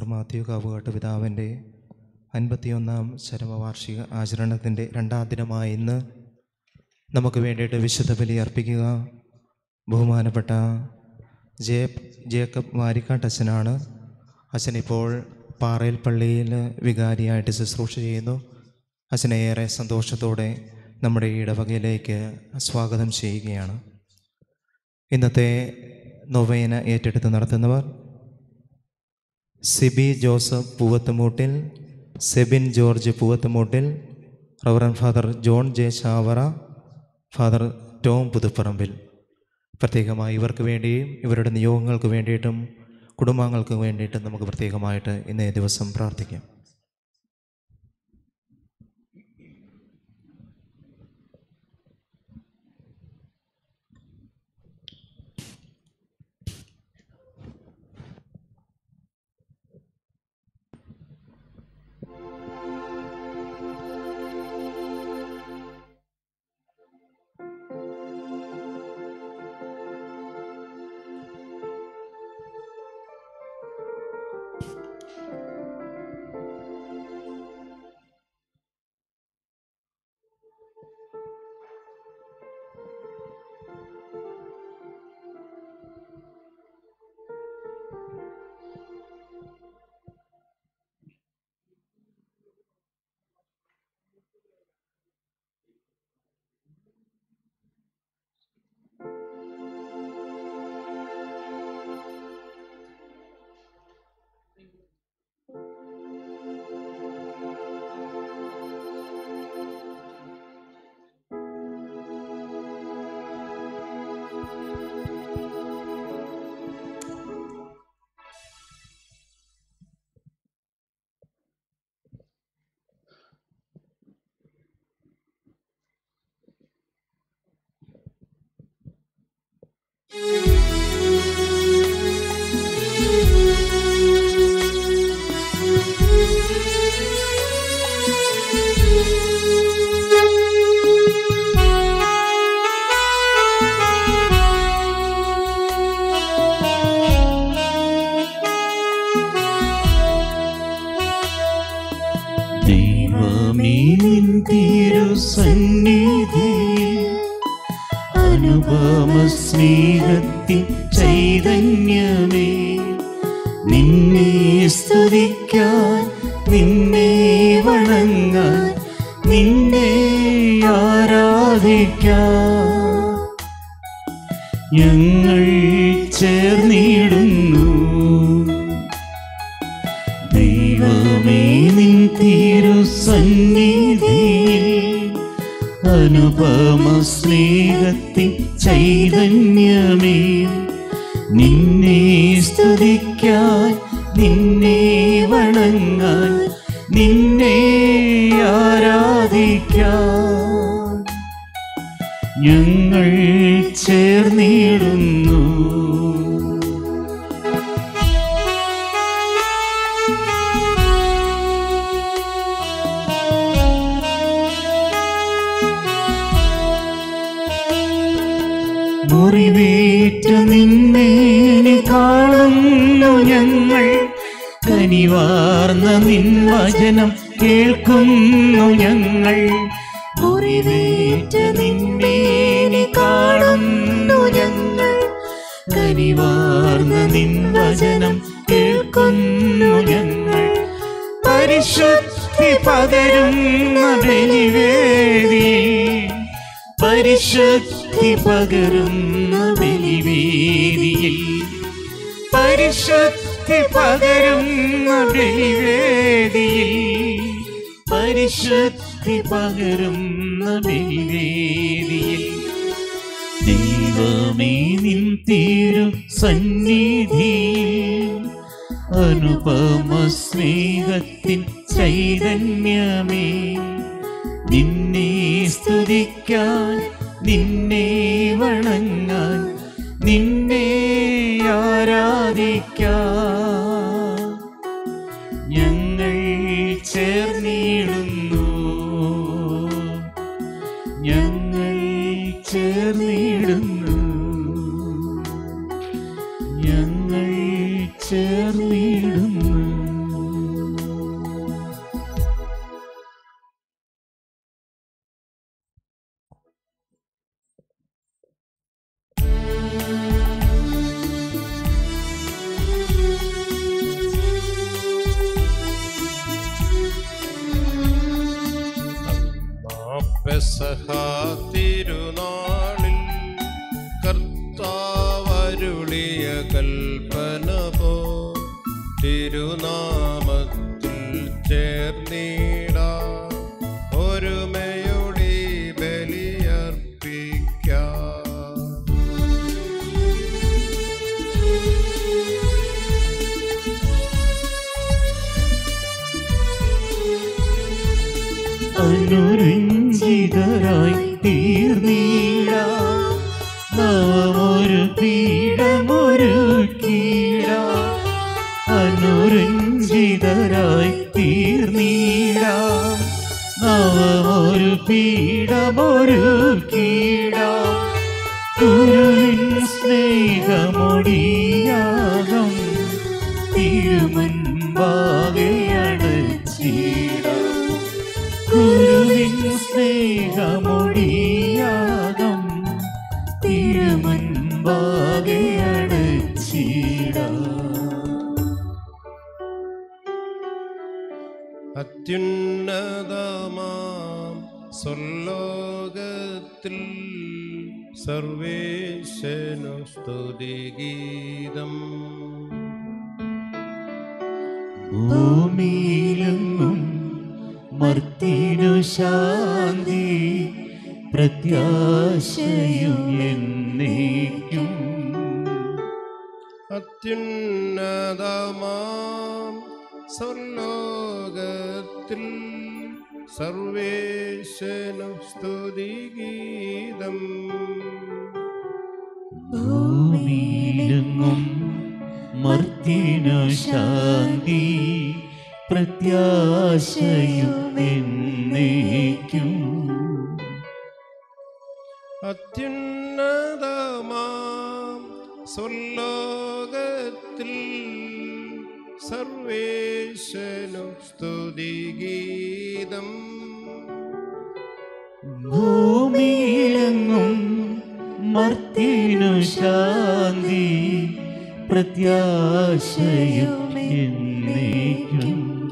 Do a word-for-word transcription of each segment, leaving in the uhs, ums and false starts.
മാത്യു കാവുകാട്ട് പിതാവിൻ്റെ അൻപത്തിയൊന്നാം ചരമവാർഷിക ആചരണത്തിൻ്റെ രണ്ടാം ദിനമായ ഇന്ന് നമുക്ക് വേണ്ടിയിട്ട് വിശുദ്ധ ബലി അർപ്പിക്കുക. ബഹുമാനപ്പെട്ട ജെ ജേക്കബ് വാരിക്കാട്ടച്ഛനാണ്. അച്ഛനിപ്പോൾ പാറയിൽ പള്ളിയിൽ വികാരിയായിട്ട് ശുശ്രൂഷ ചെയ്യുന്നു. അച്ഛനെ ഏറെ സന്തോഷത്തോടെ നമ്മുടെ ഈ ഇടവകയിലേക്ക് സ്വാഗതം ചെയ്യുകയാണ്. ഇന്നത്തെ നൊവേന ഏറ്റെടുത്ത് നടത്തുന്നവർ Sibi Joseph Poovathumoottil, Sebin George Poovathumoottil, reverend father John J Chavara, father Tom Puthuparambil. പ്രത്യേകമായി ഇവർക്ക് വേണ്ടിയും ഇവരുടെ നിയോഗങ്ങൾക്ക് വേണ്ടിയിട്ടും കുടുംബാംഗങ്ങൾക്ക് വേണ്ടിയിട്ടും നമുക്ക് പ്രത്യേകമായിട്ട് ഇന്നേ ദിവസം പ്രാർത്ഥിക്കാം. സ്നേഹത്തിൻ ചൈതന്യമേ, നിന്നെ സ്തുതിക്കാൻ, നിന്നെ വണങ്ങാൻ, നിന്നെ ആരാധിക്കാൻ ഞങ്ങൾ ചേർന്നിടുന്നു. ദൈവമേ, നിൻ തിരുസന്നിധിയിൽ അനുപമ സ്നേഹത്തിൻ ചൈതന്യമേ, നിന്നെ സ്തുതിക്കാൻ, നിന്നെ വണങ്ങാൻ, നിന്നെ ആരാധിക്കാൻ ഞങ്ങൾ ചേർന്നിടുന്നു. മുറിവേറ്റ നിന്നെ കാണുന്നു ഞങ്ങൾ, കനിവാർന്ന നിൻ വചനം കേൾക്കുന്നു ഞങ്ങൾ. മുറിവേറ്റ നിന്നെ കാണുന്നു ഞങ്ങൾ, കനിവാർന്ന നിൻ വചനം കേൾക്കുന്നു ഞങ്ങൾ. പരിശുദ്ധി പകരുന്ന ബലിവേദിയിൽ, പരിശുദ്ധി പകരുന്ന ബലിവേദിയിൽ, പരിശുദ്ധി പകരുന്ന ബലിവേദിയിൽ, പരിശുദ്ധി പകരുന്ന ബലിവേദിയിൽ ദൈവമേ, നിൻ തിരു സന്നിധിയിൽ അനുപമ സ്നേഹത്തിൻ ചൈതന്യമേ, നിന്നെ സ്തുതിക്കാൻ, നിന്നെ വണങ്ങാൻ, നിന്നെ ആരാധിക്കാൻ ഞങ്ങൾ ചേർന്നിടുന്നു. ഞങ്ങൾ ചേർന്നിടുന്നു. ഞങ്ങൾ ചേർന്നിടുന്നു. പെസഹാ തിരുനാളിൽ കർത്താവരുളിയ കൽപ്പന പോ തിരുനാമത്തിൽ ചേർന്നിടാം ഒരുമയോടെ ബലിയർപ്പിക്കാം. അനുരഞ്ജിതരായി തീർന്നീടാം നാമൊരു പീഠമൊരുക്കീടാം. അനുരഞ്ജിതരായി തീർന്നീടാം നാമൊരു പീഠമൊരുക്കീടാം. ഗുരുവിൻ സ്നേഹമൊടിയാകം തിരുമുൻപാകെ അടച്ചിടാം. ഗുരുവിൻ സ്നേഹമൊടിയാകം തിരുമുൻപാകെ അടച്ചിടാം. അത്യുന്നതമാം സ്വർലോകത്തിൽ സർവേശനു സ്തുതിഗീതം. ഭൂമിയിലെങ്ങും മർത്തിനു ശാന്തി പ്രത്യാശയും എന്നേക്കും. അത്യുന്നതമാം സ്വർലോകത്തിൽ സർവേശനു സ്തുതിഗീതം. ഭൂമിയിലെങ്ങും മർത്തിനു ശാന്തി പ്രത്യാശയും എന്നേക്കും. അത്യുന്നതമാം സ്വർലോകത്തിൽ സർവേശനു സ്തുതിഗീതം. ഭൂമിയിലെങ്ങും മർത്തിനു ശാന്തി പ്രത്യാശയും എന്നേക്കും.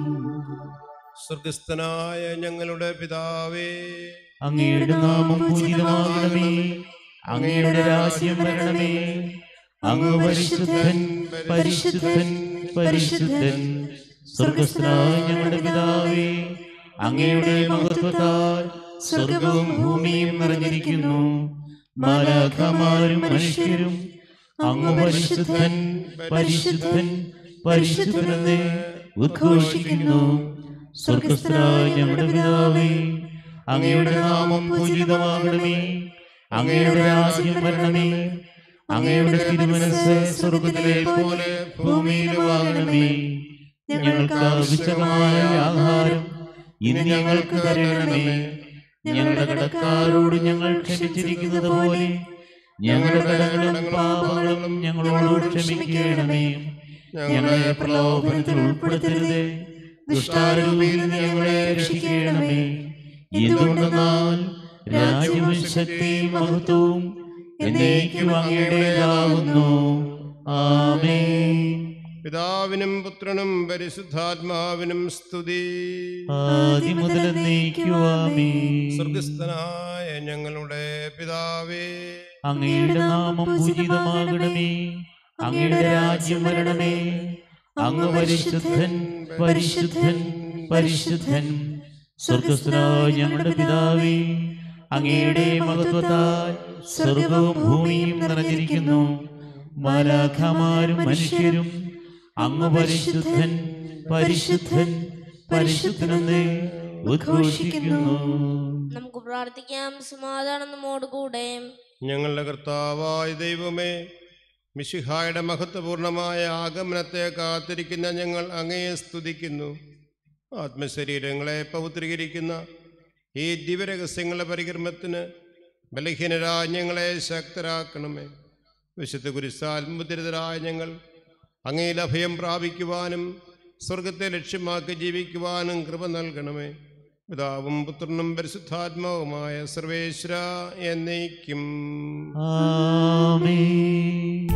സ്വർഗസ്ഥനായ ഞങ്ങളുടെ പിതാവേ, അങ്ങയുടെ നാമം പൂജിതമാകണമേ. അങ്ങയുടെ രാജ്യം വരണമേ. അങ്ങ് പരിശുദ്ധൻ പരിശുദ്ധൻ പരിശുദ്ധൻ. സ്വർഗസ്ഥനായ ഞങ്ങളുടെ പിതാവേ, അങ്ങയുടെ മഹത്വത്താൽ സ്വർഗവും ഭൂമിയും നിറഞ്ഞിരിക്കുന്നു. മാലാഖമാരും മനുഷ്യരും അങ്ങ് പരിശുദ്ധൻ പരിശുദ്ധൻ പരിശുദ്ധനെന്ന് ഉദ്ഘോഷിക്കുന്നു. സ്വർഗസ്ഥനായ ഞങ്ങളുടെ പിതാവേ, അങ്ങയുടെ നാമം പൂജിതമാകണമേ. അങ്ങയുടെ രാജ്യം വരണമേ. അങ്ങയുടെ തിരുമനസ്സ് സ്വർഗത്തിലെ പോലെ ഭൂമിയിലുമാകണമേ. ഞങ്ങൾക്ക് ആവശ്യമായ ആഹാരം ഇന്ന് ഞങ്ങൾക്ക് തരണമേ. ഞങ്ങളുടെ കടക്കാരോട് ഞങ്ങൾ ക്ഷമിച്ചിരിക്കുന്നത് പോലെ ഞങ്ങളുടെ കടങ്ങളും പാപങ്ങളും ഞങ്ങളോട് ക്ഷമിക്കണമേ. ഞങ്ങളെ പ്രലോഭനത്തിൽ ഉൾപ്പെടുത്തരുത്, ദുഷ്ടാരൂപിയിൽ നിന്ന് ഞങ്ങളെ രക്ഷിക്കണമേ. എന്തുകൊണ്ടെന്നാൽ രാജ്യവും ശക്തിയും മഹത്വവും എന്നേക്കും അങ്ങയുടേതാകുന്നു. ആമേൻ. പിതാവിനും പുത്രനും പരിശുദ്ധാത്മാവിനും സ്തുതി. ആദ്യം മുതൽ എന്നേക്കും ആമേൻ. സ്വർഗസ്ഥനായ ഞങ്ങളുടെ പിതാവേ, അങ്ങയുടെ നാമം പൂജിതമാകണമേ. അങ്ങയുടെ രാജ്യം വരണമേ. അങ്ങ് പരിശുദ്ധൻ പരിശുദ്ധൻ പരിശുദ്ധൻ. സ്വർഗസ്ഥനായ ഞങ്ങളുടെ പിതാവേ, അങ്ങയുടെ മഹത്വത്താൽ സ്വർഗവും ഭൂമിയും നിറഞ്ഞിരിക്കുന്നു. മാലാഖമാരും മനുഷ്യരും അങ്ങ് പരിശുദ്ധൻ പരിശുദ്ധൻ പരിശുദ്ധനെന്ന് ഉദ്ഘോഷിക്കുന്നു. നമുക്ക് പ്രാർത്ഥിക്കാം. സമാധാനം നമ്മോട് കൂടെ. ഞങ്ങളുടെ കർത്താവായ ദൈവമേ, മിശിഹായുടെ മഹത്വപൂർണമായ ആഗമനത്തെ കാത്തിരിക്കുന്ന ഞങ്ങൾ അങ്ങയെ സ്തുതിക്കുന്നു. ആത്മശരീരങ്ങളെ പൗത്രീകരിക്കുന്ന ഈ ദിവ്യരഹസ്യങ്ങളുടെ പരികർമ്മത്തിന് ബലഹീനരായ ഞങ്ങളെ ശക്തരാക്കണമേ. വിശുദ്ധ കുരിശാൽ മുദ്രിതരായ ഞങ്ങൾ അങ്ങയിൽ അഭയം പ്രാപിക്കുവാനും സ്വർഗത്തെ ലക്ഷ്യമാക്കി ജീവിക്കുവാനും കൃപ നൽകണമേ. പിതാവും പുത്രനും പരിശുദ്ധാത്മാവുമായ സർവേശ്വര എന്നേക്കും ആമേൻ.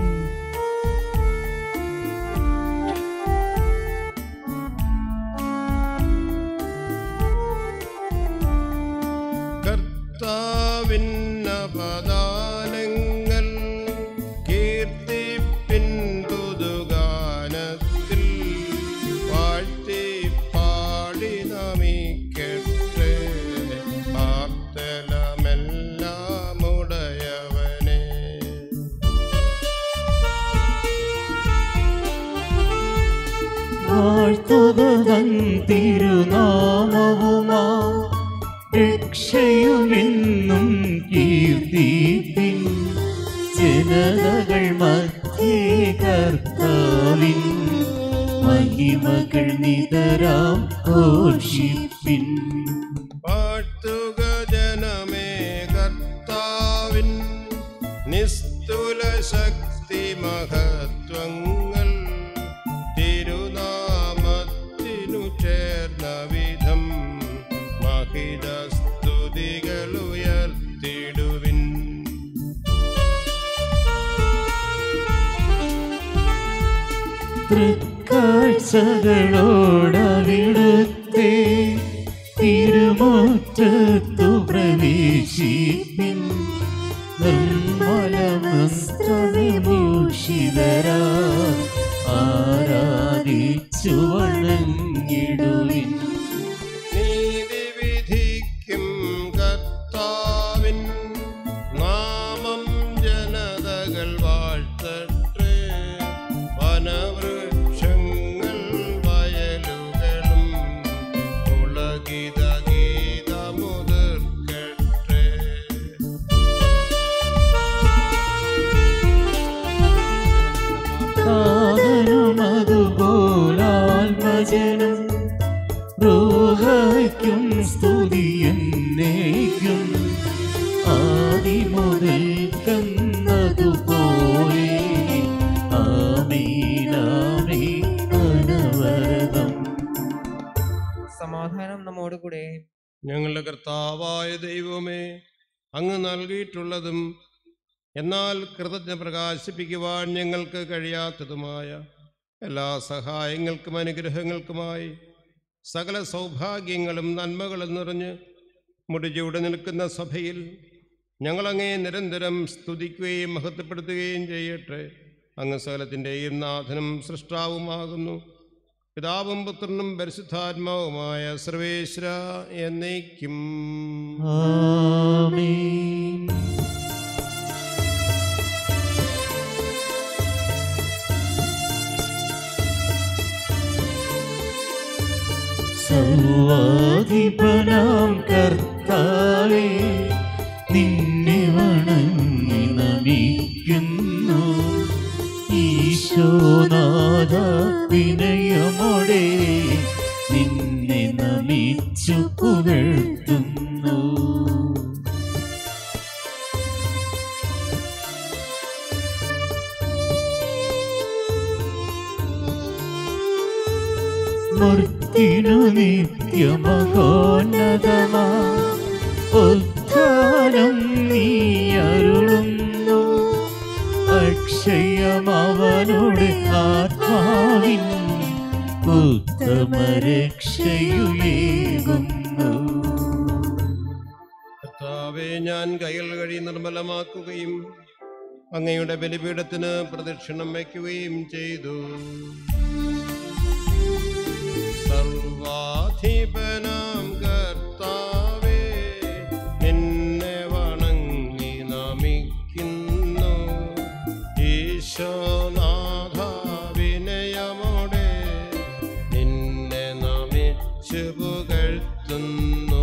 കർത്താവേ മഹത്തുകതൻ തിരുനാമവുമാ രക്ഷയുമെന്നും കീർത്തിപ്പിൻ ജനതകൾ മധ്യേ കർത്താവിൻ മഹിമകൾ നിതരാം ഘോഷിപ്പിൻ. പാട്ടുക ജനമേ കർത്താവിൻ നിസ്തുല ശക്തി മഹത്വങ്ങൾ തിരുനാമത്തിനു ചേർന്ന വിധം മഹിത സ്തുതികൾ ഉയർത്തിടുവിൻ. തൃക്കാഴ്ചകളോടവിടുത്തെ തിരുമുറ്റത്തു പ്രവേശിപ്പിൻ നിർമ്മലമസ്ത്രവിഭൂഷിതരാ ആരാധിച്ചു വണങ്ങിടുവിൻ. നീതി വിധിക്കും കർത്താവിൻ നാമം ജനതകൾ വാഴ്ത്തട്ടെ. വനവൃക്ഷങ്ങൾ വയലുകളും പുളകിത ഗീതമുതിർക്കട്ടെ. സാധനമതുപോലാത്മജനം റൂഹയ്ക്കും സ്തുതിയെന്നേക്കും ആദിമുതൽ കന്നതുപോലെ ആമീനാമീൻ അനവരതം. സമാധാനം നമ്മോടുകൂടെ. ഞങ്ങളുടെ കർത്താവായ ദൈവമേ, അങ്ങ് നൽകിയിട്ടുള്ളതും എന്നാൽ കൃതജ്ഞ പ്രകാശിപ്പിക്കുവാൻ ഞങ്ങൾക്ക് കഴിയാത്തതുമായ എല്ലാ സഹായങ്ങൾക്കും അനുഗ്രഹങ്ങൾക്കുമായി സകല സൗഭാഗ്യങ്ങളും നന്മകളും നിറഞ്ഞ് മുടിചൂടെ നിൽക്കുന്ന സഭയിൽ ഞങ്ങളങ്ങേ നിരന്തരം സ്തുതിക്കുകയും മഹത്വപ്പെടുത്തുകയും ചെയ്യട്ടെ. അങ്ങ് സകലത്തിൻ്റെയും നാഥനും സൃഷ്ടാവുമാകുന്നു. പിതാവും പുത്രനും പരിശുദ്ധാത്മാവുമായ സർവേശ്വര എന്നേക്കും ആമേൻ. സർവാധിപനാം കർത്താവേ, നിന്നെ വണങ്ങി നമിക്കുന്നു. ഈശോനാഥ വിനയമോടെ നിന്നെ നമിച്ചു പുകഴ്ത്തുന്നു. മൂർത്തിനു നിത്യമഹോന്നതമാ ഉദ്ധാനം നീ അരുളുന്നു. അക്ഷയമവനുടെ ആത്മാവിൻ ഉത്തമരക്ഷയുയേകുന്നു. കർത്താവേ, ഞാൻ കൈകൾ കഴി നിർമ്മലമാക്കുകയും അങ്ങയുടെ ബലിപീഠത്തിന് പ്രദക്ഷിണം വയ്ക്കുകയും ചെയ്തു. സർവാധിപനാം കർത്താവേ, നിന്നെ വണങ്ങി നമിക്കുന്നു. ഈശോനാഥ വിനയമോടെ നിന്നെ നമിച്ചു പുകഴ്ത്തുന്നു.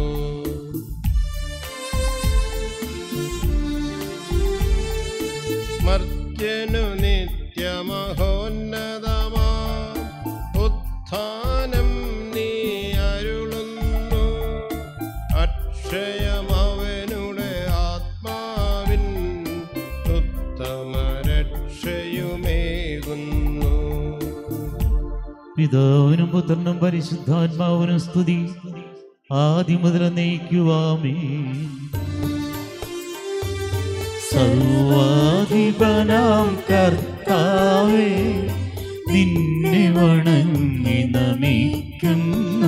മർത്യനു നിത്യമഹോന്നതമാ ഉത്ഥാനം നീ അരുളുന്നു. അക്ഷയമവനുടെ ആത്മാവിൻ ഉത്തമരക്ഷയുമേകുന്നു. പിതാവിനും പുത്രനും പരിശുദ്ധാത്മാവിനും സ്തുതി ആദ്യം മുതൽ നയിക്കുവാമേ. സർവാധിപനാം കർത്താവേ, നിന്നെ വണങ്ങി നമിക്കുന്നു.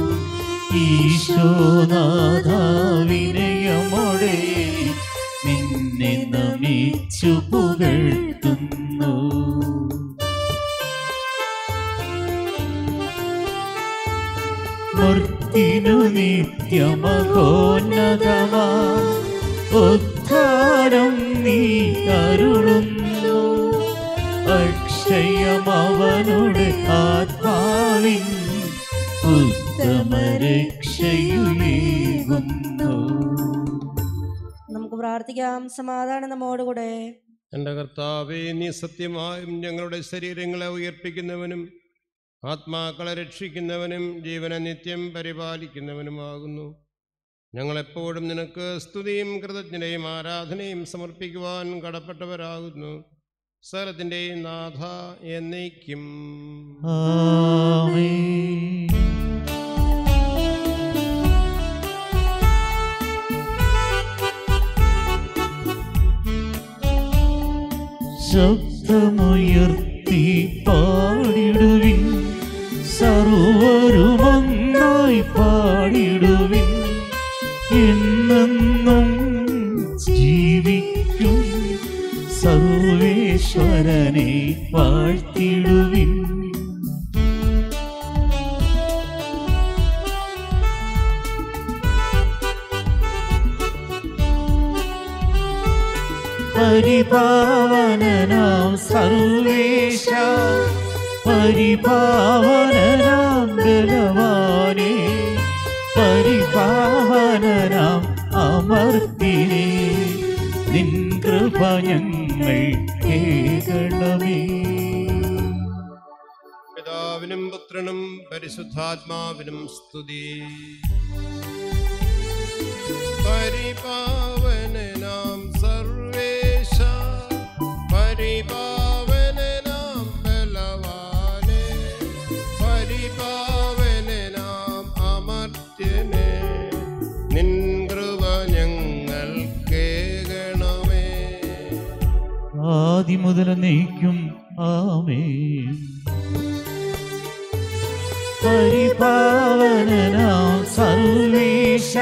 ഈശോനാഥ വിനയമോടെ നിന്നെ നമിച്ചു പുകഴ്ത്തുന്നു. മൂർത്തിനു നിത്യമഹോന്നതമാ ഉദ്ധാരം നീ അരുളുന്നു. അക്ഷയമവനുടെ ആത്മാവിൻ ഉത്തമരക്ഷയുമേകുന്നു. നമുക്ക് പ്രാർത്ഥിക്കാം. സമാധാനം നമ്മോടുകൂടെ. എൻ്റെ കർത്താവേ, നീ സത്യമായും ഞങ്ങളുടെ ശരീരങ്ങളെ ഉയർപ്പിക്കുന്നവനും ആത്മാക്കളെ രക്ഷിക്കുന്നവനും ജീവനെ നിത്യം പരിപാലിക്കുന്നവനുമാകുന്നു. ഞങ്ങളെപ്പോഴും നിനക്ക് സ്തുതിയും കൃതജ്ഞതയും ആരാധനയും സമർപ്പിക്കുവാൻ കടപ്പെട്ടവരാകുന്നു. സകലത്തിൻ്റെയും നാഥ എന്നേക്കും. ആമേൻ. ശബ്ദമുയർത്തി പാടിടുവിൻ, സർവരുമൊന്നായി പാടിടുവിൻ. എന്നെന്നും ജീവിക്കും സർവേശ്വരനെ വാഴ്ത്തിടുവിൻ. പരിപാവനനാം സർവേശ, പരിപാവനനാം ബലവാനേ, പരിപാവനനാം അമർത്തിനേ, നിൻ കൃപ ഞങ്ങൾ കേൾക്കണമേ. പിതാവിനും പുത്രനും പരിശുദ്ധാത്മാവിനും സ്തുതി. പരിപാവനനാം സർവേശ, പരിപാവനനാം ബലവാനേ, പരിപാവനനാം അമർത്യനേ, നിൻ കൃപ ഞങ്ങൾ കേൾക്കണമേ. ആദി മുതൽ നീക്കും ആമേൻ. പരിപാവനനാം സർവേശ,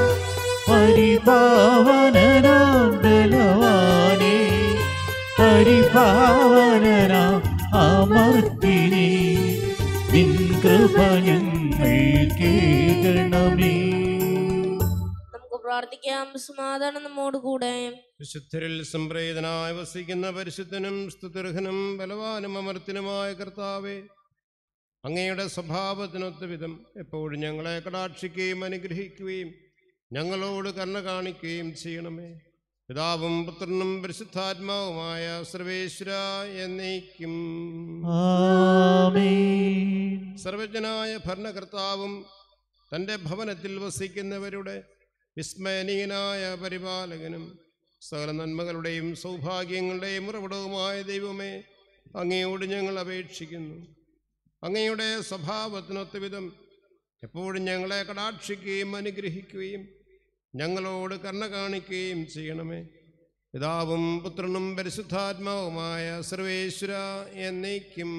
പരിപാവനനാം ബലവാനേ, പരിപാവനനാം അമർത്തിനേ, നിൻ കൃപ ഞങ്ങൾ കേൾക്കണമേ. നമുക്ക് പ്രാർത്ഥിക്കാം. സമാധാനം നമ്മോടുകൂടെ. വിശുദ്ധരിൽ സംപ്രീതനായി വസിക്കുന്ന പരിശുദ്ധനും സ്തുത്യർഹനും ബലവാനും അമർത്തിനുമായ കർത്താവേ, അങ്ങയുടെ സ്വഭാവത്തിനൊത്ത വിധം എപ്പോഴും ഞങ്ങളെ കടാക്ഷിക്കുകയും അനുഗ്രഹിക്കുകയും ഞങ്ങളോട് കരുണ കാണിക്കുകയും ചെയ്യണമേ. പിതാവും പുത്രനും പരിശുദ്ധാത്മാവുമായ സർവേശ്വര എന്നേക്കും. ആമേൻ. സർവജ്ഞനായ ഭരണകർത്താവും തൻ്റെ ഭവനത്തിൽ വസിക്കുന്നവരുടെ വിസ്മയനീയനായ പരിപാലകനും സകല നന്മകളുടെയും സൗഭാഗ്യങ്ങളുടെയും ഉറവിടവുമായ ദൈവമേ, അങ്ങയോട് ഞങ്ങൾ അപേക്ഷിക്കുന്നു. അങ്ങയുടെ സ്വഭാവത്തിനൊത്ത വിധം എപ്പോഴും ഞങ്ങളെ കടാക്ഷിക്കുകയും അനുഗ്രഹിക്കുകയും ഞങ്ങളോട് കരുണ കാണിക്കുകയും ചെയ്യണമേ. പിതാവും പുത്രനും പരിശുദ്ധാത്മാവുമായ സർവേശ്വര എന്നേക്കും.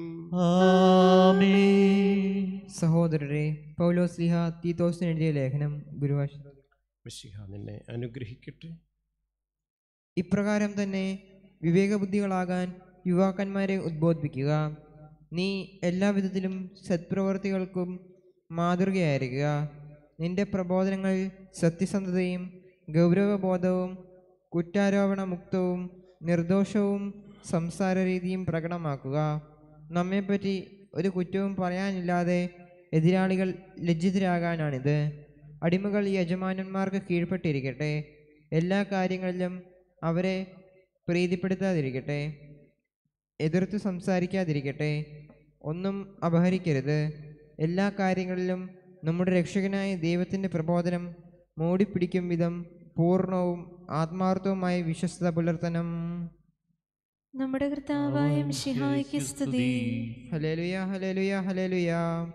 ആമേൻ. സഹോദരരെ, പൗലോസ്ലീഹ തീത്തോസിന് എഴുതിയ ലേഖനം ഗുരുവാശ്രയം മിശിഹ നിന്നെ അനുഗ്രഹിക്കട്ടെ. ഇപ്രകാരം തന്നെ വിവേകബുദ്ധികളാകാൻ യുവാക്കന്മാരെ ഉദ്ബോധിപ്പിക്കുക. നീ എല്ലാവിധത്തിലും സത്പ്രവർത്തികൾക്കും മാതൃകയായിരിക്കുക. നിന്റെ പ്രബോധനങ്ങൾ സത്യസന്ധതയും ഗൗരവബോധവും കുറ്റാരോപണമുക്തവും നിർദോഷവും സംസാര രീതിയും പ്രകടമാക്കുക. നമ്മെപ്പറ്റി ഒരു കുറ്റവും പറയാനില്ലാതെ എതിരാളികൾ ലജ്ജിതരാകാനാണിത്. അടിമകൾ യജമാനന്മാർക്ക് കീഴ്പ്പെട്ടിരിക്കട്ടെ. എല്ലാ കാര്യങ്ങളിലും അവരെ പ്രീതിപ്പെടുത്താതിരിക്കട്ടെ. എതിർത്ത് സംസാരിക്കാതിരിക്കട്ടെ. ഒന്നും അപഹരിക്കരുത്. എല്ലാ കാര്യങ്ങളിലും നമ്മുടെ രക്ഷകനായ ദൈവത്തിൻ്റെ പ്രബോധനം മൂടിപ്പിടിക്കും വിധം പൂർണ്ണവും ആത്മാർത്ഥവുമായ വിശ്വസ്തത പുലർത്തണം. നമ്മുടെ കർത്താവായ മിശിഹായ്ക്ക് സ്തുതി. Hallelujah, hallelujah, hallelujah.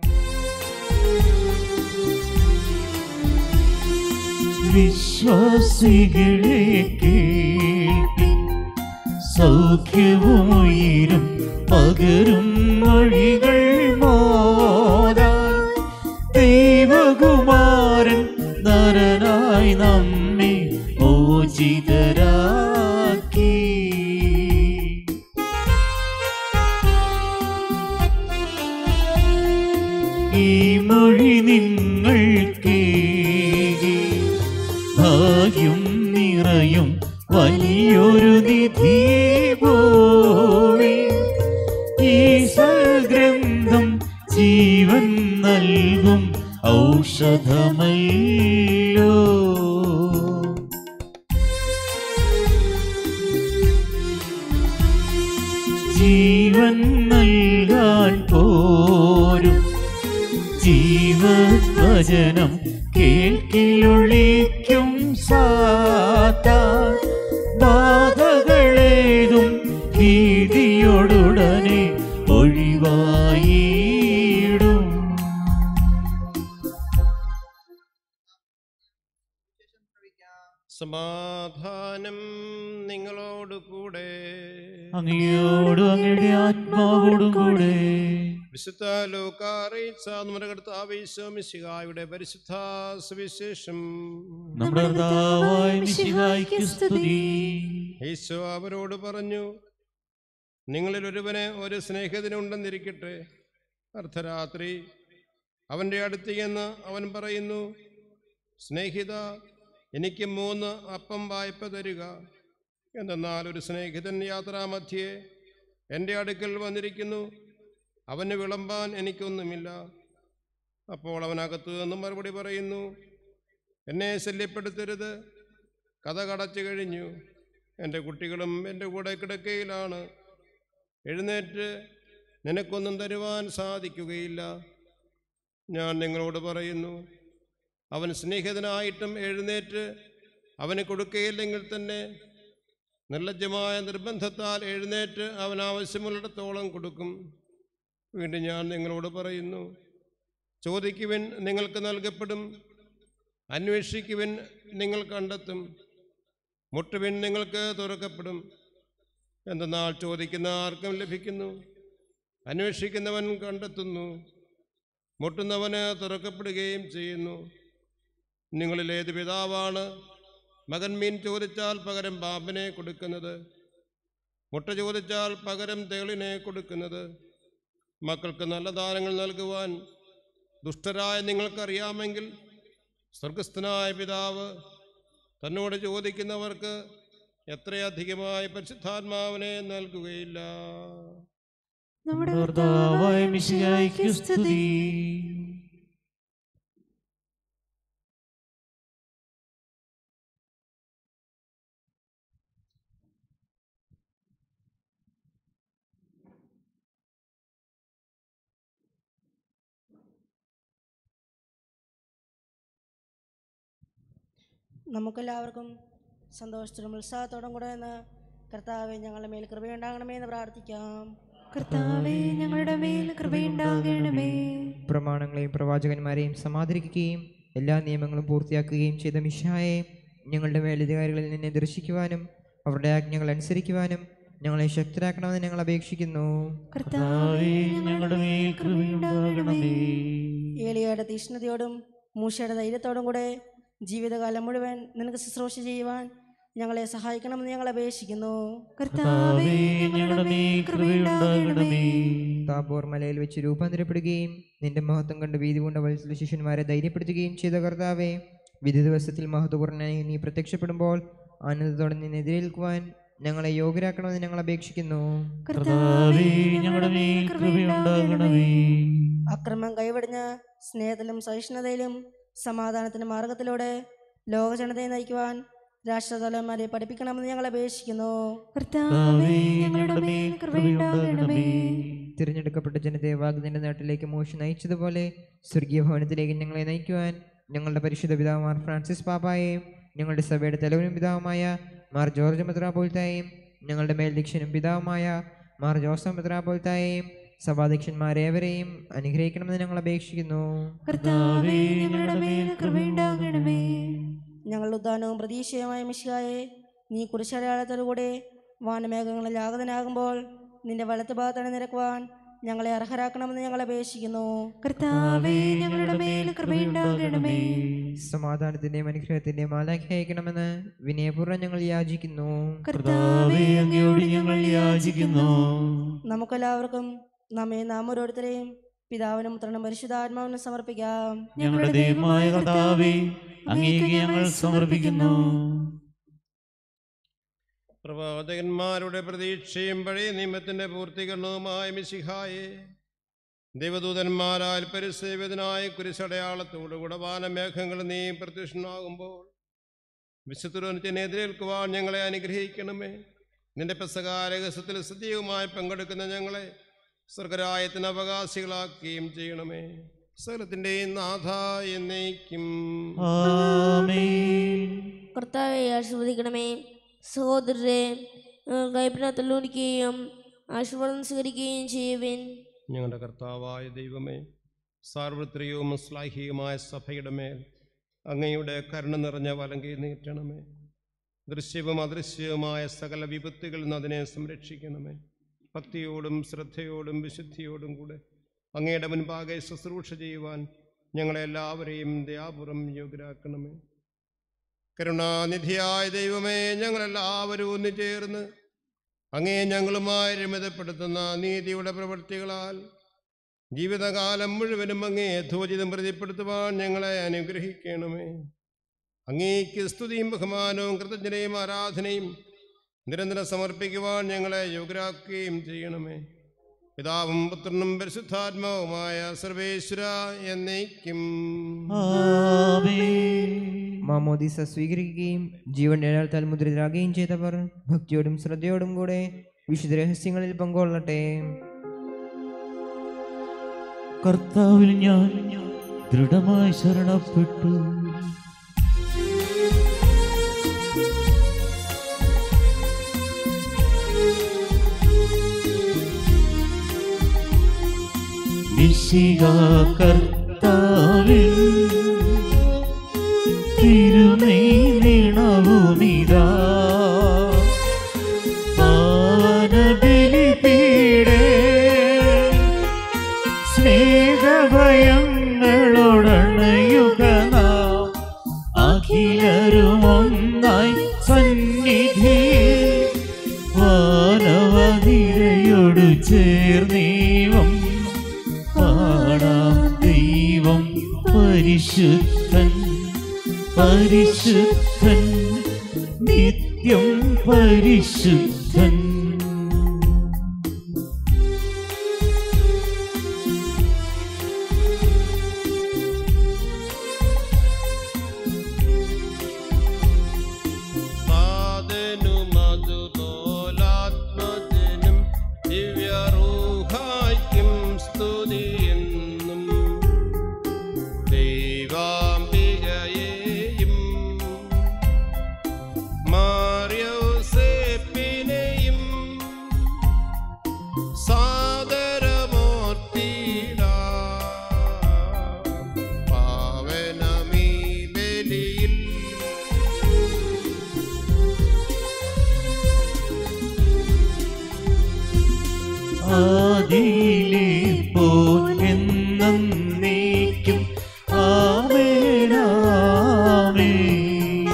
വിശ്വാസികളെ കേൾപ്പിൻ, സൗഖ്യവും ഉയിരും പകരും വഴികൾ മോദാൻ ദൈവകുമാരൻ നരനായി നമ്മെ മോചിതരാക്കി. ഈ മൊഴി നിങ്ങൾ കേൾക്കി, ഭാഗ്യം നിറയും വലിയൊരു നിധി പോലെ ഈ സൽഗ്രന്ഥം ജീവൻ നൽകും ഔഷധമല്ലോ. ജീവൻ നൽകാൻ പോരും ജീവവചനം കേൾക്കിലൊളിക്കും സാത്താൻ. ബാധകളേതും ഭീതിയോടുടനെ ഒഴിവായിടും. സമാധാനം നിങ്ങളോട് കൂടെ. അങ്ങയോടും അങ്ങയുടെ ആത്മാവോടും കൂടെ. വിശുദ്ധ ലൂക്കാ അറിയിച്ച നമ്മുടെ കർത്താവ് ഈശോ മിശിഹായുടെ പരിശുദ്ധ സുവിശേഷം. നമ്മുടെ കർത്താവായ മിശിഹായ്ക്ക് സ്തുതി. ഈശോ അവരോട് പറഞ്ഞു, നിങ്ങളിൽ ഒരുവന് ഒരു സ്നേഹിതനുണ്ടെന്നിരിക്കട്ടെ. അർദ്ധരാത്രി അവൻ്റെ അടുത്ത് എന്ന് അവൻ പറയുന്നു, സ്നേഹിത, എനിക്ക് മൂന്ന് അപ്പം വായ്പ തരിക. എന്തെന്നാൽ ഒരു സ്നേഹിതൻ യാത്രാമധ്യേ എൻ്റെ അടുക്കൽ വന്നിരിക്കുന്നു, അവന് വിളമ്പാൻ എനിക്കൊന്നുമില്ല. അപ്പോൾ അവനകത്തു നിന്നും മറുപടി പറയുന്നു, എന്നെ ശല്യപ്പെടുത്തരുത്, കഥ കടച്ചു കഴിഞ്ഞു, എൻ്റെ കുട്ടികളും എൻ്റെ കൂടെ കിടക്കയിലാണ്, എഴുന്നേറ്റ് നിനക്കൊന്നും തരുവാൻ സാധിക്കുകയില്ല. ഞാൻ നിങ്ങളോട് പറയുന്നു, അവൻ സ്നേഹിതനായിട്ടും എഴുന്നേറ്റ് അവന് കൊടുക്കുകയില്ലെങ്കിൽ തന്നെ നിർലജ്ജമായ നിർബന്ധത്താൽ എഴുന്നേറ്റ് അവൻ ആവശ്യമുള്ളിടത്തോളം കൊടുക്കും. വീണ്ടും ഞാൻ നിങ്ങളോട് പറയുന്നു, ചോദിക്കുവിൻ, നിങ്ങൾക്ക് നൽകപ്പെടും, അന്വേഷിക്കുവിൻ, നിങ്ങൾ കണ്ടെത്തും, മുട്ടുവിൻ, നിങ്ങൾക്ക് തുറക്കപ്പെടും. എന്തെന്നാൽ ചോദിക്കുന്ന ആർക്കും ലഭിക്കുന്നു, അന്വേഷിക്കുന്നവൻ കണ്ടെത്തുന്നു, മുട്ടുന്നവന് തുറക്കപ്പെടുകയും ചെയ്യുന്നു. നിങ്ങളിലേത് പിതാവാണ് മകൻ മീൻ ചോദിച്ചാൽ പകരം പാമ്പിനെ കൊടുക്കുന്നത്? മുട്ട ചോദിച്ചാൽ പകരം തേളിനെ കൊടുക്കുന്നത്? മക്കൾക്ക് നല്ല ദാനങ്ങൾ നൽകുവാൻ ദുഷ്ടരായ നിങ്ങൾക്കറിയാമെങ്കിൽ സ്വർഗസ്ഥനായ പിതാവ് തന്നോട് ചോദിക്കുന്നവർക്ക് എത്രയധികമായി പരിശുദ്ധാത്മാവിനെ നൽകുകയില്ല. നമ്മുടെ കർത്താവായ മിശിഹായ്ക്ക് സ്തുതി. നമുക്കെല്ലാവർക്കും സന്തോഷത്തോടും ഉത്സാഹത്തോടും കൂടെ എന്ന് കർത്താവെ ഞങ്ങളുടെ മേൽ കൃപയുണ്ടാകണമേ എന്ന് പ്രാർത്ഥിക്കാം. കർത്താവേ, ഞങ്ങളുടെ മേൽ കൃപയുണ്ടാകണമേ. പ്രമാണങ്ങളെയും പ്രവാചകന്മാരെയും സമാദരിക്കുകയും എല്ലാ നിയമങ്ങളും പൂർത്തിയാക്കുകയും ചെയ്ത മിശിഹായെ ഞങ്ങളുടെ മേലധികാരികളിൽ നിന്നെ ദർശിക്കുവാനും അവരുടെ ആജ്ഞകൾ അനുസരിക്കുവാനും ഞങ്ങളെ ശക്തരാക്കണമെന്ന് ഞങ്ങൾ അപേക്ഷിക്കുന്നു. കർത്താവേ, ഞങ്ങളുടെ മേൽ കൃപയുണ്ടാകണമേ. ഏലിയയുടെ തീഷ്ണതയോടും മൂശയുടെ ധൈര്യത്തോടും കൂടെ ജീവിതകാലം മുഴുവൻ നിനക്ക് ശുശ്രൂഷ ചെയ്യുവാൻ ഞങ്ങളെ സഹായിക്കണമെന്ന് ഞങ്ങൾ അപേക്ഷിക്കുന്നു. കർത്താവേ, ഞങ്ങളുടെ മേൽ കൃപയുണ്ടാകണമേ. താബോർ മലയിൽ വെച്ച് രൂപാന്തരപ്പെടുകയും നിന്റെ മഹത്വം കണ്ട് വീതി കൊണ്ട വത്സല ശിഷ്യന്മാരെ ധൈര്യപ്പെടുത്തുകയും ചെയ്ത കർത്താവേ, വിധി ദിവസത്തിൽ മഹത്വപൂർണ്ണനായി നീ പ്രത്യക്ഷപ്പെടുമ്പോൾ ആനന്ദത്തോടെ നിന്നെ എതിരേൽക്കുവാൻ ഞങ്ങളെ യോഗ്യരാക്കണമെന്ന് ഞങ്ങൾ അപേക്ഷിക്കുന്നു. കർത്താവേ, ഞങ്ങളുടെ മേൽ കൃപയുണ്ടാകണമേ. അക്രമം കൈവടിഞ്ഞ് സ്നേഹത്തിലും സഹിഷ്ണുതയിലും സമാധാനത്തിന്റെ മാർഗത്തിലൂടെ ലോകജനതയെ നയിക്കുവാൻ രാഷ്ട്രതലവന്മാരെ പഠിപ്പിക്കണമെന്ന് ഞങ്ങൾ അപേക്ഷിക്കുന്നു. കർത്താവേ, ഞങ്ങളുടെ മേൽ കൃപയുണ്ടാകണമേ. തിരഞ്ഞെടുക്കപ്പെട്ട ജനതയെ വാഗ്ദാന നാട്ടിലേക്ക് മോശ നയിച്ചതുപോലെ സ്വർഗീയ ഭവനത്തിലേക്ക് ഞങ്ങളെ നയിക്കുവാൻ ഞങ്ങളുടെ പരിശുദ്ധ പിതാവുമാർ ഫ്രാൻസിസ് പാപ്പായെയും ഞങ്ങളുടെ സഭയുടെ തലവനും പിതാവുമായ മാർ ജോർജ് മെത്രാപ്പോലീത്തായെയും ഞങ്ങളുടെ മേൽദീക്ഷനും പിതാവുമായ മാർ ജോസഫ് മെത്രാപ്പോലീത്തായെയും സഭാധ്യക്ഷന്മാരേവരെയും അനുഗ്രഹിക്കണമെന്ന് ഞങ്ങൾ അപേക്ഷിക്കുന്നു. കർത്താവേ, ഞങ്ങളുടെ മേൽ കൃപയുണ്ടാകണമേ. ഞങ്ങളുടെ ഉദ്ധാനവും പ്രതീക്ഷയുമായ മിശിഹായെ, നീ കുരിശടയാളത്തോടുകൂടെ വാനമേഘങ്ങളിൽ ആഗതനാകുമ്പോൾ നിന്റെ വലത്ത് ഭാഗത്താണ് നിരക്കുവാൻ ഞങ്ങളെ അർഹരാക്കണമെന്ന് ഞങ്ങൾ അപേക്ഷിക്കുന്നു. കർത്താവേ, ഞങ്ങളുടെ മേൽ കൃപയുണ്ടാകണമേ. സമാധാനത്തിന്റെയും അനുഗ്രഹത്തിന്റെയും മാലാഖ അയക്കണമെന്ന് വിനയപൂർവ്വം ഞങ്ങൾ യാചിക്കുന്നു. കർത്താവേ, അങ്ങയോട് ഞങ്ങൾ യാചിക്കുന്നു. നമുക്കെല്ലാവർക്കും നമ്മെ നാം ഓരോരുത്തരെയും പിതാവിനും പുത്രനും പരിശുദ്ധാത്മാവിനും സമർപ്പിക്കാം. ഞങ്ങളുടെ ദൈവമായ കർത്താവേ, അങ്ങേക്ക് ഞങ്ങൾ സമർപ്പിക്കുന്നു. പ്രവാചകന്മാരുടെ പ്രതീക്ഷയും പഴയ നിയമത്തിന്റെ പൂർത്തീകരണവുമായ മിശിഹായെ, ദൈവദൂതന്മാരാൽ പരിസേവിതനായ കുരിശടയാളത്തോടുകൂടെ വാനമേഘങ്ങൾ നീ പ്രത്യക്ഷനാകുമ്പോൾ വിശുദ്ധനെ എതിരേൽക്കുവാൻ ഞങ്ങളെ അനുഗ്രഹിക്കണമേ. നിന്റെ പെസഹാരഹസ്യത്തിൽ സജീവമായി പങ്കെടുക്കുന്ന ഞങ്ങളെ സ്വർഗരായത്തിന് അവകാശികളാക്കുകയും ചെയ്യണമേ. സകലത്തിൻ്റെയും നാഥ എന്നേക്കും കർത്താവെ ആശീർവദിക്കണമേ. സഹോദരരെ കൈപ്പിനത്തല്ലൂടിക്കുകയും ആശീർവാദം സ്വീകരിക്കുകയും ചെയ്യുവിൻ. ഞങ്ങളുടെ കർത്താവായ ദൈവമേ, സാർവത്രികവും ശ്ലാഘികമായ സഭയുടെ മേൽ അങ്ങയുടെ കരുണ നിറഞ്ഞ വലങ്കി നീട്ടണമേ. ദൃശ്യവും അദൃശ്യവുമായ സകല വിപത്തുകളിൽ നിന്ന് അതിനെ സംരക്ഷിക്കണമേ. ഭക്തിയോടും ശ്രദ്ധയോടും വിശുദ്ധിയോടും കൂടെ അങ്ങയുടെ മുൻപാകെ ശുശ്രൂഷ ചെയ്യുവാൻ ഞങ്ങളെല്ലാവരെയും ദയാപൂർവം യോഗ്യരാക്കണമേ. കരുണാനിധിയായ ദൈവമേ, ഞങ്ങളെല്ലാവരും ഒന്നു ചേർന്ന് അങ്ങേ ഞങ്ങളുമായി രമിതപ്പെടുത്തുന്ന നീതിയുടെ പ്രവൃത്തികളാൽ ജീവിതകാലം മുഴുവനും അങ്ങേ യഥോചിതം പ്രതിപ്പെടുത്തുവാൻ ഞങ്ങളെ അനുഗ്രഹിക്കണമേ. അങ്ങേക്ക് സ്തുതിയും ബഹുമാനവും കൃതജ്ഞതയും ആരാധനയും നിരന്തരം സമർപ്പിക്കുവാൻ ഞങ്ങളെ യോഗ്യരാക്കുകയും ചെയ്യണമേ. പിതാവും പുത്രനും പരിശുദ്ധാത്മാവുമായ സർവേശ്വര എന്നേക്കും മാമോദീസ സ്വീകരിക്കുകയും ജീവൻ ഏഴാൾത്താൽ മുദ്രിതരാകുകയും ചെയ്തവർ ഭക്തിയോടും ശ്രദ്ധയോടും കൂടെ വിശുദ്ധ രഹസ്യങ്ങളിൽ പങ്കുകൊള്ളട്ടെ. കർത്താവിൽ ഞാൻ ദൃഢമായി ശരണപ്പെട്ടു. മിശിഹാ കർത്താവിൽ തിരുനീണവുമിതാ പാവനബലിപീഠേ സ്നേഹഭയങ്ങളോടണയുക നാം അഖിലരുമൊന്നായി സന്നിധി വാനവനിരയോടു ചേർന്നീവം പാടാം. ദൈവം പരിശുദ്ധൻ പരിശുദ്ധൻ നിത്യം പരിശുദ്ധൻ. പാദനുമതുപോലാത്മജനും ദിവ്യറൂഹായ്ക്കും സ്തുതിയെന്നും ദൈവാംബികയെയും മാർയോസേപ്പിനെയും സാദരമൂർത്തിയിടാം പാവനമീ ബലിയിൽ. ആദിയിലെ പോൽ എന്നേക്കും ആമേനാമേൻ.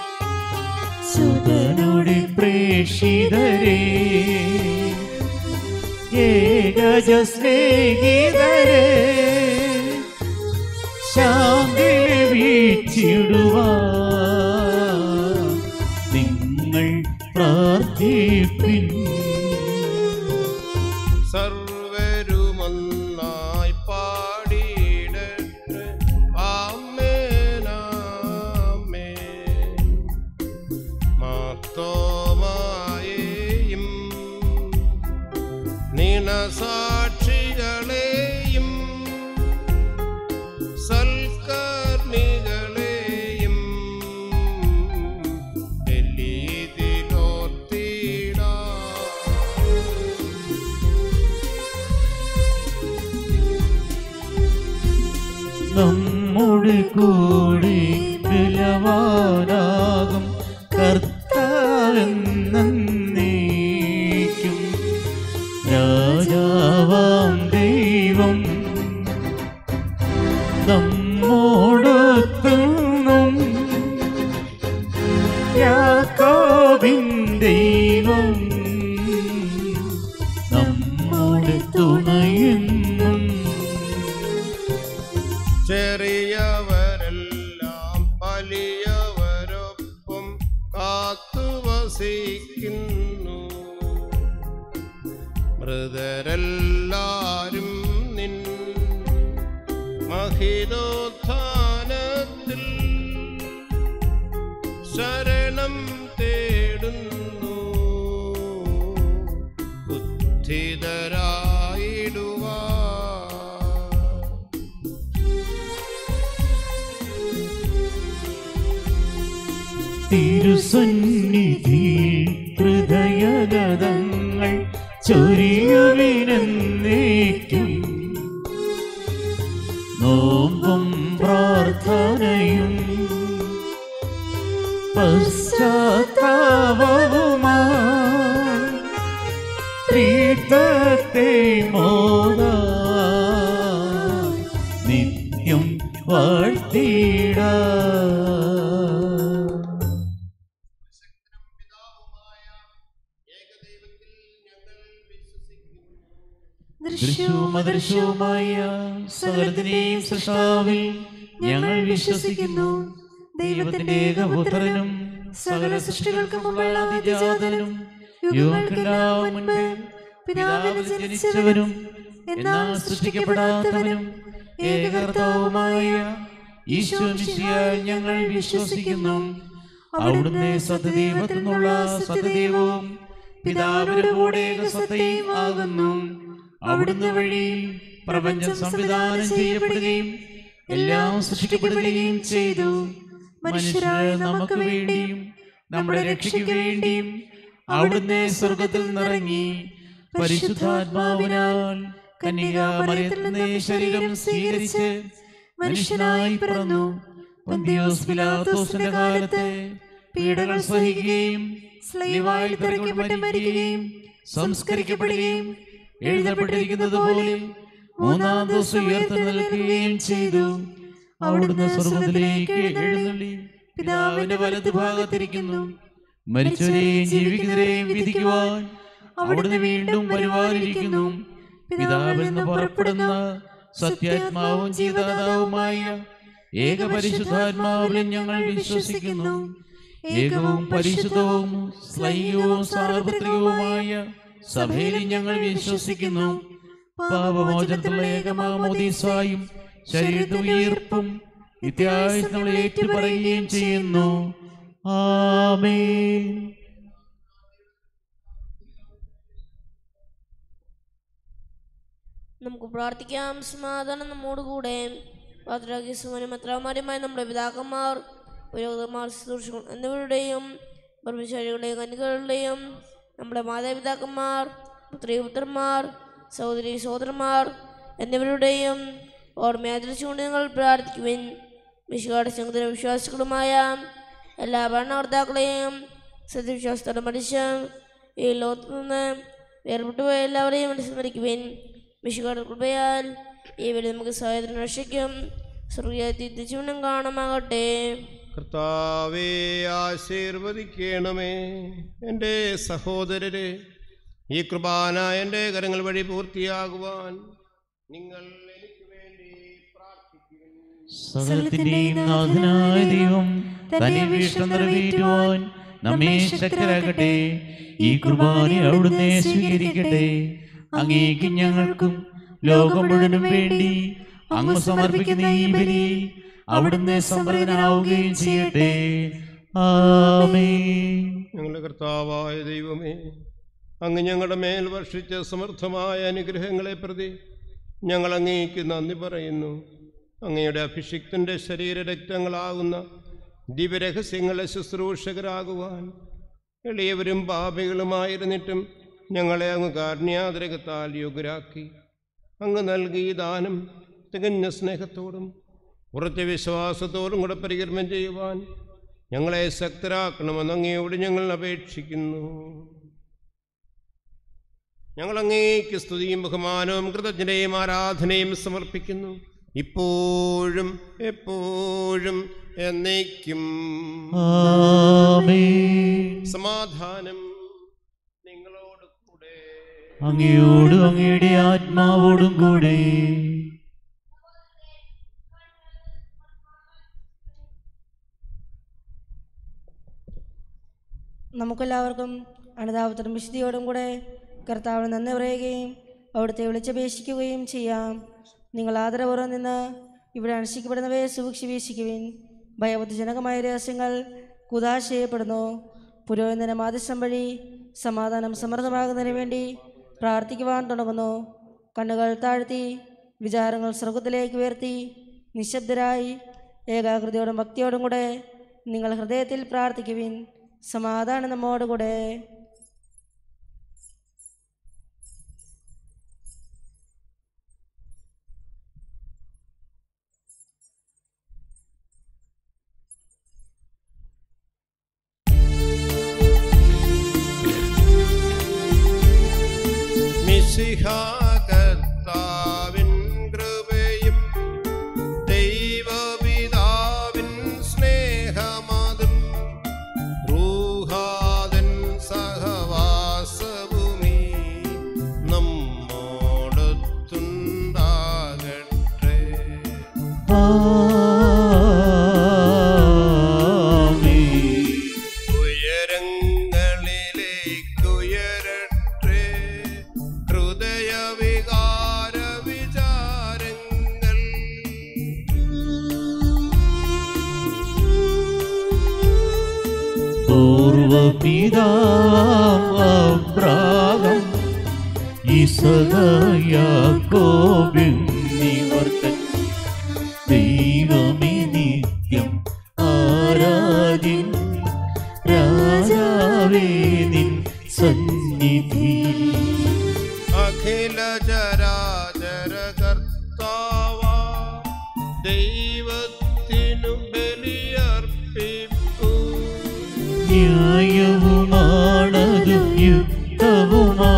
സുതനുടെ പ്രേഷിതരേ ഏകജ സ്നേഹിതരേ ശാന്തി വീച്ചിടുവാൻ നിങ്ങൾ പ്രാർത്ഥിപ്പിൻ. സർവരുമൊന്നായി പാടിയിടട്ടെ ആമേനാമേൻ. മാർത്തോമായെയും നിണസാക്ഷികളെയും സൽക്കർമ്മികളെയും നമ്മുടെ കൂടെ ബലവാനാകും കർത്താവെന്നേക്കും. രാജാവാം ദൈവം നമ്മോടൊത്തും യാക്കോബിൻ ദൈവം നമ്മുടെ തുണയെന്നും. ചെറിയവരെല്ലാം വലിയവരൊപ്പം കാത്തുവസിക്കുന്നു. മൃതരെല്ലാരും നിൻ മഹിതോത്ഥാനത്തിൽ ശരണം തേടുന്നു ഉദ്ധിതരായിടുവാ. തിരുസന്നിധി ഹൃദയഗതങ്ങൾ ചൊരിയുവിനെന്നേക്കും നോമ്പും പ്രാർത്ഥനയും പശ്ചാത്താപവുമാ ത്രിത്വത്തെ മോദ നിത്യം വാഴ്ത്തിട. ദൃശ്യവും അദൃശ്യവുമായ സകലത്തിന്റെയും സൃഷ്ടാവിൽ ഞങ്ങൾ വിശ്വസിക്കുന്നു. ദൈവത്തിന്റെ ഏകപുത്രനും സകല സൃഷ്ടികൾക്കും മുമ്പുള്ള അതിജാതനും യുഗങ്ങൾക്കെല്ലാം മുൻപ് പിതാവിൽ ജനിച്ചവനും എന്നാൽ സൃഷ്ടിക്കപ്പെടാത്തവനും ഏകകർത്താവുമായ ഈശോ മിശിഹായിൽ ഞങ്ങൾ വിശ്വസിക്കുന്നു. അവിടുന്ന് സത്യദൈവത്തിൽ നിന്നുള്ള സത്യദൈവവും പിതാവിന്റെ കൂടെ ഏകസത്തയും ആകുന്നു. അവിടുന്ന് വഴി പ്രപഞ്ചം സംവിധാനം ചെയ്യപ്പെടുകയും എല്ലാം സൃഷ്ടിക്കപ്പെടുകയും ചെയ്തു. മനുഷ്യരായ നമുക്ക് വേണ്ടിയും നമ്മുടെ രക്ഷയ്ക്ക് വേണ്ടിയും അവിടുന്ന് സ്വർഗത്തിൽ നിന്നിറങ്ങി പരിശുദ്ധാത്മാവിനാൽ കന്യകാമറിയത്തിൽ നിന്ന് ശരീരം സ്വീകരിച്ച് മനുഷ്യനായി പിറന്നു. പൊന്തിയോസ് പിലാത്തോസിന്റെ കാലത്ത് പീഡകൾ സഹിക്കുകയും സ്ലീവായിൽ തറയ്ക്കപ്പെട്ട് മരിക്കുകയും സംസ്കരിക്കപ്പെടുകയും എഴുതപ്പെട്ടിരിക്കുന്നത് പോലെ മൂന്നാം ദിവസം ഉയർത്തെഴുന്നേൽക്കുകയും ചെയ്തു. അവിടുന്ന് സ്വർഗ്ഗത്തിലേക്ക് എഴുന്നള്ളി പിതാവിന്റെ വലതു ഭാഗത്തിരിക്കുന്നു. മരിച്ചവരെയും ജീവിക്കുന്നവരെയും വിധിക്കുവാൻ അവിടുന്ന് വീണ്ടും വരുവാനിരിക്കുന്നു. പിതാവിൽ നിന്ന് പുറപ്പെടുന്ന സത്യാത്മാവും ജീവദാതാവുമായ ഏക പരിശുദ്ധാത്മാവിലും ഞങ്ങൾ വിശ്വസിക്കുന്നു. ഏകവും പരിശുദ്ധവും സ്ലൈകവും സാർവത്രികവുമായ സഭയിൽ ഞങ്ങൾ വിശ്വസിക്കുന്നു. പാപമോചനത്തിലുള്ള ഏകമാമോദീസായും ശരീരത്തിൽ ഉയർപ്പും നിത്യായുസ്സും നമ്മൾ ഏറ്റുപറയുകയും ചെയ്യുന്നു. ആമേൻ. നമുക്ക് പ്രാർത്ഥിക്കാം. സമാധാനം നമ്മോടുകൂടെ. പാത്രാഗ്യസുമനും അത്രാമാരുമായ നമ്മുടെ പിതാക്കന്മാർ, പുരോഹിതന്മാർ, ശുശ്രൂഷകൾ എന്നിവരുടെയും ബ്രഹ്മചാരികളുടെയും കന്യകളുടെയും നമ്മുടെ മാതാപിതാക്കന്മാർ, പുത്രിപുത്രന്മാർ, സഹോദരി സഹോദരന്മാർ എന്നിവരുടെയും ഓർമ്മയാചരിച്ചുകൊണ്ട് ഞങ്ങൾ പ്രാർത്ഥിക്കുവിൻ. വിശുകാട് സംഘത്തിലെ വിശ്വാസികളുമായ എല്ലാ ഭരണകർത്താക്കളെയും സത്യവിശ്വാസത്തോടെ മരിച്ച ഈ ലോകത്തു നിന്ന് വേർപെട്ടുപോയ എല്ലാവരെയും അനുസ്മരിക്കുവിൻ. വിശുകാട് കൃപയാൽ ഈ വഴി നമുക്ക് സഹായത്തിന് രക്ഷയ്ക്കും സ്വർഗീയ ജീവനം കാണാമാകട്ടെ. കർത്താവേ, ആശീർവദിക്കണമേ. എൻ്റെ സഹോദരരെ, ഈ കുർബാന എൻ്റെ കരങ്ങൾ വഴി പൂർത്തിയാകുവാൻ നിങ്ങൾ എനിക്ക് വേണ്ടി പ്രാർത്ഥിക്കുവിൻ. സകലത്തിന്റെയും നാഥനായ ദൈവം തന്റെ വീക്ഷണം നിറവേറ്റുവാൻ നമ്മെ ശക്തരാക്കട്ടെ. ഈ കുർബാന അവിടുന്ന് സ്വീകരിക്കട്ടെ. അങ്ങേക്കും ഞങ്ങൾക്കും ലോകം മുഴുവനും വേണ്ടി അങ്ങ് സമർപ്പിക്കുന്ന ഈ ബലി അവിടുന്ന് സമൃദ്ധനാവുകയും ചെയ്യട്ടെ. ആമേൻ. ഞങ്ങളുടെ കർത്താവായ ദൈവമേ, അങ്ങ് ഞങ്ങളുടെ മേൽ വർഷിച്ച സമൃദ്ധമായ അനുഗ്രഹങ്ങളെ പ്രതി ഞങ്ങൾ അങ്ങേക്ക് നന്ദി പറയുന്നു. അങ്ങയുടെ അഭിഷിക്തൻ്റെ ശരീരരക്തങ്ങളാകുന്ന ദിവ്യരഹസ്യങ്ങളെ ശുശ്രൂഷകരാകുവാൻ എളിയവരും പാപികളുമായിരുന്നിട്ടും ഞങ്ങളെ അങ്ങ് കാരുണ്യാതിരകത്താൽ യോഗ്യരാക്കി. അങ്ങ് നൽകിയ ദാനം തികഞ്ഞ സ്നേഹത്തോടും ഉറച്ച വിശ്വാസത്തോടും കൂടെ പരികർമ്മം ചെയ്യുവാൻ ഞങ്ങളെ ശക്തരാക്കണമെന്ന് അങ്ങയോട് ഞങ്ങൾ അപേക്ഷിക്കുന്നു. ഞങ്ങൾ അങ്ങേക്ക് സ്തുതിയും ബഹുമാനവും കൃതജ്ഞതയും ആരാധനയും സമർപ്പിക്കുന്നു, ഇപ്പോഴും എപ്പോഴും എന്നേക്കും. ആമേൻ. സമാധാനം നിങ്ങളോട് കൂടെ. അങ്ങയോടും അങ്ങയുടെ ആത്മാവോടും കൂടെ. നമുക്കെല്ലാവർക്കും അനുതാപത്തിനും വിശുദ്ധിയോടും കൂടെ കർത്താവിന് നന്ദി പറയുകയും അവിടുത്തെ വിളിച്ചപേക്ഷിക്കുകയും ചെയ്യാം. നിങ്ങൾ ആദരപൂർവ്വം നിന്ന് ഇവിടെ അനുഷ്ഠിക്കപ്പെടുന്നവയെ സൂക്ഷിച്ച് വീക്ഷിക്കുവിൻ. ഭയബുദ്ധിജനകമായ രഹസ്യങ്ങൾ കുദാശ ചെയ്യപ്പെടുന്നു. പുരോഹിതന്റെ മാധ്യസ്ഥം വഴി സമാധാനം സമൃദ്ധമാകുന്നതിന് വേണ്ടി പ്രാർത്ഥിക്കുവാൻ തുടങ്ങുന്നു. കണ്ണുകൾ താഴ്ത്തി വിചാരങ്ങൾ സ്വർഗത്തിലേക്ക് ഉയർത്തി നിശബ്ദരായി ഏകാഗ്രതയോടും ഭക്തിയോടും കൂടെ നിങ്ങൾ ഹൃദയത്തിൽ പ്രാർത്ഥിക്കുവിൻ. സമാധാനം നമ്മോടുകൂടെ. കർത്താവിൻ കൃപയും ദൈവപിതാവിൻ സ്നേഹമതും റൂഹാദൻ സഹവാസഭൂമി നമ്മോടൊത്തുണ്ടാകട്ടെ. പൂർവപിതാവാം അബ്രാഹാം ഇസഹാക്ക് യാക്കോബ് എന്നിവർക്കൻ ദൈവമേ നിത്യം ആരാധ്യൻ. രാജാവേ നിൻ സന്നിധിയിൽ അഖില ചരാചര കർത്താവാ ദൈവത്തിനു ബലിയർപ്പിപ്പൂ. ന്യായവുമാണതു യുക്തവുമാ,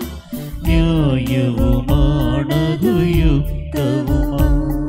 ന്യായവുമാണതു യുക്തവുമാ.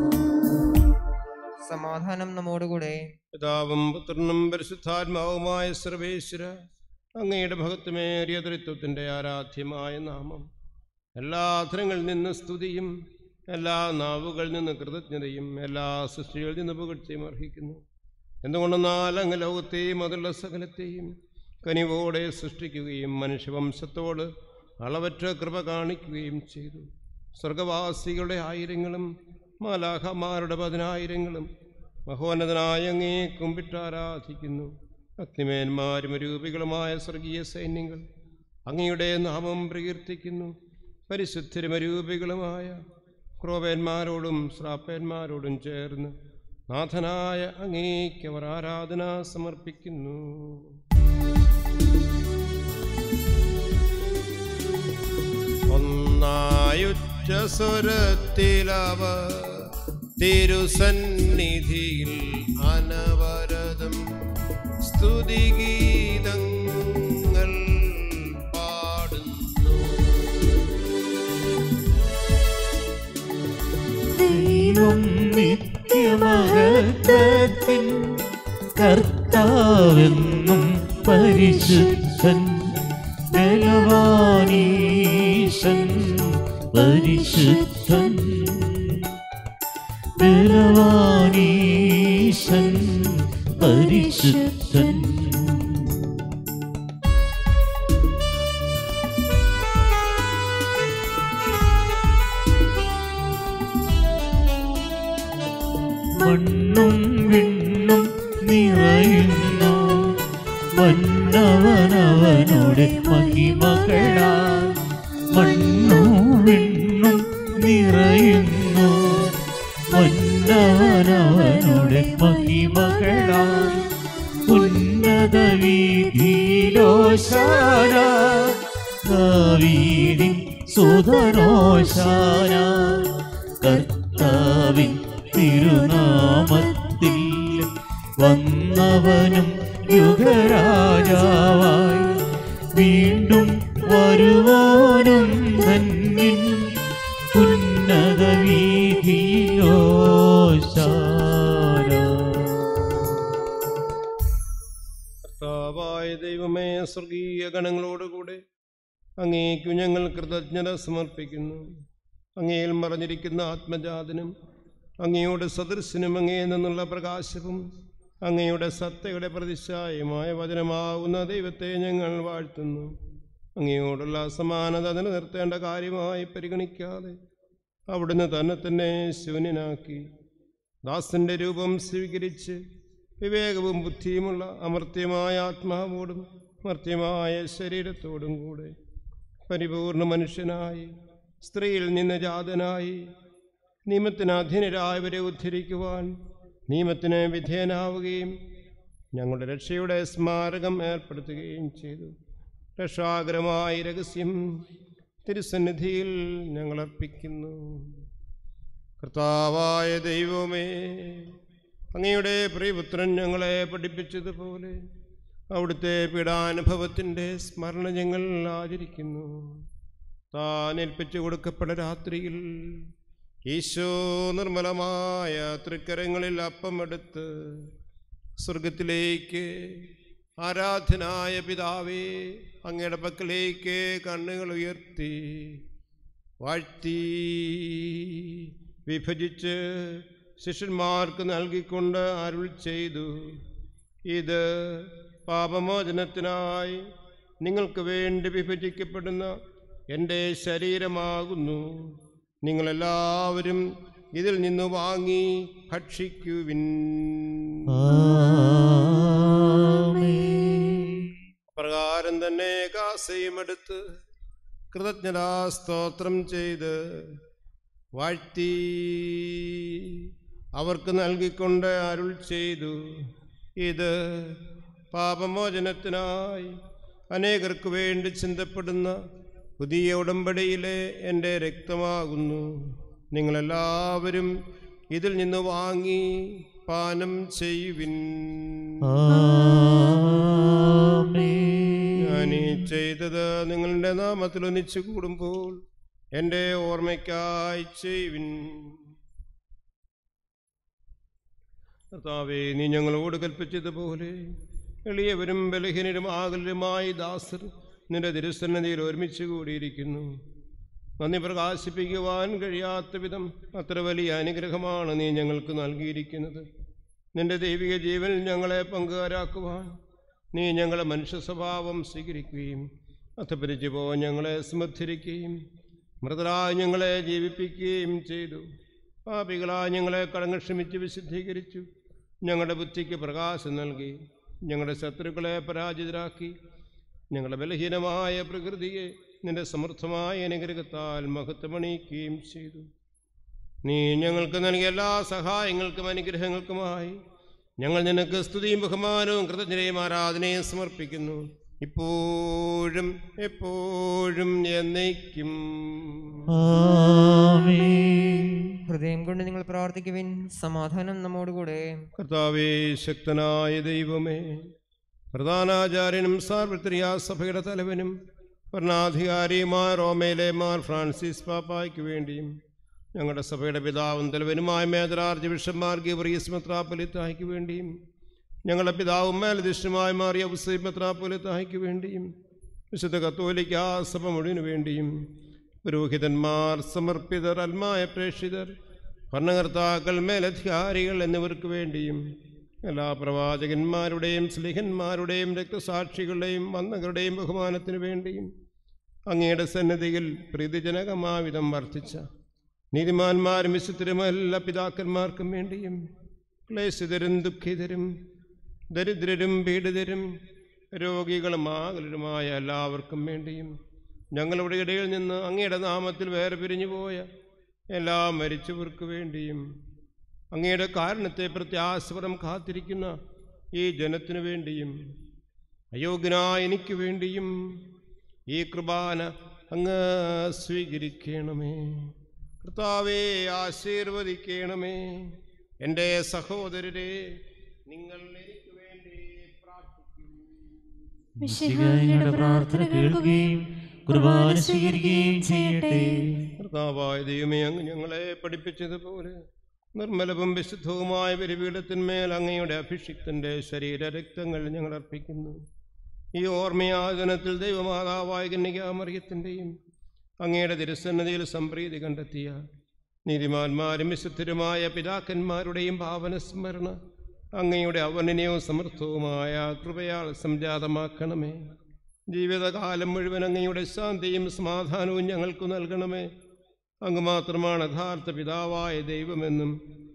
സമാധാനം നമ്മോടുകൂടെ. പിതാവും പുത്രനും പരിശുദ്ധാത്മാവുമായ സർവേശ്വര, അങ്ങയുടെ മഹത്വമേറിയ ത്രിത്വത്തിൻ്റെ ആരാധ്യമായ നാമം എല്ലാ അധരങ്ങളിൽ നിന്ന് സ്തുതിയും എല്ലാ നാവുകളിൽ നിന്ന് കൃതജ്ഞതയും എല്ലാ സൃഷ്ടികളിൽ നിന്ന് പുകഴ്ചയും അർഹിക്കുന്നു. എന്തുകൊണ്ടെന്നാൽ അങ്ങ് ലോകത്തെയും അതുള്ള സകലത്തെയും കനിവോടെ സൃഷ്ടിക്കുകയും മനുഷ്യവംശത്തോട് അളവറ്റ കൃപ കാണിക്കുകയും ചെയ്തു. സ്വർഗവാസികളുടെ ആയിരങ്ങളും മാലാഖമാരുടെ പതിനായിരങ്ങളും മഹോന്നതനായ അങ്ങേ കുമ്പിട്ടാരാധിക്കുന്നു. അഗ്നിമേന്മാരും രൂപികളുമായ സ്വർഗീയ സൈന്യങ്ങൾ അങ്ങയുടെ നാമം പ്രകീർത്തിക്കുന്നു. പരിശുദ്ധരുമരൂപികളുമായ ക്രോവേന്മാരോടും ശ്രാപ്പേന്മാരോടും ചേർന്ന് നാഥനായ അങ്ങേക്ക് അവർ ആരാധന സമർപ്പിക്കുന്നു. ഒന്നായുച്ച സ്വരത്തിലവർ തിരുസന്നിധിയിൽ അനവരതം സ്തുതിഗീതങ്ങൾ പാടുന്നു. ദൈവം നിത്യമഹത്വത്തിൻ കർത്താവെന്നും പരിശുദ്ധൻ, ബലവാനീശൻ പരിശുദ്ധൻ, ബലവാനീശൻ പരിശുദ്ധൻ. മണ്ണും വിണ്ണും നിറയുന്നു വന്നവനവനുടെ മഹിമകളാൽ. മണ്ണും വിണ്ണും നിറയുന്നു വന്നവനവനുടെ മഹിമകളാൽ. ഉന്നത വീതിയിലോശാന ദാവീദിൻ സുതനോശാന. കർത്താവിൻ തിരുനാമത്തിൽ വന്നവനും യുഗരാജാവായി വീണ്ടും വരുവാനും ധന്യൻ. ഉന്നത വീതിയിലോശാന. കർത്താവായ ദൈവമേ, സ്വർഗീയ ഗണങ്ങളോടുകൂടെ അങ്ങേക്കു ഞങ്ങൾ കൃതജ്ഞത സമർപ്പിക്കുന്നു. അങ്ങയിൽ മറഞ്ഞിരിക്കുന്ന ആത്മജാതനും അങ്ങയുടെ സദൃശനും അങ്ങേ നിന്നുള്ള പ്രകാശവും അങ്ങയുടെ സത്തയുടെ പ്രതിച്ഛായമായ വചനമാവുന്ന ദൈവത്തെ ഞങ്ങൾ വാഴ്ത്തുന്നു. അങ്ങയോടുള്ള സമാനത നിലനിർത്തേണ്ട കാര്യമായി പരിഗണിക്കാതെ അവിടുന്ന് തന്നെ തന്നെ ശൂന്യനാക്കി ദാസന്റെ രൂപം സ്വീകരിച്ച് വിവേകവും ബുദ്ധിയുമുള്ള അമർത്യമായ ആത്മാവോടും മർത്യമായ ശരീരത്തോടും കൂടെ പരിപൂർണ മനുഷ്യനായി സ്ത്രീയിൽ നിന്ന് ജാതനായി നിയമത്തിന് അധീനരായവരെ ഉദ്ധരിക്കുവാൻ നിയമത്തിന് വിധേയനാവുകയും ഞങ്ങളുടെ രക്ഷയുടെ സ്മാരകം ഏർപ്പെടുത്തുകയും ചെയ്തു. രക്ഷാകരമായ രഹസ്യം തിരുസന്നിധിയിൽ ഞങ്ങൾ അർപ്പിക്കുന്നു. കർത്താവായ ദൈവമേ, അങ്ങയുടെ പ്രിയപുത്രൻ ഞങ്ങളെ പഠിപ്പിച്ചതുപോലെ അവിടുത്തെ പീഡാനുഭവത്തിൻ്റെ സ്മരണ ഞങ്ങൾ ആചരിക്കുന്നു. താൻ ഏൽപ്പിച്ചു കൊടുക്കപ്പെട്ട രാത്രിയിൽ ഈശോ നിർമ്മലമായ തൃക്കരങ്ങളിൽ അപ്പമെടുത്ത് സ്വർഗത്തിലേക്ക് ആരാധനായ പിതാവേ, അങ്ങയുടെ പക്കലേക്ക് കണ്ണുകൾ ഉയർത്തി വാഴ്ത്തി വിഭജിച്ച് ശിഷ്യന്മാർക്ക് നൽകിക്കൊണ്ട് അരുൾ ചെയ്തു, ഇത് പാപമോചനത്തിനായി നിങ്ങൾക്ക് വേണ്ടി വിഭജിക്കപ്പെടുന്ന എൻ്റെ ശരീരമാകുന്നു. നിങ്ങളെല്ലാവരും ഇതിൽ നിന്ന് വാങ്ങി ഭക്ഷിക്കുവിൻ. പ്രകാരം തന്നെ കാസയും എടുത്ത് കൃതജ്ഞതാ സ്തോത്രം ചെയ്ത് വാഴ്ത്തി അവർക്ക് നൽകിക്കൊണ്ട് അരുൾ ചെയ്തു, ഇത് പാപമോചനത്തിനായി അനേകർക്ക് വേണ്ടി ചിന്തപ്പെടുന്ന പുതിയ ഉടമ്പടിയിലെ എൻ്റെ രക്തമാകുന്നു. നിങ്ങളെല്ലാവരും ഇതിൽ നിന്ന് വാങ്ങി പാനം ചെയ്യുവിൻ. ഞാനീ ചെയ്തത് നിങ്ങളുടെ നാമത്തിൽ ഒന്നിച്ചു കൂടുമ്പോൾ എൻ്റെ ഓർമ്മയ്ക്കായി ചെയ്യുവിൻ. കർത്താവേ, നീ ഞങ്ങളോട് കൽപ്പിച്ചതുപോലെ എളിയവരും ബലഹീനരും ആകുലരുമായി ദാസർ നിന്റെ തിരുസന്നിധിയിൽ ഒരുമിച്ച് കൂടിയിരിക്കുന്നു. നന്ദി പ്രകാശിപ്പിക്കുവാൻ കഴിയാത്ത വിധം അത്ര വലിയ അനുഗ്രഹമാണ് നീ ഞങ്ങൾക്ക് നൽകിയിരിക്കുന്നത്. നിന്റെ ദൈവിക ജീവൻ ഞങ്ങളെ പങ്കുകാരാക്കുവാൻ നീ ഞങ്ങളെ മനുഷ്യ സ്വഭാവം സ്വീകരിക്കുകയും അധപരിച്ചു പോകാൻ ഞങ്ങളെ സ്മരിക്കുകയും മൃതരായി ഞങ്ങളെ ജീവിപ്പിക്കുകയും ചെയ്തു. പാപികളായി ഞങ്ങളെ കടങ്ങൾ ക്ഷമിച്ച് വിശുദ്ധീകരിച്ചു. ഞങ്ങളുടെ ബുദ്ധിക്ക് പ്രകാശം നൽകി. ഞങ്ങളുടെ ശത്രുക്കളെ പരാജിതരാക്കി. ഞങ്ങളുടെ ബലഹീനമായ പ്രകൃതിയെ നിന്റെ സമൃദ്ധമായ അനുഗ്രഹത്താൽ മഹത്വമണിയിക്കുകയും ചെയ്തു. നീ ഞങ്ങൾക്ക് നൽകിയ എല്ലാ സഹായങ്ങൾക്കും അനുഗ്രഹങ്ങൾക്കുമായി ഞങ്ങൾ നിനക്ക് സ്തുതിയും ബഹുമാനവും കൃതജ്ഞതയും ആരാധനയും സമർപ്പിക്കുന്നു, ഇപ്പോഴും എപ്പോഴും എന്നേക്കും. ഹൃദയം കൊണ്ട് നിങ്ങൾ പ്രാർത്ഥിക്കുവിൻ. സമാധാനം നമ്മോടുകൂടെ. കർത്താവേ, ശക്തനായ ദൈവമേ, പ്രധാനാചാര്യനും സാർവത്രിക സഭയുടെ തലവനും ഭരണാധികാരിയുമായ റോമയിലെ മാർ ഫ്രാൻസിസ് പാപ്പായ്ക്ക് വേണ്ടിയും ഞങ്ങളുടെ സഭയുടെ പിതാവും തലവനുമായ മേജറാർജ് ബിഷപ്പ്മാർ ഗീവർഗീസ് മെത്രാപ്പൊലീത്തായ്ക്ക് വേണ്ടിയും ഞങ്ങളുടെ പിതാവും മേലധ്യക്ഷനുമായ മാറിയ ഔസേപ്പ് മെത്രാപ്പൊലീത്തായ്ക്ക് വേണ്ടിയും വിശുദ്ധ കത്തോലിക്കാ സഭ മുഴുവനു വേണ്ടിയും പുരോഹിതന്മാർ, സമർപ്പിതർ, അൽമായ പ്രേക്ഷിതർ, ഭരണകർത്താക്കൾ, മേലധികാരികൾ എന്നിവർക്ക് വേണ്ടിയും എല്ലാ പ്രവാചകന്മാരുടെയും സ്ലിഹന്മാരുടെയും രക്തസാക്ഷികളുടെയും വന്ദകരുടെയും ബഹുമാനത്തിനു വേണ്ടിയും അങ്ങയുടെ സന്നിധിയിൽ പ്രീതിജനകമാവിധം വർദ്ധിച്ച നീതിമാന്മാരും വിശുദ്ധരും എല്ലാ പിതാക്കന്മാർക്കും വേണ്ടിയും ക്ലേശിതരും ദുഃഖിതരും ദരിദ്രരും പീഡിതരും രോഗികളും ആകുലരുമായ എല്ലാവർക്കും വേണ്ടിയും ഞങ്ങളുടെ ഇടയിൽ നിന്ന് അങ്ങയുടെ നാമത്തിൽ വേറെ പിരിഞ്ഞുപോയ എല്ലാ മരിച്ചവർക്ക് വേണ്ടിയും അങ്ങയുടെ കാരണത്തെ പ്രത്യാശപരം കാത്തിരിക്കുന്ന ഈ ജനത്തിനു വേണ്ടിയും അയോഗ്യനായ എനിക്ക് വേണ്ടിയും ഈ കൃപാന അങ്ങ് സ്വീകരിക്കണമേ. കർത്താവേ, ആശീർവദിക്കണമേ. എൻ്റെ സഹോദരരെ, നിങ്ങൾ എനിക്ക് വേണ്ടി പ്രാർത്ഥിക്കും. മിശിഹായുടെ പ്രാർത്ഥന കേൾക്കുകയും കുർബാന സ്വീകരിക്കുകയും ചെയ്യട്ടെ. കർത്താവായ ദൈവമേ, അങ്ങ് ഞങ്ങളെ പഠിപ്പിച്ചതുപോലെ നിർമ്മലവും വിശുദ്ധവുമായ ബലിപീഠത്തിന്മേൽ അങ്ങയുടെ അഭിഷിക്തൻ്റെ ശരീരരക്തങ്ങൾ ഞങ്ങൾ അർപ്പിക്കുന്നു. ഈ ഓർമ്മയാചനത്തിൽ ദൈവമാതാവായ കന്യകാമറിയത്തിൻ്റെയും അങ്ങയുടെ തിരുസന്നിധിയിൽ സംപ്രീതി കണ്ടെത്തിയ നീതിമാന്മാരും വിശുദ്ധരുമായ പിതാക്കന്മാരുടെയും ഭാവനസ്മരണ അങ്ങയുടെ അവർണ്ണനീയവും സമൃദ്ധവുമായ കൃപയാൽ സംജാതമാക്കണമേ. ജീവിതകാലം മുഴുവൻ അങ്ങയുടെ ശാന്തിയും സമാധാനവും ഞങ്ങൾക്ക് നൽകണമേ. അങ്ങ് മാത്രമാണ് യഥാർത്ഥ പിതാവായ ദൈവമെന്നും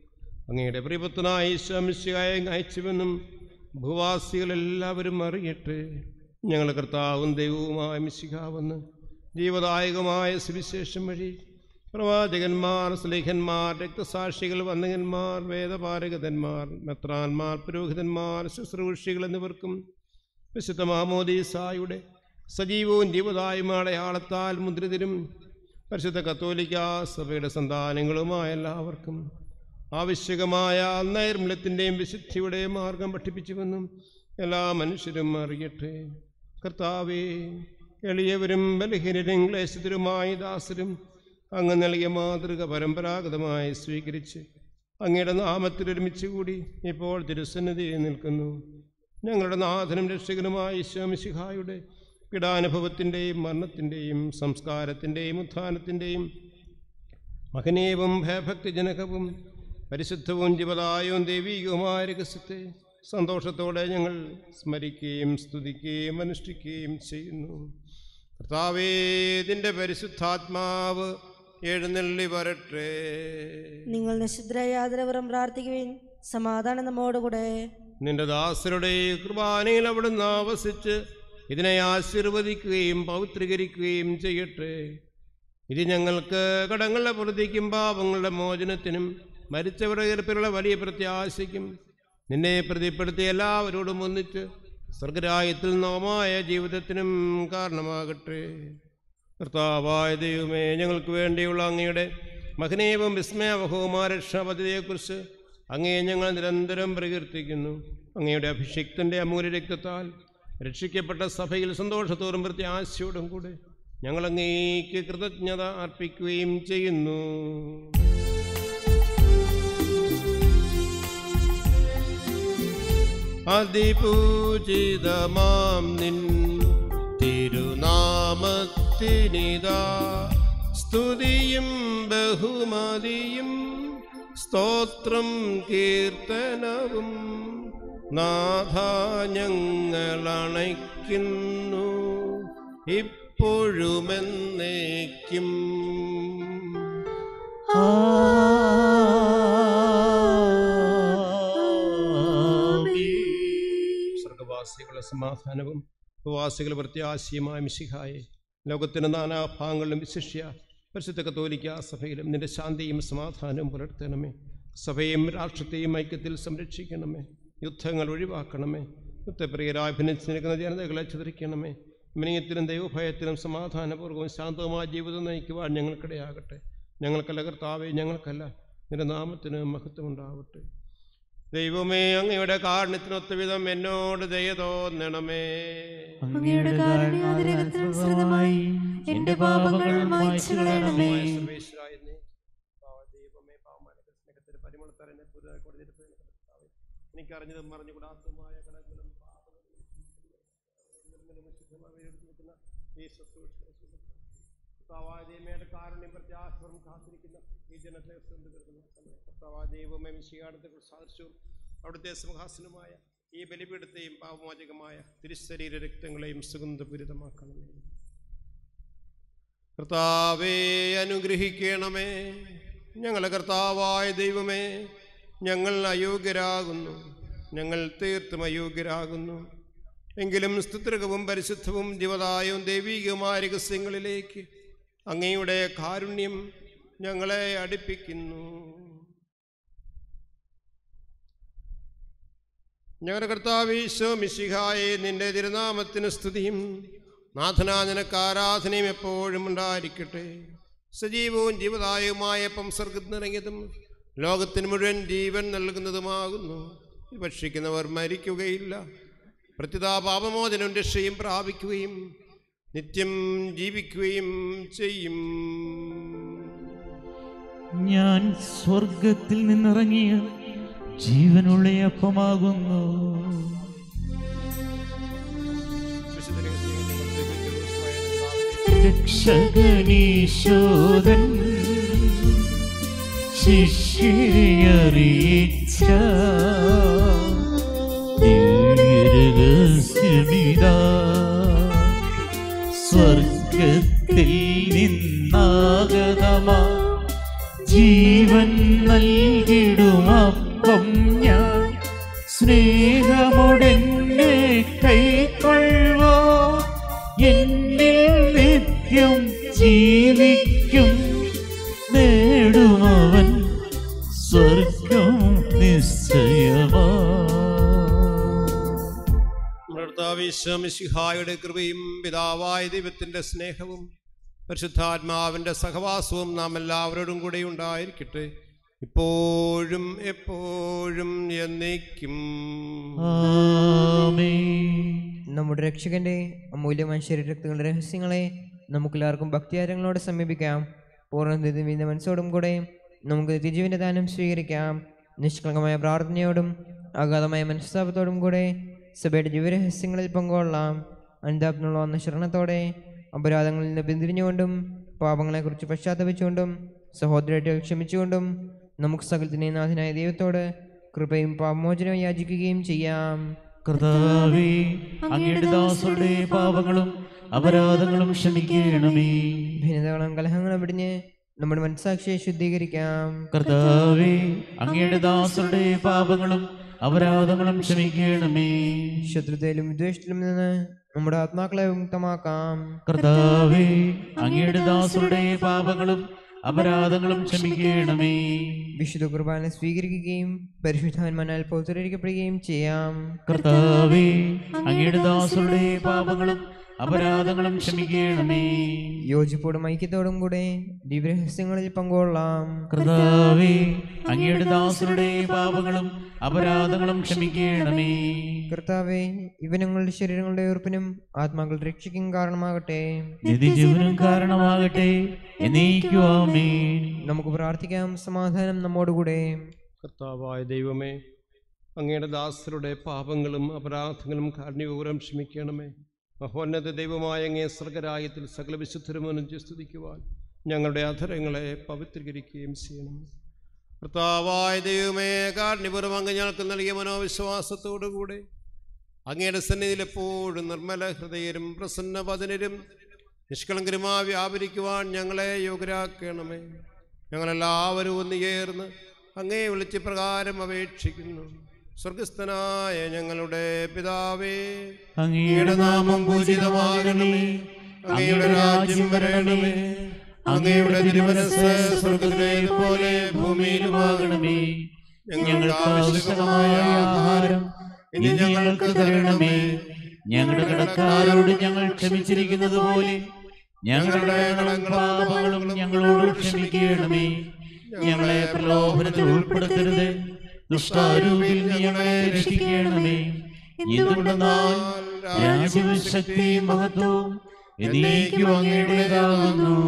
അങ്ങയുടെ പ്രിയപുത്രനായ ഈശോ മിശിഹായെ അയച്ചുവെന്നും ഭൂവാസികളെല്ലാവരും അറിയട്ടെ. ഞങ്ങളുടെ കർത്താവും ദൈവവുമായ മിശിഹാവെന്ന് ജീവദായകമായ സുവിശേഷം വഴി പ്രവാചകന്മാർ, സ്ലേഹന്മാർ, രക്തസാക്ഷികൾ, വന്ദകന്മാർ, വേദപാരഗതന്മാർ, മെത്രാന്മാർ, പുരോഹിതന്മാർ, ശുശ്രൂഷികൾ എന്നിവർക്കും വിശുദ്ധ മാമോദീസായുടെ സജീവവും ജീവദായകമായ അടയാളത്താൽ മുദ്രിതരും പരിശുദ്ധ കത്തോലിക്ക സഭയുടെ സന്താനങ്ങളുമായ എല്ലാവർക്കും ആവശ്യകമായ നൈർമല്യത്തിൻ്റെയും വിശുദ്ധിയുടെയും മാർഗം പഠിപ്പിച്ചുവെന്നും എല്ലാ മനുഷ്യരും അറിയട്ടെ. കർത്താവേ, എളിയവരും ബലഹീനരും ക്ലേശിതരുമായ ദാസരും അങ്ങ് നൽകിയ മാതൃക പരമ്പരാഗതമായി സ്വീകരിച്ച് അങ്ങയുടെ നാമത്തിൽ ഒരുമിച്ച് കൂടി ഇപ്പോൾ തിരുസന്നിധിയിൽ നിൽക്കുന്നു. ഞങ്ങളുടെ നാഥനും രക്ഷകനുമായ ഈശോ മിശിഹായുടെ പീഡാനുഭവത്തിൻ്റെയും മരണത്തിൻ്റെയും സംസ്കാരത്തിൻ്റെയും ഉത്ഥാനത്തിൻ്റെയും മഹനീയവും ഭയഭക്തിജനകവും പരിശുദ്ധവും ജീവദായവും ദൈവീകവുമായ രഹസ്യത്തെ സന്തോഷത്തോടെ ഞങ്ങൾ സ്മരിക്കുകയും സ്തുതിക്കുകയും അനുഷ്ഠിക്കുകയും ചെയ്യുന്നു. കർത്താവേ, നിന്റെ പരിശുദ്ധാത്മാവ് എഴുന്നള്ളി വരട്ടെ. നിങ്ങൾ നിശുദ്ധരായ ആദരവരം പ്രാർത്ഥിക്കുവിൻ. സമാധാനം നമ്മോടുകൂടെ. നിന്റെ ദാസരുടെ കൃപാനയിൽ അവിടുന്ന് ആവസിച്ച് ഇതിനെ ആശീർവദിക്കുകയും പൗത്രീകരിക്കുകയും ചെയ്യട്ടെ. ഇത് ഞങ്ങൾക്ക് കടങ്ങളുടെ പ്രതിക്കും പാപങ്ങളുടെ മോചനത്തിനും മരിച്ചവരുടെ ഉയർപ്പിലുള്ള വലിയ പ്രത്യാശയ്ക്കും നിന്നെ പ്രതിപ്പെടുത്തിയ എല്ലാവരോടും ഒന്നിച്ച് സ്വർഗരാജ്യത്തിൽ നവമായ ജീവിതത്തിനും കാരണമാകട്ടെ. കർത്താവായ ദൈവമേ, ഞങ്ങൾക്ക് വേണ്ടിയുള്ള അങ്ങയുടെ മഹനീയവും വിസ്മയാവഹവുമായ രക്ഷാപദ്ധതിയെക്കുറിച്ച് അങ്ങയെ ഞങ്ങൾ നിരന്തരം പ്രകീർത്തിക്കുന്നു. അങ്ങയുടെ അഭിഷിക്തൻ്റെ അമൂല്യ രക്തത്താൽ രക്ഷിക്കപ്പെട്ട സഭയിൽ സന്തോഷത്തോടും പ്രത്യാശയോടും കൂടെ ഞങ്ങൾ അങ്ങേക്ക് കൃതജ്ഞത അർപ്പിക്കുകയും ചെയ്യുന്നു. അതിപൂജിതമാം നിൻ തിരുനാമത്തിനിതാ സ്തുതിയും ബഹുമതിയും സ്തോത്രം കീർത്തനവും നാഥ ഞങ്ങളണയ്ക്കുന്നു ഇപ്പോഴുമെന്നേക്കും. സ്വർഗവാസികളുടെ സമാധാനവും ഉപവാസികളുടെ പ്രത്യാശയുമായ മിശിഹായെ, ലോകത്തിൻ്റെ നാനാഭാഗങ്ങളിലും വിശിഷ്യ പരിശുദ്ധ കത്തോലിക്ക സഭയിലും നിന്റെ ശാന്തിയും സമാധാനവും പുലർത്തണമേ. സഭയും രാഷ്ട്രത്തെയും ഐക്യത്തിൽ സംരക്ഷിക്കണമേ. യുദ്ധങ്ങൾ ഒഴിവാക്കണമേ. യുദ്ധപ്രിയരായി ഭിന്നിച്ചിരിക്കുന്ന ജനതകളെ ചിതറിക്കണമേ. വിനയത്തിലും ദൈവഭയത്തിലും സമാധാനപൂർവ്വവും ശാന്തവുമായ ജീവിതം നയിക്കുവാൻ ഞങ്ങൾക്കിടയാകട്ടെ. ഞങ്ങൾക്കല്ല കർത്താവേ, ഞങ്ങൾക്കല്ല, നിന്റെ നാമത്തിന് മഹത്വം ഉണ്ടാവട്ടെ. ദൈവമേ, അങ്ങയുടെ കാരുണ്യത്തിനൊത്ത വിധം എന്നോട് ദയ തോന്നണമേ. അങ്ങയുടെ കാരുണ്യാതിരകത്തിനനുസൃതമായി എന്റെ പാപങ്ങൾ മായ്ച്ചു കളയണമേ. എനിക്കറിഞ്ഞതും മറിഞ്ഞുകൂടാത്തതുമായ കടങ്ങളും കർത്താവായ കാരുണ്യം പ്രത്യാശപൂർവ്വം കാത്തിരിക്കുന്ന ഈ ജനത്തെ കർത്താവായ ദൈവമേ, മിശിഹായുടെ സാദൃശ്യവും അവിടുത്തെ സിംഹാസനമായ ഈ ബലിപീഠത്തെയും പാപമോചകമായ തിരുശരീര രക്തങ്ങളെയും സുഗന്ധപൂരിതമാക്കണമേ. കർത്താവേ, അനുഗ്രഹിക്കണമേ. ഞങ്ങളെ കർത്താവായ ദൈവമേ, ഞങ്ങൾ അയോഗ്യരാകുന്നു, ഞങ്ങൾ തീർത്തും അയോഗ്യരാകുന്നു. എങ്കിലും സ്തുത്യർഹവും പരിശുദ്ധവും ജീവദായവും ദൈവീകവുമായ രഹസ്യങ്ങളിലേക്ക് അങ്ങയുടെ കാരുണ്യം ഞങ്ങളെ അടുപ്പിക്കുന്നു. ഞങ്ങളുടെ കർത്താവ് ഈശോ മിശിഹായെ, നിന്റെ തിരുനാമത്തിന് സ്തുതിയും നാഥനാ നിനക്ക് ആരാധനയും എപ്പോഴും ഉണ്ടായിരിക്കട്ടെ. സജീവവും ജീവദായവുമായ അപ്പം സ്വർഗ്ഗത്തിൽ നിറങ്ങിയതും ലോകത്തിന് മുഴുവൻ ജീവൻ നൽകുന്നതുമാകുന്നു. ഭക്ഷിക്കുന്നവർ മരിക്കുകയില്ല, പ്രത്യുത പാപമോചനം രക്ഷയും പ്രാപിക്കുകയും നിത്യം ജീവിക്കുകയും ചെയ്യും. ഞാൻ സ്വർഗത്തിൽ നിന്നിറങ്ങിയ ജീവനുള്ള അപ്പമാകുന്നു. രക്ഷകനീശോദൻ ശിഷ്യറിയിച്ച ദിവ്യരഹസ്യമിതാ സ്വർഗത്തിൽ നിന്നാഗതമാ ജീവൻ നൽകിടും പാപം ഞാൻ സ്നേഹമുടെന്നെ കൈക്കൊള്ളുവോ എന്നിൽ നിത്യം ജീവിക്കും നേടുമവൻ സ്വർഗം നിശ്ചയമാ. മിശിഹായുടെ കൃപയും പിതാവായ ദൈവത്തിൻ്റെ സ്നേഹവും പരിശുദ്ധാത്മാവിൻ്റെ സഹവാസവും നാം എല്ലാവരോടും കൂടെ ഉണ്ടായിരിക്കട്ടെ, ഇപ്പോഴും എപ്പോഴും എന്നേക്കും. നമ്മുടെ രക്ഷകന്റെ അമൂല്യമായ ശരീരരക്തങ്ങളുടെ രഹസ്യങ്ങളെ നമുക്കെല്ലാവർക്കും ഭക്തിയാരങ്ങളോട് സമീപിക്കാം. പൂർണ്ണ മനസ്സോടും കൂടെ നമുക്ക് നിത്യജീവന്റെ ദാനം സ്വീകരിക്കാം. നിഷ്കളങ്കമായ പ്രാർത്ഥനയോടും അഗാധമായ മനസ്താപത്തോടും കൂടെ സഭയുടെ ജീവരഹസ്യങ്ങളിൽ പങ്കുകൊള്ളാം. അനുതാപത്തിനുള്ള വന്ന ശരണത്തോടെ അപരാധങ്ങളിൽ നിന്ന് പിന്തിരിഞ്ഞുകൊണ്ടും പാപങ്ങളെക്കുറിച്ച് പശ്ചാത്തപിച്ചുകൊണ്ടും സഹോദരത്തെ ക്ഷമിച്ചുകൊണ്ടും നമുക്ക് സകലത്തിൻ്റെ നാഥനായ ദൈവത്തോട് കൃപയും പാപമോചനവും യാചിക്കുകയും ചെയ്യാം. കർത്താവേ, അങ്ങയുടെ ദാസരുടെ പാപങ്ങളും അപരാധങ്ങളും ക്ഷമിക്കണമേ. ഭിന്നതകളും കലഹങ്ങളും വിടിഞ്ഞ് നമ്മുടെ മനസ്സാക്ഷിയെ ശുദ്ധീകരിക്കാം. കർത്താവേ, അങ്ങയുടെ ദാസരുടെ പാപങ്ങളും അപരാധങ്ങളും ക്ഷമിക്കണമേ. ശത്രുതയിലും വിദ്വേഷത്തിലും നിന്ന് നമ്മുടെ ആത്മാക്കളെ മുക്തമാക്കാം. കർത്താവേ, അങ്ങയുടെ ദാസരുടെ പാപങ്ങളും അപരാധങ്ങളും ക്ഷമിക്കണമേ. വിശുദ്ധ കുർബാന സ്വീകരിക്കുകയും പരിശുദ്ധാത്മാനാൽ പൗത്രീകരിക്കപ്പെടുകയും ചെയ്യാം. കർത്താവേ, അങ്ങയുടെ ദാസരുടെ പാപങ്ങളും അപരാധങ്ങളും ക്ഷമിക്കണമേ. യോജിപ്പോടും ഐക്യത്തോടും കൂടെ ദിവ്യരഹസ്യങ്ങളിൽ പങ്കുകൊള്ളാം. കർത്താവേ, അങ്ങയുടെ ദാസരുടെ പാപങ്ങളും അപരാധങ്ങളും ക്ഷമിക്കണമേ. കർത്താവേ, ഇവ ഞങ്ങളുടെ ശരീരങ്ങളുടെ ഉറപ്പിനും ആത്മാക്കളുടെ രക്ഷയ്ക്കും കാരണമാകട്ടെ, നിത്യജീവനും കാരണമാകട്ടെ. എന്നേക്കും ആമേൻ. നമുക്ക് പ്രാർത്ഥിക്കാം. സമാധാനം നമ്മോടുകൂടെ. കർത്താവായ ദൈവമേ, അങ്ങയുടെ ദാസരുടെ പാപങ്ങളും അപരാധങ്ങളും കാരുണ്യപൂർവ്വം ക്ഷമിക്കണമേ. മഹോന്നത ദൈവമായ അങ്ങേ സ്വർഗരാജ്യത്തിൽ സകല വിശുദ്ധരും അനുജ സ്തുതിക്കുവാൻ ഞങ്ങളുടെ അധരങ്ങളെ പവിത്രീകരിക്കുകയും ചെയ്യണം. കർത്താവായ ദൈവമേ, കാരുണ്യപൂർവ്വം അങ്ങ് ഞങ്ങൾക്ക് നൽകിയ മനോവിശ്വാസത്തോടുകൂടെ അങ്ങയുടെ സന്നിധിയിൽ എപ്പോഴും നിർമ്മല ഹൃദയരും പ്രസന്നവദനരും നിഷ്കളങ്കരുമായി വ്യാപരിക്കുവാൻ ഞങ്ങളെ യോഗ്യരാക്കണമേ. ഞങ്ങളെല്ലാവരും ഒന്ന് ചേർന്ന് അങ്ങേ വിളിച്ച് പ്രകാരം അപേക്ഷിക്കുന്നു. സ്വർഗസ്ഥനായ ഞങ്ങളുടെ പിതാവേ, അങ്ങയുടെ നാമം പൂജിതമാകണമേ. അങ്ങയുടെ രാജ്യം വരണമേ. അങ്ങയുടെ തിരുമനസ്സ് സ്വർഗ്ഗത്തിലെ പോലെ ഭൂമിയിലുമാകണമേ. ഞങ്ങൾക്ക് ആവശ്യമായ ആഹാരം ഇനി ഞങ്ങൾക്ക് തരണമേ. ഞങ്ങളുടെ കടക്കാരോട് ഞങ്ങൾ ക്ഷമിച്ചിരിക്കുന്നത് പോലെ ഞങ്ങളുടെ പാപങ്ങളും ഞങ്ങളോട് ക്ഷമിക്കണമേ. ഞങ്ങളെ പ്രലോഭനത്തിൽ ഉൾപ്പെടുത്തരുത്, ദുഷ്ടാരൂപിൽ നീ ഞങ്ങളെ രക്ഷിക്കണമേ. എന്തുകൊണ്ടെന്നാൽ രാജ്യവും ശക്തിയും മഹത്വവും എന്നേക്കും അങ്ങയുടേതാകുന്നു.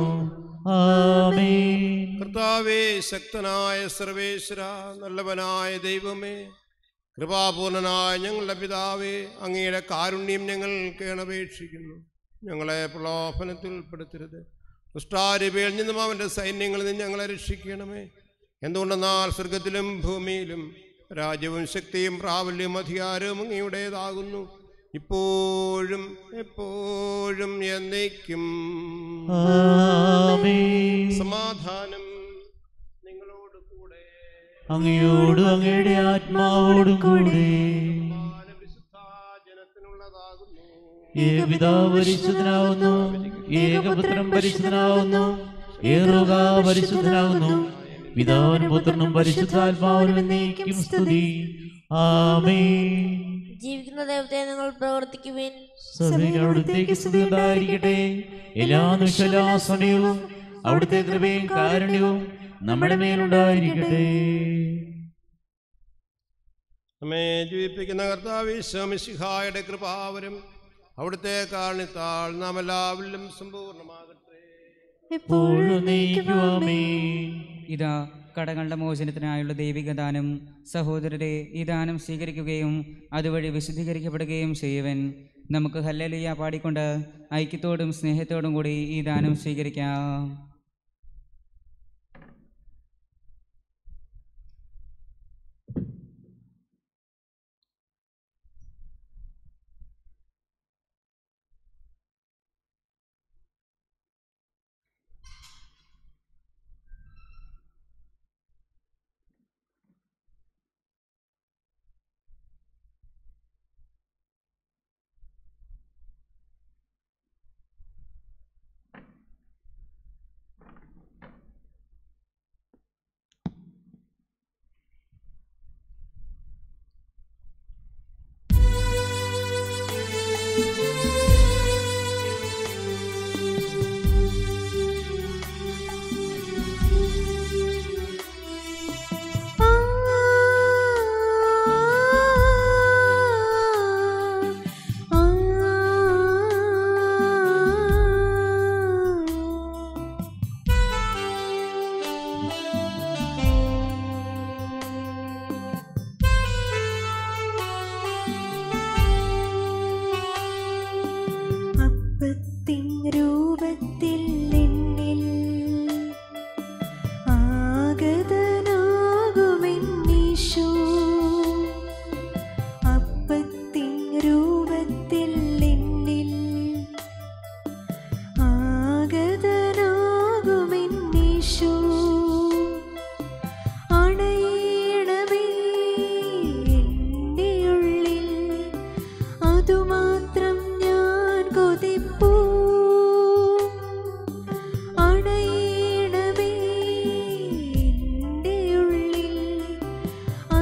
ആമേൻ. കർത്താവേ, ശക്തനായ സർവേശ്വര, നല്ലവനായ ദൈവമേ, കൃപാപൂർണനായ ഞങ്ങളുടെ പിതാവേ, അങ്ങയുടെ കാരുണ്യം ഞങ്ങൾ കേണപേക്ഷിക്കുന്നു. ഞങ്ങളെ പ്രലോഭനത്തിൽ ഉൾപ്പെടുത്തരുത്, ദുഷ്ടാരൂപിയിൽ നിന്നും അവൻ്റെ സൈന്യങ്ങളിൽ നിന്ന് ഞങ്ങളെ രക്ഷിക്കണമേ. എന്തുകൊണ്ടെന്നാൽ സ്വർഗത്തിലും ഭൂമിയിലും രാജ്യവും ശക്തിയും പ്രാബല്യവും അധികാരവും അങ്ങയുടേതാകുന്നു, ഇപ്പോഴും എപ്പോഴും എന്നേക്കും. സമാധാനം നിങ്ങളോട് കൂടെ, അങ്ങയോടും അങ്ങയുടെ ആത്മാവോടും കൂടെ. ജനത്തിനുള്ളതാകുന്നു. ഏകപിതാവ് പരിശുദ്ധനാവുന്നു, ഏകപുത്രൻ പരിശുദ്ധനാവുന്നു, ഏകലോക പരിശുദ്ധനാവുന്നു. പിതാവിനും പുത്രനും പരിശുദ്ധാത്മാവിനും എന്നേക്കും സ്തുതി. ആമേൻ. ജീവിക്കുന്ന ദൈവത്തെ നിങ്ങൾ പ്രവർത്തിക്കുവിൻ. സഭയിൽ അവിടുത്തേക്ക് സ്തുതി ഉണ്ടായിരിക്കട്ടെ. എല്ലാ നിശ്ചല സമയവും അവിടുത്തെ കൃപയും കാരുണ്യവും നമ്മുടെ മേലുണ്ടായിരിക്കട്ടെ. നമ്മെ ജീവിപ്പിക്കുന്ന കർത്താവ് മിശിഹായുടെ കൃപാവരും അവിടുത്തെ കാരണത്താൽ നാം എല്ലാവരിലും സമ്പൂർണ്ണമാകട്ടെ. എപ്പോഴും എന്നേക്കും ആമേൻ. ഇതാ കടങ്ങളുടെ മോചനത്തിനായുള്ള ദൈവിക ദാനം. സഹോദരരെ, ഈ ദാനം സ്വീകരിക്കുകയും അതുവഴി വിശുദ്ധീകരിക്കപ്പെടുകയും ചെയ്യുവൻ. നമുക്ക് ഹല്ലേലൂയ പാടിക്കൊണ്ട് ഐക്യത്തോടും സ്നേഹത്തോടും കൂടി ഈ ദാനം സ്വീകരിക്കാം.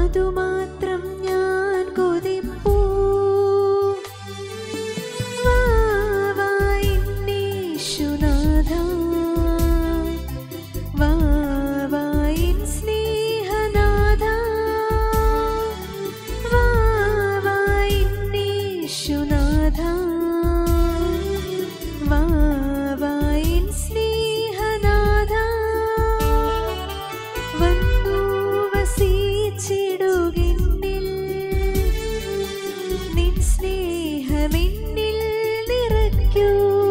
അതുമാത്രം ഞാൻ കൊതിപ്പൂ. വാ വാ എന്നീശുനാഥാ, വാ വാ എൻ സ്നേഹനാഥാ, വാ വാ എന്നീശുനാഥാ, വാ വാ എൻ സ്നേഹനാഥാ. വന്നു വസിച്ചിടുകെന്നിൽ, നിൻ സ്നേഹമെന്നിൽ നിറയ്ക്കൂ.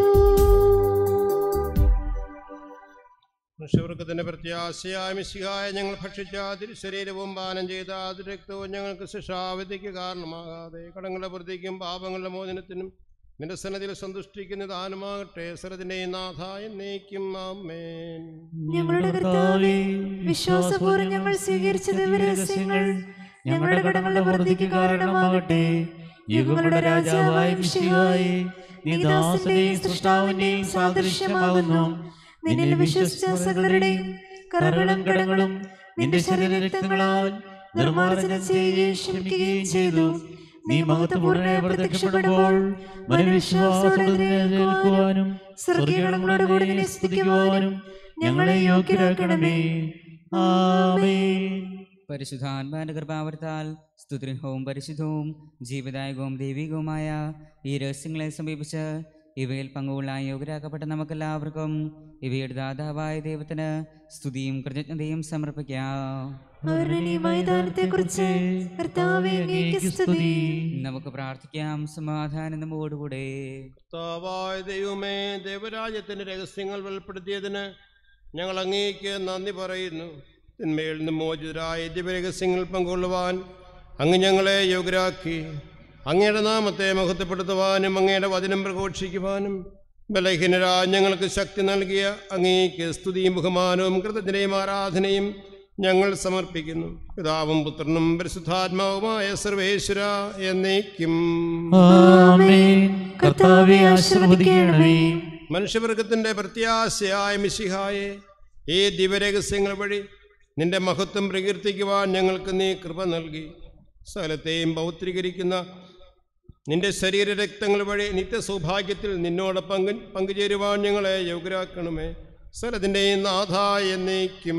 മനുഷ്യവർഗത്തിന്റെ പ്രത്യാശയായ മിശിഹായ ഞങ്ങൾ ഭക്ഷിച്ച തിരുശരീരവും പാനം ചെയ്ത അതിരക്തവും ഞങ്ങൾക്ക് ശിക്ഷാവിധിക്ക് കാരണമാകാതെ കടങ്ങളുടെ പ്രതിക്കും പാപങ്ങളുടെ മോചനത്തിനും നിന്റെ സന്നദ്ധിയിൽ സന്തുഷ്ടിക്കുന്ന ദാനമാകട്ടെ. സരതിന്റെ നാഥായ എന്നേക്കും ആമേൻ. ഞങ്ങളുടെ കർത്താവേ, വിശ്വാസപൂർവ്വം ഞങ്ങൾ സ്വീകരിച്ച ദിവരഹസ്യങ്ങൾ ഞങ്ങളുടെ കടങ്ങളുടെ വൃദ്ധിക്ക് കാരണമാകട്ടെ. യുഗങ്ങളുടെ രാജാവായ മിശിഹായേ, നീ ദാസന്റെയും സൃഷ്ടാവിന്റെയും സാദൃശ്യമാകുന്നു. നിന്നിൽ വിശ്വസിച്ച സകലരുടെയും കറകളും കടങ്ങളും നിന്റെ ശരീരരക്തങ്ങളാൽ നിർമ്മാർജ്ജനം ചെയ്യുകയും ക്ഷമിക്കുകയും ചെയ്തു. നീ മഹത്വപൂർണ്ണമായി പ്രത്യക്ഷപ്പെടുമ്പോൾ മനോവിശ്വാസത്തോടെ നിൽക്കുവാനും സ്വർഗ്ഗീയങ്ങളുടെ കൂടെ നിന്നെ സ്തുതിക്കുവാനും ഞങ്ങളെ യോഗ്യരാക്കണമേ. ആമേൻ. പരിശുദ്ധാത്മാവിന്റെ കൃപാവർത്താൽ സ്തുതിർഹവും പരിശുദ്ധവും ജീവദായകവും ദൈവികവുമായ ഈ രഹസ്യങ്ങളെ സമീപിച്ച് ഇവയിൽ പങ്കുകൊള്ളാൻ യോഗ്യരാക്കപ്പെട്ട നമുക്കെല്ലാവർക്കും ഇവയുടെ ദാതാവായ ദൈവത്തിന് സ്തുതിയും കൃതജ്ഞതയും സമർപ്പിക്കാം. നമുക്ക് പ്രാർത്ഥിക്കാം. സമാധാനം നമ്മോടുകൂടെ. കർത്താവായ ദൈവമേ, ദേവരാജ്യത്തിന്റെ രഹസ്യങ്ങൾ വെളിപ്പെടുത്തിയതിന് ഞങ്ങൾ അങ്ങേക്ക് നന്ദി പറയുന്നു. തിന്മയിൽ നിന്ന് മോചിതരായ ദിവ്യരഹസ്യങ്ങൾ പങ്കുകൊള്ളുവാൻ അങ്ങ് ഞങ്ങളെ യോഗ്യരാക്കി. അങ്ങയുടെ നാമത്തെ മഹത്വപ്പെടുത്തുവാനും അങ്ങയുടെ വചനം പ്രഘോഷിക്കുവാനും ബലഹീനരായ ഞങ്ങൾക്ക് ശക്തി നൽകിയ അങ്ങേക്ക് സ്തുതിയും ബഹുമാനവും കൃതജ്ഞതയും ആരാധനയും ഞങ്ങൾ സമർപ്പിക്കുന്നു. പിതാവും പുത്രനും പരിശുദ്ധാത്മാവുമായ സർവേശ്വര എന്നേക്കും ആമേൻ. കർത്താവേ, ആശീർവദിക്കണമേ. മനുഷ്യവർഗത്തിന്റെ പ്രത്യാശയായ മിശിഹായെ, ഈ ദിവ്യരഹസ്യങ്ങൾ വഴി നിന്റെ മഹത്വം പ്രകീർത്തിക്കുവാൻ ഞങ്ങൾക്ക് നീ കൃപ നൽകി. സകലത്തെയും പൗത്രീകരിക്കുന്ന നിന്റെ ശരീരരക്തങ്ങൾ വഴി നിത്യസൗഭാഗ്യത്തിൽ നിന്നോട് പങ്കു പങ്കുചേരുവാൻ ഞങ്ങളെ യോഗ്യരാക്കണമേ. സകലത്തിന്റെയും നാഥായ എന്നേക്കും.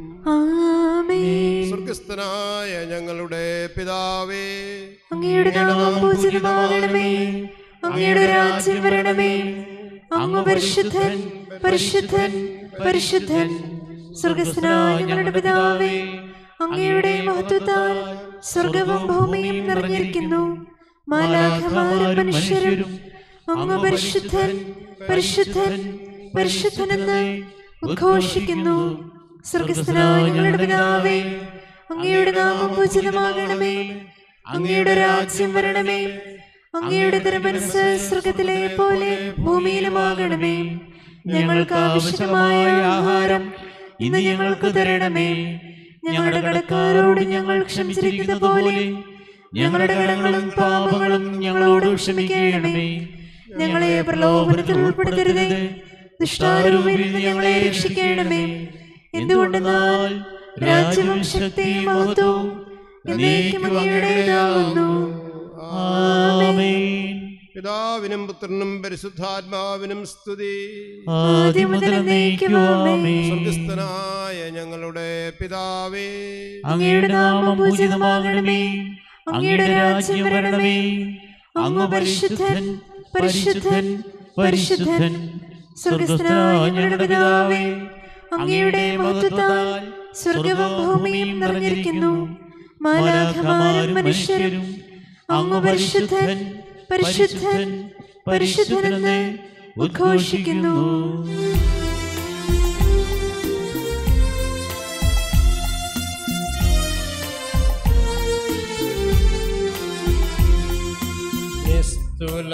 സ്വർഗസ്ഥനായ ഞങ്ങളുടെ പിതാവേ, അങ്ങയുടെ നാമം പൂജിതമാകണമേ. അങ്ങയുടെ രാജ്യം വരണമേ. അങ്ങ് പരിശുദ്ധൻ, പരിശുദ്ധൻ, പരിശുദ്ധൻ. സ്വർഗസ്ഥനായ ഞങ്ങളുടെ പിതാവേ, അങ്ങയുടെ മഹത്വത്താൽ സ്വർഗവും ഭൂമിയും നിറഞ്ഞിരിക്കുന്നു. മാലാഖമാരും മനുഷ്യരും അങ്ങ് പരിശുദ്ധൻ, പരിശുദ്ധൻ, പരിശുദ്ധനെന്ന് ഉദ്ഘോഷിക്കുന്നു. സ്വർഗസ്ഥനായ ഞങ്ങളുടെ പിതാവേ, അങ്ങയുടെ നാമം പൂജിതമാകണമേ. അങ്ങയുടെ രാജ്യം വരണമേ. അങ്ങയുടെ തിരുമനസ്സ് സ്വർഗത്തിലെ പോലെ ഭൂമിയിലുമാകണമേ. ഞങ്ങൾക്ക് ആവശ്യമായ ആഹാരം ഇന്ന് ഞങ്ങൾക്ക് തരണമേ. ഞങ്ങളുടെ കടക്കാരോട് ഞങ്ങൾ ക്ഷമിച്ചിരിക്കുന്നത് പോലെ ഞങ്ങളുടെ കടങ്ങളും പാപങ്ങളും ഞങ്ങളോട് ക്ഷമിക്കണമേ. ഞങ്ങളെ പ്രലോഭനത്തിൽ ഉൾപ്പെടുത്തരുതേ, ദുഷ്ടാരൂപിൽ നിന്ന് ഞങ്ങളെ രക്ഷിക്കണമേ. എന്തുകൊണ്ടെന്നാൽ രാജ്യവും ശക്തിയും മഹത്വവും എന്നേക്കും അങ്ങയുടേതാകുന്നു. ആമേൻ. പിതാവിനും പുത്രനും പരിശുദ്ധാത്മാവിനും സ്തുതി. ആദ്യം മുതൽ എന്നേക്കും ആമേൻ. സ്വർഗസ്ഥനായ ഞങ്ങളുടെ പിതാവേ, അങ്ങയുടെ നാമം പൂജിതമാകണമേ. അങ്ങയുടെ രാജ്യം വരണമേ. അങ്ങ് പരിശുദ്ധൻ, പരിശുദ്ധൻ, പരിശുദ്ധൻ. സ്വർഗസ്ഥനായ ഞങ്ങളുടെ പിതാവേ, അങ്ങയുടെ മഹത്വത്താൽ സ്വർഗവും ഭൂമിയും നിറഞ്ഞിരിക്കുന്നു. മാലാഖമാരും മനുഷ്യരും അങ്ങ് പരിശുദ്ധൻ, പരിശുദ്ധൻ, പരിശുദ്ധനെന്ന് ഉദ്ഘോഷിക്കുന്നു. നിസ്തുല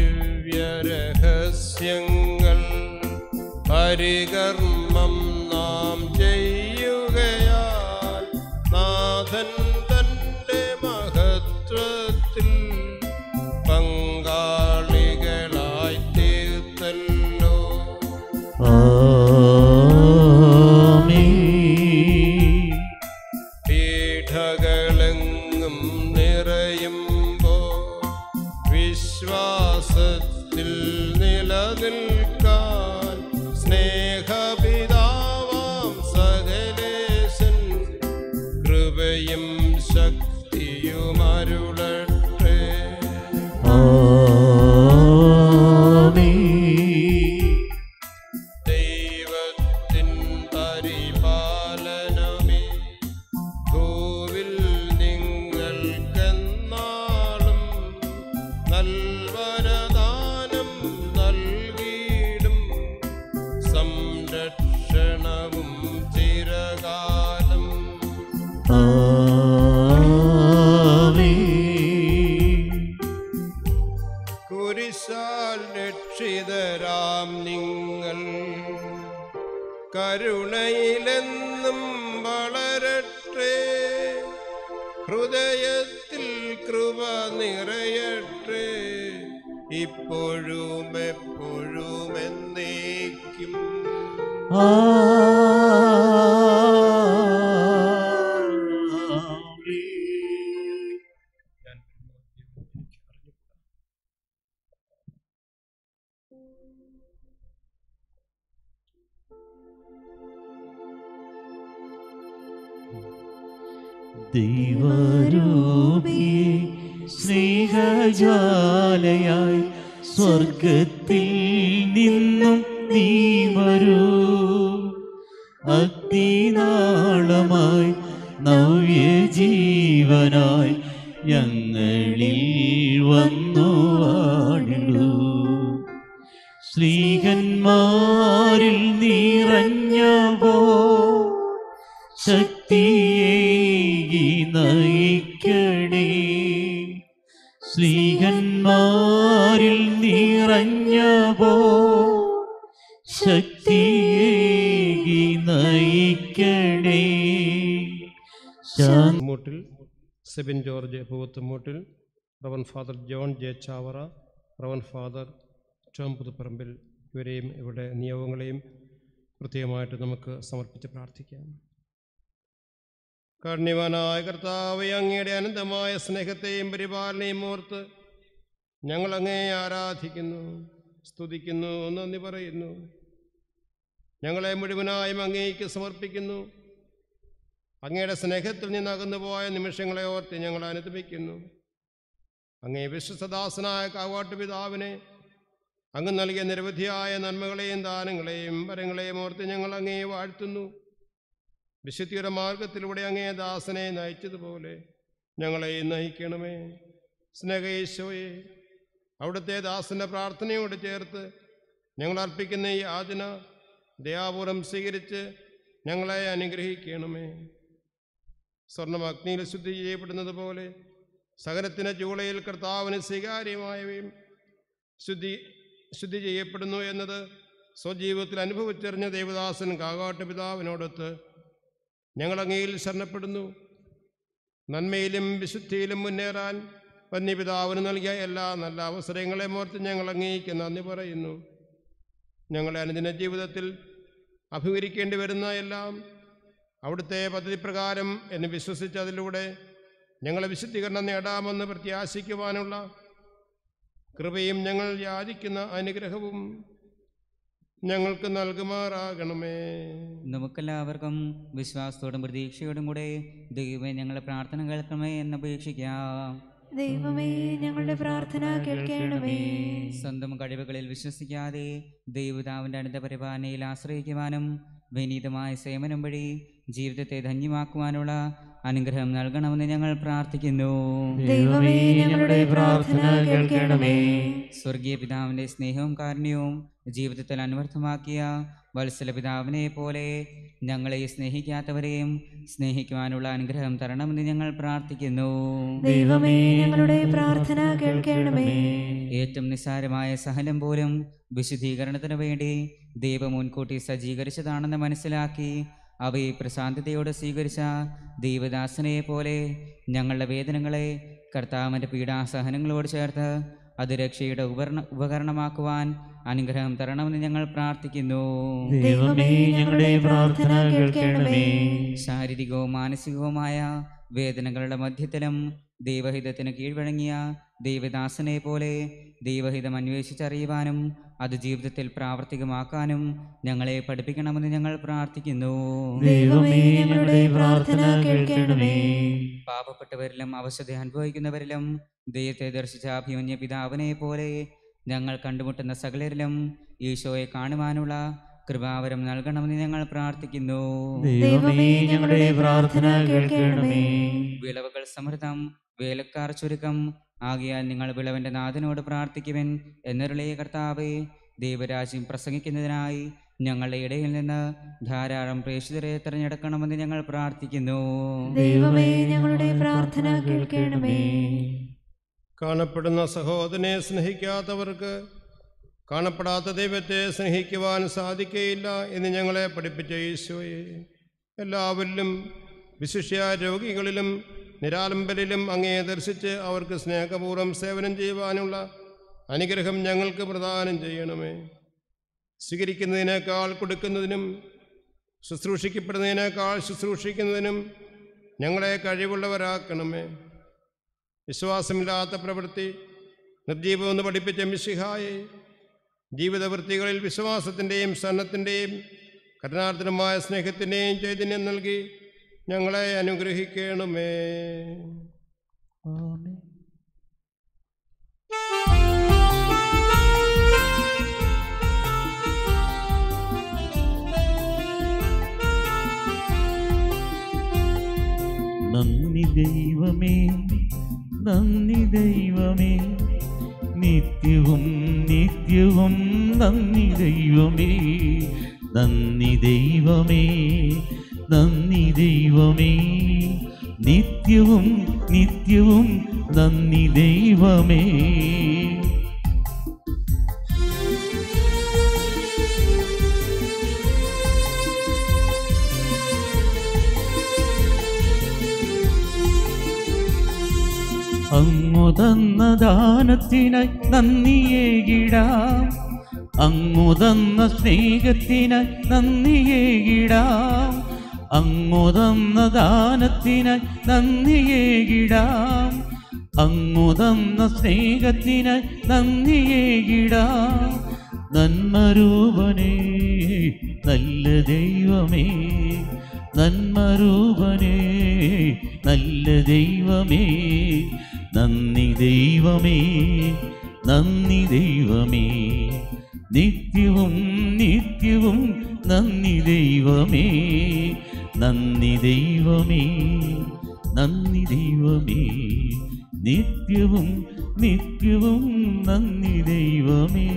ദിവ്യരഹസ്യങ്ങൾ പരികർമ്മം നാം ചെയ്യുകയാൽ നാഥൻ തന്റെ മഹത്വത്തിൽ പങ്കാളികളായി തീർത്തല്ലോ. ആമേൻ. പീഠകളെ നിറയുമ്പോൾ വിശ്വാസത്തിൽ നിലനിൽക്കാൻ സ്നേഹപിതാവാം സകലേശൻ കൃപയും ശക്തിയും അരുളട്ടെ. ദൈവത്തിൻ പരിപാലനമേ ഭൂവിൽ നിങ്ങൾക്കെന്നാളും നൽവരദാനം നൽകിയിടും സംരക്ഷണവും ചിരകാലം. കുരിശാൽ രക്ഷിതരാം നിങ്ങൾ കരുണയിലെന്നും വളരട്ടെ. ഹൃദയത്തിൽ കൃപ നിറയട്ടെ. ഇപ്പോഴും എപ്പോഴും എന്നേക്കും. ദൈവരൂപിയെ സ്നേഹജാലയായി സ്വർഗത്തിൽ നിന്നും നീ വരൂ. അഗ്നിനാളമായി നവ്യജീവനായി ഞങ്ങളിൽ വന്നു വാണിടൂ. സ്ലീഹന്മാരിൽ നിറഞ്ഞവോ ശക്തിയേകി നയിക്കണേ. സ്ലീഹന്മാരിൽ നിറഞ്ഞവോ ശക്തിയേകി നയിക്കണേ. മൂട്ടിൽ Sebin George Poovathumoottil, reverend father John J Chavara, reverend father Tom Puthuparambil, ഇവരെയും ഇവിടെ നിയോഗങ്ങളെയും പ്രത്യേകമായിട്ട് നമുക്ക് സമർപ്പിച്ച് പ്രാർത്ഥിക്കാം. കാരുണ്യവാനായ കർത്താവേ, അങ്ങയുടെ അനന്തമായ സ്നേഹത്തെയും പരിപാലനയും ഓർത്ത് ഞങ്ങൾ അങ്ങയെ ആരാധിക്കുന്നു, സ്തുതിക്കുന്നു, നന്ദി പറയുന്നു. ഞങ്ങളെ മുഴുവനായും അങ്ങേക്ക് സമർപ്പിക്കുന്നു. അങ്ങയുടെ സ്നേഹത്തിൽ നിന്ന് അകന്നുപോയ നിമിഷങ്ങളെ ഓർത്ത് ഞങ്ങൾ അനുദപിക്കുന്നു. അങ്ങേ വിശ്വസദാസനായ കാവാട്ട് പിതാവിനെ അങ്ങ് നൽകിയ നിരവധിയായ നന്മകളെയും ദാനങ്ങളെയും വരങ്ങളെയും ഓർത്ത് ഞങ്ങൾ അങ്ങയെ വാഴ്ത്തുന്നു. വിശുദ്ധിയുടെ മാർഗത്തിലൂടെ അങ്ങേ ദാസനെ നയിച്ചതുപോലെ ഞങ്ങളെ നയിക്കണമേ. സ്നേഹയേശോയെ, അവിടുത്തെ ദാസൻ്റെ പ്രാർത്ഥനയോട് ചേർത്ത് ഞങ്ങൾ അർപ്പിക്കുന്ന ഈ യാചന ദയാപൂർവം സ്വീകരിച്ച് ഞങ്ങളെ അനുഗ്രഹിക്കണമേ. സ്വർണം അഗ്നിയിൽ ശുദ്ധി ചെയ്യപ്പെടുന്നത് പോലെ സകലത്തിൻ്റെ ചൂളയിൽ കർത്താവിന് സ്വീകാര്യമായവയും ശുദ്ധി ശുദ്ധി ചെയ്യപ്പെടുന്നു എന്നത് സ്വജീവിതത്തിൽ അനുഭവിച്ചറിഞ്ഞ ദേവദാസൻ കാകാട്ട് പിതാവിനോടൊത്ത് ഞങ്ങൾ അങ്ങയിൽ ശരണപ്പെടുന്നു. നന്മയിലും വിശുദ്ധിയിലും മുന്നേറാൻ വന്യപിതാവിന് നൽകിയ എല്ലാ നല്ല അവസരങ്ങളെ ഓർത്ത് ഞങ്ങൾ അങ്ങേക്ക് നന്ദി പറയുന്നു. ഞങ്ങളുടെ അനുദിന ജീവിതത്തിൽ അഭിമുഖീകരിക്കേണ്ടി വരുന്ന എല്ലാം അവിടുത്തെ പദ്ധതി പ്രകാരം എന്ന് വിശ്വസിച്ച് അതിലൂടെ ഞങ്ങളെ വിശുദ്ധീകരണം നേടാമെന്ന് പ്രത്യാശിക്കുവാനുള്ള കൃപയും ഞങ്ങൾ യാചിക്കുന്ന അനുഗ്രഹവും ഞങ്ങൾക്ക് നൽകുമാറാകണമേ. നമുക്കെല്ലാവർക്കും വിശ്വാസത്തോടും പ്രതീക്ഷയോടും കൂടെ ദൈവമേ ഞങ്ങളുടെ പ്രാർത്ഥന കേൾക്കണമേ എന്ന് അപേക്ഷിക്കാം. ദൈവമേ ഞങ്ങളുടെ പ്രാർത്ഥന കേൾക്കണമേ. സ്വന്തം കഴിവുകളിൽ വിശ്വസിക്കാതെ ദൈവതാവിൻ്റെ അടുത്ത പരിപാലനയിൽ ആശ്രയിക്കുവാനും വിനീതമായ സേവനം വഴി ജീവിതത്തെ ധന്യമാക്കുവാനുള്ള അനുഗ്രഹം നൽകണമെന്ന് ഞങ്ങൾ പ്രാർത്ഥിക്കുന്നു. ദൈവമേ ഞങ്ങളുടെ പ്രാർത്ഥന കേൾക്കണമേ. സ്വർഗീയ പിതാവിൻ്റെ സ്നേഹവും കാരുണ്യവും ജീവിതത്തിൽ അന്വർത്ഥമാക്കിയ വത്സല പിതാവിനെ പോലെ ഞങ്ങളെ സ്നേഹിക്കാത്തവരെയും സ്നേഹിക്കുവാനുള്ള അനുഗ്രഹം തരണമെന്ന് ഞങ്ങൾ പ്രാർത്ഥിക്കുന്നു. ദൈവമേ ഞങ്ങളുടെ പ്രാർത്ഥന കേൾക്കണമേ. ഏറ്റവും നിസ്സാരമായ സഹനം പോലും വിശുദ്ധീകരണത്തിന് വേണ്ടി ദൈവം മുൻകൂട്ടി സജ്ജീകരിച്ചതാണെന്ന് മനസ്സിലാക്കി അവയെ പ്രശാന്തതയോടെ സ്വീകരിച്ച ദൈവദാസനെ പോലെ ഞങ്ങളുടെ വേദനകളെ കർത്താവിൻ്റെ പീഡാസഹനങ്ങളോട് ചേർത്ത് അത് രക്ഷയുടെ ഉപകരണ ഉപകരണമാക്കുവാൻ അനുഗ്രഹം തരണമെന്ന് ഞങ്ങൾ പ്രാർത്ഥിക്കുന്നു. ദൈവമേ ഞങ്ങളുടെ പ്രാർത്ഥന കേൾക്കണമേ. ശാരീരികവും മാനസികവുമായ വേദനകളുടെ മധ്യത്തിലും ദൈവഹിതത്തിന് കീഴ്വഴങ്ങിയ ദൈവദാസനെ പോലെ ദൈവഹിതം അന്വേഷിച്ചറിയുവാനും അത് ജീവിതത്തിൽ പ്രാവർത്തികമാക്കാനും ഞങ്ങളെ പഠിപ്പിക്കണമെന്ന് ഞങ്ങൾ പ്രാർത്ഥിക്കുന്നു. ദൈവമേ ഞങ്ങളുടെ പ്രാർത്ഥന കേൾക്കണമേ. പാപപ്പെട്ടവരിലും അവശത അനുഭവിക്കുന്നവരിലും ദൈവത്തെ ദർശിച്ച അഭിമന്യ പിതാവിനെ പോലെ ഞങ്ങൾ കണ്ടുമുട്ടുന്ന സകലരിലും ഈശോയെ കാണുവാനുള്ള കൃപാവരം നൽകണമെന്ന് ഞങ്ങൾ പ്രാർത്ഥിക്കുന്നു. ദൈവമേ ഞങ്ങളുടെ പ്രാർത്ഥന കേൾക്കണമേ. വിളവുകൾ സമൃദ്ധം, വേലക്കാർ ചുരുക്കം ആകിയാൽ നിങ്ങൾ വിളവന്റെ നാഥനോട് പ്രാർത്ഥിക്കുവൻ എന്നരുളിയ കർത്താവേ, ദൈവരാജ്യം പ്രസംഗിക്കുന്നതിനായി ഞങ്ങളുടെ ഇടയിൽ നിന്ന് ധാരാളം പ്രേക്ഷിതരെ തിരഞ്ഞെടുക്കണമെന്ന് ഞങ്ങൾ പ്രാർത്ഥിക്കുന്നു. ദൈവമേ ഞങ്ങളുടെ പ്രാർത്ഥന കേൾക്കണമേ. കാണപ്പെടുന്ന സഹോദരനെ സ്നേഹിക്കാത്തവർക്ക് കാണപ്പെടാത്ത ദൈവത്തെ സ്നേഹിക്കുവാൻ സാധിക്കുകയില്ല എന്ന് ഞങ്ങളെ പഠിപ്പിച്ച ഈശോയെ, എല്ലാവരിലും വിശിഷ്യ രോഗികളിലും നിരാലംബരിലും അങ്ങേ ദർശിച്ച് അവർക്ക് സ്നേഹപൂർവ്വം സേവനം ചെയ്യുവാനുള്ള അനുഗ്രഹം ഞങ്ങൾക്ക് പ്രദാനം ചെയ്യണമേ. സ്വീകരിക്കുന്നതിനേക്കാൾ കൊടുക്കുന്നതിനും ശുശ്രൂഷിക്കപ്പെടുന്നതിനേക്കാൾ ശുശ്രൂഷിക്കുന്നതിനും ഞങ്ങളെ കഴിവുള്ളവരാക്കണമേ. വിശ്വാസമില്ലാത്ത പ്രവൃത്തി നിർജീവമെന്ന് പഠിപ്പിച്ച മിശിഹായെ, ജീവിതവൃത്തികളിൽ വിശ്വാസത്തിൻ്റെയും സഹനത്തിൻ്റെയും കരുണാർദ്രമായ സ്നേഹത്തിൻ്റെയും ചൈതന്യം നൽകി ഞങ്ങളെ അനുഗ്രഹിക്കണമേ. നന്ദി ദൈവമേ, നന്ദി ദൈവമേ, നിത്യവും നിത്യവും നന്ദി ദൈവമേ, നന്ദി ദൈവമേ, നന്ദി ദൈവമേ, നിത്യവും നിത്യവും നന്ദി ദൈവമേ. അങ്ങു തന്ന ദാനത്തിനായി നന്ദിയേകിടാം, അങ്ങു തന്ന സ്നേഹത്തിനായി നന്ദിയേകിടാം, അങ്ങു തന്ന ദാനത്തിനായി നന്ദിയേകിടാം, അങ്ങു തന്ന സ്നേഹത്തിനായി നന്ദിയേകിടാം. നന്മരൂപനേ നല്ല ദൈവമേ, നന്മരൂപനേ നല്ല ദൈവമേ, നന്ദി ദൈവമേ, നന്ദി ദൈവമേ, നിത്യവും നിത്യവും നന്ദി ദൈവമേ, നന്ദി ദൈവമേ, നന്ദി ദൈവമേ, നിത്യവും നിത്യവും നന്ദി ദൈവമേ.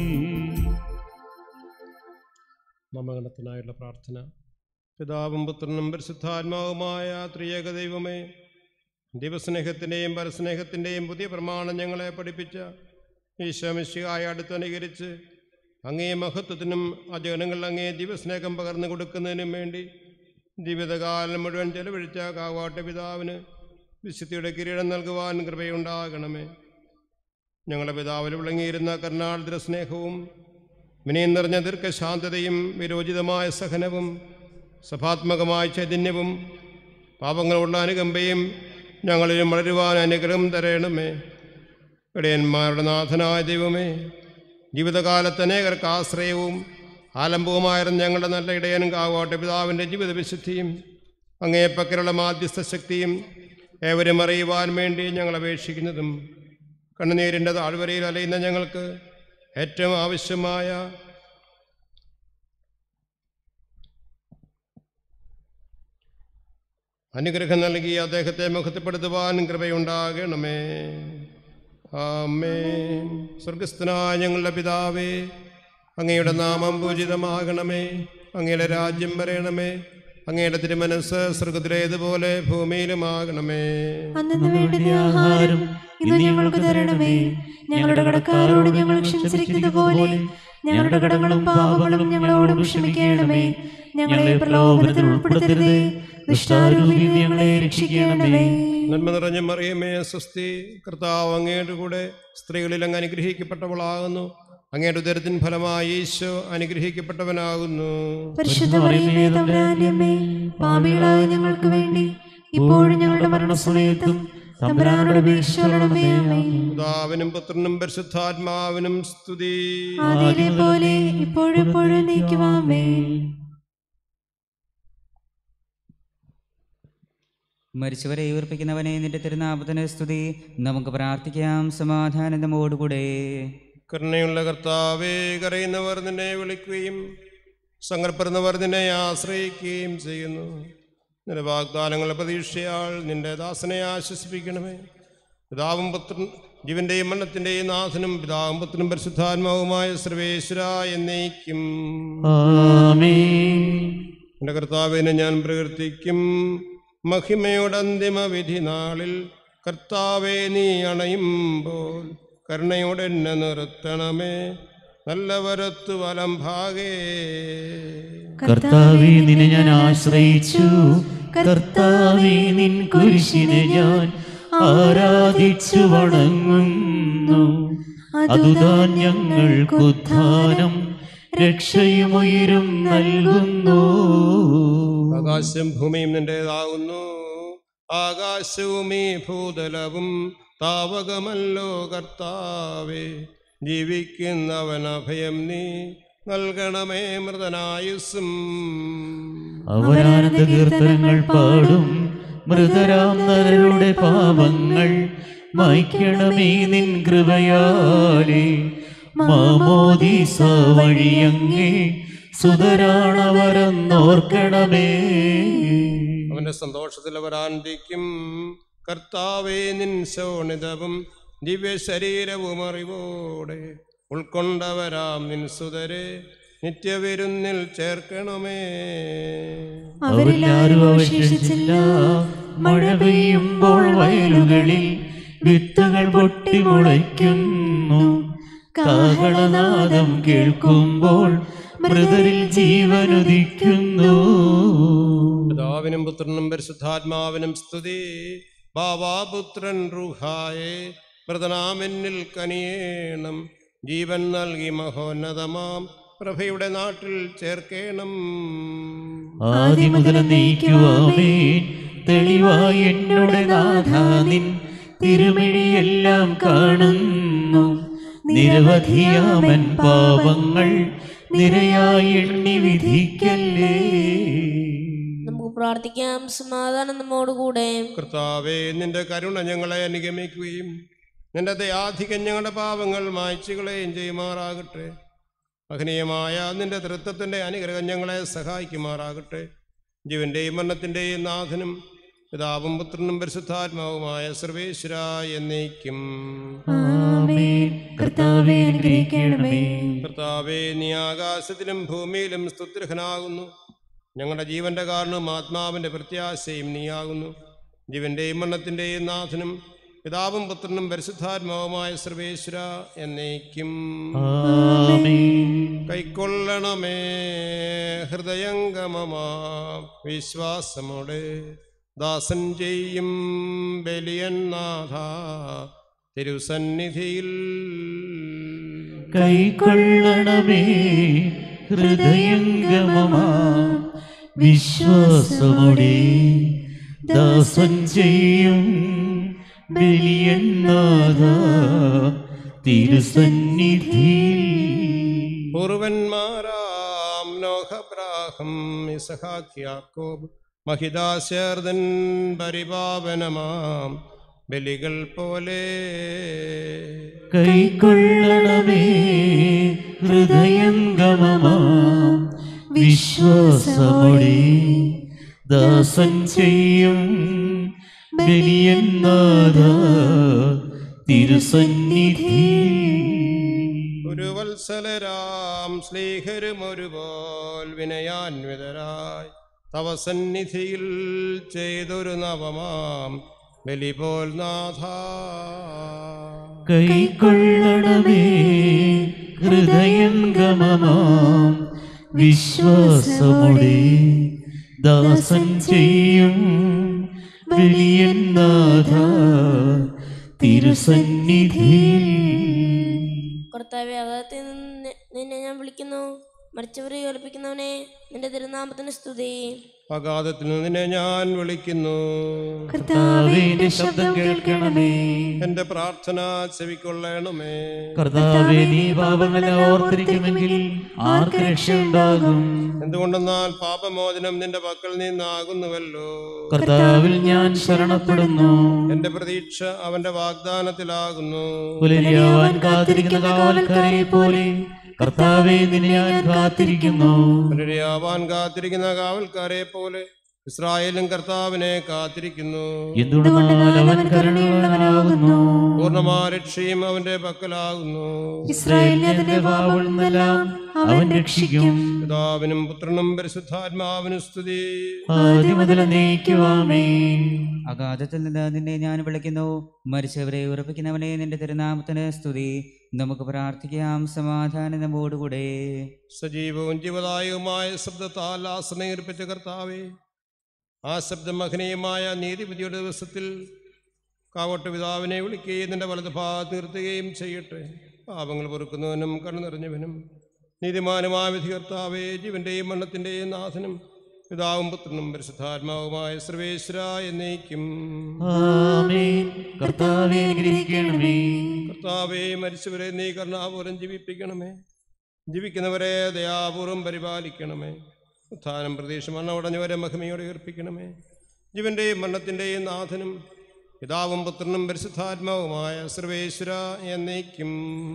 മമഗണത്തിനായുള്ള പ്രാർത്ഥന. പിതാവും പുത്രനും പരിശുദ്ധാത്മാവുമായ ത്രിയേക ദൈവമേ, ദൈവസ്നേഹത്തിൻ്റെയും പരസ്നേഹത്തിൻ്റെയും പുതിയ പ്രമാണം ഞങ്ങളെ പഠിപ്പിച്ച ഈശോ മിശിഹായെ അടുത്തനുകരിച്ച് അങ്ങേ മഹത്വത്തിനും അജഗണങ്ങൾ അങ്ങേ ദിവസ്നേഹം പകർന്നു കൊടുക്കുന്നതിനും വേണ്ടി ജീവിതകാലം മുഴുവൻ ചെലവഴിച്ച കാവാട്ട് പിതാവിന് വിശുദ്ധിയുടെ കിരീടം നൽകുവാൻ കൃപയുണ്ടാകണമേ. ഞങ്ങളുടെ പിതാവിൽ വിളങ്ങിയിരുന്ന കരുണാർദ്ര സ്നേഹവും വിനയം നിറഞ്ഞ ദീർഘശാന്തതയും വിരോചിതമായ സഹനവും സഭാത്മകമായ ചൈതന്യവും പാപങ്ങളുള്ള അനുകമ്പയും ഞങ്ങളിലും വളരുവാൻ അനുഗ്രഹം തരണമേ. ഇടയന്മാരുടെ നാഥനായ ദൈവമേ, ജീവിതകാലത്ത് അനേകർക്ക് ആശ്രയവും ആലംബവുമായിരുന്ന ഞങ്ങളുടെ നല്ല ഇടയൻ കാവോട്ടെ പിതാവിൻ്റെ ജീവിത വിശുദ്ധിയും അങ്ങേപ്പക്കലുള്ള മാധ്യസ്ഥ ശക്തിയും ഏവരും അറിയുവാൻ വേണ്ടി ഞങ്ങൾ അപേക്ഷിക്കുന്നതും കണ്ണുനീരിൻ്റെ താഴ്വരയിൽ അലയുന്ന ഞങ്ങൾക്ക് ഏറ്റവും ആവശ്യമായ അനുഗ്രഹം നൽകി അദ്ദേഹത്തെ മുഖത്തപ്പെടുത്തുവാൻ കൃപയുണ്ടാകണമേ. ആമേൻ. സ്വർഗസ്ഥനായ ഞങ്ങളുടെ പിതാവേ, അങ്ങയുടെ നാമം പൂജിതമാകണമേ, അങ്ങയുടെ രാജ്യം വരയണമേ, അങ്ങയുടെ തിരുമനസ് സ്വർഗത്തിലേതുപോലെ ഭൂമിയിലുമാകണമേ. അന്നു വേണ്ടുന്ന ആഹാരം ഇന്ന് ഞങ്ങൾക്ക് തരണമേ. ഞങ്ങളുടെ കടക്കാരോട് ഞങ്ങൾ ക്ഷമിച്ചിരിക്കുന്നത് പോലെ ഞങ്ങളുടെ കടങ്ങളും പാപങ്ങളും ഞങ്ങളോടും ക്ഷമിക്കണമേ. ഞങ്ങളെ പ്രലോഭനത്തിൽ ഉൾപ്പെടുത്തരുതേ. ദുഷ്ടാരൂപിയിൽ നിന്ന് ഞങ്ങളെ രക്ഷിക്കണമേ. നന്മ നിറഞ്ഞ മറിയമേ സ്വസ്തി, കർത്താവ് അങ്ങയുടെ കൂടെ സ്ത്രീകളിൽ അങ്ങ് അനുഗ്രഹിക്കപ്പെട്ടവളാകുന്നു. അങ്ങയുടെ ഉദരത്തിൻ ഫലമായി ഈശോ അനുഗ്രഹിക്കപ്പെട്ടവനാകുന്നു. പരിശുദ്ധ മറിയമേ തമ്പുരാന്റെ അമ്മേ, പാപികളായ ഞങ്ങൾക്ക് വേണ്ടി ഇപ്പോഴും ഞങ്ങളുടെ മരണസമയത്തും തമ്പുരാനോട് അപേക്ഷിച്ചുകൊള്ളണമേ. ആമേൻ. പിതാവിനും പുത്രനും പരിശുദ്ധാത്മാവിനും സ്തുതി. ആദിയിലെ പോലെ ഇപ്പോഴും എപ്പോഴും എന്നേക്കും. ആമേൻ. മരിച്ചവരെ ഉയർപ്പിക്കുന്നവനെ നിന്റെ തിരുനാമത്തിന് സ്തുതി. നമുക്ക് പ്രാർത്ഥിക്കാം സമാധാനത്തോടുകൂടെ. കരുണയുള്ള കർത്താവേ, കരയുന്നവർ നിന്നെ വിളിക്കുകയും സങ്കടപ്പെടുന്നവർ നിന്നെ ആശ്രയിക്കുകയും ചെയ്യുന്നു. നിന്റെ വാഗ്ദാനങ്ങളെ പ്രതീക്ഷയാൽ നിന്റെ ദാസനെ ആശ്വസിപ്പിക്കണമേ. പിതാവും പുത്രൻ ജീവന്റെയും മരണത്തിന്റെയും നാഥനും പിതാവും പുത്രനും പരിശുദ്ധാത്മാവുമായ സർവേശ്വര എന്നേക്കും. ആമേൻ. എൻ്റെ കർത്താവിനെ ഞാൻ പ്രകീർത്തിക്കും മഹിമയുടെ അന്തിമ വിധി നാളിൽ. കർത്താവെ നീ അണയുമ്പോൾ കരുണയോടെ എന്നെ നിർത്തണമേ. നല്ല വരത്തു വലം ഭാഗേ. കർത്താവേ, നിന്നെ ഞാൻ ആശ്രയിച്ചു. കർത്താവേ, നിൻ കുരിശിനെ ഞാൻ ആരാധിച്ചു വണങ്ങുന്നു. അതുതാൻ ഞങ്ങൾക്കുദ്ധാനം രക്ഷയും ഉയരും നൽകുന്നു. ആകാശം ഭൂമിയും നിന്റേതാകുന്നു. ആകാശവും ഈ ഭൂതലവും താവകമല്ലോ കർത്താവേ. ജീവിക്കുന്നവൻ അഭയം നീ നൽകണമേ മൃതനായുസ്സും. അവരാനന്ദ കീർത്തനങ്ങൾ പാടും. മൃതരാം നരരുടെ പാപങ്ങൾ മായ്ക്കണമേ നിൻ കൃപയാലേ. മാമോദീസ വഴിയങ്ങേ സുതരാണവരെന്നോർക്കണമേ. അവന്റെ സന്തോഷത്തിൽ അവർ ആനന്ദിക്കും. കർത്താവേ, നിൻ ശോണിതവും ദിവ്യ ശരീരവും അറിവോടെ ഉൾക്കൊണ്ടവരാം നിൻ സുതരെ നിത്യവിരുന്നിൽ ചേർക്കണമേ. അവരിലാരും അവശേഷിച്ചില്ല. മഴ പെയ്യുമ്പോൾ വയലുകളിൽ വിത്തുകൾ പൊട്ടി മുളയ്ക്കുന്നു. കാഹളനാദം കേൾക്കുമ്പോൾ മൃതരിൽ ജീവനുദിക്കുന്നു. പിതാവിനും പുത്രനും പരിശുദ്ധാത്മാവിനും സ്തുതി. ബാവാപുത്രൻ റൂഹായെ മൃതനാമെന്നിൽ കനിയേണം. ജീവൻ നൽകി മഹോന്നതമാം പ്രഭയുടെ നാട്ടിൽ ചേർക്കേണം. ആദ്യം മുതൽ നീക്കുവാമേൻ. തെളിവായി എന്നോട് നാഥാ നിൻ തിരുമിഴിയെല്ലാം കാണുന്നു. നിരവധിയാമൻ പാപങ്ങൾ നിരയായി എണ്ണി വിധിക്കല്ലേ. നമുക്ക് പ്രാർത്ഥിക്കാം സമാധാനം നമ്മോടുകൂടെ. കർത്താവേ, നിന്റെ കരുണ ഞങ്ങളെ അനുഗമിക്കുകയും നിന്റെ ദയാധികം ഞങ്ങളുടെ പാപങ്ങൾ മായ്ച്ചുകളെയും ചെയ്യുമാറാകട്ടെ. മഹനീയമായ നിന്റെ തൃത്വത്തിൻ്റെ അനുഗ്രഹം ഞങ്ങളെ സഹായിക്കുമാറാകട്ടെ. ജീവന്റെയും മരണത്തിൻ്റെയും നാഥനും പിതാവും പുത്രനും പരിശുദ്ധാത്മാവുമായ സർവേശ്വര എന്നേക്കും. ആമേൻ. കർത്താവേ, അനുഗ്രഹിക്കണമേ. കർത്താവേ, നീ ആകാശത്തിലും ഭൂമിയിലും സ്തുത്യർഹനാകുന്നു. ഞങ്ങളുടെ ജീവന്റെ കാരണവും ആത്മാവിൻ്റെ പ്രത്യാശയും നീയാകുന്നു. ജീവന്റെയും മരണത്തിൻ്റെയും നാഥനും പിതാവും പുത്രനും പരിശുദ്ധാത്മാവുമായ സർവേശ്വര എന്നേക്കും. ആമേൻ. കൈക്കൊള്ളണമേ ഹൃദയംഗമമാ വിശ്വാസമോടെ ദാസൻ ചെയ്യും ബലിയൻ നാഥ തിരുസന്നിധിയിൽ. കൈക്കൊള്ളണമേ ഹൃദയംഗമമാ വിശ്വാസമോടെ ദാസൻ ചെയ്യും ബലിയൻ നാഥ തിരുസന്നിധിയിൽ. പൂർവന്മാരാം നോഹബ്രാഹം ഇസഹാക്ക് യാക്കോബ് മഹിദാശർദൻ പരിപാവനമാം ബലികൾ പോലെ. കൈക്കൊള്ളണമേ ഹൃദയംഗമമാ വിശ്വാസമോടെ ദാസൻ ചെയ്യും ബലിയൻ നാഥ തിരുസന്നിധിയിൽ. ഒരു വത്സലരാം സ്നേഹരും ഒരുപോൽ വിനയാന്വിതരായി തവ സന്നിധിയിൽ ചെയ്തൊരു നവമാം ബലി പോൽ നാഥ. കൈക്കൊള്ളണമേ ഹൃദയംഗമമാ വിശ്വാസമുടെ ദാസൻ ചെയ്യും ബലിയൻ നാഥ തിരുസന്നിധിയിൽ. കർത്താവെ, അകത്തിൽ നിന്ന് നിന്നെ ഞാൻ വിളിക്കുന്നു. മരിച്ചവരെ ഉയർപ്പിക്കുന്നവനെ, നിന്റെ തിരുനാമത്തിന് സ്തുതി. അഗാധത്തിൽ നിന്ന് നിന്നെ ഞാൻ വിളിക്കുന്നു. കർത്താവേ, എന്റെ ശബ്ദം കേൾക്കണമേ. എന്റെ പ്രാർത്ഥന ചെവിക്കൊള്ളണമേ. കർത്താവേ, നീ പാപങ്ങളെ ഓർത്തിരിക്കുമെങ്കിൽ ആർക്ക് രക്ഷയുണ്ടാകും? എന്തുകൊണ്ടെന്നാൽ പാപമോചനം നിന്റെ പക്കൽ നിന്നാകുന്നുവല്ലോ. കർത്താവിൽ ഞാൻ ശരണപ്പെടുന്നു. എന്റെ പ്രതീക്ഷ അവന്റെ വാഗ്ദാനത്തിലാകുന്നു. പുലരിയാവാൻ കാത്തിരിക്കുന്ന കാവൽക്കാരെ പോലെ കർത്താവേ, നിന്നെ ഞാൻ കാത്തിരിക്കുന്നു. പുലരിയാവാൻ കാത്തിരിക്കുന്ന കാവൽക്കാരെ പോലെ ഇസ്രായേലും കർത്താവിനെ കാത്തിരിക്കുന്നു. എന്തുകൊണ്ടെന്നാൽ അവൻ കരുണയുള്ളവനാകുന്നു. പൂർണ്ണമായ രക്ഷയും അവന്റെ പക്കലാകുന്നു. ഇസ്രായേലിനെ അതിന്റെ പാപങ്ങളിൽ നിന്നെല്ലാം അവൻ രക്ഷിക്കും. പിതാവിനും പുത്രനും പരിശുദ്ധാത്മാവിനും സ്തുതി. ആദ്യം മുതൽ എന്നേക്കുമാമേൻ. അഗാധത്തിൽ നിന്ന് നിന്നെ ഞാൻ വിളിക്കുന്നു. മരിച്ചവരെ ഉറപ്പിക്കുന്നവനെ, നിന്റെ തിരുനാമത്തിന് സ്തുതി. നമുക്ക് പ്രാർത്ഥിക്കാം. സമാധാനം നമ്മോടുകൂടെ. സജീവവും ജീവദായകവുമായ ശബ്ദത്താൽ ആശ്രയിപ്പിച്ച കർത്താവേ, ആ ശബ്ദം മഹനീയമായ നീതിപതിയുടെ ദിവസത്തിൽ കാവട്ട് പിതാവിനെ വിളിക്കുകയും നിന്റെ വലത് ഭാഗത്ത് നിർത്തുകയും ചെയ്യട്ടെ. പാപങ്ങൾ പൊറുക്കുന്നവനും കണ്ണു നിറഞ്ഞവനും നീതിമാനുമായ വിധി കർത്താവേ, ജീവന്റെയും മരണത്തിന്റെയും നാഥനും പിതാവും പുത്രനും പരിശുദ്ധാത്മാവുമായ സർവേശ്വര എന്നേക്കും ആമേൻ. കർത്താവേ, അനുഗ്രഹിക്കണമേ. കർത്താവേ, മരിച്ചവരെ നീ കരുണാപൂർവ്വം ജീവിപ്പിക്കണമേ. ജീവിക്കുന്നവരെ ദയാപൂർവ്വം പരിപാലിക്കണമേ. ഉത്ഥാനം പ്രതീക്ഷ മരണമടഞ്ഞവരെ മഹിമയോടെ ഉയർപ്പിക്കണമേ. ജീവന്റെയും മരണത്തിന്റെയും നാഥനും പിതാവും പുത്രനും പരിശുദ്ധാത്മാവുമായ സർവേശ്വര എന്നേക്കും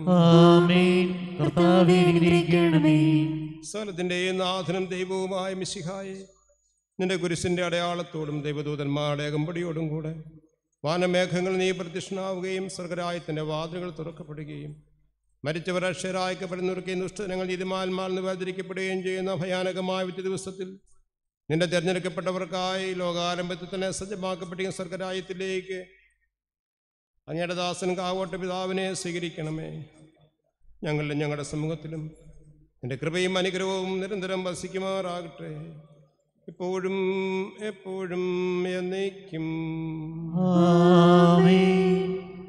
ആമേൻ. കർത്താവേ, അനുഗ്രഹിക്കണമേ. സകലത്തിന്റെയും നാഥനും ദൈവവുമായ മിശിഹായെ, നിന്റെ കുരിശിന്റെ അടയാളത്തോടും ദൈവദൂതന്മാരുടെ അകമ്പടിയോടും കൂടെ വാനമേഘങ്ങൾ നീ പ്രത്യക്ഷനാവുകയും സ്വർഗരായത്തിന്റെ വാതിലുകൾ തുറക്കപ്പെടുകയും മരിച്ചവർ അക്ഷരായിക്കപ്പെടുന്നവർക്കെയും ദുഷ്ടജനങ്ങൾ നീതിമാന്മാൽ നിന്ന് വേർതിരിക്കപ്പെടുകയും ചെയ്യുന്ന ഭയാനകമായ വിധി ദിവസത്തിൽ നിന്റെ തിരഞ്ഞെടുക്കപ്പെട്ടവർക്കായി ലോകാരംഭത്തിൽ തന്നെ സജ്ജമാക്കപ്പെട്ടിരിക്കുന്ന സ്വർഗരായത്തിലേക്ക് അങ്ങയുടെ ദാസൻ കാവോട്ട് പിതാവിനെ സ്വീകരിക്കണമേ. ഞങ്ങളിലും ഞങ്ങളുടെ സമൂഹത്തിലും നിന്റെ കൃപയും അനുഗ്രഹവും നിരന്തരം വസിക്കുമാറാകട്ടെ, ഇപ്പോഴും എപ്പോഴും എന്നേക്കും. ആമേൻ.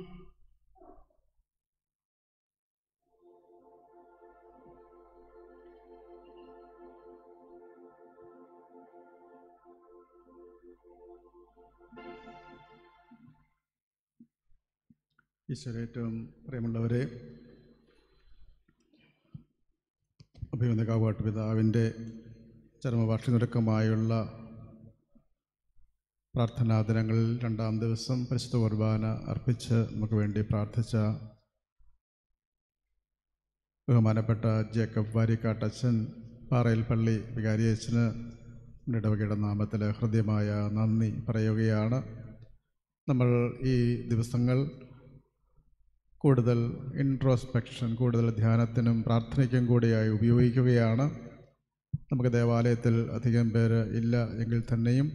ഈശ്വര ഏറ്റവും പ്രിയമുള്ളവരെ, അഭിമന്യ കാവാട്ട് പിതാവിൻ്റെ ചരമവാർഷികമൊരുക്കമായുള്ള പ്രാർത്ഥനാ ദിനങ്ങളിൽ രണ്ടാം ദിവസം പരിശുദ്ധ കുർബാന അർപ്പിച്ച് നമുക്ക് വേണ്ടി പ്രാർത്ഥിച്ച ബഹുമാനപ്പെട്ട ജേക്കബ് വാരിക്കാട്ടച്ഛൻ പാറയിൽ പള്ളി വികാരിയച്ഛന് ഇടവകയുടെ നാമത്തിൽ ഹൃദ്യമായ നന്ദി പറയുകയാണ്. നമ്മൾ ഈ ദിവസങ്ങൾ കൂടുതൽ ഇൻട്രോസ്പെക്ഷൻ, കൂടുതൽ ധ്യാനത്തിനും പ്രാർത്ഥനയ്ക്കും കൂടിയായി ഉപയോഗിക്കുകയാണ്. നമുക്ക് ദേവാലയത്തിൽ അധികം പേര് ഇല്ല എങ്കിൽ തന്നെയും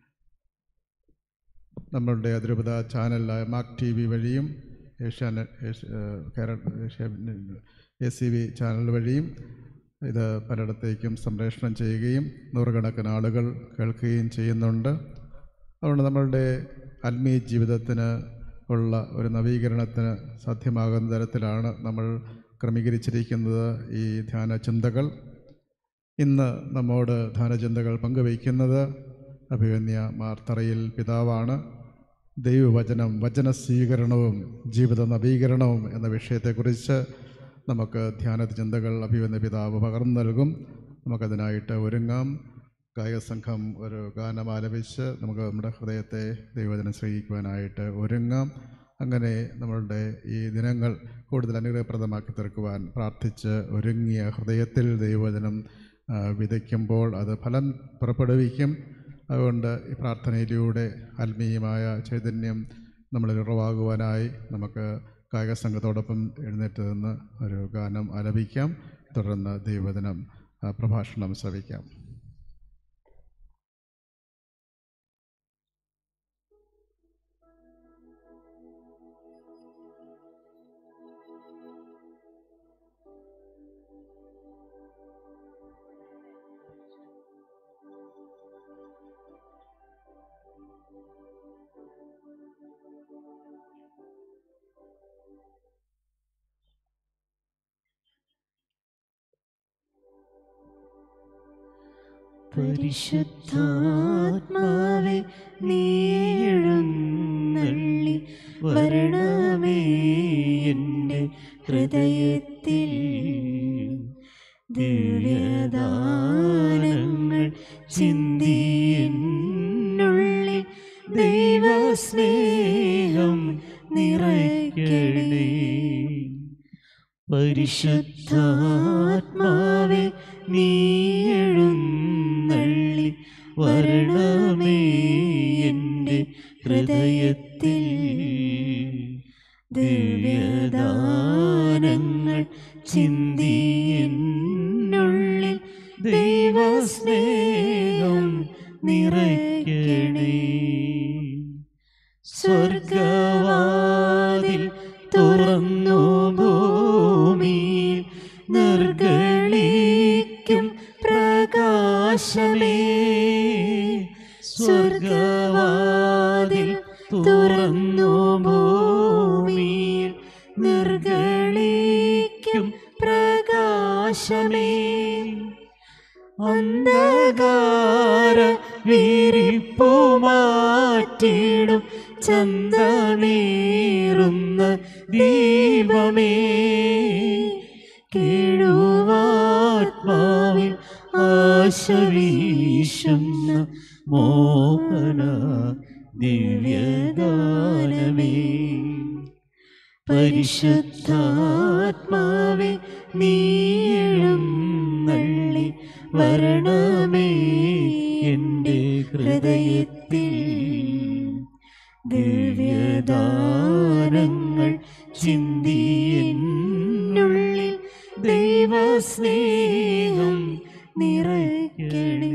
നമ്മളുടെ അതിരൂപത ചാനലായ മാക് ടി വി വഴിയും Asianet Kerala A C V channel വഴിയും ഇത് പലയിടത്തേക്കും സംപ്രേഷണം ചെയ്യുകയും നൂറുകണക്കിന് ആളുകൾ കേൾക്കുകയും ചെയ്യുന്നുണ്ട്. അതുകൊണ്ട് നമ്മളുടെ ആത്മീയ ജീവിതത്തിന് ഉള്ള ഒരു നവീകരണത്തിന് സാധ്യമാകുന്ന തരത്തിലാണ് നമ്മൾ ക്രമീകരിച്ചിരിക്കുന്നത് ഈ ധ്യാന ചിന്തകൾ. ഇന്ന് നമ്മോട് ധ്യാനചിന്തകൾ പങ്കുവയ്ക്കുന്നത് അഭിമന്യ മാർത്തറയിൽ പിതാവാണ്. ദൈവവചനം, വചന സ്വീകരണവും ജീവിത നവീകരണവും എന്ന വിഷയത്തെക്കുറിച്ച് നമുക്ക് ധ്യാന ചിന്തകൾ അഭിമന്യ പിതാവ് പകർന്നു നൽകും. നമുക്കതിനായിട്ട് ഒരുങ്ങാം. ഗായകസംഘം ഒരു ഗാനം ആലപിച്ച് നമുക്ക് നമ്മുടെ ഹൃദയത്തെ ദൈവവചനം ശ്രവിക്കുവാനായിട്ട് ഒരുങ്ങാം. അങ്ങനെ നമ്മളുടെ ഈ ദിനങ്ങൾ കൂടുതൽ അനുഗ്രഹപ്രദമാക്കി തീർക്കുവാൻ പ്രാർത്ഥിച്ച് ഒരുങ്ങിയ ഹൃദയത്തിൽ ദൈവവചനം വിതയ്ക്കുമ്പോൾ അത് ഫലം പുറപ്പെടുവിക്കും. അതുകൊണ്ട് ഈ പ്രാർത്ഥനയിലൂടെ ആത്മീയമായ ചൈതന്യം നമ്മളിൽ ഉറവാകുവാനായി നമുക്ക് ഗായകസംഘത്തോടൊപ്പം എഴുന്നേറ്റ് നിന്ന് ഒരു ഗാനം ആലപിക്കാം. തുടർന്ന് ദൈവവചനം പ്രഭാഷണം ശ്രവിക്കാം. പരിശുദ്ധാത്മാവേ നീ എഴുന്നള്ളി വരണമേ എൻ്റെ ഹൃദയത്തിൽ. ദിവ്യദാനങ്ങൾ ചിന്തിയെന്നുള്ളിൽ ദൈവസ്നേഹം നിറയ്ക്കണേ. പരിശുദ്ധാത്മാവേ നീ എഴുന്നള്ളി വരണമേ എൻ്റെ ഹൃദയത്തിൽ. ദിവ്യദാനങ്ങൾ ചിന്തിയെന്നുള്ളിൽ ദൈവസ്നേഹം നിറയ്ക്കണേ. സ്വർഗവാതിൽ തുറന്നു ഭൂമിയിൽ നിർഗളിക്കും പ്രകാശമേ. സ്വർഗവാതിൽ തുറന്നു ഭൂമിയിൽ നിർഗളിക്കും പ്രകാശമേ. അന്ധകാര വിരിപ്പു മാറ്റിടും ചന്തമേറുന്ന ദീപമേ. കേഴുവാത്മാവിൽ ആശവീശുന്ന മോഹന ദിവ്യഗാനമേ. പരിശുദ്ധാത്മാവേ നീ എഴുന്നള്ളി വരണമേ എൻ്റെ ഹൃദയത്തിൽ. ദിവ്യദാനങ്ങൾ ചിന്തിയെന്നുള്ളിൽ ദൈവസ്നേഹം നിറയ്ക്കണേ.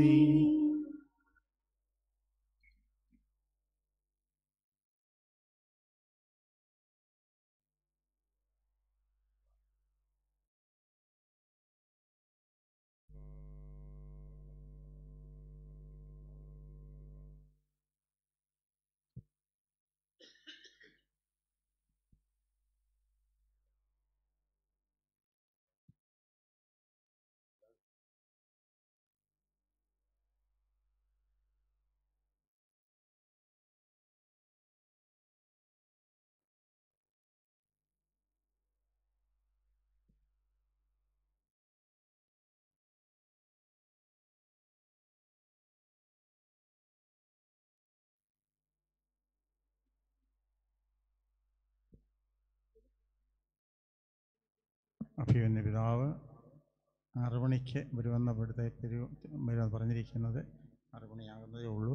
അഭിമന്യ പിതാവ് ആറു മണിക്ക് വരുമെന്ന ഇവിടുത്തെ പെരു വരുമെന്ന് പറഞ്ഞിരിക്കുന്നത് ആറു മണിയാകുന്നതേ ഉള്ളൂ.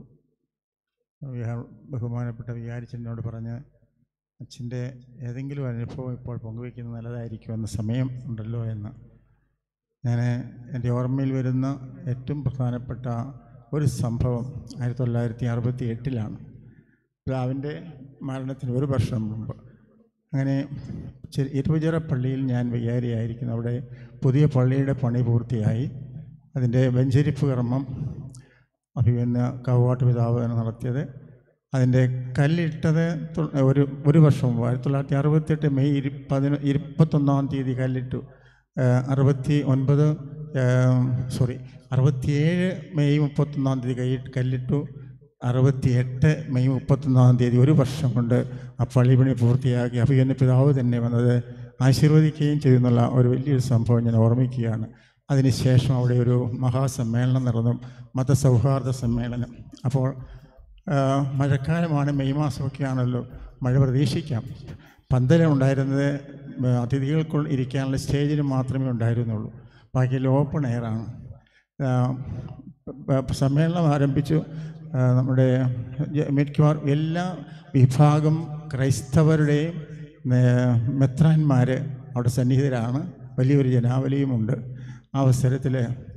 ബഹുമാനപ്പെട്ട വികാരിച്ചനോട് പറഞ്ഞ് അച്ഛൻ്റെ ഏതെങ്കിലും അനുഭവം ഇപ്പോൾ പങ്കുവയ്ക്കുന്നത് നല്ലതായിരിക്കുമെന്ന സമയം ഉണ്ടല്ലോ എന്ന്. ഞാൻ എൻ്റെ ഓർമ്മയിൽ വരുന്ന ഏറ്റവും പ്രധാനപ്പെട്ട ഒരു സംഭവം ആയിരത്തി തൊള്ളായിരത്തി അറുപത്തി എട്ടിലാണ്. പിതാവിൻ്റെ മരണത്തിന് ഒരു വർഷം മുമ്പ്. അങ്ങനെ ഇരുപുചിറ പള്ളിയിൽ ഞാൻ വികാരിയായിരിക്കുന്നു. അവിടെ പുതിയ പള്ളിയുടെ പണി പൂർത്തിയായി. അതിൻ്റെ വെഞ്ചരിപ്പ് കർമ്മം അഭിമന്യ കവാട്ട് പിതാവ് നടത്തിയത്. അതിൻ്റെ കല്ലിട്ടത് ഒരു ഒരു വർഷം മുമ്പ് ആയിരത്തി തൊള്ളായിരത്തി അറുപത്തിയെട്ട് മെയ് ഇരു പതിനൊ ഇരുപത്തൊന്നാം തീയതി കല്ലിട്ടു. അറുപത്തി ഒൻപത് സോറി അറുപത്തിയേഴ് മെയ് മുപ്പത്തൊന്നാം തീയതി കൈ കല്ലിട്ടു. അറുപത്തിയെട്ട് മെയ് മുപ്പത്തൊന്നാം തീയതി ഒരു വർഷം കൊണ്ട് ആ പള്ളിപ്പണി പൂർത്തിയാക്കി അഭിമന്യ പിതാവ് തന്നെ വന്നത് ആശീർവദിക്കുകയും ചെയ്തെന്നുള്ള ഒരു വലിയൊരു സംഭവം ഞാൻ ഓർമ്മിക്കുകയാണ്. അതിനുശേഷം അവിടെ ഒരു മഹാസമ്മേളനം നടന്നു, മതസൗഹാർദ്ദ സമ്മേളനം. അപ്പോൾ മഴക്കാലമാണ്, മെയ് മാസമൊക്കെ ആണല്ലോ, മഴ പ്രതീക്ഷിക്കാം. പന്തലം ഉണ്ടായിരുന്നത് അതിഥികൾക്ക് ഇരിക്കാനുള്ള സ്റ്റേജിന് മാത്രമേ ഉണ്ടായിരുന്നുള്ളൂ, ബാക്കിയെല്ലാം ഓപ്പൺ എയറാണ്. സമ്മേളനം ആരംഭിച്ചു. നമ്മുടെ മിക്കവാറും എല്ലാ വിഭാഗം ക്രൈസ്തവരുടെയും മെത്രാന്മാർ അവിടെ സന്നിഹിതരാണ്. വലിയൊരു ജനാവലിയുമുണ്ട്. ആ അവസരത്തിൽ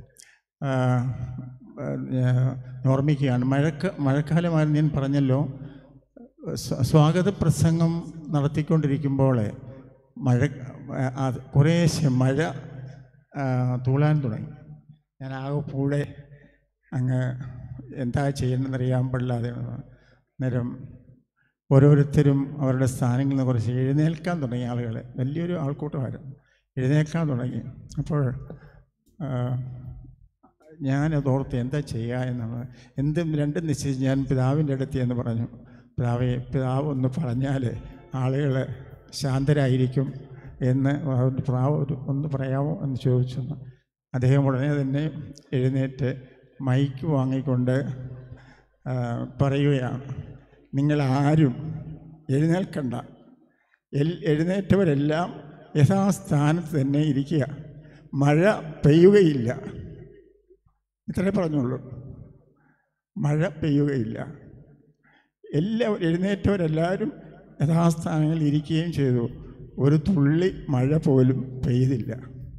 ഓർമ്മിക്കുകയാണ്, മഴക്ക മഴക്കാലമായിരുന്നു ഞാൻ പറഞ്ഞല്ലോ. സ്വാഗത പ്രസംഗം നടത്തിക്കൊണ്ടിരിക്കുമ്പോൾ മഴ കുറേശ്ശെ മഴ തൂളാൻ തുടങ്ങി. ഞാൻ ആകെ കൂടെ അങ്ങ് എന്താ ചെയ്യണമെന്നറിയാൻ പാടില്ലാതെ നേരം ഓരോരുത്തരും അവരുടെ സ്ഥാനങ്ങളിൽ നിന്ന് കുറച്ച് എഴുന്നേൽക്കാൻ തുടങ്ങി. ആളുകൾ വലിയൊരു ആൾക്കൂട്ടമായിരുന്നു, എഴുന്നേൽക്കാൻ തുടങ്ങി. അപ്പോൾ ഞാനതോർത്ത് എന്താ ചെയ്യുക എന്നാണ്. എന്തും രണ്ടും നിശ്ചയിച്ച് ഞാൻ പിതാവിൻ്റെ അടുത്ത് എന്ന് പറഞ്ഞു. പിതാവെ, പിതാവ് ഒന്ന് പറഞ്ഞാൽ ആളുകൾ ശാന്തരായിരിക്കും എന്ന് പിതാവ് ഒരു ഒന്ന് പറയാമോ എന്ന് ചോദിച്ചു. അദ്ദേഹം ഉടനെ തന്നെ എഴുന്നേറ്റ് മൈക്ക് വാങ്ങിക്കൊണ്ട് പറയുകയാണ്, നിങ്ങളാരും എഴുന്നേൽക്കണ്ട, എൽ എഴുന്നേറ്റവരെല്ലാം യഥാസ്ഥാനത്ത് തന്നെ ഇരിക്കുക, മഴ പെയ്യുകയില്ല. ഇത്രേ പറഞ്ഞുള്ളൂ, മഴ പെയ്യുകയില്ല. എല്ലാവരും എഴുന്നേറ്റവരെല്ലാവരും യഥാസ്ഥാനങ്ങളിൽ ഇരിക്കുകയും ചെയ്തു. ഒരു തുള്ളി മഴ പോലും പെയ്തില്ല.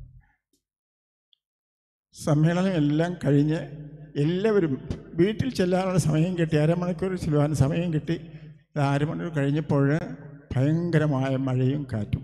സമ്മേളനം എല്ലാം കഴിഞ്ഞ് എല്ലാവരും വീട്ടിൽ ചെല്ലാനുള്ള സമയം കിട്ടി. അരമണിക്കൂർ ചെല്ലുവാൻ സമയം കിട്ടി. അരമണിക്കൂർ കഴിഞ്ഞപ്പോൾ ഭയങ്കരമായ മഴയും കാറ്റും.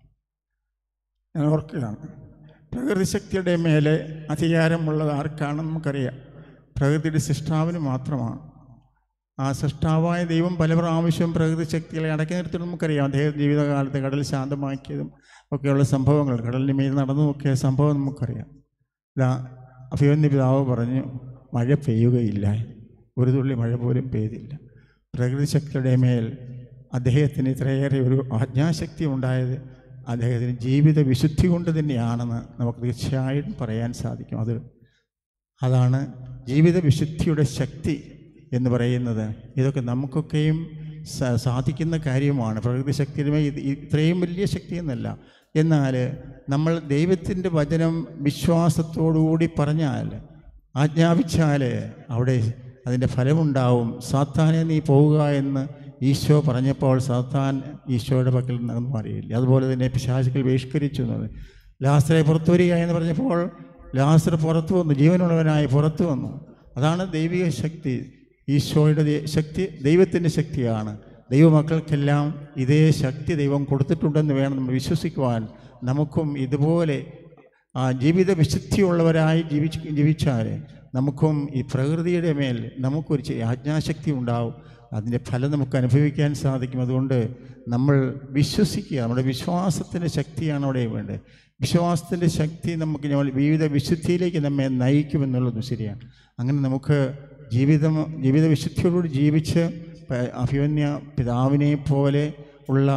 ഞാൻ ഓർക്കുകയാണ്, പ്രകൃതി ശക്തിയുടെ മേലെ അധികാരമുള്ളത് ആർക്കാണെന്ന് നമുക്കറിയാം. പ്രകൃതിയുടെ സൃഷ്ടാവിന് മാത്രമാണ്. ആ സൃഷ്ടാവായ ദൈവം പല പ്രാവശ്യം പ്രകൃതി ശക്തികളെ അടക്കി നിർത്തി നമുക്കറിയാം. അദ്ദേഹം ജീവിതകാലത്ത് കടൽ ശാന്തമാക്കിയതും ഒക്കെയുള്ള സംഭവങ്ങൾ, കടലിന് മേൽ നടന്നു നോക്കിയ സംഭവം നമുക്കറിയാം. ഇതാ അഭിമന്യ പിതാവ് പറഞ്ഞു, മഴ പെയ്യുകയില്ല, ഒരു തുള്ളി മഴ പോലും പെയ്തില്ല. പ്രകൃതി ശക്തിയുടെ മേൽ അദ്ദേഹത്തിന് ഇത്രയേറെ ഒരു ആജ്ഞാശക്തി ഉണ്ടായത് അദ്ദേഹത്തിന് ജീവിത വിശുദ്ധി കൊണ്ട് തന്നെയാണെന്ന് നമുക്ക് തീർച്ചയായിട്ടും പറയാൻ സാധിക്കും. അത് അതാണ് ജീവിത വിശുദ്ധിയുടെ ശക്തി എന്ന് പറയുന്നത്. ഇതൊക്കെ നമുക്കൊക്കെയും സാധിക്കുന്ന കാര്യമാണ്. പ്രകൃതി ശക്തിയുമേ ഇത് ഇത്രയും വലിയ ശക്തിയെന്നല്ല. എന്നാൽ നമ്മൾ ദൈവത്തിൻ്റെ വചനം വിശ്വാസത്തോടുകൂടി പറഞ്ഞാൽ, ആജ്ഞാപിച്ചാൽ അവിടെ അതിൻ്റെ ഫലമുണ്ടാവും. സാത്താനെ നീ പോവുക എന്ന് ഈശോ പറഞ്ഞപ്പോൾ സാത്താൻ ഈശോയുടെ പക്കൽ നിന്നും അറിയില്ല. അതുപോലെ തന്നെ പിശാചുക്കൾ ബഹിഷ്കരിച്ചു എന്നത്. ലാസറെ പുറത്തു വരിക എന്ന് പറഞ്ഞപ്പോൾ ലാസർ പുറത്തു വന്നു, ജീവനുള്ളവനായി പുറത്തു വന്നു. അതാണ് ദൈവിക ശക്തി. ഈശോയുടെ ശക്തി ദൈവത്തിൻ്റെ ശക്തിയാണ്. ദൈവമക്കൾക്കെല്ലാം ഇതേ ശക്തി ദൈവം കൊടുത്തിട്ടുണ്ടെന്ന് വേണം നമ്മൾ വിശ്വസിക്കുവാൻ. നമുക്കും ഇതുപോലെ ആ ജീവിത വിശുദ്ധിയുള്ളവരായി ജീവിച്ച് ജീവിച്ചാൽ നമുക്കും ഈ പ്രകൃതിയുടെ മേൽ നമുക്കൊരു ആജ്ഞാശക്തി ഉണ്ടാവും. അതിൻ്റെ ഫലം നമുക്ക് അനുഭവിക്കാൻ സാധിക്കും. അതുകൊണ്ട് നമ്മൾ വിശ്വസിക്കുക. നമ്മുടെ വിശ്വാസത്തിൻ്റെ ശക്തിയാണ് അവിടെ വേണ്ടത്. വിശ്വാസത്തിൻ്റെ ശക്തി നമുക്ക് നമ്മൾ വിവിധ വിശുദ്ധിയിലേക്ക് നമ്മെ നയിക്കുമെന്നുള്ളതും ശരിയാണ്. അങ്ങനെ നമുക്ക് ജീവിതം ജീവിത വിശുദ്ധിയോടുകൂടി ജീവിച്ച് അഭിമന്യ പിതാവിനെ പോലെ ഉള്ള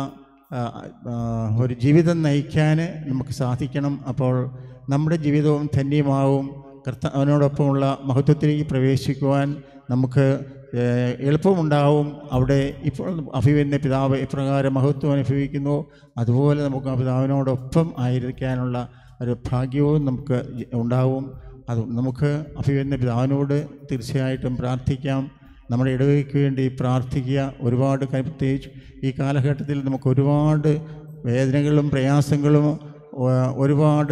ഒരു ജീവിതം നയിക്കാൻ നമുക്ക് സാധിക്കണം. അപ്പോൾ നമ്മുടെ ജീവിതവും ധന്യമാവും. കർത്താവിനോടൊപ്പമുള്ള മഹത്വത്തിലേക്ക് പ്രവേശിക്കുവാൻ നമുക്ക് എളുപ്പമുണ്ടാവും. അവിടെ ഇപ്പോൾ അഭിമന്യ പിതാവ് എപ്രകാരം മഹത്വം അനുഭവിക്കുന്നു, അതുപോലെ നമുക്ക് ആ പിതാവിനോടൊപ്പം ആയിരിക്കാനുള്ള ഒരു ഭാഗ്യവും നമുക്ക് ഉണ്ടാവും. അത് നമുക്ക് അഭിമന്യ പിതാവിനോട് തീർച്ചയായിട്ടും പ്രാർത്ഥിക്കാം. നമ്മുടെ ഇടവയ്ക്ക് വേണ്ടി പ്രാർത്ഥിക്കുക. ഒരുപാട് പ്രത്യേകിച്ച് ഈ കാലഘട്ടത്തിൽ നമുക്ക് ഒരുപാട് വേദനകളും പ്രയാസങ്ങളും ഒരുപാട്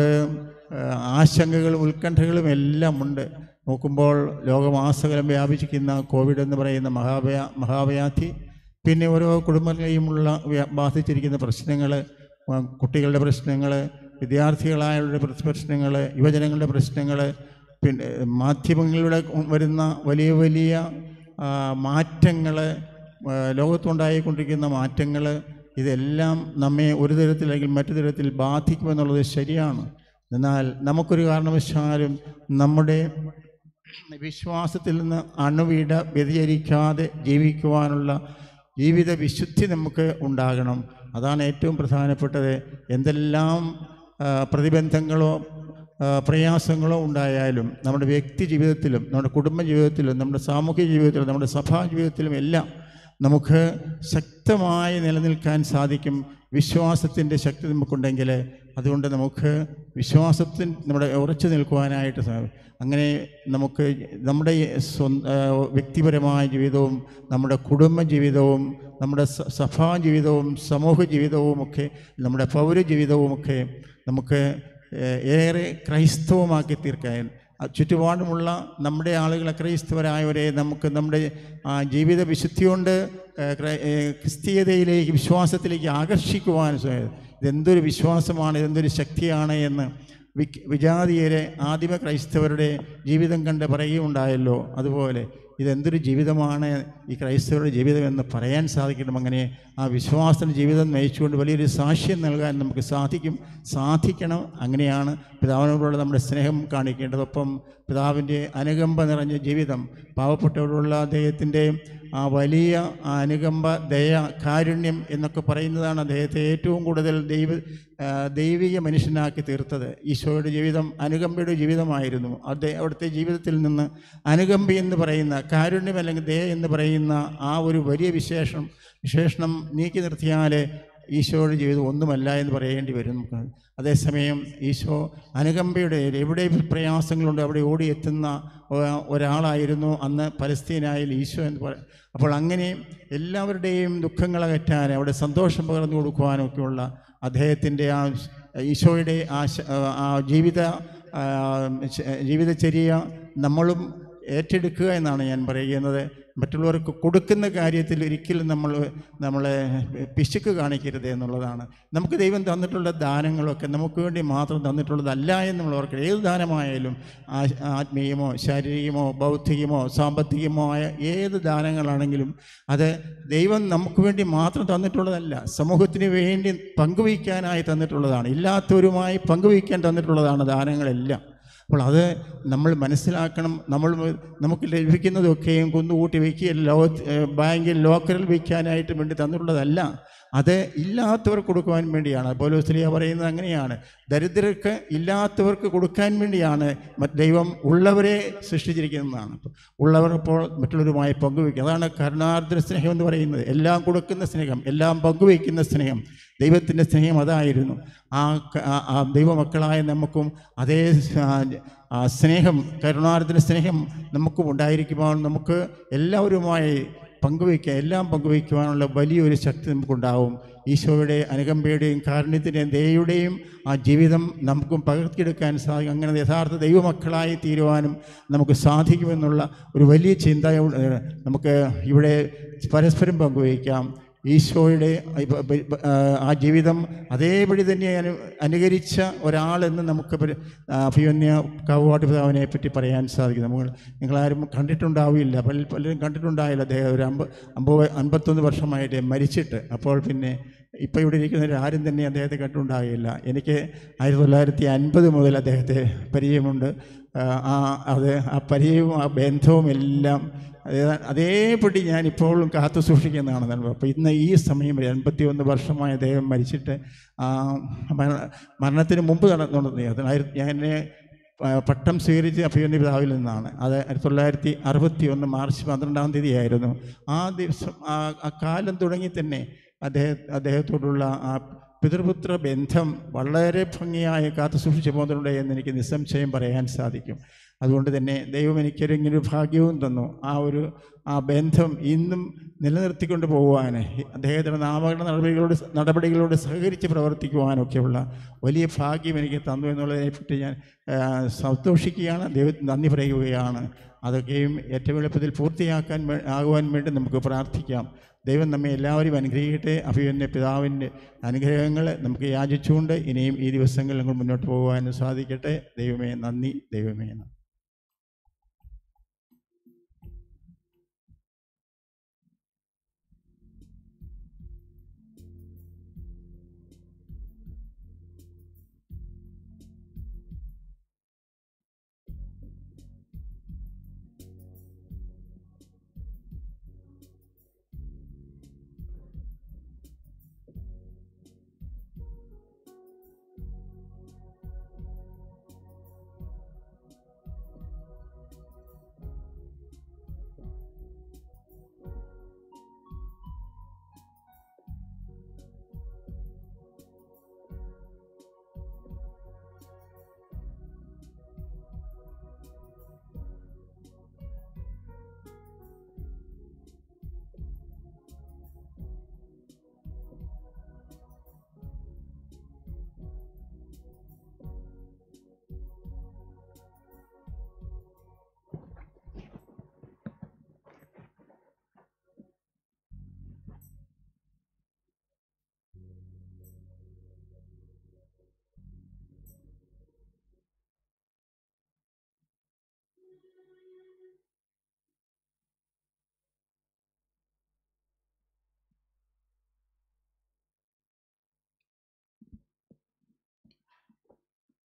ആശങ്കകളും ഉത്കണ്ഠകളും എല്ലാം ഉണ്ട്. നോക്കുമ്പോൾ ലോകമാസകലം വ്യാപിച്ചിരിക്കുന്ന കോവിഡ് എന്ന് പറയുന്ന മഹാവ്യാ മഹാവ്യാധി, പിന്നെ ഓരോ കുടുംബങ്ങളെയുമുള്ള ബാധിച്ചിരിക്കുന്ന പ്രശ്നങ്ങൾ, കുട്ടികളുടെ പ്രശ്നങ്ങൾ, വിദ്യാർത്ഥികളായുള്ള പ്രശ്നങ്ങൾ, യുവജനങ്ങളുടെ പ്രശ്നങ്ങൾ, പിന്നെ മാധ്യമങ്ങളിലൂടെ വരുന്ന വലിയ വലിയ മാറ്റങ്ങൾ, ലോകത്തുണ്ടായിക്കൊണ്ടിരിക്കുന്ന മാറ്റങ്ങൾ, ഇതെല്ലാം നമ്മെ ഒരു തരത്തിലല്ലെങ്കിൽ മറ്റു തരത്തിൽ ബാധിക്കുമെന്നുള്ളത് ശരിയാണ്. എന്നാൽ നമുക്കൊരു കാരണവശാലും നമ്മുടെ വിശ്വാസത്തിൽ നിന്ന് അണുവിട വ്യതിചരിക്കാതെ ജീവിക്കുവാനുള്ള ജീവിത വിശുദ്ധി നമുക്ക് ഉണ്ടാകണം. അതാണ് ഏറ്റവും പ്രധാനപ്പെട്ടത്. എന്തെല്ലാം പ്രതിബന്ധങ്ങളോ പ്രയാസങ്ങളോ ഉണ്ടായാലും നമ്മുടെ വ്യക്തി ജീവിതത്തിലും നമ്മുടെ കുടുംബ ജീവിതത്തിലും നമ്മുടെ സാമൂഹിക ജീവിതത്തിലും നമ്മുടെ സഭാ ജീവിതത്തിലും എല്ലാം നമുക്ക് ശക്തമായി നിലനിൽക്കാൻ സാധിക്കും. വിശ്വാസത്തിൻ്റെ ശക്തി നമുക്കുണ്ടെങ്കിൽ അതുകൊണ്ട് നമുക്ക് വിശ്വാസത്തിൽ നമ്മുടെ ഉറച്ചു നിൽക്കുവാനായിട്ട് സാധിക്കും. അങ്ങനെ നമുക്ക് നമ്മുടെ സ്വന്തം വ്യക്തിപരമായ ജീവിതവും നമ്മുടെ കുടുംബ ജീവിതവും നമ്മുടെ സഭാ ജീവിതവും സമൂഹ ജീവിതവുമൊക്കെ നമ്മുടെ പൗര ജീവിതവുമൊക്കെ നമുക്ക് ഏറെ ക്രൈസ്തവമാക്കി തീർക്കാൻ, ചുറ്റുപാടുമുള്ള നമ്മുടെ ആളുകളെ ക്രൈസ്തവരായവരെ നമുക്ക് നമ്മുടെ ജീവിത വിശുദ്ധി കൊണ്ട് ക്രിസ്തീയതയിലേക്ക് വിശ്വാസത്തിലേക്ക് ആകർഷിക്കുവാൻ. ഇതെന്തൊരു വിശ്വാസമാണ്, ഇതെന്തൊരു ശക്തിയാണ് എന്ന് വി വിജാതീയരെ ആദിമ ക്രൈസ്തവരുടെ ജീവിതം കണ്ട് പറയുകയുണ്ടായല്ലോ. അതുപോലെ ഇതെന്തൊരു ജീവിതമാണ് ഈ ക്രൈസ്തവരുടെ ജീവിതം എന്ന് പറയാൻ സാധിക്കണം. അങ്ങനെ ആ വിശ്വാസത്തിൻ്റെ ജീവിതം നയിച്ചുകൊണ്ട് വലിയൊരു സാക്ഷ്യം നൽകാൻ നമുക്ക് സാധിക്കും സാധിക്കണം അങ്ങനെയാണ് പിതാവിനോടുള്ള നമ്മുടെ സ്നേഹം കാണിക്കേണ്ടത്. ഒപ്പം പിതാവിൻ്റെ അനുകമ്പ നിറഞ്ഞ ജീവിതം, പാവപ്പെട്ടവരോടുള്ള അദ്ദേഹത്തിൻ്റെ ആ വലിയ അനുകമ്പ, ദയ, കാരുണ്യം എന്നൊക്കെ പറയുന്നതാണ് അദ്ദേഹത്തെ ഏറ്റവും കൂടുതൽ ദൈവ ദൈവിക മനുഷ്യനാക്കി തീർത്തത്. ഈശോയുടെ ജീവിതം അനുകമ്പയുടെ ജീവിതമായിരുന്നു. അദ്ദേഹം അവിടുത്തെ ജീവിതത്തിൽ നിന്ന് അനുകമ്പ എന്ന് പറയുന്ന, കാരുണ്യം അല്ലെങ്കിൽ ദയ എന്ന് പറയുന്ന ആ ഒരു വലിയ വിശേഷം വിശേഷണം നീക്കി നിർത്തിയാൽ ഈശോയുടെ ജീവിതം ഒന്നുമല്ല എന്ന് പറയേണ്ടി വരും നമുക്ക്. അതേസമയം ഈശോ അനുകമ്പയുടെ എവിടെ പ്രയാസങ്ങളുണ്ട് അവിടെ ഓടിയെത്തുന്ന ഒരാളായിരുന്നു അന്ന് പലസ്തീനായിൽ ഈശോ എന്ന് പറ അപ്പോൾ അങ്ങനെ എല്ലാവരുടെയും ദുഃഖങ്ങളകറ്റാൻ, അവിടെ സന്തോഷം പകർന്നു കൊടുക്കുവാനൊക്കെയുള്ള അദ്ദേഹത്തിൻ്റെ ആ ഈശോയുടെ ആ ആ ജീവിത ജീവിതചര്യ നമ്മളും ഏറ്റെടുക്കുക എന്നാണ് ഞാൻ പറയുന്നത്. മറ്റുള്ളവർക്ക് കൊടുക്കുന്ന കാര്യത്തിൽ ഒരിക്കലും നമ്മൾ നമ്മളെ പിശുക്ക് കാണിക്കരുത് എന്നുള്ളതാണ്. നമുക്ക് ദൈവം തന്നിട്ടുള്ള ദാനങ്ങളൊക്കെ നമുക്ക് വേണ്ടി മാത്രം തന്നിട്ടുള്ളതല്ല എന്നുള്ളവർക്ക് ഏത് ദാനമായാലും ആത്മീയമോ ശാരീരികമോ ബൗദ്ധികമോ സാമ്പത്തികമോ ആയ ഏത് ദാനങ്ങളാണെങ്കിലും അത് ദൈവം നമുക്ക് വേണ്ടി മാത്രം തന്നിട്ടുള്ളതല്ല, സമൂഹത്തിന് വേണ്ടി പങ്കുവയ്ക്കാനായി തന്നിട്ടുള്ളതാണ്. ഇല്ലാത്തവരുമായി പങ്കുവയ്ക്കാൻ തന്നിട്ടുള്ളതാണ് ദാനങ്ങളെല്ലാം. അപ്പോൾ അത് നമ്മൾ മനസ്സിലാക്കണം. നമ്മൾ നമുക്ക് ലഭിക്കുന്നതൊക്കെയും കുന്നുകൂട്ടി വയ്ക്കുകയും ലോ ബാങ്കിൽ ലോക്കറിൽ വയ്ക്കാനായിട്ട് വേണ്ടി തന്നിട്ടുള്ളതല്ല, അത് ഇല്ലാത്തവർക്ക് കൊടുക്കുവാൻ വേണ്ടിയാണ്. പൗലോസ്ലീഹ പറയുന്നത് അങ്ങനെയാണ്, ദരിദ്രർക്ക് ഇല്ലാത്തവർക്ക് കൊടുക്കാൻ വേണ്ടിയാണ് ദൈവം ഉള്ളവരെ സൃഷ്ടിച്ചിരിക്കുന്നതാണ്. ഉള്ളവർ ഇപ്പോൾ മറ്റുള്ളവരുമായി പങ്കുവയ്ക്കുക, അതാണ് കരുണാർദ്ര സ്നേഹം എന്ന് പറയുന്നത്. എല്ലാം കൊടുക്കുന്ന സ്നേഹം, എല്ലാം പങ്കുവയ്ക്കുന്ന സ്നേഹം, ദൈവത്തിൻ്റെ സ്നേഹം അതായിരുന്നു. ആ ദൈവമക്കളായ നമുക്കും അതേ സ്നേഹം, കരുണാർദ്ര സ്നേഹം നമുക്കും ഉണ്ടായിരിക്കുമ്പോൾ നമുക്ക് എല്ലാവരുമായി പങ്കുവയ്ക്കുക, എല്ലാം പങ്കുവയ്ക്കുവാനുള്ള വലിയൊരു ശക്തി നമുക്കുണ്ടാവും. ഈശോയുടെ അനുകമ്പയുടെയും കാരുണ്യത്തിൻ്റെയും ദയയുടെയും ആ ജീവിതം നമുക്കും പകർത്തിയെടുക്കാൻ സാധിക്കും. അങ്ങനെ യഥാർത്ഥ ദൈവമക്കളായി തീരുവാനും നമുക്ക് സാധിക്കുമെന്നുള്ള ഒരു വലിയ ചിന്ത നമുക്ക് ഇവിടെ പരസ്പരം പങ്കുവയ്ക്കാം. ഈശോയുടെ ആ ജീവിതം അതേപടി തന്നെ അനു അനുകരിച്ച ഒരാളെന്ന് നമുക്ക് അഭിമന്യ കാവുകാട്ട് പിതാവിനെ പറ്റി പറയാൻ സാധിക്കും. നമ്മൾ നിങ്ങളാരും കണ്ടിട്ടുണ്ടാവില്ല, പല പലരും കണ്ടിട്ടുണ്ടാവില്ല. അദ്ദേഹം ഒരു അമ്പ അമ്പത് അൻപത്തൊന്ന് വർഷമായിട്ട് മരിച്ചിട്ട്. അപ്പോൾ പിന്നെ ഇപ്പോൾ ഇവിടെ ഇരിക്കുന്നവർ ആരും തന്നെ അദ്ദേഹത്തെ കണ്ടിട്ടുണ്ടാകില്ല. എനിക്ക് ആയിരത്തി തൊള്ളായിരത്തി അൻപത് മുതൽ അദ്ദേഹത്തെ പരിചയമുണ്ട്. ആ അത് ആ പരിചയവും ആ ബന്ധവും എല്ലാം അതേപടി ഞാൻ ഇപ്പോഴും കാത്തു സൂക്ഷിക്കുന്നതാണ്. അപ്പോൾ ഇന്ന് ഈ സമയം എൺപത്തി ഒന്ന് വർഷമായി അദ്ദേഹം മരിച്ചിട്ട് മരണത്തിന് മുമ്പ് നടന്നുകൊണ്ടിരുന്നത്. അതിനായിരത്തി ഞാൻ പട്ടം സ്വീകരിച്ച് അഭിമന്യ പിതാവിൽ നിന്നാണ്. അത് ആയിരത്തി തൊള്ളായിരത്തി അറുപത്തി ഒന്ന് മാർച്ച് പന്ത്രണ്ടാം തീയതി ആയിരുന്നു. ആ ദിവസം ആ കാലം തുടങ്ങി തന്നെ അദ്ദേഹം അദ്ദേഹത്തോടുള്ള ആ പിതൃപുത്ര ബന്ധം വളരെ ഭംഗിയായി കാത്തു സൂക്ഷിച്ചു പോകുന്നുണ്ട് എന്ന് എനിക്ക് നിസ്സംശയം പറയാൻ സാധിക്കും. അതുകൊണ്ട് തന്നെ ദൈവം എനിക്കൊരു ഇങ്ങനൊരു ഭാഗ്യവും തന്നു. ആ ഒരു ആ ബന്ധം ഇന്നും നിലനിർത്തിക്കൊണ്ട് പോകുവാൻ, അദ്ദേഹത്തിൻ്റെ നാമകരണ നടപടികളോട് നടപടികളോട് സഹകരിച്ച് പ്രവർത്തിക്കുവാനൊക്കെയുള്ള വലിയ ഭാഗ്യം എനിക്ക് തന്നു എന്നുള്ളതിനെപ്പറ്റി ഞാൻ സന്തോഷിക്കുകയാണ്, ദൈവത്തിന് നന്ദി പറയുകയാണ്. അതൊക്കെയും ഏറ്റവും എളുപ്പത്തിൽ പൂർത്തിയാക്കാൻ ആകുവാൻ വേണ്ടി നമുക്ക് പ്രാർത്ഥിക്കാം. ദൈവം നമ്മെ എല്ലാവരും അനുഗ്രഹിക്കട്ടെ. അഭിമന്യ പിതാവിൻ്റെ അനുഗ്രഹങ്ങൾ നമുക്ക് യാചിച്ചുകൊണ്ട് ഇനിയും ഈ ദിവസങ്ങളിൽ നമ്മൾ മുന്നോട്ട് പോകുവാൻ സാധിക്കട്ടെ. ദൈവമേ നന്ദി, ദൈവമേ നന്ദി.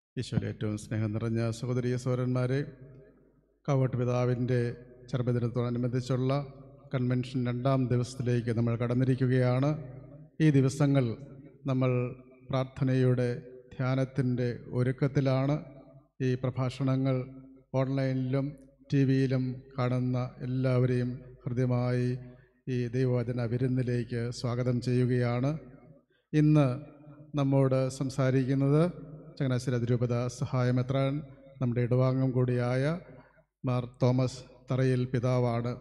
ഈശോയിലെ ഏറ്റവും സ്നേഹം നിറഞ്ഞ സഹോദരീ സഹോദരന്മാരെ, കാവട്ട് പിതാവിൻ്റെ ചരമദിനത്തോടനുബന്ധിച്ചുള്ള കൺവെൻഷൻ രണ്ടാം ദിവസത്തിലേക്ക് നമ്മൾ കടന്നിരിക്കുകയാണ്. ഈ ദിവസങ്ങൾ നമ്മൾ പ്രാർത്ഥനയുടെ ധ്യാനത്തിൻ്റെ ഒരുക്കത്തിലാണ്. ഈ പ്രഭാഷണങ്ങൾ ഓൺലൈനിലും ടി വിയിലും കാണുന്ന എല്ലാവരെയും ഹൃദ്യമായി ഈ ദൈവവചന വിരുന്നിലേക്ക് സ്വാഗതം ചെയ്യുകയാണ്. ഇന്ന് നമ്മോട് സംസാരിക്കുന്നത് ചങ്ങനാശ്ശേരി അതിരൂപത സഹായമെത്രാൻ, നമ്മുടെ ഇടവാംഗം കൂടിയായ മാർ തോമസ് തറയിൽ പിതാവാണ്.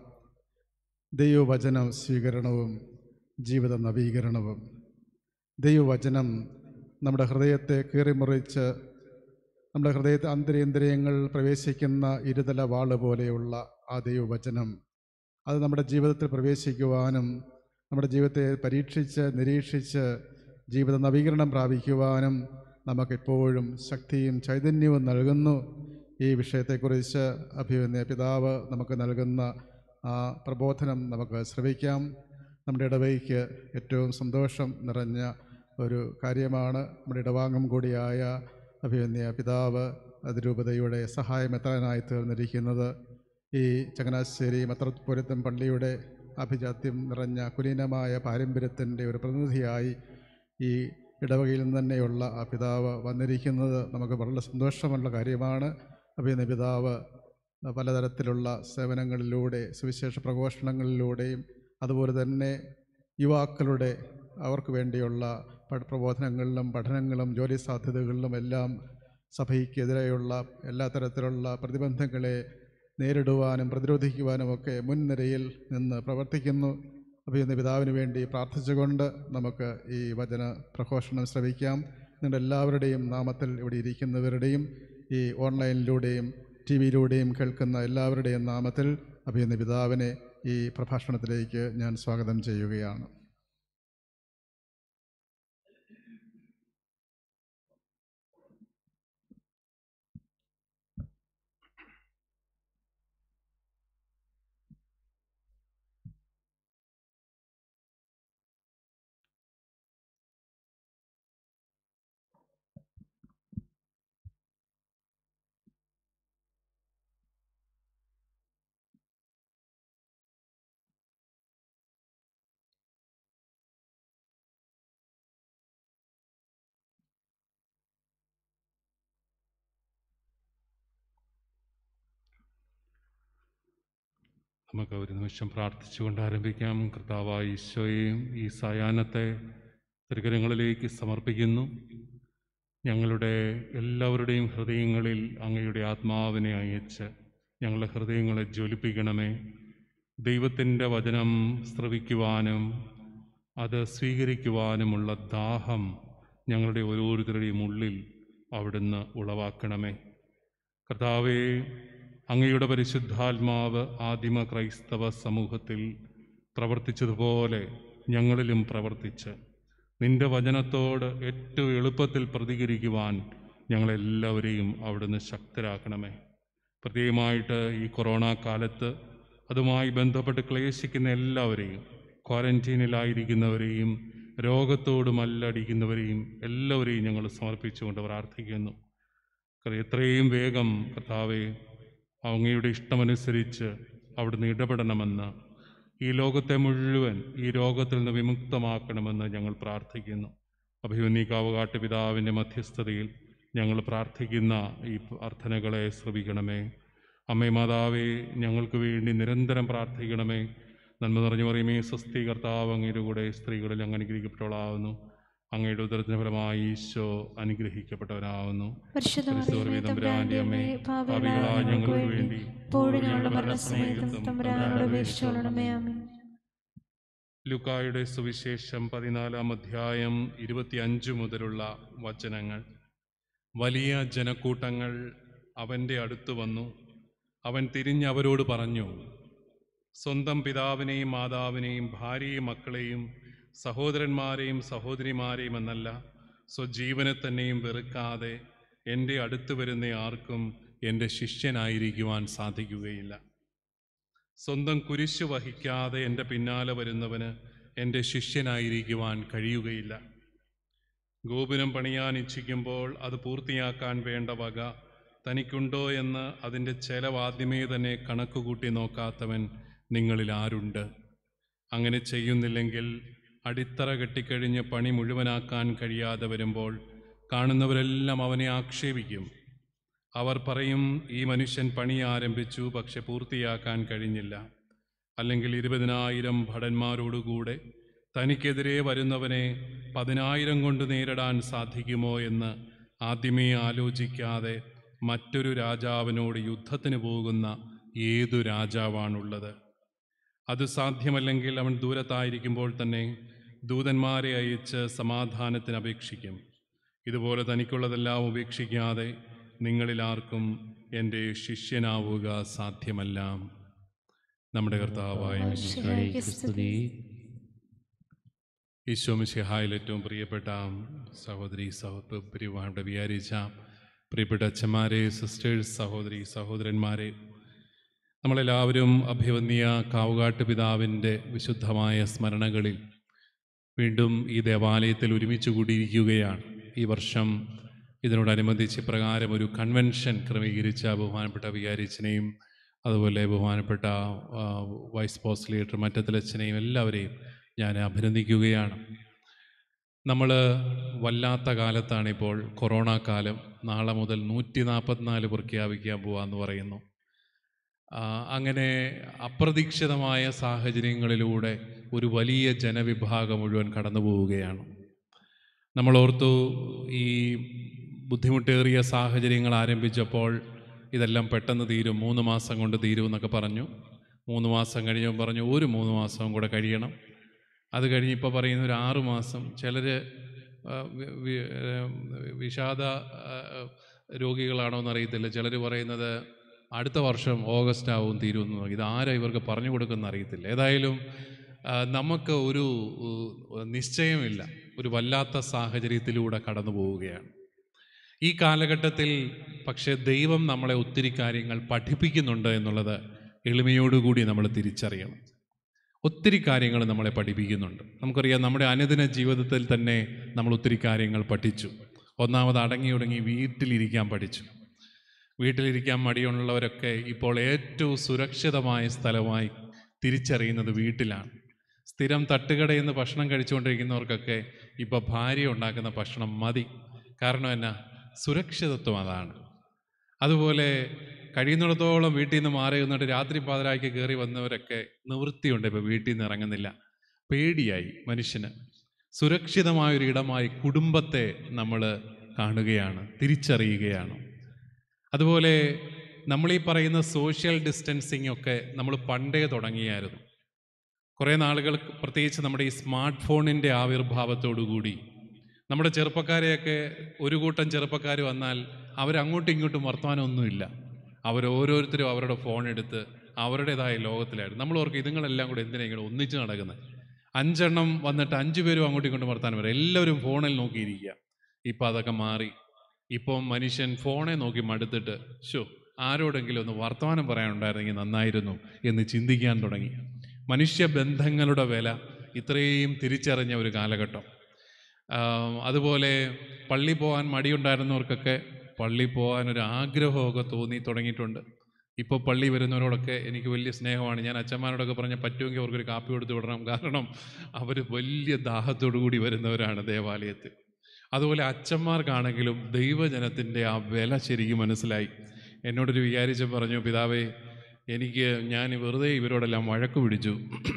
ദൈവവചനം സ്വീകരണവും ജീവിത നവീകരണവും. ദൈവവചനം നമ്മുടെ ഹൃദയത്തെ കീറിമുറിച്ച് നമ്മുടെ ഹൃദയത്തെ അന്തരേന്ദ്രിയങ്ങൾ പ്രവേശിക്കുന്ന ഇരുതല വാള് പോലെയുള്ള ആ ദൈവവചനം, അത് നമ്മുടെ ജീവിതത്തിൽ പ്രവേശിക്കുവാനും നമ്മുടെ ജീവിതത്തെ പരീക്ഷിച്ച് നിരീക്ഷിച്ച് ജീവിത നവീകരണം പ്രാപിക്കുവാനും നമുക്കെപ്പോഴും ശക്തിയും ചൈതന്യവും നൽകുന്നു. ഈ വിഷയത്തെക്കുറിച്ച് അഭിമന്യ പിതാവ് നമുക്ക് നൽകുന്ന ആ പ്രബോധനം നമുക്ക് ശ്രവിക്കാം. നമ്മുടെ ഇടവയ്ക്ക് ഏറ്റവും സന്തോഷം നിറഞ്ഞ ഒരു കാര്യമാണ്. നമ്മുടെ ഇടവാംഗം കൂടിയായ അഭിമന്യ പിതാവ് അതിരൂപതയുടെ സഹായമെത്താനായി തീർന്നിരിക്കുന്നത്. ഈ ചങ്ങനാശ്ശേരി മെത്രാപ്പൊലീത്തൻ പള്ളിയുടെ അഭിജാത്യം നിറഞ്ഞ കുലീനമായ പാരമ്പര്യത്തിൻ്റെ ഒരു പ്രതിനിധിയായി ഈ ഇടവകയിൽ നിന്ന് തന്നെയുള്ള ആ പിതാവ് വന്നിരിക്കുന്നത് നമുക്ക് വളരെ സന്തോഷമുള്ള കാര്യമാണ്. അഭിമന്യ പിതാവ് പലതരത്തിലുള്ള സേവനങ്ങളിലൂടെ, സുവിശേഷ പ്രഘോഷണങ്ങളിലൂടെയും അതുപോലെ തന്നെ യുവാക്കളുടെ അവർക്ക് വേണ്ടിയുള്ള പ്രബോധനങ്ങളിലും പഠനങ്ങളും ജോലി സാധ്യതകളിലും എല്ലാം സഭയ്ക്കെതിരെയുള്ള എല്ലാ തരത്തിലുള്ള പ്രതിബന്ധങ്ങളെ നേരിടുവാനും പ്രതിരോധിക്കുവാനുമൊക്കെ മുൻനിരയിൽ നിന്ന് പ്രവർത്തിക്കുന്നു. അഭിമന്യ പിതാവിന് വേണ്ടി പ്രാർത്ഥിച്ചുകൊണ്ട് നമുക്ക് ഈ വചന പ്രഘോഷണം ശ്രവിക്കാം. നിങ്ങളുടെ എല്ലാവരുടെയും നാമത്തിൽ ഇവിടെ ഇരിക്കുന്നവരുടെയും ഈ ഓൺലൈനിലൂടെയും ടി വിയിലൂടെയും കേൾക്കുന്ന എല്ലാവരുടെയും നാമത്തിൽ അഭിമന്യ പിതാവിനെ ഈ പ്രഭാഷണത്തിലേക്ക് ഞാൻ സ്വാഗതം ചെയ്യുകയാണ്. നമുക്ക് ഒരു നിമിഷം പ്രാർത്ഥിച്ചുകൊണ്ട് ആരംഭിക്കാം. കർത്താവായ ഈശോയെയും ഈ സായാഹ്നത്തെ തിരുകരങ്ങളിലേക്ക് സമർപ്പിക്കുന്നു. ഞങ്ങളുടെ എല്ലാവരുടെയും ഹൃദയങ്ങളിൽ അങ്ങയുടെ ആത്മാവിനെ അയച്ച് ഞങ്ങളുടെ ഹൃദയങ്ങളെ ജ്വലിപ്പിക്കണമേ. ദൈവത്തിൻ്റെ വചനം ശ്രവിക്കുവാനും അത് സ്വീകരിക്കുവാനുമുള്ള ദാഹം ഞങ്ങളുടെ ഓരോരുത്തരുടെയും ഉള്ളിൽ അവിടുന്ന് ഉളവാക്കണമേ. കർത്താവേ, അങ്ങയുടെ പരിശുദ്ധാത്മാവ് ആദിമ ക്രൈസ്തവ സമൂഹത്തിൽ പ്രവർത്തിച്ചതുപോലെ ഞങ്ങളിലും പ്രവർത്തിച്ച് നിൻ്റെ വചനത്തോട് ഏറ്റവും എളുപ്പത്തിൽ പ്രതികരിക്കുവാൻ ഞങ്ങളെല്ലാവരെയും അവിടുന്ന് ശക്തരാക്കണമേ. പ്രത്യേകമായിട്ട് ഈ കൊറോണ കാലത്ത് അതുമായി ബന്ധപ്പെട്ട് ക്ലേശിക്കുന്ന എല്ലാവരെയും, ക്വാറന്റീനിലായിരിക്കുന്നവരെയും രോഗത്തോട് മല്ലടിക്കുന്നവരെയും എല്ലാവരെയും ഞങ്ങൾ സമർപ്പിച്ചുകൊണ്ട് പ്രാർത്ഥിക്കുന്നു. എത്രയും വേഗം കർത്താവേ, അങ്ങയുടെ ഇഷ്ടമനുസരിച്ച് അവിടുന്ന് ഇടപെടണമെന്ന്, ഈ ലോകത്തെ മുഴുവൻ ഈ രോഗത്തിൽ നിന്ന് വിമുക്തമാക്കണമെന്ന് ഞങ്ങൾ പ്രാർത്ഥിക്കുന്നു. അഭിമന്യ കാവുകാട്ട് പിതാവിൻ്റെ മധ്യസ്ഥതയിൽ ഞങ്ങൾ പ്രാർത്ഥിക്കുന്ന ഈ പ്രാർത്ഥനകളെ ശ്രവിക്കണമേ. അമ്മേ മാതാവേ, ഞങ്ങൾക്ക് വേണ്ടി നിരന്തരം പ്രാർത്ഥിക്കണമേ. നന്മ നിറഞ്ഞു പറയുമേ, സ്വസ്തി, കർത്താവ് അങ്ങയുടെ കൂടെ സ്ത്രീകളിൽ അങ്ങ് അനുഗ്രഹിക്കപ്പെട്ടവളാവുന്നു. അങ്ങയുടെ ഉദരത്തിന് ഫലമായി ഈശോ അനുഗ്രഹിക്കപ്പെട്ടവനാവുന്നു. തമ്പുരാന്റെ അമ്മേ, പാപികളായ ഞങ്ങൾക്ക് വേണ്ടി ഞങ്ങളുടെ മരണസമയത്തും തമ്പുരാനോട് അപേക്ഷിച്ചുകൊള്ളണമേ. ആമേൻ. ലൂക്കായുടെ സുവിശേഷം പതിനാലാം അധ്യായം ഇരുപത്തിയഞ്ച് മുതലുള്ള വചനങ്ങൾ. വലിയ ജനക്കൂട്ടങ്ങൾ അവൻ്റെ അടുത്ത് വന്നു. അവൻ തിരിഞ്ഞ് അവരോട് പറഞ്ഞു, സ്വന്തം പിതാവിനെയും മാതാവിനെയും ഭാര്യയും മക്കളെയും സഹോദരന്മാരെയും സഹോദരിമാരെയും എന്നല്ല, സ്വജീവനെ തന്നെയും വെറുക്കാതെ എൻ്റെ അടുത്ത് വരുന്ന ആർക്കും എൻ്റെ ശിഷ്യനായിരിക്കുവാൻ സാധിക്കുകയില്ല. സ്വന്തം കുരിശ് വഹിക്കാതെ എൻ്റെ പിന്നാലെ വരുന്നവന് എൻ്റെ ശിഷ്യനായിരിക്കുവാൻ കഴിയുകയില്ല. ഗോപുരം പണിയാൻ ഇച്ഛിക്കുമ്പോൾ അത് പൂർത്തിയാക്കാൻ വേണ്ട വക തനിക്കുണ്ടോ എന്ന് അതിൻ്റെ ചെലവാദ്യമേ തന്നെ കണക്കുകൂട്ടി നോക്കാത്തവൻ നിങ്ങളിൽ ആരുണ്ട്? അങ്ങനെ ചെയ്യുന്നില്ലെങ്കിൽ അടിത്തറ കെട്ടിക്കഴിഞ്ഞ് പണി മുഴുവനാക്കാൻ കഴിയാതെ വരുമ്പോൾ കാണുന്നവരെല്ലാം അവനെ ആക്ഷേപിക്കും. അവർ പറയും, ഈ മനുഷ്യൻ പണി ആരംഭിച്ചു, പക്ഷെ പൂർത്തിയാക്കാൻ കഴിഞ്ഞില്ല. അല്ലെങ്കിൽ ഇരുപതിനായിരം ഭടന്മാരോടുകൂടെ തനിക്കെതിരെ വരുന്നവനെ പതിനായിരം കൊണ്ട് നേരിടാൻ സാധിക്കുമോ എന്ന് ആദ്യമേ ആലോചിക്കാതെ മറ്റൊരു രാജാവിനോട് യുദ്ധത്തിന് പോകുന്ന ഏതു രാജാവാണുള്ളത്? അത് സാധ്യമല്ലെങ്കിൽ അവൻ ദൂരത്തായിരിക്കുമ്പോൾ തന്നെ ദൂതന്മാരെ അയച്ച് സമാധാനത്തിന് അപേക്ഷിക്കും. ഇതുപോലെ തനിക്കുള്ളതെല്ലാം ഉപേക്ഷിക്കാതെ നിങ്ങളിലാർക്കും എൻ്റെ ശിഷ്യനാവുക സാധ്യമല്ല. നമ്മുടെ കർത്താവായ മിശിഹായ്ക്ക് സ്തുതി. ഈശോ മിശിഹായിൽ ഏറ്റവും പ്രിയപ്പെട്ട സഹോദരി സഹോദരിമാരുടെ വിചാരിച്ച പ്രിയപ്പെട്ട അച്ഛന്മാരെ, സിസ്റ്റേഴ്സ്, സഹോദരി സഹോദരന്മാരെ, നമ്മളെല്ലാവരും അഭിവന്യ കാവുകാട്ട് പിതാവിൻ്റെ വിശുദ്ധമായ സ്മരണകളിൽ വീണ്ടും ഈ ദേവാലയത്തിൽ ഒരുമിച്ച് കൂടിയിരിക്കുകയാണ്. ഈ വർഷം ഇതിനോടനുബന്ധിച്ച് പ്രകാരം ഒരു കൺവെൻഷൻ ക്രമീകരിച്ച ബഹുമാനപ്പെട്ട വികാരിച്ചനെയും അതുപോലെ ബഹുമാനപ്പെട്ട വൈസ് പോസ്റ്റലേറ്റർ മറ്റത്തിലച്ഛനെയും എല്ലാവരെയും ഞാൻ അഭിനന്ദിക്കുകയാണ്. നമ്മൾ വല്ലാത്ത കാലത്താണിപ്പോൾ, കൊറോണ കാലം. നാളെ മുതൽ നൂറ്റി നാൽപ്പത്തിനാല് പ്രഖ്യാപിക്കാൻ പോവാന്ന് പറയുന്നു. അങ്ങനെ അപ്രതീക്ഷിതമായ സാഹചര്യങ്ങളിലൂടെ ഒരു വലിയ ജനവിഭാഗം മുഴുവൻ കടന്നു പോവുകയാണ്. നമ്മളോർത്തു ഈ ബുദ്ധിമുട്ടേറിയ സാഹചര്യങ്ങൾ ആരംഭിച്ചപ്പോൾ ഇതെല്ലാം പെട്ടെന്ന് തീരും, മൂന്ന് മാസം കൊണ്ട് തീരും എന്നൊക്കെ പറഞ്ഞു. മൂന്ന് മാസം കഴിഞ്ഞപ്പോൾ പറഞ്ഞു ഒരു മൂന്ന് മാസം കൂടെ കഴിയണം. അത് കഴിഞ്ഞ് ഇപ്പോൾ പറയുന്ന ഒരു ആറു മാസം. ചിലർ വിഷാദ രോഗികളാണോ എന്നറിയത്തില്ല. ചിലർ പറയുന്നത് അടുത്ത വർഷം ഓഗസ്റ്റ് ആവും തീരുമെന്ന്. ഇതാരാ ഇവർക്ക് പറഞ്ഞു കൊടുക്കുന്ന അറിയത്തില്ല. ഏതായാലും നമുക്ക് ഒരു നിശ്ചയമില്ല, ഒരു വല്ലാത്ത സാഹചര്യത്തിലൂടെ കടന്നു പോവുകയാണ് ഈ കാലഘട്ടത്തിൽ. പക്ഷേ ദൈവം നമ്മളെ ഒത്തിരി കാര്യങ്ങൾ പഠിപ്പിക്കുന്നുണ്ട് എന്നുള്ളത് എളിമയോടുകൂടി നമ്മൾ തിരിച്ചറിയണം. ഒത്തിരി കാര്യങ്ങൾ നമ്മളെ പഠിപ്പിക്കുന്നുണ്ട്. നമുക്കറിയാം, നമ്മുടെ അനുദിന ജീവിതത്തിൽ തന്നെ നമ്മൾ ഒത്തിരി കാര്യങ്ങൾ പഠിച്ചു. ഒന്നാമത് അടങ്ങി ഒടുങ്ങി വീട്ടിലിരിക്കാൻ പഠിച്ചു. വീട്ടിലിരിക്കാൻ മടിയുള്ളവരൊക്കെ ഇപ്പോൾ ഏറ്റവും സുരക്ഷിതമായ സ്ഥലമായി തിരിച്ചറിയുന്നത് വീട്ടിലാണ്. സ്ഥിരം തട്ടുകടയിൽ നിന്ന് ഭക്ഷണം കഴിച്ചുകൊണ്ടിരിക്കുന്നവർക്കൊക്കെ ഇപ്പോൾ ഭാര്യ ഉണ്ടാക്കുന്ന ഭക്ഷണം മതി. കാരണം എന്നാ? സുരക്ഷിതത്വം അതാണ്. അതുപോലെ കഴിയുന്നിടത്തോളം വീട്ടിൽ നിന്ന് മാറി നിന്നിട്ട് രാത്രി പാതിരായ്ക്ക് കയറി വന്നവരൊക്കെ നിവൃത്തിയുണ്ട്, ഇപ്പോൾ വീട്ടിൽ നിന്ന് ഇറങ്ങുന്നില്ല. പേടിയായി മനുഷ്യന്. സുരക്ഷിതമായൊരിടമായി കുടുംബത്തെ നമ്മൾ കാണുകയാണ്, തിരിച്ചറിയുകയാണ്. അതുപോലെ നമ്മളീ പറയുന്ന സോഷ്യൽ ഡിസ്റ്റൻസിങ് ഒക്കെ നമ്മൾ പണ്ടേ തുടങ്ങിയായിരുന്നു. കുറേ നാളുകൾ, പ്രത്യേകിച്ച് നമ്മുടെ ഈ സ്മാർട്ട് ഫോണിൻ്റെ ആവിർഭാവത്തോടു കൂടി നമ്മുടെ ചെറുപ്പക്കാരെയൊക്കെ, ഒരു കൂട്ടം ചെറുപ്പക്കാർ വന്നാൽ അവരങ്ങോട്ടും ഇങ്ങോട്ടും വർത്തമാനമൊന്നുമില്ല. അവരോരോരുത്തരും അവരുടെ ഫോൺ എടുത്ത് അവരുടേതായ ലോകത്തിലായിരുന്നു. നമ്മൾ ഓർക്കും ഇതുങ്ങളെല്ലാം കൂടെ എന്തിനെങ്കിലും ഒന്നിച്ച് നടക്കുന്നത്. അഞ്ചെണ്ണം വന്നിട്ട് അഞ്ചു പേരും അങ്ങോട്ടും ഇങ്ങോട്ടും വർത്താനം വരും, എല്ലാവരും ഫോണിൽ നോക്കിയിരിക്കുക. ഇപ്പം അതൊക്കെ മാറി. ഇപ്പം മനുഷ്യൻ ഫോണെ നോക്കി മടുത്തിട്ട് ഷോ ആരോടെങ്കിലും ഒന്ന് വർത്തമാനം പറയാനുണ്ടായിരുന്നെങ്കിൽ നന്നായിരുന്നു എന്ന് ചിന്തിക്കാൻ തുടങ്ങി. മനുഷ്യബന്ധങ്ങളുടെ വില ഇത്രയും തിരിച്ചറിഞ്ഞ ഒരു കാലഘട്ടം. അതുപോലെ പള്ളി പോകാൻ മടിയുണ്ടായിരുന്നവർക്കൊക്കെ പള്ളി പോകാനൊരു ആഗ്രഹമൊക്കെ തോന്നി തുടങ്ങിയിട്ടുണ്ട്. ഇപ്പോൾ പള്ളി വരുന്നവരോടൊക്കെ എനിക്ക് വലിയ സ്നേഹമാണ്. ഞാൻ അച്ഛന്മാരോടൊക്കെ പറഞ്ഞാൽ പറ്റുമെങ്കിൽ അവർക്കൊരു കാപ്പി കൊടുത്ത് വിടണം. കാരണം അവർ വലിയ ദാഹത്തോടു കൂടി വരുന്നവരാണ് ദേവാലയത്തിൽ. അതുപോലെ അച്ഛന്മാർക്കാണെങ്കിലും ദൈവജനത്തിൻ്റെ ആ വില ശരിക്കും മനസ്സിലായി. എന്നോടൊരു വിചാരിച്ച് പറഞ്ഞു, പിതാവേ, എനിക്ക് ഞാൻ വെറുതെ ഇവരോടെല്ലാം വഴക്ക് പിടിച്ചു.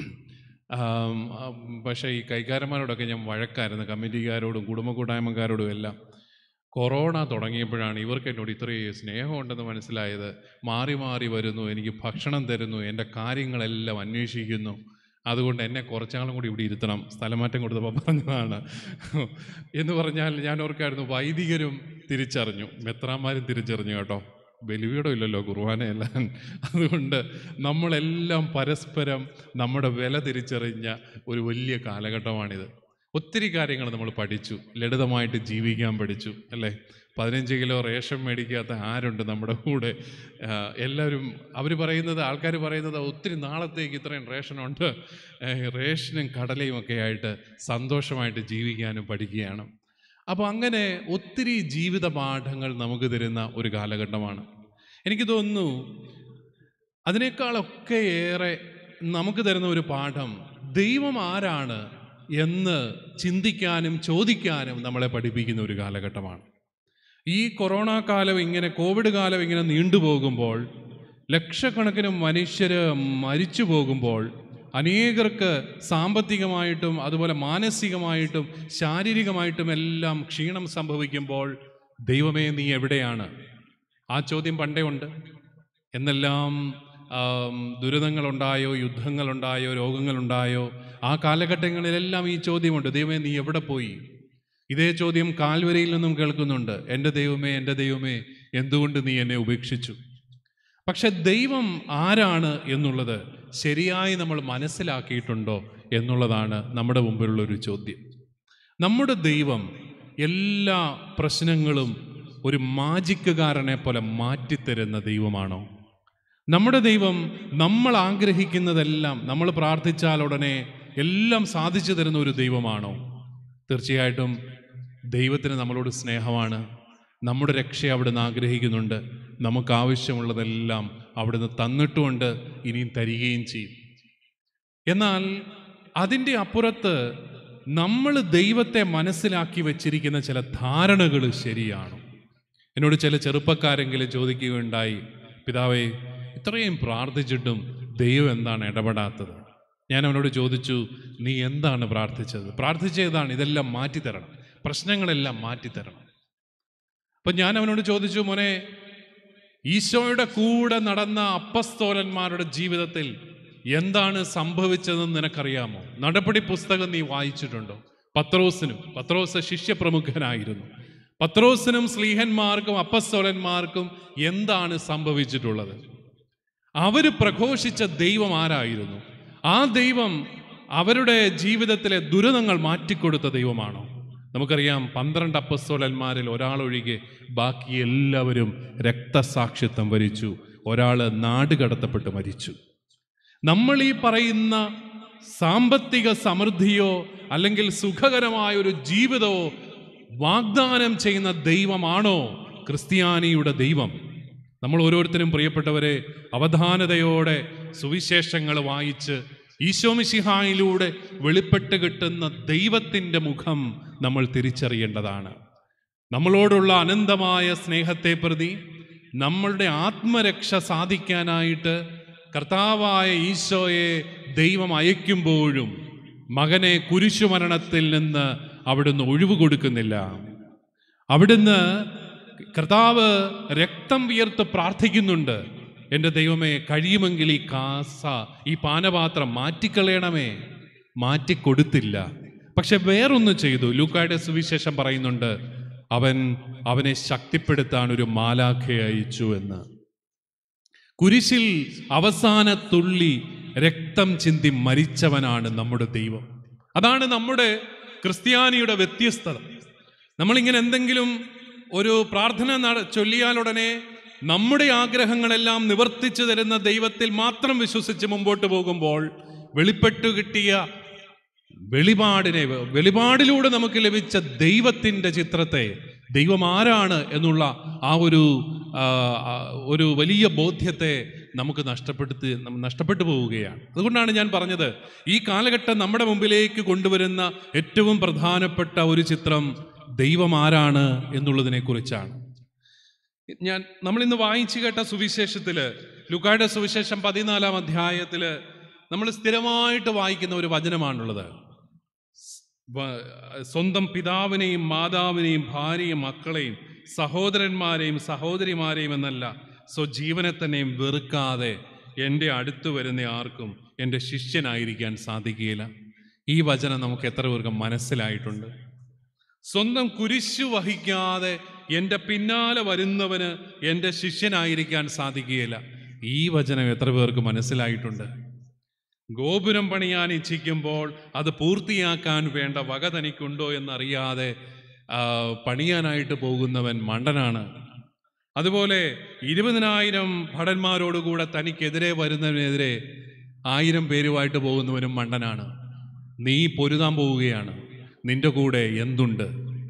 പക്ഷേ ഈ കൈക്കാരന്മാരോടൊക്കെ ഞാൻ വഴക്കായിരുന്നു, കമ്മിറ്റിക്കാരോടും കുടുംബ കൂട്ടായ്മക്കാരോടും എല്ലാം. കൊറോണ തുടങ്ങിയപ്പോഴാണ് ഇവർക്ക് എന്നോട് ഇത്രയും സ്നേഹമുണ്ടെന്ന് മനസ്സിലായത്. മാറി മാറി വരുന്നു, എനിക്ക് ഭക്ഷണം തരുന്നു, എൻ്റെ കാര്യങ്ങളെല്ലാം അന്വേഷിക്കുന്നു. അതുകൊണ്ട് എന്നെ കുറച്ചാളും കൂടി ഇവിടെ ഇരുത്തണം. സ്ഥലമാറ്റം കൊടുത്തപ്പോൾ പറഞ്ഞതാണ് എന്ന് പറഞ്ഞാൽ ഞാൻ ഓർക്കായിരുന്നു. വൈദികരും തിരിച്ചറിഞ്ഞു, മെത്രാന്മാരും തിരിച്ചറിഞ്ഞു കേട്ടോ. ബലിപീഠം ഇല്ലല്ലോ, കുർബാനയെല്ലാം. അതുകൊണ്ട് നമ്മളെല്ലാം പരസ്പരം നമ്മുടെ വില തിരിച്ചറിഞ്ഞ ഒരു വലിയ കാലഘട്ടമാണിത്. ഒത്തിരി കാര്യങ്ങൾ നമ്മൾ പഠിച്ചു, ലളിതമായിട്ട് ജീവിക്കാൻ പഠിച്ചു, അല്ലേ? പതിനഞ്ച് കിലോ റേഷൻ മേടിക്കാത്ത ആരുണ്ട് നമ്മുടെ കൂടെ? എല്ലാവരും അവർ പറയുന്നത്, ആൾക്കാർ പറയുന്നത് ഒത്തിരി നാളത്തേക്ക് ഇത്രയും റേഷനുണ്ട്. റേഷനും കടലയും ഒക്കെ ആയിട്ട് സന്തോഷമായിട്ട് ജീവിക്കാനും പഠിക്കുകയാണ്. അപ്പോൾ അങ്ങനെ ഒത്തിരി ജീവിത പാഠങ്ങൾ നമുക്ക് തരുന്ന ഒരു കാലഘട്ടമാണ്. എനിക്ക് തോന്നുന്നു അതിനേക്കാളൊക്കെ ഏറെ നമുക്ക് തരുന്ന ഒരു പാഠം ദൈവം ആരാണ് എന്ന് ചിന്തിക്കാനും ചോദിക്കാനും നമ്മളെ പഠിപ്പിക്കുന്ന ഒരു കാലഘട്ടമാണ്. ഈ കൊറോണ കാലം ഇങ്ങനെ, കോവിഡ് കാലം ഇങ്ങനെ നീണ്ടുപോകുമ്പോൾ, ലക്ഷക്കണക്കിന് മനുഷ്യർ മരിച്ചു പോകുമ്പോൾ, അനേകർക്ക് സാമ്പത്തികമായിട്ടും അതുപോലെ മാനസികമായിട്ടും ശാരീരികമായിട്ടും എല്ലാം ക്ഷീണം സംഭവിക്കുമ്പോൾ, ദൈവമേ നീ എവിടെയാണ്? ആ ചോദ്യം പണ്ടേ ഉണ്ട്. എന്നെല്ലാം ദുരിതങ്ങളുണ്ടായോ, യുദ്ധങ്ങളുണ്ടായോ, രോഗങ്ങളുണ്ടായോ, ആ കാലഘട്ടങ്ങളിലെല്ലാം ഈ ചോദ്യമുണ്ട്, ദൈവമേ നീ എവിടെ പോയി? ഇതേ ചോദ്യം കാൽവരിയിൽ നിന്നും കേൾക്കുന്നുണ്ട്, എൻ്റെ ദൈവമേ എൻ്റെ ദൈവമേ എന്തുകൊണ്ട് നീ എന്നെ ഉപേക്ഷിച്ചു? പക്ഷെ ദൈവം ആരാണ് എന്നുള്ളത് ശരിയായി നമ്മൾ മനസ്സിലാക്കിയിട്ടുണ്ടോ എന്നുള്ളതാണ് നമ്മുടെ മുമ്പിലുള്ളൊരു ചോദ്യം. നമ്മുടെ ദൈവം എല്ലാ പ്രശ്നങ്ങളും ഒരു മാജിക്കുകാരനെ പോലെ മാറ്റിത്തരുന്ന ദൈവമാണോ? നമ്മുടെ ദൈവം നമ്മൾ ആഗ്രഹിക്കുന്നതെല്ലാം നമ്മൾ പ്രാർത്ഥിച്ചാൽ ഉടനെ എല്ലാം സാധിച്ചു തരുന്ന ഒരു ദൈവമാണോ? തീർച്ചയായിട്ടും ദൈവത്തിന് നമ്മളോട് സ്നേഹമാണ്. നമ്മുടെ രക്ഷ അവിടുന്ന് ആഗ്രഹിക്കുന്നുണ്ട്. നമുക്ക് ആവശ്യമുള്ളതെല്ലാം അവിടുന്ന് തന്നിട്ടുമുണ്ട്, ഇനിയും തരികയും ചെയ്യും. എന്നാൽ അതിൻ്റെ അപ്പുറത്ത് നമ്മൾ ദൈവത്തെ മനസ്സിലാക്കി വച്ചിരിക്കുന്ന ചില ധാരണകൾ ശരിയാണോ? എന്നോട് ചില ചെറുപ്പക്കാരെങ്കിലും ചോദിക്കുകയുണ്ടായി, പിതാവേ ഇത്രയും പ്രാർത്ഥിച്ചിട്ടും ദൈവം എന്താണ് ഇടപെടാത്തത്? ഞാൻ അവനോട് ചോദിച്ചു, നീ എന്താണ് പ്രാർത്ഥിച്ചത്? പ്രാർത്ഥിച്ചതാണ് ഇതെല്ലാം മാറ്റിത്തരണം, പ്രശ്നങ്ങളെല്ലാം മാറ്റിത്തരണം. അപ്പം ഞാൻ അവനോട് ചോദിച്ചു, മോനെ, ഈശോയുടെ കൂടെ നടന്ന അപ്പസ്തോലന്മാരുടെ ജീവിതത്തിൽ എന്താണ് സംഭവിച്ചതെന്ന് നിനക്കറിയാമോ? നടപടി പുസ്തകം നീ വായിച്ചിട്ടുണ്ടോ? പത്രോസിനും, പത്രോസ് ശിഷ്യപ്രമുഖനായിരുന്നു, പത്രോസിനും സ്ലീഹന്മാർക്കും അപ്പസ്തോലന്മാർക്കും എന്താണ് സംഭവിച്ചിട്ടുള്ളത്? അവർ പ്രഘോഷിച്ച ദൈവം ആരായിരുന്നു? ആ ദൈവം അവരുടെ ജീവിതത്തിലെ ദുരിതങ്ങൾ മാറ്റിക്കൊടുത്ത ദൈവമാണോ? നമുക്കറിയാം, പന്ത്രണ്ട് അപ്പസ്തോലന്മാരിൽ ഒരാളൊഴികെ ബാക്കി എല്ലാവരും രക്തസാക്ഷിത്വം വരിച്ചു. ഒരാൾ നാട് കടത്തപ്പെട്ട് മരിച്ചു. നമ്മൾ ഈ പറയുന്ന സാമ്പത്തിക സമൃദ്ധിയോ അല്ലെങ്കിൽ സുഖകരമായ ഒരു ജീവിതമോ വാഗ്ദാനം ചെയ്യുന്ന ദൈവമാണോ ക്രിസ്ത്യാനിയുടെ ദൈവം? നമ്മൾ ഓരോരുത്തരും പ്രിയപ്പെട്ടവരെ അവധാനതയോടെ സുവിശേഷങ്ങൾ വായിച്ച് ഈശോമിശിഹായിലൂടെ വെളിപ്പെട്ട് കിട്ടുന്ന ദൈവത്തിൻ്റെ മുഖം നമ്മൾ തിരിച്ചറിയേണ്ടതാണ്. നമ്മളോടുള്ള അനന്തമായ സ്നേഹത്തെ പ്രതി നമ്മളുടെ ആത്മരക്ഷ സാധിക്കാനായിട്ട് കർത്താവായ ഈശോയെ ദൈവം അയക്കുമ്പോഴും മകനെ കുരിശുമരണത്തിൽ നിന്ന് അവിടുന്ന് ഒഴിവ് കൊടുക്കുന്നില്ല. അവിടുന്ന് കർത്താവ് രക്തം വിയർത്ത് പ്രാർത്ഥിക്കുന്നുണ്ട്, എൻ്റെ ദൈവമേ കഴിയുമെങ്കിൽ ഈ കാസ ഈ പാനപാത്രം മാറ്റിക്കളയണമേ. മാറ്റിക്കൊടുത്തില്ല. പക്ഷെ വേറൊന്ന് ചെയ്തു. ലൂക്കായുടെ സുവിശേഷം പറയുന്നുണ്ട്, അവൻ അവനെ ശക്തിപ്പെടുത്താൻ ഒരു മാലാഖയെ അയച്ചു എന്ന്. കുരിശിൽ അവസാന തുള്ളി രക്തം ചിന്തി മരിച്ചവനാണ് നമ്മുടെ ദൈവം. അതാണ് നമ്മുടെ ക്രിസ്ത്യാനിയുടെ വ്യത്യസ്തത. നമ്മളിങ്ങനെ എന്തെങ്കിലും ഒരു പ്രാർത്ഥന നട ചൊല്ലിയാലുടനെ നമ്മുടെ ആഗ്രഹങ്ങളെല്ലാം നിവർത്തിച്ചു തരുന്ന ദൈവത്തിൽ മാത്രം വിശ്വസിച്ച് മുമ്പോട്ട് പോകുമ്പോൾ വെളിപ്പെട്ടു കിട്ടിയ വെളിപാടിനെ, വെളിപാടിലൂടെ നമുക്ക് ലഭിച്ച ദൈവത്തിൻ്റെ ചിത്രത്തെ, ദൈവം ആരാണ് എന്നുള്ള ആ ഒരു ഒരു വലിയ ബോധ്യത്തെ നമുക്ക് നഷ്ടപ്പെടുത്തി നഷ്ടപ്പെട്ടു പോവുകയാണ്. അതുകൊണ്ടാണ് ഞാൻ പറഞ്ഞത്, ഈ കാലഘട്ടം നമ്മുടെ മുമ്പിലേക്ക് കൊണ്ടുവരുന്ന ഏറ്റവും പ്രധാനപ്പെട്ട ഒരു ചിത്രം ദൈവം ആരാണ് എന്നുള്ളതിനെ കുറിച്ചാണ്. ഞാൻ നമ്മളിന്ന് വായിച്ചു കേട്ട സുവിശേഷത്തിൽ, ലൂക്കായുടെ സുവിശേഷം പതിനാലാം അധ്യായത്തിൽ നമ്മൾ സ്ഥിരമായിട്ട് വായിക്കുന്ന ഒരു വചനമാണുള്ളത്. സ്വന്തം പിതാവിനെയും മാതാവിനെയും ഭാര്യയും മക്കളെയും സഹോദരന്മാരെയും സഹോദരിമാരെയും എന്നല്ല, സ്വജീവനെ തന്നെയും വെറുക്കാതെ എൻ്റെ അടുത്ത് വരുന്ന ആർക്കും എൻ്റെ ശിഷ്യനായിരിക്കാൻ സാധിക്കുകയില്ല. ഈ വചനം നമുക്ക് എത്ര പേർക്ക് മനസ്സിലായിട്ടുണ്ട്? സ്വന്തം കുരിശു വഹിക്കാതെ എൻ്റെ പിന്നാലെ വരുന്നവന് എൻ്റെ ശിഷ്യനായിരിക്കാൻ സാധിക്കുകയില്ല. ഈ വചനം എത്ര പേർക്ക് മനസ്സിലായിട്ടുണ്ട്? ഗോപുരം പണിയാൻ ഇച്ഛിക്കുമ്പോൾ അത് പൂർത്തിയാക്കാൻ വേണ്ട വക തനിക്കുണ്ടോ എന്നറിയാതെ പണിയാനായിട്ട് പോകുന്നവൻ മണ്ടനാണ്. അതുപോലെ ഇരുപതിനായിരം ഭടന്മാരോടുകൂടെ തനിക്കെതിരെ വരുന്നതിനെതിരെ ആയിരം പേരുമായിട്ട് പോകുന്നവനും മണ്ടനാണ്. നീ പൊരുതാൻ പോവുകയാണ്, നിന്റെ കൂടെ എന്തുണ്ട്?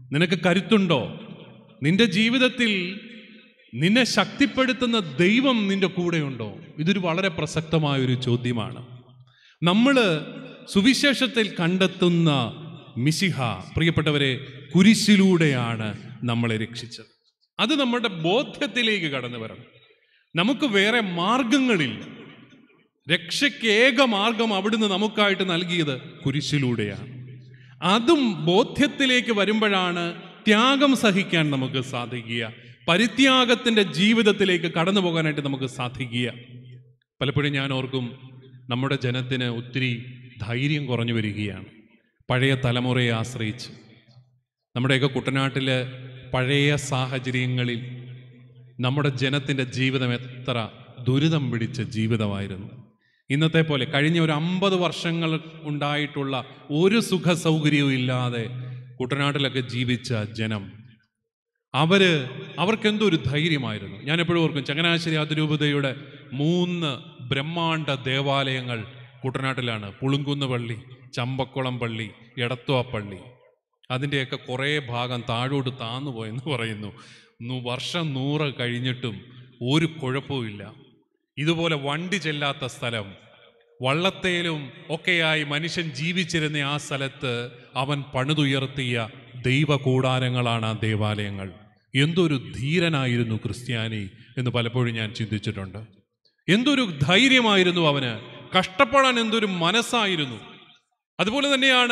നിനക്ക് കരുത്തുണ്ടോ? നിന്റെ ജീവിതത്തിൽ നിന്നെ ശക്തിപ്പെടുത്തുന്ന ദൈവം നിന്റെ കൂടെയുണ്ടോ? ഇതൊരു വളരെ പ്രസക്തമായൊരു ചോദ്യമാണ്. നമ്മൾ സുവിശേഷത്തിൽ കണ്ടെത്തുന്ന മിശിഹ, പ്രിയപ്പെട്ടവരെ, കുരിശിലൂടെയാണ് നമ്മളെ രക്ഷിച്ചത്. അത് നമ്മുടെ ബോധ്യത്തിലേക്ക് കടന്നു വരണം. നമുക്ക് വേറെ മാർഗങ്ങളില്ല. രക്ഷയ്ക്ക് ഏക മാർഗം അവിടുന്ന് നമുക്കായിട്ട് നൽകിയത് കുരിശിലൂടെയാണ്. അതും ബോധ്യത്തിലേക്ക് വരുമ്പോഴാണ് ത്യാഗം സഹിക്കാൻ നമുക്ക് സാധിക്കുക, പരിത്യാഗത്തിൻ്റെ ജീവിതത്തിലേക്ക് കടന്നു പോകാനായിട്ട് നമുക്ക് സാധിക്കുക. പലപ്പോഴും ഞാൻ ഓർക്കും, നമ്മുടെ ജനത്തിന് ഒത്തിരി ധൈര്യം കുറഞ്ഞു വരികയാണ് പഴയ തലമുറയെ ആശ്രയിച്ച്. നമ്മുടെയൊക്കെ കുട്ടനാട്ടിലെ പഴയ സാഹചര്യങ്ങളിൽ നമ്മുടെ ജനത്തിൻ്റെ ജീവിതം എത്ര ദുരിതം പിടിച്ച ജീവിതമായിരുന്നു. ഇന്നത്തെ പോലെ കഴിഞ്ഞ ഒരു അമ്പത് വർഷങ്ങൾ ഉണ്ടായിട്ടുള്ള ഒരു സുഖ സൗകര്യവും ഇല്ലാതെ കുട്ടനാട്ടിലൊക്കെ ജീവിച്ച ജനം, അവര് അവർക്കെന്തൊരു ധൈര്യമായിരുന്നു. ഞാൻ എപ്പോഴും ഓർക്കും, ചങ്ങനാശ്ശേരി അതിരൂപതയുടെ മൂന്ന് ബ്രഹ്മാണ്ഡ ദേവാലയങ്ങൾ കുട്ടനാട്ടിലാണ്. പുളുങ്കുന്ന് പള്ളി, ചമ്പക്കുളം പള്ളി, എടത്വ പള്ളി. അതിൻ്റെയൊക്കെ കുറേ ഭാഗം താഴോട്ട് താന്നു പോയെന്ന് പറയുന്നു. വർഷം നൂറ് കഴിഞ്ഞിട്ടും ഒരു കുഴപ്പവുമില്ല. ഇതുപോലെ വണ്ടി ചെല്ലാത്ത സ്ഥലം, വള്ളത്തേലും ഒക്കെയായി മനുഷ്യൻ ജീവിച്ചിരുന്ന ആ സ്ഥലത്ത് അവൻ പണിതുയർത്തിയ ദൈവ കൂടാരങ്ങളാണ് ആ ദേവാലയങ്ങൾ. എന്തൊരു ധീരനായിരുന്നു ക്രിസ്ത്യാനി എന്ന് പലപ്പോഴും ഞാൻ ചിന്തിച്ചിട്ടുണ്ട്. എന്തൊരു ധൈര്യമായിരുന്നു അവന്, കഷ്ടപ്പെടാൻ എന്തൊരു മനസ്സായിരുന്നു. അതുപോലെ തന്നെയാണ്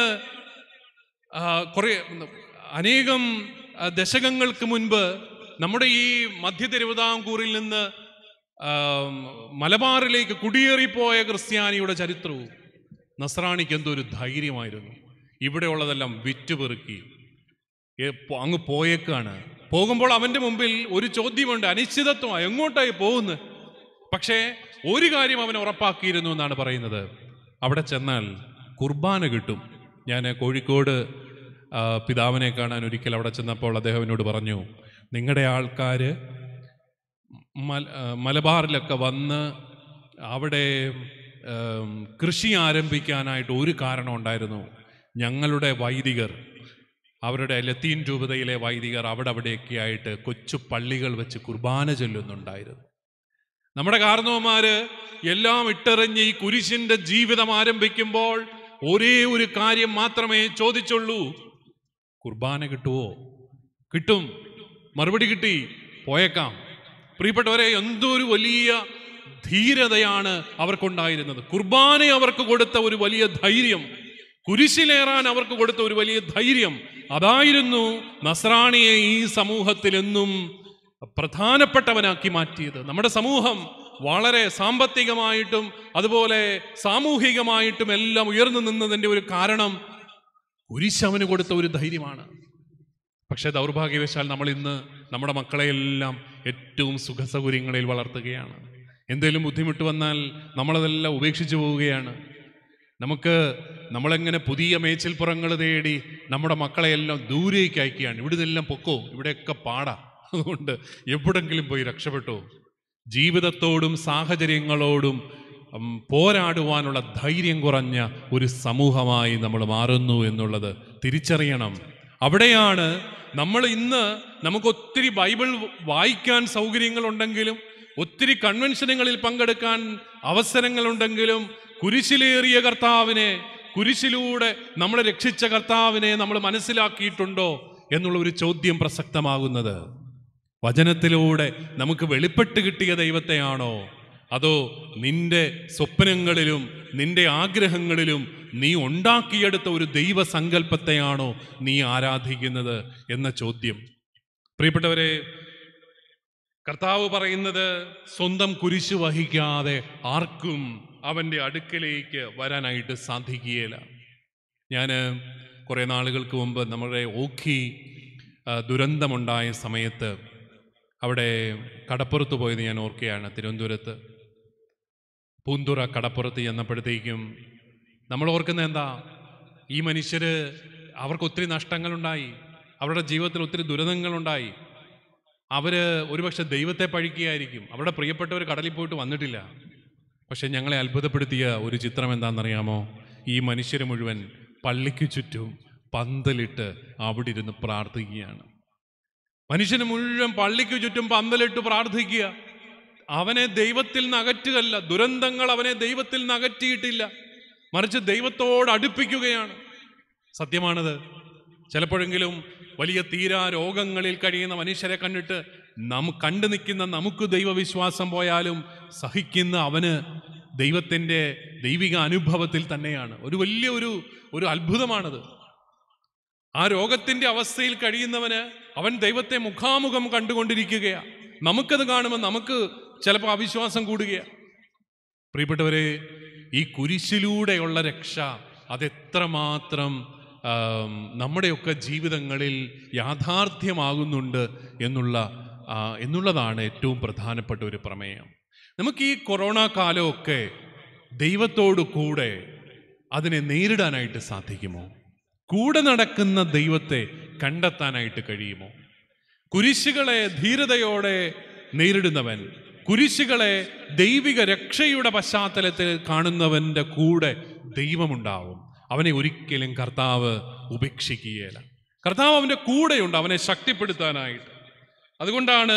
കുറേ അനേകം ദശകങ്ങൾക്ക് മുൻപ് നമ്മുടെ ഈ മധ്യ തിരുവിതാംകൂറിൽ നിന്ന് മലബാറിലേക്ക് കുടിയേറിപ്പോയ ക്രിസ്ത്യാനിയുടെ ചരിത്രവും. നസ്രാണിക്ക് എന്തൊരു ധൈര്യമായിരുന്നു. ഇവിടെയുള്ളതെല്ലാം വിറ്റുപെറുക്കി അങ്ങ് പോയേക്കാണ്. പോകുമ്പോൾ അവൻ്റെ മുമ്പിൽ ഒരു ചോദ്യമുണ്ട്, അനിശ്ചിതത്വമാണ്, എങ്ങോട്ടായി പോകുന്നത്. പക്ഷേ ഒരു കാര്യം അവൻ ഉറപ്പാക്കിയിരുന്നു എന്നാണ് പറയുന്നത്, അവിടെ ചെന്നാൽ കുർബാന കിട്ടും. ഞാൻ കോഴിക്കോട് പിതാവിനെ കാണാൻ ഒരിക്കൽ അവിടെ ചെന്നപ്പോൾ അദ്ദേഹം എന്നോട് പറഞ്ഞു, നിങ്ങളുടെ ആൾക്കാർ മല മലബാറിലൊക്കെ വന്ന് അവിടെ കൃഷി ആരംഭിക്കാനായിട്ട് ഒരു കാരണം ഉണ്ടായിരുന്നു. ഞങ്ങളുടെ വൈദികർ, അവരുടെ ലത്തീൻ രൂപതയിലെ വൈദികർ അവിടെ അവിടെയൊക്കെ ആയിട്ട് കൊച്ചു പള്ളികൾ വെച്ച് കുർബാന ചൊല്ലുന്നുണ്ടായിരുന്നു. നമ്മുടെ കാർന്നോമാർ എല്ലാം ഇട്ടെറിഞ്ഞ് ഈ കുരിശിൻ്റെ ജീവിതം ആരംഭിക്കുമ്പോൾ ഒരേ ഒരു കാര്യം മാത്രമേ ചോദിച്ചുള്ളൂ, കുർബാന കിട്ടുമോ? കിട്ടും, മറുപടി കിട്ടി, പോയേക്കാം. പ്രിയപ്പെട്ടവരെ, എന്തൊരു വലിയ ധീരതയാണ് അവർക്കുണ്ടായിരുന്നത്. കുർബാന അവർക്ക് കൊടുത്ത ഒരു വലിയ ധൈര്യം, കുരിശിലേറാൻ അവർക്ക് കൊടുത്ത ഒരു വലിയ ധൈര്യം, അതായിരുന്നു നസ്രാണിയെ ഈ സമൂഹത്തിൽ എന്നും പ്രധാനപ്പെട്ടവനാക്കി മാറ്റിയത്. നമ്മുടെ സമൂഹം വളരെ സാമ്പത്തികമായിട്ടും അതുപോലെ സാമൂഹികമായിട്ടും എല്ലാം ഉയർന്നു നിന്നതിൻ്റെ ഒരു കാരണം കുരിശവന് കൊടുത്ത ഒരു ധൈര്യമാണ്. പക്ഷേ ദൗർഭാഗ്യവശാൽ നമ്മൾ ഇന്ന് നമ്മുടെ മക്കളെയെല്ലാം ഏറ്റവും സുഖസൗകര്യങ്ങളിൽ വളർത്തുകയാണ്. എന്തെങ്കിലും ബുദ്ധിമുട്ട് വന്നാൽ നമ്മളതെല്ലാം ഉപേക്ഷിച്ചു പോവുകയാണ്. നമുക്ക് നമ്മളെങ്ങനെ പുതിയ മേച്ചിൽപ്പുറങ്ങൾ തേടി നമ്മുടെ മക്കളെയെല്ലാം ദൂരേക്ക് അയക്കുകയാണ്. ഇവിടെ നിന്നെല്ലാം പൊക്കോ, ഇവിടെയൊക്കെ പാടാ, അതുകൊണ്ട് എവിടെങ്കിലും പോയി രക്ഷപ്പെട്ടോ. ജീവിതത്തോടും സാഹചര്യങ്ങളോടും പോരാടുവാനുള്ള ധൈര്യം കുറഞ്ഞ ഒരു സമൂഹമായി നമ്മൾ മാറുന്നു എന്നുള്ളത് തിരിച്ചറിയണം. അവിടെയാണ് നമ്മൾ ഇന്ന് നമുക്ക് ഒത്തിരി ബൈബിൾ വായിക്കാൻ സൗകര്യങ്ങളുണ്ടെങ്കിലും ഒത്തിരി കൺവെൻഷനുകളിൽ പങ്കെടുക്കാൻ അവസരങ്ങളുണ്ടെങ്കിലും കുരിശിലേറിയ കർത്താവിനെ, കുരിശിലൂടെ നമ്മളെ രക്ഷിച്ച കർത്താവിനെ നമ്മൾ മനസ്സിലാക്കിയിട്ടുണ്ടോ എന്നുള്ള ഒരു ചോദ്യം പ്രസക്തമാകുന്നത്. വചനത്തിലൂടെ നമുക്ക് വെളിപ്പെട്ട് കിട്ടിയ ദൈവത്തെയാണോ, അതോ നിന്റെ സ്വപ്നങ്ങളിലും നിന്റെ ആഗ്രഹങ്ങളിലും നീ ഉണ്ടാക്കിയെടുത്ത ഒരു ദൈവസങ്കല്പത്തെയാണോ നീ ആരാധിക്കുന്നത് എന്ന ചോദ്യം. പ്രിയപ്പെട്ടവരെ, കർത്താവ് പറയുന്നത് സ്വന്തം കുരിശ് വഹിക്കാതെ ആർക്കും അവൻ്റെ അടുക്കലേക്ക് വരാനായിട്ട് സാധിക്കുകയില്ല. ഞാൻ കുറേ നാളുകൾക്ക് മുമ്പ് നമ്മുടെ ഓഖി ദുരന്തമുണ്ടായ സമയത്ത് അവിടെ കടപ്പുറത്ത് പോയത് ഞാൻ ഓർക്കുകയാണ്. തിരുവനന്തപുരത്ത് പൂന്തുറ കടപ്പുറത്ത് ചെന്നപ്പോഴത്തേക്കും നമ്മൾ ഓർക്കുന്നത് എന്താ, ഈ മനുഷ്യർ അവർക്ക് ഒത്തിരി നഷ്ടങ്ങളുണ്ടായി, അവരുടെ ജീവിതത്തിൽ ഒത്തിരി ദുരിതങ്ങളുണ്ടായി. അവർ ഒരുപക്ഷെ ദൈവത്തെ പഴിക്കുകയായിരിക്കും. അവരുടെ പ്രിയപ്പെട്ടവർ കടലിൽ പോയിട്ട് വന്നിട്ടില്ല. പക്ഷെ ഞങ്ങളെ അത്ഭുതപ്പെടുത്തിയ ഒരു ചിത്രം എന്താണെന്നറിയാമോ? ഈ മനുഷ്യർ മുഴുവൻ പള്ളിക്ക് ചുറ്റും പന്തലിട്ട് അവിടെ ഇരുന്ന് പ്രാർത്ഥിക്കുകയാണ്. മനുഷ്യന് മുഴുവൻ പള്ളിക്ക് ചുറ്റും പന്തലിട്ട് പ്രാർത്ഥിക്കുക. അവനെ ദൈവത്തിൽ നിന്ന് അകറ്റുകയല്ല, ദുരന്തങ്ങൾ അവനെ ദൈവത്തിൽ നിന്ന് അകറ്റിയിട്ടില്ല, മറിച്ച് ദൈവത്തോട് അടുപ്പിക്കുകയാണ്. സത്യമാണത്. ചിലപ്പോഴെങ്കിലും വലിയ തീരാ രോഗങ്ങളിൽ കഴിയുന്ന മനുഷ്യരെ കണ്ടിട്ട് നാം കണ്ടു നിൽക്കുന്ന നമുക്ക് ദൈവവിശ്വാസം പോയാലും സഹിക്കുന്ന അവന് ദൈവത്തിൻ്റെ ദൈവിക അനുഭവത്തിൽ തന്നെയാണ്. ഒരു വലിയ ഒരു ഒരു അത്ഭുതമാണത്. ആ രോഗത്തിൻ്റെ അവസ്ഥയിൽ കഴിയുന്നവന് അവൻ ദൈവത്തെ മുഖാമുഖം കണ്ടുകൊണ്ടിരിക്കുകയാണ്. നമുക്കത് കാണുമ്പോൾ നമുക്ക് ചിലപ്പോൾ അവിശ്വാസം കൂടുകയാണ്. പ്രിയപ്പെട്ടവരെ, ഈ കുരിശിലൂടെയുള്ള രക്ഷ അതെത്രമാത്രം നമ്മുടെയൊക്കെ ജീവിതങ്ങളിൽ യാഥാർത്ഥ്യമാകുന്നുണ്ട് എന്നുള്ള എന്നുള്ളതാണ് ഏറ്റവും പ്രധാനപ്പെട്ട ഒരു പ്രമേയം. നമുക്ക് ഈ കൊറോണ കാലമൊക്കെ ദൈവത്തോടു കൂടെ അതിനെ നേരിടാനായിട്ട് സാധിക്കുമോ? കൂടെ നടക്കുന്ന ദൈവത്തെ കണ്ടെത്താനായിട്ട് കഴിയുമോ? കുരിശുകളെ ധീരതയോടെ നേരിടുന്നവൻ, കുരിശുകളെ ദൈവിക രക്ഷയുടെ പശ്ചാത്തലത്തിൽ കാണുന്നവൻ്റെ കൂടെ ദൈവമുണ്ടാവും. അവനെ ഒരിക്കലും കർത്താവ് ഉപേക്ഷിക്കുകയില്ല. കർത്താവ് അവൻ്റെ കൂടെയുണ്ട്, അവനെ ശക്തിപ്പെടുത്താനായിട്ട്. അതുകൊണ്ടാണ്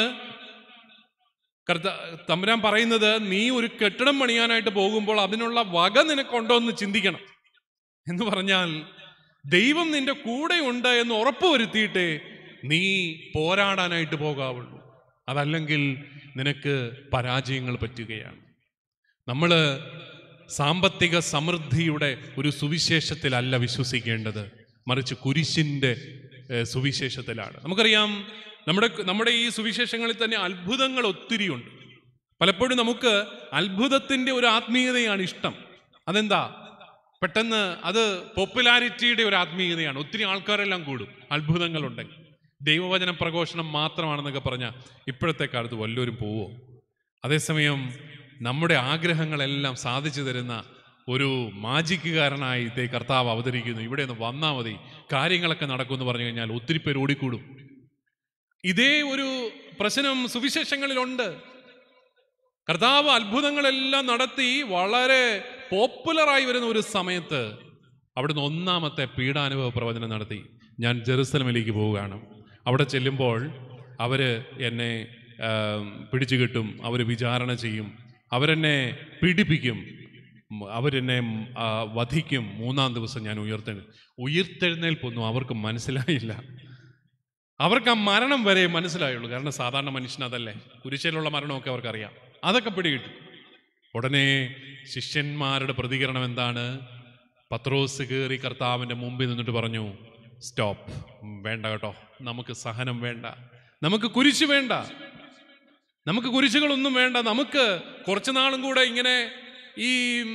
കർത്താ തമ്പുരാൻ പറയുന്നത്, നീ ഒരു കെട്ടിടം പണിയാനായിട്ട് പോകുമ്പോൾ അതിനുള്ള വക നിനക്കുണ്ടോ എന്ന് ചിന്തിക്കണം എന്ന് പറഞ്ഞാൽ, ദൈവം നിന്റെ കൂടെ ഉണ്ട് എന്ന് ഉറപ്പ് വരുത്തിയിട്ടേ നീ പോരാടാനായിട്ട് പോകാവുള്ളൂ. അതല്ലെങ്കിൽ നിനക്ക് പരാജയങ്ങൾ പറ്റുകയാണ്. നമ്മൾ സാമ്പത്തിക സമൃദ്ധിയുടെ ഒരു സുവിശേഷത്തിലല്ല വിശ്വസിക്കേണ്ടത്, മറിച്ച് കുരിശിൻ്റെ സുവിശേഷത്തിലാണ്. നമുക്കറിയാം, നമ്മുടെ നമ്മുടെ ഈ സുവിശേഷങ്ങളിൽ തന്നെ അത്ഭുതങ്ങൾ ഒത്തിരിയുണ്ട്. പലപ്പോഴും നമുക്ക് അത്ഭുതത്തിൻ്റെ ഒരു ആത്മീയതയാണ് ഇഷ്ടം. അതെന്താ? പെട്ടെന്ന് അത് പോപ്പുലാരിറ്റിയുടെ ഒരു ആത്മീയതയാണ്. ഒത്തിരി ആൾക്കാരെല്ലാം കൂടും അത്ഭുതങ്ങളുണ്ടെങ്കിൽ. ദൈവവചന പ്രഘോഷണം മാത്രമാണെന്നൊക്കെ പറഞ്ഞാൽ ഇപ്പോഴത്തെ കാലത്ത് വല്ലവരും പോവോ? അതേസമയം നമ്മുടെ ആഗ്രഹങ്ങളെല്ലാം സാധിച്ചു തരുന്ന ഒരു മാജിക്കുകാരനായി ഇതേ കർത്താവ് അവതരിക്കുന്നു. ഇവിടെ ഒന്ന് വന്നാൽ മതി, കാര്യങ്ങളൊക്കെ നടക്കുമെന്ന് പറഞ്ഞു കഴിഞ്ഞാൽ ഒത്തിരി പേര് ഓടിക്കൂടും. ഇതേ ഒരു പ്രശ്നം സുവിശേഷങ്ങളിലുണ്ട്. കർത്താവ് അത്ഭുതങ്ങളെല്ലാം നടത്തി വളരെ പോപ്പുലറായി വരുന്ന ഒരു സമയത്ത് അവിടുന്ന് ഒന്നാമത്തെ പീഡാനുഭവ പ്രവചനം നടത്തി. ഞാൻ ജെറുസലമിലേക്ക് പോവുകയാണ്, അവിടെ ചെല്ലുമ്പോൾ അവർ എന്നെ പിടിച്ചു കിട്ടും, അവർ വിചാരണ ചെയ്യും, അവരെന്നെ പീഡിപ്പിക്കും, അവരെന്നെ വധിക്കും, മൂന്നാം ദിവസം ഞാൻ ഉയർത്തെഴു ഉയർത്തെഴുന്നേൽപ്പൊന്നും അവർക്ക് മനസ്സിലായില്ല. അവർക്ക് ആ മരണം വരെ മനസ്സിലായുള്ളൂ. കാരണം സാധാരണ മനുഷ്യൻ അതല്ലേ, കുരിശിലുള്ള മരണമൊക്കെ അവർക്കറിയാം. അതൊക്കെ പിടികിട്ടും. ഉടനെ ശിഷ്യന്മാരുടെ പ്രതികരണം എന്താണ്? പത്രോസ് കയറി കർത്താവിൻ്റെ മുമ്പിൽ നിന്നിട്ട് പറഞ്ഞു, സ്റ്റോപ്പ്, വേണ്ട കേട്ടോ, നമുക്ക് സഹനം വേണ്ട, നമുക്ക് കുരിശ് വേണ്ട, നമുക്ക് കുരിശുകളൊന്നും വേണ്ട. നമുക്ക് കുറച്ചു നാളും കൂടെ ഇങ്ങനെ ഈ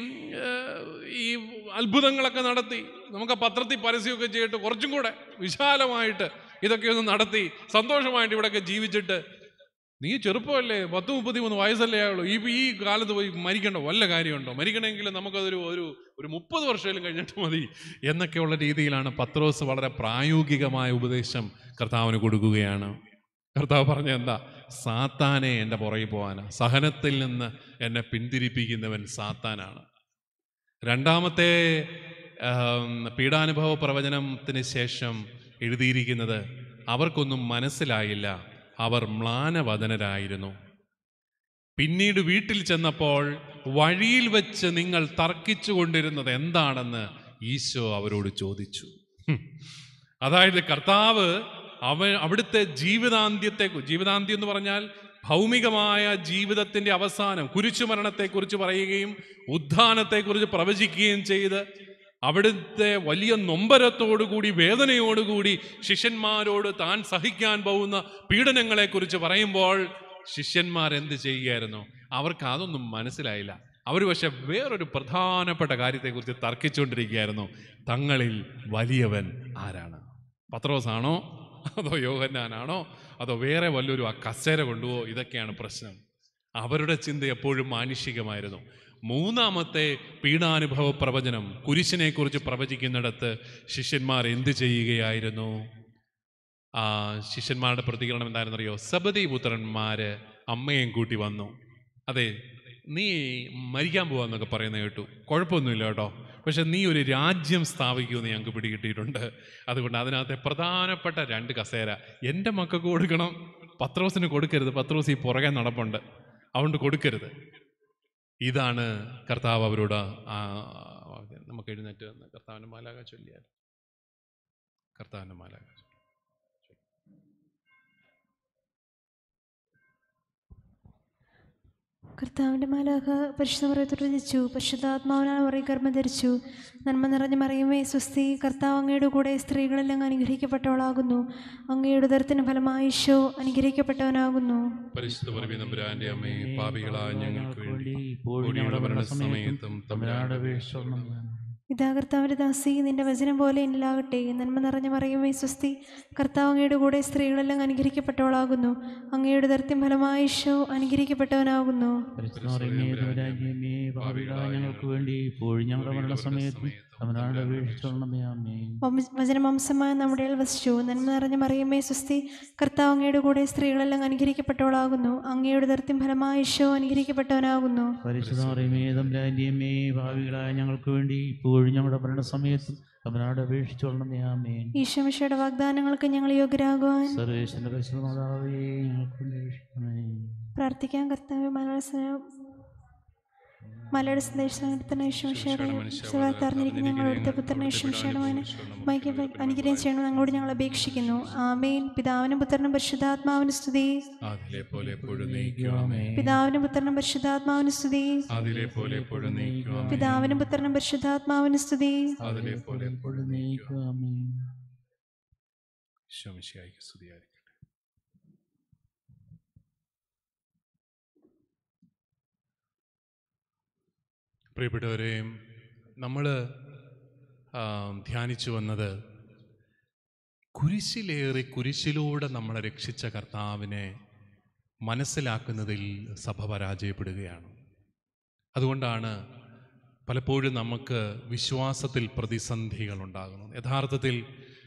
ഈ അത്ഭുതങ്ങളൊക്കെ നടത്തി, നമുക്ക് പത്രത്തിൽ പരസ്യമൊക്കെ ചെയ്തിട്ട് കുറച്ചും കൂടെ വിശാലമായിട്ട് ഇതൊക്കെ ഒന്ന് നടത്തി സന്തോഷമായിട്ട് ഇവിടെയൊക്കെ ജീവിച്ചിട്ട്, നീ ചെറുപ്പമല്ലേ, പത്ത് മുപ്പത്തി മൂന്ന് വയസ്സല്ലേ ആയുള്ളൂ, ഈ ഈ കാലത്ത് പോയി മരിക്കണ്ടോ? വല്ല കാര്യമുണ്ടോ? മരിക്കണമെങ്കിൽ നമുക്കതൊരു ഒരു ഒരു മുപ്പത് വർഷമെങ്കിലും കഴിഞ്ഞിട്ട് മതി എന്നൊക്കെയുള്ള രീതിയിലാണ് പത്രോസ് വളരെ പ്രായോഗികമായ ഉപദേശം കർത്താവിന് കൊടുക്കുകയാണ്. കർത്താവ് പറഞ്ഞ എന്താ? സാത്താനെ എൻ്റെ പുറകെ പോകാനാ, സഹനത്തിൽ നിന്ന് എന്നെ പിന്തിരിപ്പിക്കുന്നവൻ സാത്താനാണ്. രണ്ടാമത്തെ പീഡാനുഭവ പ്രവചനത്തിന് ശേഷം എഴുതിയിരിക്കുന്നത്, അവർക്കൊന്നും മനസ്സിലായില്ല, അവർ മ്ലാനവദനരായിരുന്നു. പിന്നീട് വീട്ടിൽ ചെന്നപ്പോൾ വഴിയിൽ വെച്ച് നിങ്ങൾ തർക്കിച്ചു കൊണ്ടിരുന്നത് എന്താണെന്ന് ഈശോ അവരോട് ചോദിച്ചു. അതായത് കർത്താവ് അവ അവിടുത്തെ ജീവിതാന്ത്യത്തെ ജീവിതാന്ത്യം എന്ന് പറഞ്ഞാൽ ഭൗമികമായ ജീവിതത്തിൻ്റെ അവസാനം, കുരിശുമരണത്തെക്കുറിച്ച് പറയുകയും ഉത്ഥാനത്തെക്കുറിച്ച് പ്രവചിക്കുകയും ചെയ്ത് അവിടുത്തെ വലിയ നൊമ്പരത്തോടുകൂടി വേദനയോടുകൂടി ശിഷ്യന്മാരോട് താൻ സഹിക്കാൻ പോകുന്ന പീഡനങ്ങളെക്കുറിച്ച് പറയുമ്പോൾ ശിഷ്യന്മാരെന്ത് ചെയ്യുകയായിരുന്നു? അവർക്ക് അതൊന്നും മനസ്സിലായില്ല. അവർ പക്ഷെ വേറൊരു പ്രധാനപ്പെട്ട കാര്യത്തെക്കുറിച്ച് തർക്കിച്ചുകൊണ്ടിരിക്കുകയായിരുന്നു. തങ്ങളിൽ വലിയവൻ ആരാണ്? പത്രോസാണോ അതോ യോഹന്നാനാണോ അതോ വേറെ വല്ലൊരു ആ കസേര കൊണ്ടുപോ? ഇതൊക്കെയാണ് പ്രശ്നം. അവരുടെ ചിന്ത എപ്പോഴും മാനുഷികമായിരുന്നു. മൂന്നാമത്തെ പീഡാനുഭവ പ്രവചനം, കുരിശിനെക്കുറിച്ച് പ്രവചിക്കുന്നിടത്ത് ശിഷ്യന്മാർ എന്ത് ചെയ്യുകയായിരുന്നു? ആ ശിഷ്യന്മാരുടെ പ്രതികരണം എന്തായിരുന്നറിയോ? സബദി പുത്രന്മാര് അമ്മയും കൂട്ടി വന്നു. അതെ, നീ മരിക്കാൻ പോവാന്നൊക്കെ പറയുന്നത് കേട്ടു, കുഴപ്പമൊന്നുമില്ല കേട്ടോ, പക്ഷെ നീ ഒരു രാജ്യം സ്ഥാപിക്കുമെന്ന് ഞങ്ങൾക്ക് പിടികിട്ടിയിട്ടുണ്ട്. അതുകൊണ്ട് അതിനകത്തെ പ്രധാനപ്പെട്ട രണ്ട് കസേര എൻ്റെ മക്കൾക്ക് കൊടുക്കണം, പത്രോസിന് കൊടുക്കരുത്. പത്രോസ് ഈ പുറകെ നടപ്പുണ്ട്, അതുകൊണ്ട് കൊടുക്കരുത്. ഇതാണ് കർത്താവ് അവരോട്. നമുക്ക് എഴുന്നേറ്റ് വന്ന് കർത്താവിൻ്റെ മാലാഖ ചൊല്ലിയാൽ. കർത്താവിൻ്റെ മാലാഖ കർത്താവിൻ്റെ മാലാഖ പരിശുദ്ധ മറിയത്തോട് രചിച്ചു. പരിശുദ്ധാത്മാവിനാൽ മറിയം ഗർഭം ധരിച്ചു. നന്മ നിറഞ്ഞ മറിയമേ സ്വസ്തി, കർത്താവ് അങ്ങയുടെ കൂടെ സ്ത്രീകളെല്ലാം അനുഗ്രഹിക്കപ്പെട്ടവളാകുന്നു. അങ്ങയുടെ ഉദരത്തിന് ഫലമായി ഈശോ അനുഗ്രഹിക്കപ്പെട്ടവനാകുന്നു. പരിശുദ്ധ മറിയമേ തമ്പുരാന്റെ അമ്മേ, പാപികളായ ഞങ്ങൾക്ക് വേണ്ടി ഇപ്പോഴും ഞങ്ങളുടെ മരണസമയത്തും തമ്പുരാന്റെ അപേക്ഷിച്ചുകൊള്ളണമേ. ഇതാ കർത്താവിൻ്റെ ദാസി, നിന്റെ വചനം പോലെ എന്നിലാകട്ടെ. നന്മ നിറഞ്ഞ മറിയമേ സ്വസ്തി, കർത്താവ് അങ്ങയുടെ കൂടെ സ്ത്രീകളെല്ലാം അനുഗ്രഹിക്കപ്പെട്ടവളാകുന്നു. അങ്ങയുടെ ഉദരത്തിൻ ഫലമായി ഈശോ അനുഗ്രഹിക്കപ്പെട്ടവനാകുന്നു. ഞങ്ങൾക്ക് വേണ്ടി ഇപ്പോഴും ഞങ്ങളുടെ മരണസമയത്തും തമ്പുരാന്റെ അപേക്ഷിച്ചുകൊള്ളണമേ. ആമേൻ. വചനമാംസമായ നമ്മുടെ ഇടയിൽ വസിച്ചു. നന്മ നിറഞ്ഞ മറിയമേ സ്വസ്തി, കർത്താവ് അങ്ങയുടെ കൂടെ സ്ത്രീകളെല്ലാം അനുഗ്രഹിക്കപ്പെട്ടവളാകുന്നു. അങ്ങയുടെ ഉദരത്തിൻ ഫലമായി ഈശോ അനുഗ്രഹിക്കപ്പെട്ടവനാകുന്നു. പരിശുദ്ധ മറിയമേ തമ്പുരാന്റെ അമ്മേ, ഭാവികളായ ഞങ്ങൾക്ക് വേണ്ടി ഇപ്പോഴും ഞങ്ങളുടെ മരണസമയത്തും തമ്പുരാനോട് അപേക്ഷിച്ചുകൊള്ളണമേ. ആമേൻ. ഈശോ മിശിഹായുടെ വാഗ്ദാനങ്ങൾക്ക് ഞങ്ങൾ യോഗ്യരാകുവാൻ സർവേശ്വരന്റെ പരിശുദ്ധ മാതാവേ, ഞങ്ങൾക്ക് വേണ്ടി അപേക്ഷിക്കണമേ. പ്രാർത്ഥിക്കാൻ. കർത്താവ് മലയുടെ സന്ദേശിയുടെ ഞങ്ങളുടെ പുത്രനെ അനുഗ്രഹം ചെയ്യണം ഞങ്ങളോട് ഞങ്ങൾ അപേക്ഷിക്കുന്നു. ആമേൻ. പിതാവിനും പുത്രനും പരിശുദ്ധാത്മാവിന് സ്തുതി. പിതാവിനും പുത്രനും പരിശുദ്ധാത്മാവിന് സ്തുതി. പിതാവിനും പുത്രനും പരിശുദ്ധാത്മാവിന് സ്തുതി. പ്രിയപ്പെട്ടവരെ, നമ്മൾ ധ്യാനിച്ചു വന്നത് കുരിശിലേറി കുരിശിലൂടെ നമ്മളെ രക്ഷിച്ച കർത്താവിനെ മനസ്സിലാക്കുന്നതിൽ സഭ പരാജയപ്പെടുകയാണ്. അതുകൊണ്ടാണ് പലപ്പോഴും നമുക്ക് വിശ്വാസത്തിൽ പ്രതിസന്ധികൾ ഉണ്ടാകുന്നത്. യഥാർത്ഥത്തിൽ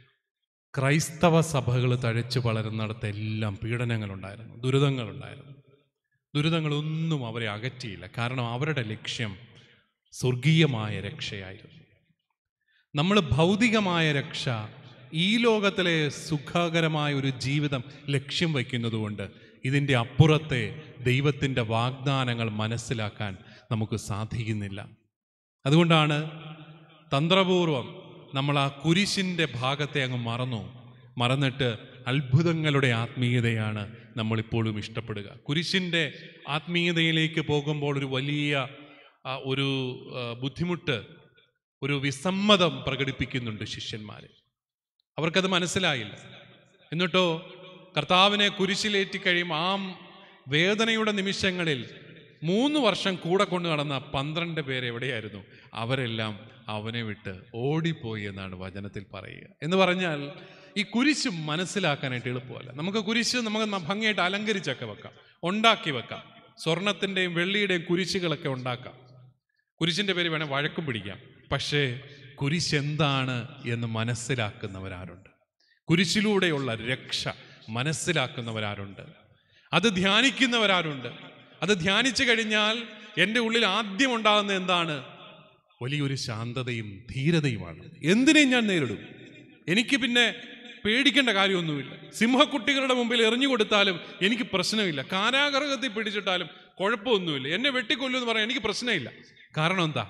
ക്രൈസ്തവ സഭകൾ തഴച്ചു വളരുന്നിടത്തെല്ലാം പീഡനങ്ങളുണ്ടായിരുന്നു, ദുരിതങ്ങളുണ്ടായിരുന്നു. ദുരിതങ്ങളൊന്നും അവരെ അകറ്റിയില്ല. കാരണം അവരുടെ ലക്ഷ്യം സ്വർഗീയമായ രക്ഷയായിരുന്നു. നമ്മൾ ഭൗതികമായ രക്ഷ, ഈ ലോകത്തിലെ സുഖകരമായ ഒരു ജീവിതം ലക്ഷ്യം വയ്ക്കുന്നതുകൊണ്ട് ഇതിൻ്റെ അപ്പുറത്തെ ദൈവത്തിൻ്റെ വാഗ്ദാനങ്ങൾ മനസ്സിലാക്കാൻ നമുക്ക് സാധിക്കുന്നില്ല. അതുകൊണ്ടാണ് തന്ത്രപൂർവം നമ്മൾ ആ കുരിശിൻ്റെ ഭാഗത്തെ അങ്ങ് മറന്നു മറന്നിട്ട് അത്ഭുതങ്ങളുടെ ആത്മീയതയാണ് നമ്മളിപ്പോഴും ഇഷ്ടപ്പെടുക. കുരിശിൻ്റെ ആത്മീയതയിലേക്ക് പോകുമ്പോൾ ഒരു വലിയ ഒരു ബുദ്ധിമുട്ട്, ഒരു വിസമ്മതം പ്രകടിപ്പിക്കുന്നുണ്ട് ശിഷ്യന്മാർ. അവർക്കത് മനസ്സിലായില്ല. എന്നിട്ടോ കർത്താവിനെ കുരിശിലേറ്റി കഴിയും ആ വേദനയുടെ നിമിഷങ്ങളിൽ മൂന്ന് വർഷം കൂടെ കൊണ്ടു നടന്ന പന്ത്രണ്ട് പേര് എവിടെയായിരുന്നു? അവരെല്ലാം അവനെ വിട്ട് ഓടിപ്പോയി എന്നാണ് വചനത്തിൽ പറയുക. എന്ന് പറഞ്ഞാൽ ഈ കുരിശ് മനസ്സിലാക്കാനായിട്ട് എളുപ്പമല്ല. നമുക്ക് കുരിശ് നമുക്ക് ഭംഗിയായിട്ട് അലങ്കരിച്ചൊക്കെ വെക്കാം, ഉണ്ടാക്കി വെക്കാം. സ്വർണത്തിൻ്റെയും വെള്ളിയുടെയും കുരിശുകളൊക്കെ ഉണ്ടാക്കാം. കുരിശിൻ്റെ പേര് വേണേൽ വഴക്കും പിടിക്കാം. പക്ഷേ കുരിശ് എന്താണ് എന്ന് മനസ്സിലാക്കുന്നവരാരുണ്ട്? കുരിശിലൂടെയുള്ള രക്ഷ മനസ്സിലാക്കുന്നവരാരുണ്ട്? അത് ധ്യാനിക്കുന്നവരാരുണ്ട്? അത് ധ്യാനിച്ചു കഴിഞ്ഞാൽ എൻ്റെ ഉള്ളിൽ ആദ്യം ഉണ്ടാകുന്ന എന്താണ്? വലിയൊരു ശാന്തതയും ധീരതയുമാണ്. എന്തിനേയും ഞാൻ നേരിടും, എനിക്ക് പിന്നെ പേടിക്കേണ്ട കാര്യമൊന്നുമില്ല. സിംഹക്കുട്ടികളുടെ മുമ്പിൽ എറിഞ്ഞു കൊടുത്താലും എനിക്ക് പ്രശ്നമില്ല. കാരാഗൃഹത്തിൽ പിടിച്ചിട്ടാലും കുഴപ്പമൊന്നുമില്ല. എന്നെ വെട്ടിക്കൊല്ലു എന്ന് പറയാൻ എനിക്ക് പ്രശ്നമില്ല. കാരണം എന്താ?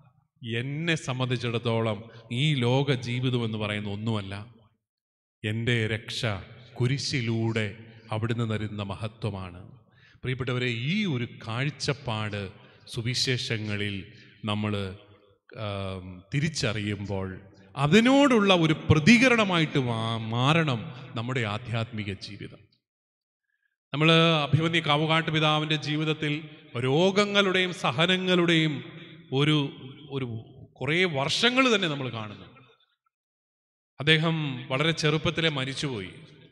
എന്നെ സംബന്ധിച്ചിടത്തോളം ഈ ലോക ജീവിതം എന്ന് പറയുന്ന ഒന്നുമല്ല. എൻ്റെ രക്ഷ കുരിശിലൂടെ അവിടുന്ന് തരുന്ന മഹത്വമാണ്. പ്രിയപ്പെട്ടവരെ, ഈ ഒരു കാഴ്ചപ്പാട് സുവിശേഷങ്ങളിൽ നമ്മൾ തിരിച്ചറിയുമ്പോൾ അതിനോടുള്ള ഒരു പ്രതികരണമായിട്ട് മാറണം നമ്മുടെ ആധ്യാത്മിക ജീവിതം. നമ്മൾ അഭിമന്യ കാവുകാട്ട് പിതാവിൻ്റെ ജീവിതത്തിൽ രോഗങ്ങളുടെയും സഹനങ്ങളുടെയും ഒരു ഒരു കുറേ വർഷങ്ങൾ തന്നെ നമ്മൾ കാണുന്നു. അദ്ദേഹം വളരെ ചെറുപ്പത്തിലെ മരിച്ചുപോയി.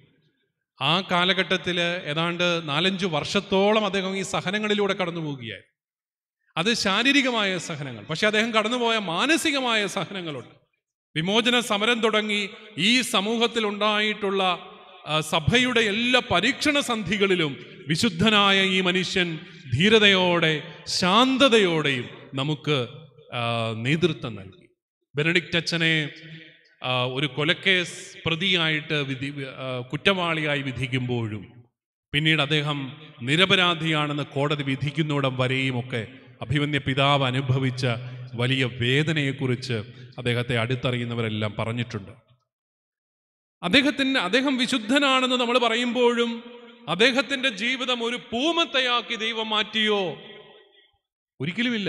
ആ കാലഘട്ടത്തിൽ ഏതാണ്ട് നാലഞ്ചു വർഷത്തോളം അദ്ദേഹം ഈ സഹനങ്ങളിലൂടെ കടന്നു പോവുകയായിരുന്നു. അത് ശാരീരികമായ സഹനങ്ങൾ, പക്ഷെ അദ്ദേഹം കടന്നുപോയ മാനസികമായ സഹനങ്ങളുണ്ട്. വിമോചന സമരം തുടങ്ങി ഈ സമൂഹത്തിൽ ഉണ്ടായിട്ടുള്ള സഭയുടെ എല്ലാ പരീക്ഷണ സന്ധികളിലും വിശുദ്ധനായ ഈ മനുഷ്യൻ ധീരതയോടെ ശാന്തതയോടെയും നമുക്ക് നേതൃത്വം നൽകി. ബെനഡിക്റ്റ് അച്ഛനെ ഒരു കൊലക്കേസ് പ്രതിയായിട്ട് വിധി കുറ്റവാളിയായി വിധിക്കുമ്പോഴും പിന്നീട് അദ്ദേഹം നിരപരാധിയാണെന്ന് കോടതി വിധിക്കുന്നിടം വരെയുമൊക്കെ അഭിമന്യ പിതാവ് അനുഭവിച്ച വലിയ വേദനയെക്കുറിച്ച് അദ്ദേഹത്തെ അടുത്തറിയുന്നവരെല്ലാം പറഞ്ഞിട്ടുണ്ട്. അദ്ദേഹത്തിന് അദ്ദേഹം വിശുദ്ധനാണെന്ന് നമ്മൾ പറയുമ്പോഴും അദ്ദേഹത്തിൻ്റെ ജീവിതം ഒരു പൂമത്തയാക്കി ദൈവം മാറ്റിയോ? ഒരിക്കലുമില്ല.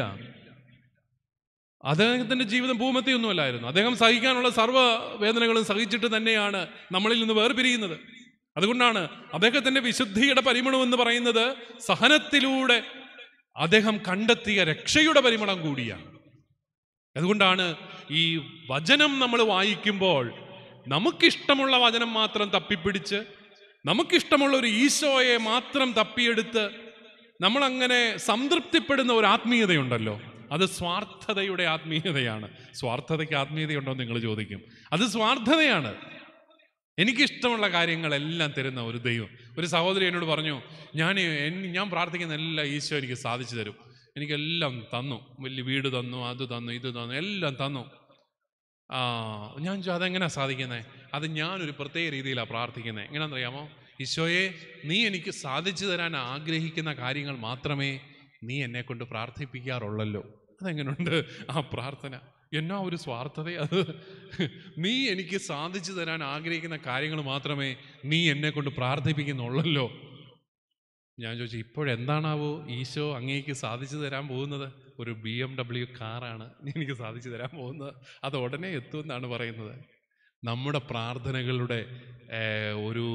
അദ്ദേഹത്തിൻ്റെ ജീവിതം പൂമത്തയൊന്നുമല്ലായിരുന്നു. അദ്ദേഹം സഹിക്കാനുള്ള സർവ്വ വേദനകളും സഹിച്ചിട്ട് തന്നെയാണ് നമ്മളിൽ നിന്ന് വേർപിരിയുന്നത്. അതുകൊണ്ടാണ് അദ്ദേഹത്തിൻ്റെ വിശുദ്ധിയുടെ പരിമളം എന്ന് പറയുന്നത് സഹനത്തിലൂടെ അദ്ദേഹം കണ്ടെത്തിയ രക്ഷയുടെ പരിമളം കൂടിയാണ്. അതുകൊണ്ടാണ് ഈ വചനം നമ്മൾ വായിക്കുമ്പോൾ നമുക്കിഷ്ടമുള്ള വചനം മാത്രം തപ്പിപ്പിടിച്ച് നമുക്കിഷ്ടമുള്ള ഒരു ഈശോയെ മാത്രം തപ്പിയെടുത്ത് നമ്മളങ്ങനെ സംതൃപ്തിപ്പെടുന്ന ഒരു ആത്മീയതയുണ്ടല്ലോ, അത് സ്വാർത്ഥതയുടെ ആത്മീയതയാണ്. സ്വാർത്ഥതയ്ക്ക് ആത്മീയതയുണ്ടോ എന്ന് നിങ്ങൾ ചോദിക്കും. അത് സ്വാർത്ഥതയാണ്. എനിക്കിഷ്ടമുള്ള കാര്യങ്ങളെല്ലാം തരുന്ന ഒരു ദൈവം. ഒരു സഹോദരി എന്നോട് പറഞ്ഞു, ഞാൻ ഞാൻ പ്രാർത്ഥിക്കുന്ന എല്ലാം ഈശോ എനിക്ക് സാധിച്ചു തരും, എനിക്കെല്ലാം തന്നു, വലിയ വീട് തന്നു, അത് തന്നു, ഇത് തന്നു, എല്ലാം തന്നു. ആ ഞാൻ ചോദിച്ചു അതെങ്ങനെയാണ് സാധിക്കുന്നത്? അത് ഞാനൊരു പ്രത്യേക രീതിയിലാണ് പ്രാർത്ഥിക്കുന്നത്. എങ്ങനെയാണെന്നറിയാമോ? ഈശോയെ, നീ എനിക്ക് സാധിച്ചു തരാൻ ആഗ്രഹിക്കുന്ന കാര്യങ്ങൾ മാത്രമേ നീ എന്നെ കൊണ്ട് പ്രാർത്ഥിപ്പിക്കാറുള്ളല്ലോ. അതെങ്ങനെയുണ്ട് ആ പ്രാർത്ഥന? എന്നാ ഒരു സ്വാർത്ഥത അത്! നീ എനിക്ക് സാധിച്ചു തരാൻ ആഗ്രഹിക്കുന്ന കാര്യങ്ങൾ മാത്രമേ നീ എന്നെ കൊണ്ട് പ്രാർത്ഥിപ്പിക്കുന്നുള്ളല്ലോ. ഞാൻ ചോദിച്ചു, ഇപ്പോഴെന്താണാവോ ഈശോ അങ്ങേക്ക് സാധിച്ചു തരാൻ പോകുന്നത്? ഒരു ബി എം ഡബ്ല്യു കാറാണ് എനിക്ക് സാധിച്ചു തരാൻ പോകുന്നത്. അത് ഉടനെ എത്തുമെന്നാണ് പറയുന്നത്. നമ്മുടെ പ്രാർത്ഥനകളുടെ ഒരു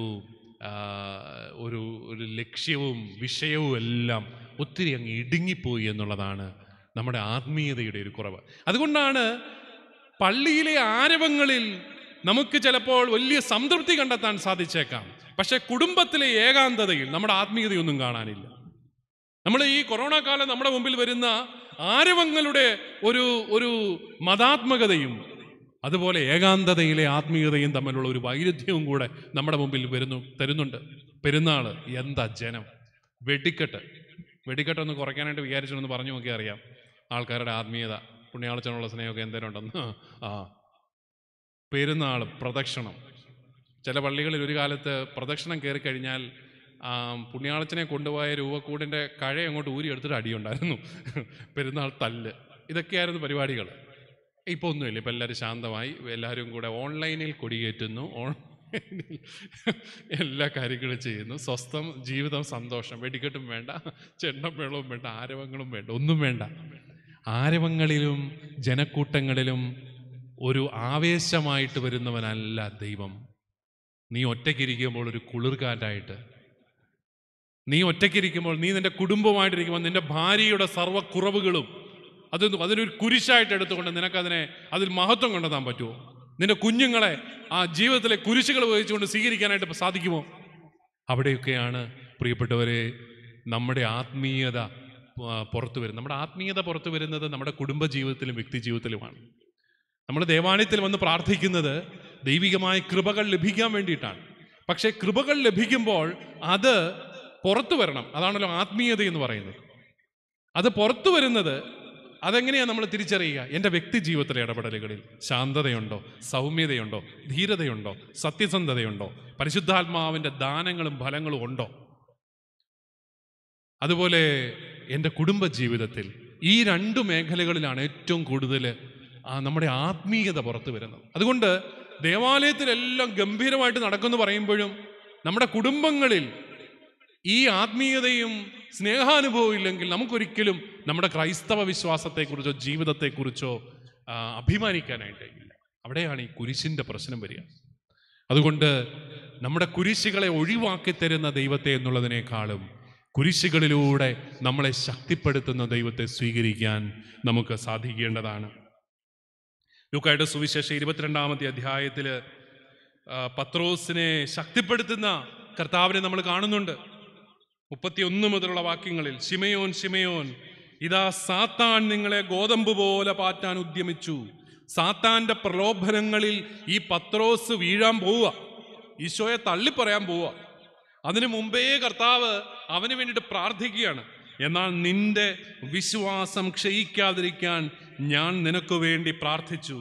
ഒരു ഒരു ലക്ഷ്യവും വിഷയവും എല്ലാം ഒത്തിരി അങ്ങ് ഇടുങ്ങിപ്പോയി എന്നുള്ളതാണ് നമ്മുടെ ആത്മീയതയുടെ ഒരു കുറവ്. അതുകൊണ്ടാണ് പള്ളിയിലെ ആരവങ്ങളിൽ നമുക്ക് ചിലപ്പോൾ വലിയ സംതൃപ്തി കണ്ടെത്താൻ സാധിച്ചേക്കാം, പക്ഷെ കുടുംബത്തിലെ ഏകാന്തതയിൽ നമ്മുടെ ആത്മീയതയൊന്നും കാണാനില്ല. നമ്മൾ ഈ കൊറോണ കാലം നമ്മുടെ മുമ്പിൽ വരുന്ന ആരവങ്ങളുടെ ഒരു ഒരു മതാത്മകതയും അതുപോലെ ഏകാന്തതയിലെ ആത്മീയതയും തമ്മിലുള്ള ഒരു വൈരുദ്ധ്യവും കൂടെ നമ്മുടെ മുമ്പിൽ വരുന്നു തരുന്നുണ്ട്. പെരുന്നാൾ എന്താ ജനം, വെടിക്കെട്ട് വെടിക്കെട്ടൊന്ന് കുറയ്ക്കാനായിട്ട് വിചാരിച്ചൊന്ന് പറഞ്ഞു നോക്കിയാൽ അറിയാം ആൾക്കാരുടെ ആത്മീയത, പുണ്യാളച്ചനുള്ള സ്നേഹമൊക്കെ എന്തേലും ഉണ്ടെന്ന്. ആ പെരുന്നാൾ പ്രദക്ഷിണം, ചില പള്ളികളിൽ ഒരു കാലത്ത് പ്രദക്ഷിണം കയറി കഴിഞ്ഞാൽ പുണ്യാളച്ചനെ കൊണ്ടുപോയ രൂപക്കൂടിൻ്റെ കഴ അങ്ങോട്ട് ഊരി എടുത്തിട്ട് അടിയുണ്ടായിരുന്നു. പെരുന്നാൾ തല്ല്, ഇതൊക്കെയായിരുന്നു പരിപാടികൾ. ഇപ്പോൾ ഒന്നുമില്ല. ഇപ്പോൾ എല്ലാവരും ശാന്തമായി, എല്ലാവരും കൂടെ ഓൺലൈനിൽ കൊടിയേറ്റുന്നു, ഓൺലൈനിൽ എല്ലാ കാര്യങ്ങളും ചെയ്യുന്നു. സ്വസ്ഥം ജീവിതം, സന്തോഷം. വെടിക്കെട്ടും വേണ്ട, ചെണ്ടമേളവും വേണ്ട, ആരവങ്ങളും വേണ്ട, ഒന്നും വേണ്ട. ആരവങ്ങളിലും ജനക്കൂട്ടങ്ങളിലും ഒരു ആവേശമായിട്ട് വരുന്നവനല്ല ദൈവം. നീ ഒറ്റയ്ക്കിരിക്കുമ്പോൾ ഒരു കുളിർകാറ്റായിട്ട്, നീ ഒറ്റയ്ക്കിരിക്കുമ്പോൾ, നീ നിൻ്റെ കുടുംബമായിട്ടിരിക്കുമ്പോൾ നിൻ്റെ ഭാര്യയുടെ സർവ്വക്കുറവുകളും അത് അതിനൊരു കുരിശായിട്ട് എടുത്തുകൊണ്ട് നിനക്കതിനെ അതിൽ മഹത്വം കണ്ടെത്താൻ പറ്റുമോ? നിൻ്റെ കുഞ്ഞുങ്ങളെ ആ ജീവിതത്തിലെ കുരിശുകൾ വഹിച്ചുകൊണ്ട് സ്വീകരിക്കാനായിട്ട് സാധിക്കുമോ? അവിടെയൊക്കെയാണ് പ്രിയപ്പെട്ടവരെ നമ്മുടെ ആത്മീയത പുറത്തു വരുന്നത്. നമ്മുടെ ആത്മീയത പുറത്തു വരുന്നത് നമ്മുടെ കുടുംബജീവിതത്തിലും വ്യക്തി ജീവിതത്തിലുമാണ്. നമ്മൾ ദേവാലയത്തിൽ വന്ന് പ്രാർത്ഥിക്കുന്നത് ദൈവികമായ കൃപകൾ ലഭിക്കാൻ വേണ്ടിയിട്ടാണ്. പക്ഷേ കൃപകൾ ലഭിക്കുമ്പോൾ അത് പുറത്തു വരണം. അതാണല്ലോ ആത്മീയത എന്ന് പറയുന്നത്. അത് പുറത്തു വരുന്നത് അതെങ്ങനെയാണ് നമ്മൾ തിരിച്ചറിയുക? എൻ്റെ വ്യക്തി ജീവിതത്തിലെ ഇടപെടലുകളിൽ ശാന്തതയുണ്ടോ, സൗമ്യതയുണ്ടോ, ധീരതയുണ്ടോ, സത്യസന്ധതയുണ്ടോ, പരിശുദ്ധാത്മാവിൻ്റെ ദാനങ്ങളും ഫലങ്ങളും ഉണ്ടോ? അതുപോലെ എൻ്റെ കുടുംബജീവിതത്തിൽ ഈ രണ്ട് മേഖലകളിലാണ് ഏറ്റവും കൂടുതൽ നമ്മുടെ ആത്മീയത പുറത്തു വരുന്നത്. അതുകൊണ്ട് ദേവാലയത്തിലെല്ലാം ഗംഭീരമായിട്ട് നടക്കുമെന്ന് പറയുമ്പോഴും നമ്മുടെ കുടുംബങ്ങളിൽ ഈ ആത്മീയതയും സ്നേഹാനുഭവവും ഇല്ലെങ്കിൽ നമുക്കൊരിക്കലും നമ്മുടെ ക്രൈസ്തവ വിശ്വാസത്തെക്കുറിച്ചോ ജീവിതത്തെക്കുറിച്ചോ അഭിമാനിക്കാനായിട്ട് ഇല്ല. അവിടെയാണ് ഈ കുരിശിൻ്റെ പ്രശ്നം വരിക. അതുകൊണ്ട് നമ്മുടെ കുരിശുകളെ ഒഴിവാക്കി തരുന്ന ദൈവത്തെ എന്നുള്ളതിനേക്കാളും കുരിശുകളിലൂടെ നമ്മളെ ശക്തിപ്പെടുത്തുന്ന ദൈവത്തെ സ്വീകരിക്കാൻ നമുക്ക് സാധിക്കേണ്ടതാണ്. ലൂക്കായുടെ സുവിശേഷം ഇരുപത്തിരണ്ടാമത്തെ അധ്യായത്തിൽ പത്രോസിനെ ശക്തിപ്പെടുത്തുന്ന കർത്താവിനെ നമ്മൾ കാണുന്നുണ്ട്. മുപ്പത്തിയൊന്ന് മുതലുള്ള വാക്യങ്ങളിൽ, ശിമയോൻ ശിമയോൻ, ഇതാ സാത്താൻ നിങ്ങളെ ഗോതമ്പ് പോലെ പാറ്റാൻ ഉദ്യമിച്ചു. സാത്താൻ്റെ പ്രലോഭനങ്ങളിൽ ഈ പത്രോസ് വീഴാൻ പോവുക, ഈശോയെ തള്ളിപ്പറയാൻ പോവുക. അതിനു മുമ്പേ കർത്താവ് അവന് വേണ്ടിയിട്ട് പ്രാർത്ഥിക്കുകയാണ്. എന്നാൽ നിന്റെ വിശ്വാസം ക്ഷയിക്കാതിരിക്കാൻ ഞാൻ നിനക്ക് വേണ്ടി പ്രാർത്ഥിച്ചു.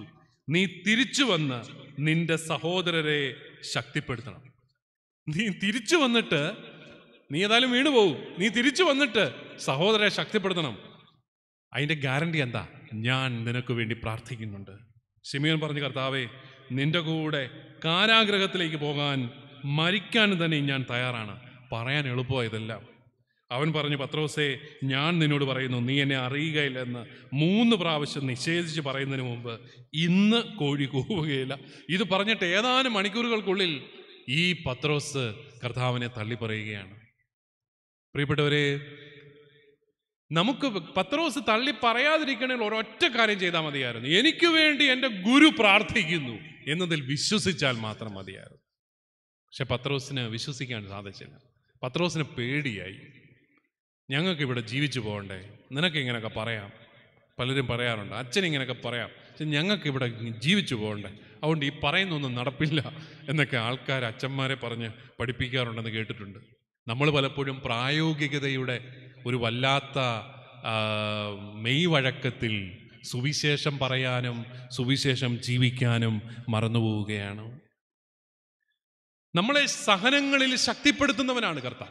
നീ തിരിച്ചു വന്ന് നിന്റെ സഹോദരരെ ശക്തിപ്പെടുത്തണം. നീ തിരിച്ചു വന്നിട്ട്, നീ ഏതായാലും വീണു പോകും, നീ തിരിച്ചു വന്നിട്ട് സഹോദരരെ ശക്തിപ്പെടുത്തണം. അതിൻ്റെ ഗ്യാരണ്ടി എന്താ? ഞാൻ നിനക്ക് വേണ്ടി പ്രാർത്ഥിക്കുന്നുണ്ട്. ശിമിയോൻ പറഞ്ഞു, കർത്താവേ, നിന്റെ കൂടെ കാരാഗ്രഹത്തിലേക്ക് പോകാൻ, മരിക്കാൻ തന്നെ ഞാൻ തയ്യാറാണ്. പറയാൻ എളുപ്പമായതെല്ലാം. അവൻ പറഞ്ഞു, പത്രോസേ, ഞാൻ നിന്നോട് പറയുന്നു, നീ എന്നെ അറിയുകയില്ലെന്ന് മൂന്ന് പ്രാവശ്യം നിഷേധിച്ച് പറയുന്നതിന് മുമ്പ് ഇന്ന് കോഴി കൂവുകയില്ല. ഇത് പറഞ്ഞിട്ട് ഏതാനും മണിക്കൂറുകൾക്കുള്ളിൽ ഈ പത്രോസ് കർത്താവിനെ തള്ളിപ്പറയുകയാണ്. പ്രിയപ്പെട്ടവരെ, നമുക്ക് പത്രോസ് തള്ളി പറയാതിരിക്കണമെങ്കിൽ ഒരൊറ്റ കാര്യം ചെയ്താൽ മതിയായിരുന്നു. എനിക്ക് വേണ്ടി എൻ്റെ ഗുരു പ്രാർത്ഥിക്കുന്നു എന്നതിൽ വിശ്വസിച്ചാൽ മാത്രം മതിയായിരുന്നു. പക്ഷെ പത്രോസിന് വിശ്വസിക്കാൻ സാധിച്ചില്ല. പത്രോസിന് പേടിയായി. ഞങ്ങൾക്കിവിടെ ജീവിച്ചു പോകണ്ടേ, നിനക്ക് ഇങ്ങനെയൊക്കെ പറയാം. പലരും പറയാറുണ്ട്, അച്ഛൻ ഇങ്ങനെയൊക്കെ പറയാം, പക്ഷെ ഞങ്ങൾക്കിവിടെ ജീവിച്ചു പോകണ്ടേ, അതുകൊണ്ട് ഈ പറയുന്നൊന്നും നടപ്പില്ല എന്നൊക്കെ ആൾക്കാർ അച്ഛന്മാരെ പറഞ്ഞ് പഠിപ്പിക്കാറുണ്ടെന്ന് കേട്ടിട്ടുണ്ട്. നമ്മൾ പലപ്പോഴും പ്രായോഗികതയുടെ ഒരു വല്ലാത്ത മെയ് വഴക്കത്തിൽ സുവിശേഷം പറയാനും സുവിശേഷം ജീവിക്കാനും മറന്നുപോവുകയാണ്. നമ്മളെ സഹനങ്ങളിൽ ശക്തിപ്പെടുത്തുന്നവനാണ് കർത്താവ്.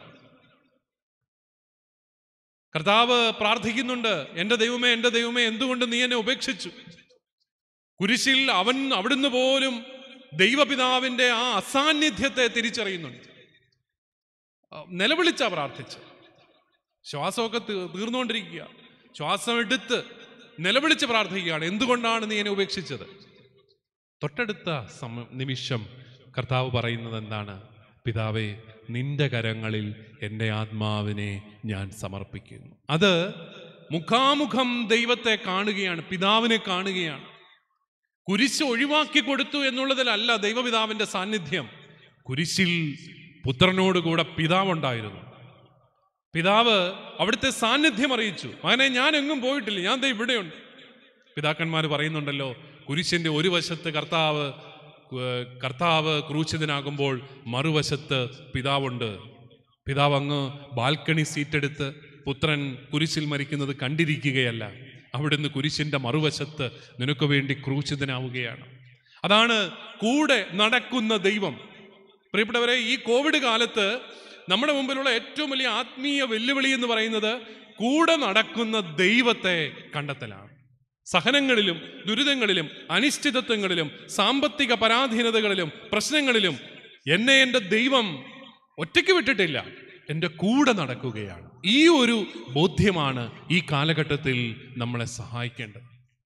കർത്താവ് പ്രാർത്ഥിക്കുന്നുണ്ട്, എൻ്റെ ദൈവമേ, എൻ്റെ ദൈവമേ, എന്തുകൊണ്ട് നീ എന്നെ ഉപേക്ഷിച്ചു? കുരിശിൽ അവൻ അവിടുന്ന് പോലും ദൈവപിതാവിൻ്റെ ആ അസാന്നിധ്യത്തെ തിരിച്ചറിയുന്നുണ്ട്. നിലവിളിച്ച പ്രാർത്ഥിച്ച്, ശ്വാസമൊക്കെ തീർന്നുകൊണ്ടിരിക്കുക, ശ്വാസം എടുത്ത് നിലവിളിച്ച് പ്രാർത്ഥിക്കുകയാണ്, എന്തുകൊണ്ടാണ് നീ എന്നെ ഉപേക്ഷിച്ചത്? തൊട്ടടുത്ത സമ നിമിഷം കർത്താവ് പറയുന്നത് എന്താണ്? പിതാവേ, നിന്റെ കരങ്ങളിൽ എൻ്റെ ആത്മാവിനെ ഞാൻ സമർപ്പിക്കുന്നു. അത് മുഖാമുഖം ദൈവത്തെ കാണുകയാണ്, പിതാവിനെ കാണുകയാണ്. കുരിശ് ഒഴിവാക്കി കൊടുത്തു എന്നുള്ളതിലല്ല ദൈവപിതാവിൻ്റെ സാന്നിധ്യം. കുരിശിൽ പുത്രനോട് കൂടെ പിതാവുണ്ടായിരുന്നു. പിതാവ് അവിടുത്തെ സാന്നിധ്യം അറിയിച്ചു, മകനെ, ഞാൻ എങ്ങും പോയിട്ടില്ല, ഞാൻ ദേ ഇവിടെയുണ്ട്. പിതാക്കന്മാർ പറയുന്നുണ്ടല്ലോ, കുരിശിൻ്റെ ഒരു വശത്ത് കർത്താവ് കർത്താവ് ക്രൂശിതനാകുമ്പോൾ മറുവശത്ത് പിതാവുണ്ട്. പിതാവ് അങ്ങ് ബാൽക്കണി സീറ്റെടുത്ത് പുത്രൻ കുരിശിൽ മരിക്കുന്നത് കണ്ടിരിക്കുകയല്ല, അവിടുന്ന് കുരിശിൻ്റെ മറുവശത്ത് നിനക്ക് വേണ്ടി ക്രൂശിതനാവുകയാണ്. അതാണ് കൂടെ നടക്കുന്ന ദൈവം. പ്രിയപ്പെട്ടവരെ, ഈ കോവിഡ് കാലത്ത് നമ്മുടെ മുമ്പിലുള്ള ഏറ്റവും വലിയ ആത്മീയ വെല്ലുവിളി എന്ന് പറയുന്നത് കൂടെ നടക്കുന്ന ദൈവത്തെ കണ്ടെത്തലാണ്. സഹനങ്ങളിലും ദുരിതങ്ങളിലും അനിശ്ചിതത്വങ്ങളിലും സാമ്പത്തിക പരാധീനതകളിലും പ്രശ്നങ്ങളിലും എന്നെ എൻ്റെ ദൈവം ഒറ്റയ്ക്ക് വിട്ടിട്ടില്ല, എൻ്റെ കൂടെ നടക്കുകയാണ്. ഈ ഒരു ബോധ്യമാണ് ഈ കാലഘട്ടത്തിൽ നമ്മളെ സഹായിക്കേണ്ടത്.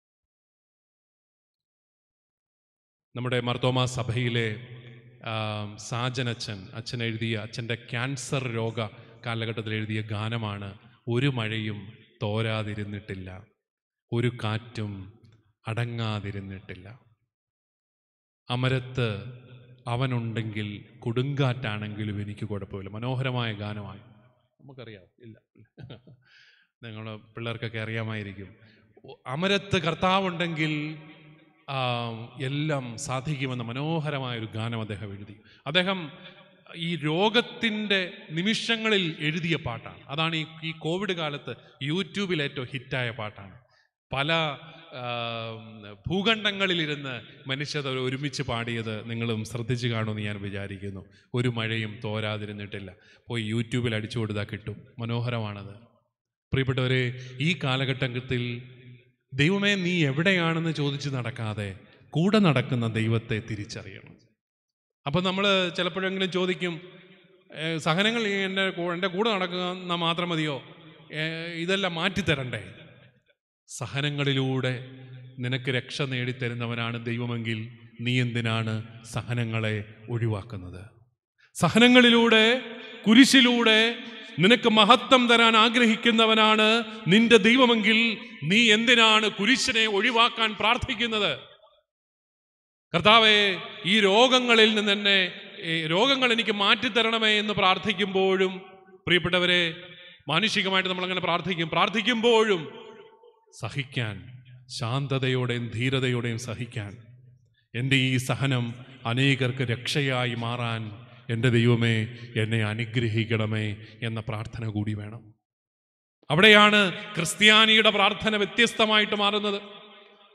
നമ്മുടെ മർത്തോമാ സഭയിലെ സാജനച്ഛൻ അച്ഛൻ എഴുതിയ, അച്ഛൻ്റെ ക്യാൻസർ രോഗ കാലഘട്ടത്തിൽ എഴുതിയ ഗാനമാണ് ഒരു മഴയും തോരാതിരുന്നിട്ടില്ല, ഒരു കാറ്റും അടങ്ങാതിരുന്നിട്ടില്ല. അമരത്ത് അവനുണ്ടെങ്കിൽ കൊടുങ്കാറ്റാണെങ്കിലും എനിക്ക് കുഴപ്പമില്ല. മനോഹരമായ ഗാനമായി. നമുക്കറിയാം, ഇല്ല നിങ്ങളുടെ പിള്ളേർക്കൊക്കെ അറിയാമായിരിക്കും. അമരത്ത് കർത്താവുണ്ടെങ്കിൽ എല്ലാം സാധിക്കുമെന്ന മനോഹരമായൊരു ഗാനം അദ്ദേഹം എഴുതി. അദ്ദേഹം ഈ രോഗത്തിൻ്റെ നിമിഷങ്ങളിൽ എഴുതിയ പാട്ടാണ്. അതാണ് ഈ ഈ കോവിഡ് കാലത്ത് യൂട്യൂബിൽ ഏറ്റവും ഹിറ്റായ പാട്ടാണ്. പല ഭൂഖണ്ഡങ്ങളിലിരുന്ന് മനുഷ്യർ ഒരുമിച്ച് പാടിയത് നിങ്ങളും ശ്രദ്ധിച്ചു കാണുമെന്ന് ഞാൻ വിചാരിക്കുന്നു. ഒരു മഴയും തോരാതിരുന്നിട്ടില്ല. പോയി യൂട്യൂബിൽ അടിച്ചു കൊടുത്താൽ കിട്ടും. മനോഹരമാണത്. പ്രിയപ്പെട്ടവരെ, ഈ കാലഘട്ടത്തിൽ ദൈവമേ നീ എവിടെയാണെന്ന് ചോദിച്ച് നടക്കാതെ കൂടെ നടക്കുന്ന ദൈവത്തെ തിരിച്ചറിയണം. അപ്പം നമ്മൾ ചിലപ്പോഴെങ്കിലും ചോദിക്കും, സഹനങ്ങൾ എൻ്റെ എൻ്റെ കൂടെ നടക്കുന്ന മാത്രം മതിയോ, ഇതെല്ലാം മാറ്റിത്തരണ്ടേ? സഹനങ്ങളിലൂടെ നിനക്ക് രക്ഷ നേടിത്തരുന്നവനാണ് ദൈവമെങ്കിൽ നീ എന്തിനാണ് സഹനങ്ങളെ ഒഴിവാക്കുന്നത്? സഹനങ്ങളിലൂടെ, കുരിശിലൂടെ നിനക്ക് മഹത്വം തരാൻ ആഗ്രഹിക്കുന്നവനാണ് നിന്റെ ദൈവമെങ്കിൽ നീ എന്തിനാണ് കുരിശിനെ ഒഴിവാക്കാൻ പ്രാർത്ഥിക്കുന്നത്? കർത്താവേ, ഈ രോഗങ്ങളിൽ നിന്ന് തന്നെ രോഗങ്ങൾ എനിക്ക് മാറ്റിത്തരണമേ എന്ന് പ്രാർത്ഥിക്കുമ്പോഴും, പ്രിയപ്പെട്ടവരെ, മാനുഷികമായിട്ട് നമ്മളങ്ങനെ പ്രാർത്ഥിക്കും. പ്രാർത്ഥിക്കുമ്പോഴും സഹിക്കാൻ, ശാന്തതയോടെയും ധീരതയോടെയും സഹിക്കാൻ, എൻ്റെ ഈ സഹനം അനേകർക്ക് രക്ഷയായി മാറാൻ എൻ്റെ ദൈവമേ എന്നെ അനുഗ്രഹിക്കണമേ എന്ന പ്രാർത്ഥന കൂടി വേണം. അവിടെയാണ് ക്രിസ്ത്യാനിയുടെ പ്രാർത്ഥന വ്യത്യസ്തമായിട്ട് മാറുന്നത്.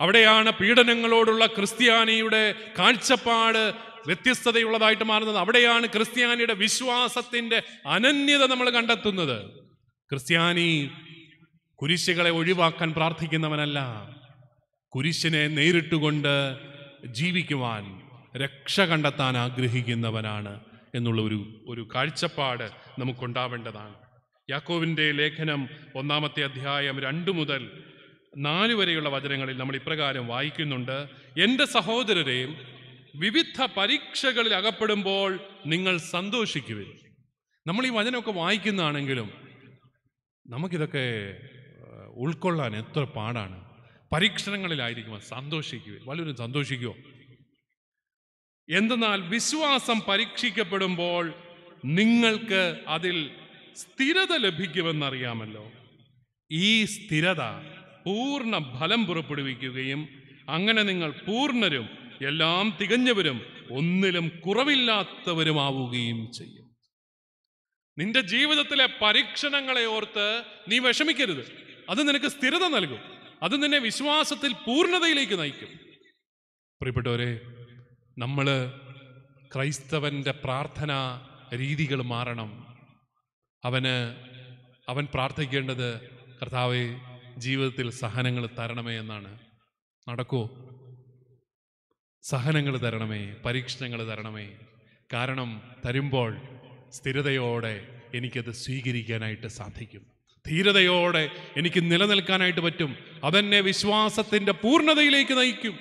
അവിടെയാണ് പീഡനങ്ങളോടുള്ള ക്രിസ്ത്യാനിയുടെ കാഴ്ചപ്പാട് വ്യത്യസ്തതയുള്ളതായിട്ട് മാറുന്നത്. അവിടെയാണ് ക്രിസ്ത്യാനിയുടെ വിശ്വാസത്തിൻ്റെ അനന്യത നമ്മൾ കണ്ടെത്തുന്നത്. ക്രിസ്ത്യാനി കുരിശുകളെ ഒഴിവാക്കാൻ പ്രാർത്ഥിക്കുന്നവനല്ല, കുരിശിനെ നേരിട്ടുകൊണ്ട് ജീവിക്കുവാൻ, രക്ഷ കണ്ടെത്താൻ ആഗ്രഹിക്കുന്നവനാണ് എന്നുള്ള ഒരു ഒരു കാഴ്ചപ്പാട് നമുക്കുണ്ടാവേണ്ടതാണ്. യാക്കോബിൻ്റെ ലേഖനം ഒന്നാമത്തെ അധ്യായം രണ്ട് മുതൽ നാല് വരെയുള്ള വചനങ്ങളിൽ നമ്മൾ ഇപ്രകാരം വായിക്കുന്നുണ്ട്: എൻ്റെ സഹോദരരെ, വിവിധ പരീക്ഷകളിൽ അകപ്പെടുമ്പോൾ നിങ്ങൾ സന്തോഷിക്കുവിൻ. നമ്മൾ ഈ വചനമൊക്കെ വായിക്കുന്നതാണെങ്കിലും നമുക്കിതൊക്കെ ഉൾക്കൊള്ളാൻ എത്ര പാടാണ്. പരീക്ഷണങ്ങളിലായിരിക്കുമ്പോൾ സന്തോഷിക്കുവിൻ. വല്ലവരും സന്തോഷിക്കുമോ? എന്തെന്നാൽ വിശ്വാസം പരീക്ഷിക്കപ്പെടുമ്പോൾ നിങ്ങൾക്ക് അതിൽ സ്ഥിരത ലഭിക്കുമെന്നറിയാമല്ലോ. ഈ സ്ഥിരത പൂർണ്ണ ഫലം പുറപ്പെടുവിക്കുകയും അങ്ങനെ നിങ്ങൾ പൂർണ്ണരും എല്ലാം തികഞ്ഞവരും ഒന്നിലും കുറവില്ലാത്തവരുമാവുകയും ചെയ്യും. നിന്റെ ജീവിതത്തിലെ പരീക്ഷണങ്ങളെ ഓർത്ത് നീ വിഷമിക്കരുത്. അത് നിനക്ക് സ്ഥിരത നൽകും. അത് നിന്നെ വിശ്വാസത്തിൽ പൂർണ്ണതയിലേക്ക് നയിക്കും. പ്രിയപ്പെട്ടവരെ, നമ്മൾ ക്രൈസ്തവൻ്റെ പ്രാർത്ഥനാ രീതികൾ മാറണം. അവന് അവൻ പ്രാർത്ഥിക്കേണ്ടത്, കർത്താവേ, ജീവിതത്തിൽ സഹനങ്ങൾ തരണമേ എന്നാണ്. നടക്കുമോ? സഹനങ്ങൾ തരണമേ, പരീക്ഷണങ്ങൾ തരണമേ. കാരണം തരുമ്പോൾ സ്ഥിരതയോടെ എനിക്കത് സ്വീകരിക്കാനായിട്ട് സാധിക്കും. ധീരതയോടെ എനിക്ക് നിലനിൽക്കാനായിട്ട് പറ്റും. അതെന്നെ വിശ്വാസത്തിൻ്റെ പൂർണ്ണതയിലേക്ക് നയിക്കും.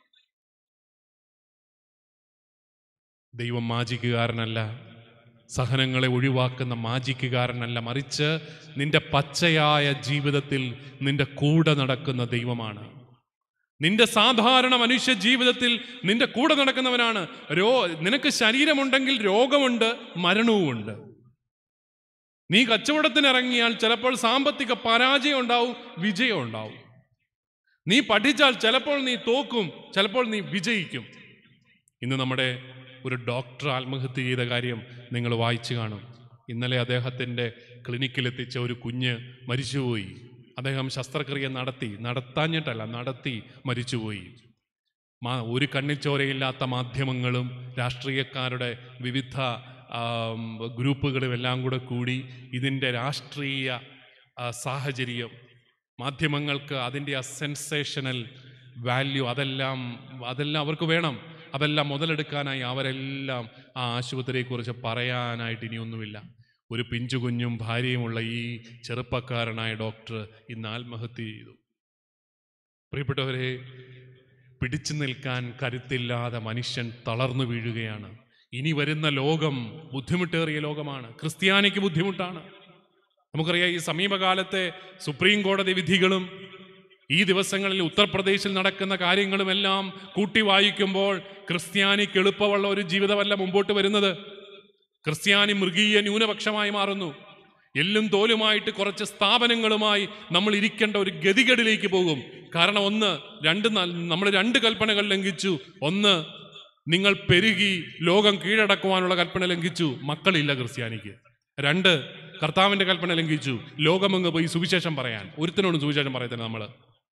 ദൈവം മാജിക്കുകാരനല്ല, സഹനങ്ങളെ ഒഴിവാക്കുന്ന മാജിക്കുകാരനല്ല. മറിച്ച് നിന്റെ പച്ചയായ ജീവിതത്തിൽ നിന്റെ കൂടെ നടക്കുന്ന ദൈവമാണ്. നിന്റെ സാധാരണ മനുഷ്യ ജീവിതത്തിൽ നിന്റെ കൂടെ നടക്കുന്നവനാണ്. രോ നിനക്ക് ശരീരമുണ്ടെങ്കിൽ രോഗമുണ്ട്, മരണവുമുണ്ട്. നീ കച്ചവടത്തിനിറങ്ങിയാൽ ചിലപ്പോൾ സാമ്പത്തിക പരാജയം ഉണ്ടാവും, വിജയം ഉണ്ടാവും. നീ പഠിച്ചാൽ ചിലപ്പോൾ നീ തോക്കും, ചിലപ്പോൾ നീ വിജയിക്കും. ഇന്ന് നമ്മുടെ ഒരു ഡോക്ടർ ആത്മഹത്യ ചെയ്ത കാര്യം നിങ്ങൾ വായിച്ചു കാണും. ഇന്നലെ അദ്ദേഹത്തിൻ്റെ ക്ലിനിക്കിലെത്തിച്ച ഒരു കുഞ്ഞ് മരിച്ചുപോയി. അദ്ദേഹം ശസ്ത്രക്രിയ നടത്തി, നടത്താഞ്ഞിട്ടല്ല നടത്തി മരിച്ചുപോയി. മാ ഒരു കണ്ണിച്ചോരയില്ലാത്ത മാധ്യമങ്ങളും രാഷ്ട്രീയക്കാരുടെ വിവിധ ഗ്രൂപ്പുകളും എല്ലാം കൂടെ കൂടി ഇതിൻ്റെ രാഷ്ട്രീയ സാഹചര്യം, മാധ്യമങ്ങൾക്ക് അതിൻ്റെ ആ സെൻസേഷണൽ വാല്യൂ അതെല്ലാം അതെല്ലാം അവർക്ക് വേണം. അതെല്ലാം മുതലെടുക്കാനായി അവരെല്ലാം ആ ആശുപത്രിയെക്കുറിച്ച് പറയാനായിട്ട് ഇനിയൊന്നുമില്ല. ഒരു പിഞ്ചുകുഞ്ഞും ഭാര്യയുമുള്ള ഈ ചെറുപ്പക്കാരനായ ഡോക്ടർ ഇന്ന് ആത്മഹത്യ ചെയ്തു. പ്രിയപ്പെട്ടവരെ, പിടിച്ചു നിൽക്കാൻ കരുത്തില്ലാതെ മനുഷ്യൻ തളർന്നു വീഴുകയാണ്. ഇനി വരുന്ന ലോകം ബുദ്ധിമുട്ടേറിയ ലോകമാണ്. ക്രിസ്ത്യാനിക്ക് ബുദ്ധിമുട്ടാണ്. നമുക്കറിയാം, ഈ സമീപകാലത്തെ സുപ്രീം കോടതി വിധികളും ഈ ദിവസങ്ങളിൽ ഉത്തർപ്രദേശിൽ നടക്കുന്ന കാര്യങ്ങളുമെല്ലാം കൂട്ടി വായിക്കുമ്പോൾ ക്രിസ്ത്യാനിക്ക് എളുപ്പമുള്ള ഒരു ജീവിതമല്ല മുമ്പോട്ട് വരുന്നത്. ക്രിസ്ത്യാനി മൃഗീയ ന്യൂനപക്ഷമായി മാറുന്നു. എല്ലും തോലുമായിട്ട് കുറച്ച് സ്ഥാപനങ്ങളുമായി നമ്മൾ ഇരിക്കേണ്ട ഒരു ഗതികേടിലേക്ക് പോകും. കാരണം ഒന്ന് രണ്ട് നമ്മൾ രണ്ട് കൽപ്പനകൾ ലംഘിച്ചു. ഒന്ന്, നിങ്ങൾ പെരുകി ലോകം കീഴടക്കുവാനുള്ള കൽപ്പന ലംഘിച്ചു, മക്കളില്ല ക്രിസ്ത്യാനിക്ക്. രണ്ട്, കർത്താവിൻ്റെ കൽപ്പന ലംഘിച്ചു, ലോകമങ്ങ് പോയി സുവിശേഷം പറയാൻ. ഒരുത്തിനോടും സുവിശേഷം പറയത്തില്ല. നമ്മൾ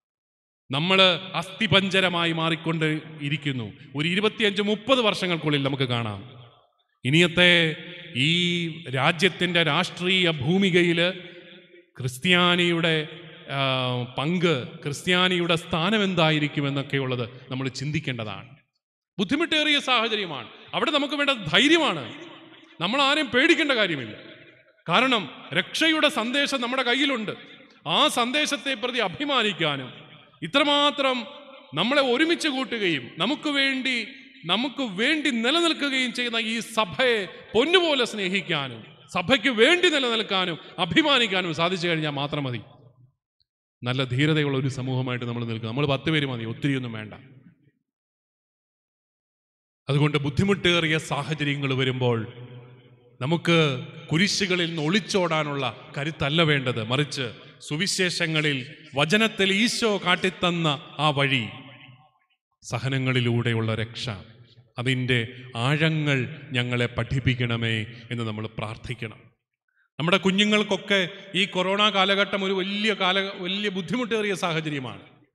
നമ്മൾ അസ്ഥിപഞ്ജരമായി മാറിക്കൊണ്ട് ഇരിക്കുന്നു. ഒരു ഇരുപത്തിയഞ്ച് മുപ്പത് വർഷങ്ങൾക്കുള്ളിൽ നമുക്ക് കാണാം ഇനിയത്തെ ഈ രാജ്യത്തിൻ്റെ രാഷ്ട്രീയ ഭൂമികയിൽ ക്രിസ്ത്യാനിയുടെ പങ്ക്, ക്രിസ്ത്യാനിയുടെ സ്ഥാനം എന്തായിരിക്കുമെന്നൊക്കെയുള്ളത് നമ്മൾ ചിന്തിക്കേണ്ടതാണ്. ബുദ്ധിമുട്ടേറിയ സാഹചര്യമാണ്. അവിടെ നമുക്ക് വേണ്ട ധൈര്യമാണ്. നമ്മൾ ആരെയും പേടിക്കേണ്ട കാര്യമില്ല. കാരണം രക്ഷയുടെ സന്ദേശം നമ്മുടെ കയ്യിലുണ്ട്. ആ സന്ദേശത്തെ പ്രതി അഭിമാനിക്കാനും ഇത്രമാത്രം നമ്മളെ ഒരുമിച്ച് കൂട്ടുകയും നമുക്ക് വേണ്ടി നമുക്ക് വേണ്ടി നിലനിൽക്കുകയും ചെയ്യുന്ന ഈ സഭയെ പൊന്നുപോലെ സ്നേഹിക്കാനും സഭയ്ക്ക് വേണ്ടി നിലനിൽക്കാനും അഭിമാനിക്കാനും സാധിച്ചു കഴിഞ്ഞാൽ മാത്രം മതി. നല്ല ധീരതയുള്ള ഒരു സമൂഹമായിട്ട് നമ്മൾ നിൽക്കുക. നമ്മൾ പത്ത് പേര് മതി, ഒത്തിരിയൊന്നും വേണ്ട. അതുകൊണ്ട് ബുദ്ധിമുട്ടേറിയ സാഹചര്യങ്ങൾ വരുമ്പോൾ നമുക്ക് കുരിശുകളിൽ നിന്ന് ഒളിച്ചോടാനുള്ള കരുത്തല്ല വേണ്ടത്. മറിച്ച് സുവിശേഷങ്ങളിൽ വചനത്തിൽ ഈശോ കാട്ടിത്തന്ന ആ വഴി, സഹനങ്ങളിലൂടെയുള്ള രക്ഷ, അതിൻ്റെ ആഴങ്ങൾ ഞങ്ങളെ പഠിപ്പിക്കണമേ എന്ന് നമ്മൾ പ്രാർത്ഥിക്കണം. നമ്മുടെ കുഞ്ഞുങ്ങൾക്കൊക്കെ ഈ കൊറോണ കാലഘട്ടം ഒരു വലിയ കാല വലിയ ബുദ്ധിമുട്ടേറിയ സാഹചര്യമാണ്.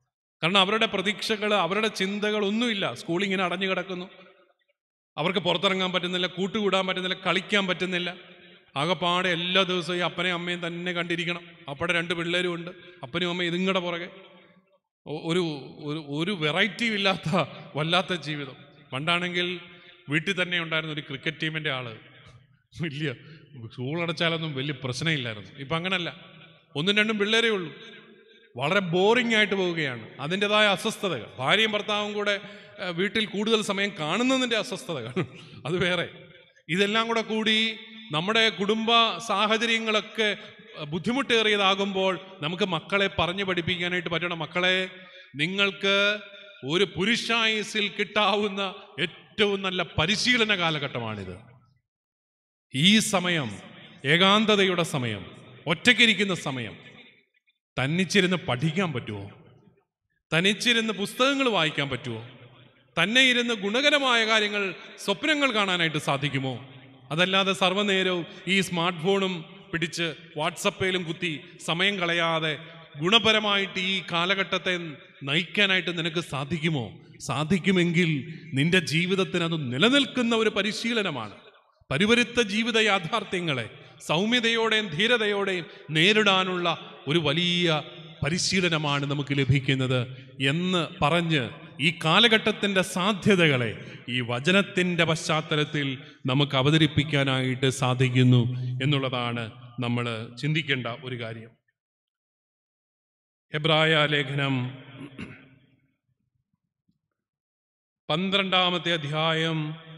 കാരണം അവരുടെ പ്രതീക്ഷകൾ, അവരുടെ ചിന്തകൾ ഒന്നുമില്ല. സ്കൂളിങ്ങനെ അടഞ്ഞു കിടക്കുന്നു, അവർക്ക് പുറത്തിറങ്ങാൻ പറ്റുന്നില്ല, കൂട്ടുകൂടാൻ പറ്റുന്നില്ല, കളിക്കാൻ പറ്റുന്നില്ല. ആകെപ്പാടെ എല്ലാ ദിവസവും ഈ അപ്പനെയും അമ്മയും തന്നെ കണ്ടിരിക്കണം. അപ്പടെ രണ്ട് പിള്ളേരും ഉണ്ട്, അപ്പനും അമ്മയും ഇതിങ്ങടെ പുറകെ. ഒരു ഒരു വെറൈറ്റിയും ഇല്ലാത്ത വല്ലാത്ത ജീവിതം. പണ്ടാണെങ്കിൽ വീട്ടിൽ തന്നെ ഉണ്ടായിരുന്ന ഒരു ക്രിക്കറ്റ് ടീമിൻ്റെ ആള്, വലിയ സ്കൂൾ അടച്ചാലൊന്നും വലിയ പ്രശ്നമില്ലായിരുന്നു. ഇപ്പം അങ്ങനല്ല, ഒന്നും രണ്ടും പിള്ളേരേ ഉള്ളൂ. വളരെ ബോറിംഗ് ആയിട്ട് പോവുകയാണ്. അതിൻ്റെതായ അസ്വസ്ഥതകൾ, ഭാര്യയും ഭർത്താവും കൂടെ വീട്ടിൽ കൂടുതൽ സമയം കാണുന്നതിൻ്റെ അസ്വസ്ഥതകൾ അത് വേറെ. ഇതെല്ലാം കൂടെ കൂടി നമ്മുടെ കുടുംബ സാഹചര്യങ്ങളൊക്കെ ബുദ്ധിമുട്ടേറിയതാകുമ്പോൾ നമുക്ക് മക്കളെ പറഞ്ഞു പഠിപ്പിക്കാനായിട്ട് പറ്റണം. മക്കളെ, നിങ്ങൾക്ക് ഒരു പുരുഷായുസിൽ കിട്ടാവുന്ന ഏറ്റവും നല്ല പരിശീലന കാലഘട്ടമാണിത്. ഈ സമയം ഏകാന്തതയുടെ സമയം, ഒറ്റയ്ക്കിരിക്കുന്ന സമയം. തന്നിച്ചിരുന്ന് പഠിക്കാൻ പറ്റുമോ? തനിച്ചിരുന്ന് പുസ്തകങ്ങൾ വായിക്കാൻ പറ്റുമോ? തന്നെ ഇരുന്ന് ഗുണകരമായ കാര്യങ്ങൾ, സ്വപ്നങ്ങൾ കാണാനായിട്ട് സാധിക്കുമോ? അതല്ലാതെ സർവ്വനേരവും ഈ സ്മാർട്ട് ഫോണും പിടിച്ച് വാട്സപ്പിലും കുത്തി സമയം കളയാതെ ഗുണപരമായിട്ട് ഈ കാലഘട്ടത്തെ നയിക്കാനായിട്ട് നിനക്ക് സാധിക്കുമോ? സാധിക്കുമെങ്കിൽ നിന്റെ ജീവിതത്തിന് അത് നിലനിൽക്കുന്ന ഒരു പരിശീലനമാണ്. പരിവരുത്ത ജീവിത യാഥാർത്ഥ്യങ്ങളെ സൗമ്യതയോടെയും ധീരതയോടെയും നേരിടാനുള്ള ഒരു വലിയ പരിശീലനമാണ് നമുക്ക് ലഭിക്കുന്നത് എന്ന് പറഞ്ഞ് ഈ കാലഘട്ടത്തിൻ്റെ സാധ്യതകളെ ഈ വചനത്തിൻ്റെ പശ്ചാത്തലത്തിൽ നമുക്ക് അവതരിപ്പിക്കാനായിട്ട് സാധിക്കുന്നു എന്നുള്ളതാണ് നമ്മൾ ചിന്തിക്കേണ്ട ഒരു കാര്യം. എബ്രായ ലേഖനം പന്ത്രണ്ടാമത്തെ അധ്യായം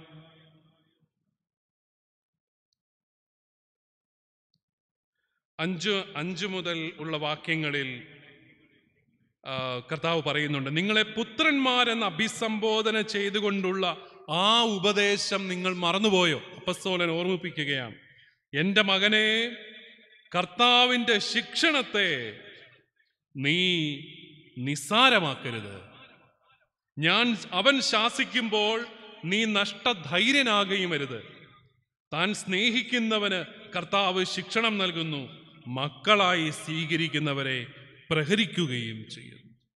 അഞ്ച് അഞ്ച് മുതൽ ഉള്ള വാക്യങ്ങളിൽ കർത്താവ് പറയുന്നുണ്ട്, നിങ്ങളെ പുത്രന്മാരെന്ന് അഭിസംബോധന ചെയ്തുകൊണ്ടുള്ള ആ ഉപദേശം നിങ്ങൾ മറന്നുപോയോ? അപ്പസ്തോലൻ ഓർമ്മിപ്പിക്കുകയാണ്, എൻ്റെ മകനെ, കർത്താവിൻ്റെ ശിക്ഷണത്തെ നീ നിസ്സാരമാക്കരുത്. ഞാൻ അവൻ ശാസിക്കുമ്പോൾ നീ നഷ്ടധൈര്യനാകുകയും അരുത്. താൻ സ്നേഹിക്കുന്നവന് കർത്താവ് ശിക്ഷണം നൽകുന്നു, മക്കളായി സ്വീകരിക്കുന്നവരെ പ്രഹരിക്കുകയും ചെയ്യുന്നു.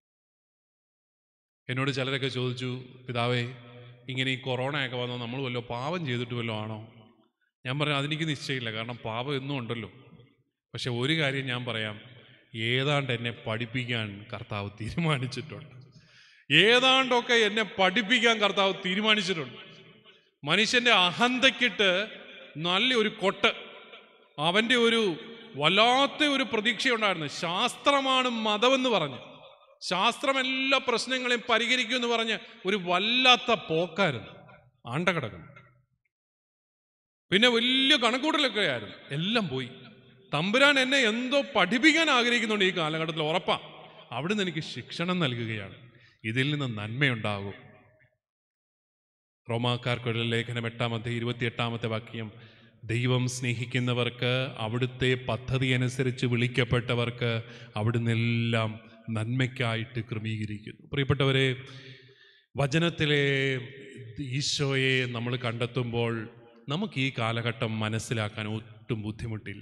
എന്നോട് ചിലരൊക്കെ ചോദിച്ചു, പിതാവേ, ഇങ്ങനെ ഈ കൊറോണയൊക്കെ വന്നോ നമ്മൾ വല്ലോ പാപം ചെയ്തിട്ട് വല്ലോ ആണോ? ഞാൻ പറഞ്ഞു, അതെനിക്ക് നിശ്ചയമില്ല, കാരണം പാപം എന്നും ഉണ്ടല്ലോ. പക്ഷെ ഒരു കാര്യം ഞാൻ പറയാം, ഏതാണ്ട് എന്നെ പഠിപ്പിക്കാൻ കർത്താവ് തീരുമാനിച്ചിട്ടുണ്ട്. ഏതാണ്ടൊക്കെ എന്നെ പഠിപ്പിക്കാൻ കർത്താവ് തീരുമാനിച്ചിട്ടുണ്ട്. മനുഷ്യൻ്റെ അഹന്തയ്ക്കിട്ട് നല്ലൊരു കൊട്ട്, അവൻ്റെ ഒരു വല്ലാത്ത ഒരു പ്രതീക്ഷയുണ്ടായിരുന്നു. ശാസ്ത്രമാണ് മതമെന്ന് പറഞ്ഞ്, ശാസ്ത്രം എല്ലാ പ്രശ്നങ്ങളെയും പരിഹരിക്കുമെന്ന് പറഞ്ഞ് ഒരു വല്ലാത്ത പോക്കായിരുന്നു. ആണ്ടകിടക്കണം. പിന്നെ വലിയ കണക്കൂട്ടലൊക്കെ ആയിരുന്നു. എല്ലാം പോയി. തമ്പുരാൻ എന്നെ എന്തോ പഠിപ്പിക്കാൻ ആഗ്രഹിക്കുന്നുണ്ട് ഈ കാലഘട്ടത്തിൽ, ഉറപ്പാ. അവിടുന്ന് എനിക്ക് ശിക്ഷണം നൽകുകയാണ്. ഇതിൽ നിന്ന് നന്മയുണ്ടാകും. റോമാക്കാർക്കുള്ള ലേഖനം എട്ടാമത്തെ ഇരുപത്തി എട്ടാമത്തെ വാക്യം, ദൈവം സ്നേഹിക്കുന്നവർക്ക്, അവിടുത്തെ പദ്ധതി അനുസരിച്ച് വിളിക്കപ്പെട്ടവർക്ക് അവിടുന്ന് എല്ലാം നന്മയ്ക്കായിട്ട് ക്രമീകരിക്കുന്നു. പ്രിയപ്പെട്ടവരെ, വചനത്തിലെ ഈശോയെ നമ്മൾ കണ്ടെത്തുമ്പോൾ നമുക്ക് ഈ കാലഘട്ടം മനസ്സിലാക്കാൻ ഒട്ടും ബുദ്ധിമുട്ടില്ല.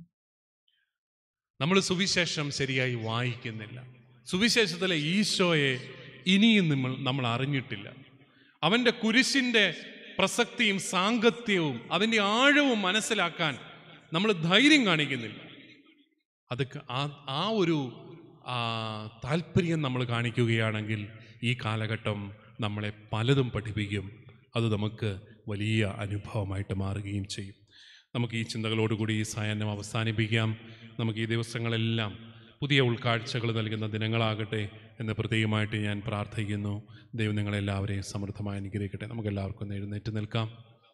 നമ്മൾ സുവിശേഷം ശരിയായി വായിക്കുന്നില്ല. സുവിശേഷത്തിലെ ഈശോയെ ഇനിയും നമ്മൾ നമ്മൾ അറിഞ്ഞിട്ടില്ല. അവൻ്റെ കുരിശിൻ്റെ പ്രസക്തിയും സാങ്കത്യവും അതിൻ്റെ ആഴവും മനസ്സിലാക്കാൻ നമ്മൾ ധൈര്യം കാണിക്കുന്നില്ല. അത് ആ ആ ഒരു താല്പര്യം നമ്മൾ കാണിക്കുകയാണെങ്കിൽ ഈ കാലഘട്ടം നമ്മളെ പലതും പഠിപ്പിക്കും. അത് നമുക്ക് വലിയ അനുഭവമായിട്ട് മാറുകയും ചെയ്യും. നമുക്ക് ഈ ചിന്തകളോടുകൂടി ഈ സായാഹ്നം അവസാനിപ്പിക്കാം. നമുക്ക് ഈ ദിവസങ്ങളെല്ലാം പുതിയ ഉൾക്കാഴ്ചകൾ നൽകുന്ന ദിനങ്ങളാകട്ടെ എന്ന് പ്രത്യേകമായിട്ട് ഞാൻ പ്രാർത്ഥിക്കുന്നു. ദൈവം നിങ്ങളെല്ലാവരെയും സമൃദ്ധമായി അനുഗ്രഹിക്കട്ടെ. നമുക്കെല്ലാവർക്കും എഴുന്നേറ്റ് നിൽക്കാം.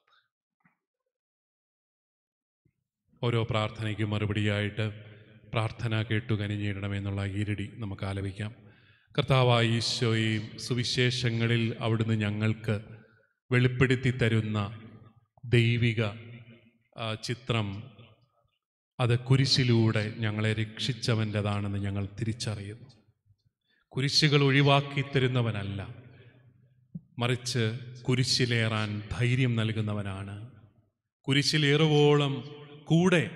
ഓരോ പ്രാർത്ഥനയ്ക്കും മറുപടിയായിട്ട് പ്രാർത്ഥന കേട്ടു കനിഞ്ഞിടണമെന്നുള്ള ഈരടി നമുക്ക് ആലപിക്കാം. കർത്താവായ ഈശോയും സുവിശേഷങ്ങളിൽ അവിടുന്ന് ഞങ്ങൾക്ക് വെളിപ്പെടുത്തി തരുന്ന ദൈവിക ചിത്രം, അത് കുരിശിലൂടെ ഞങ്ങളെ രക്ഷിച്ചവൻ്റെതാണെന്ന് ഞങ്ങൾ തിരിച്ചറിയുന്നു. കുരിശുകൾ ഒഴിവാക്കി തരുന്നവനല്ല, മറിച്ച് കുരിശിലേറാൻ ധൈര്യം നൽകുന്നവനാണ്. കുരിശിലേറുവോളം കൂടെ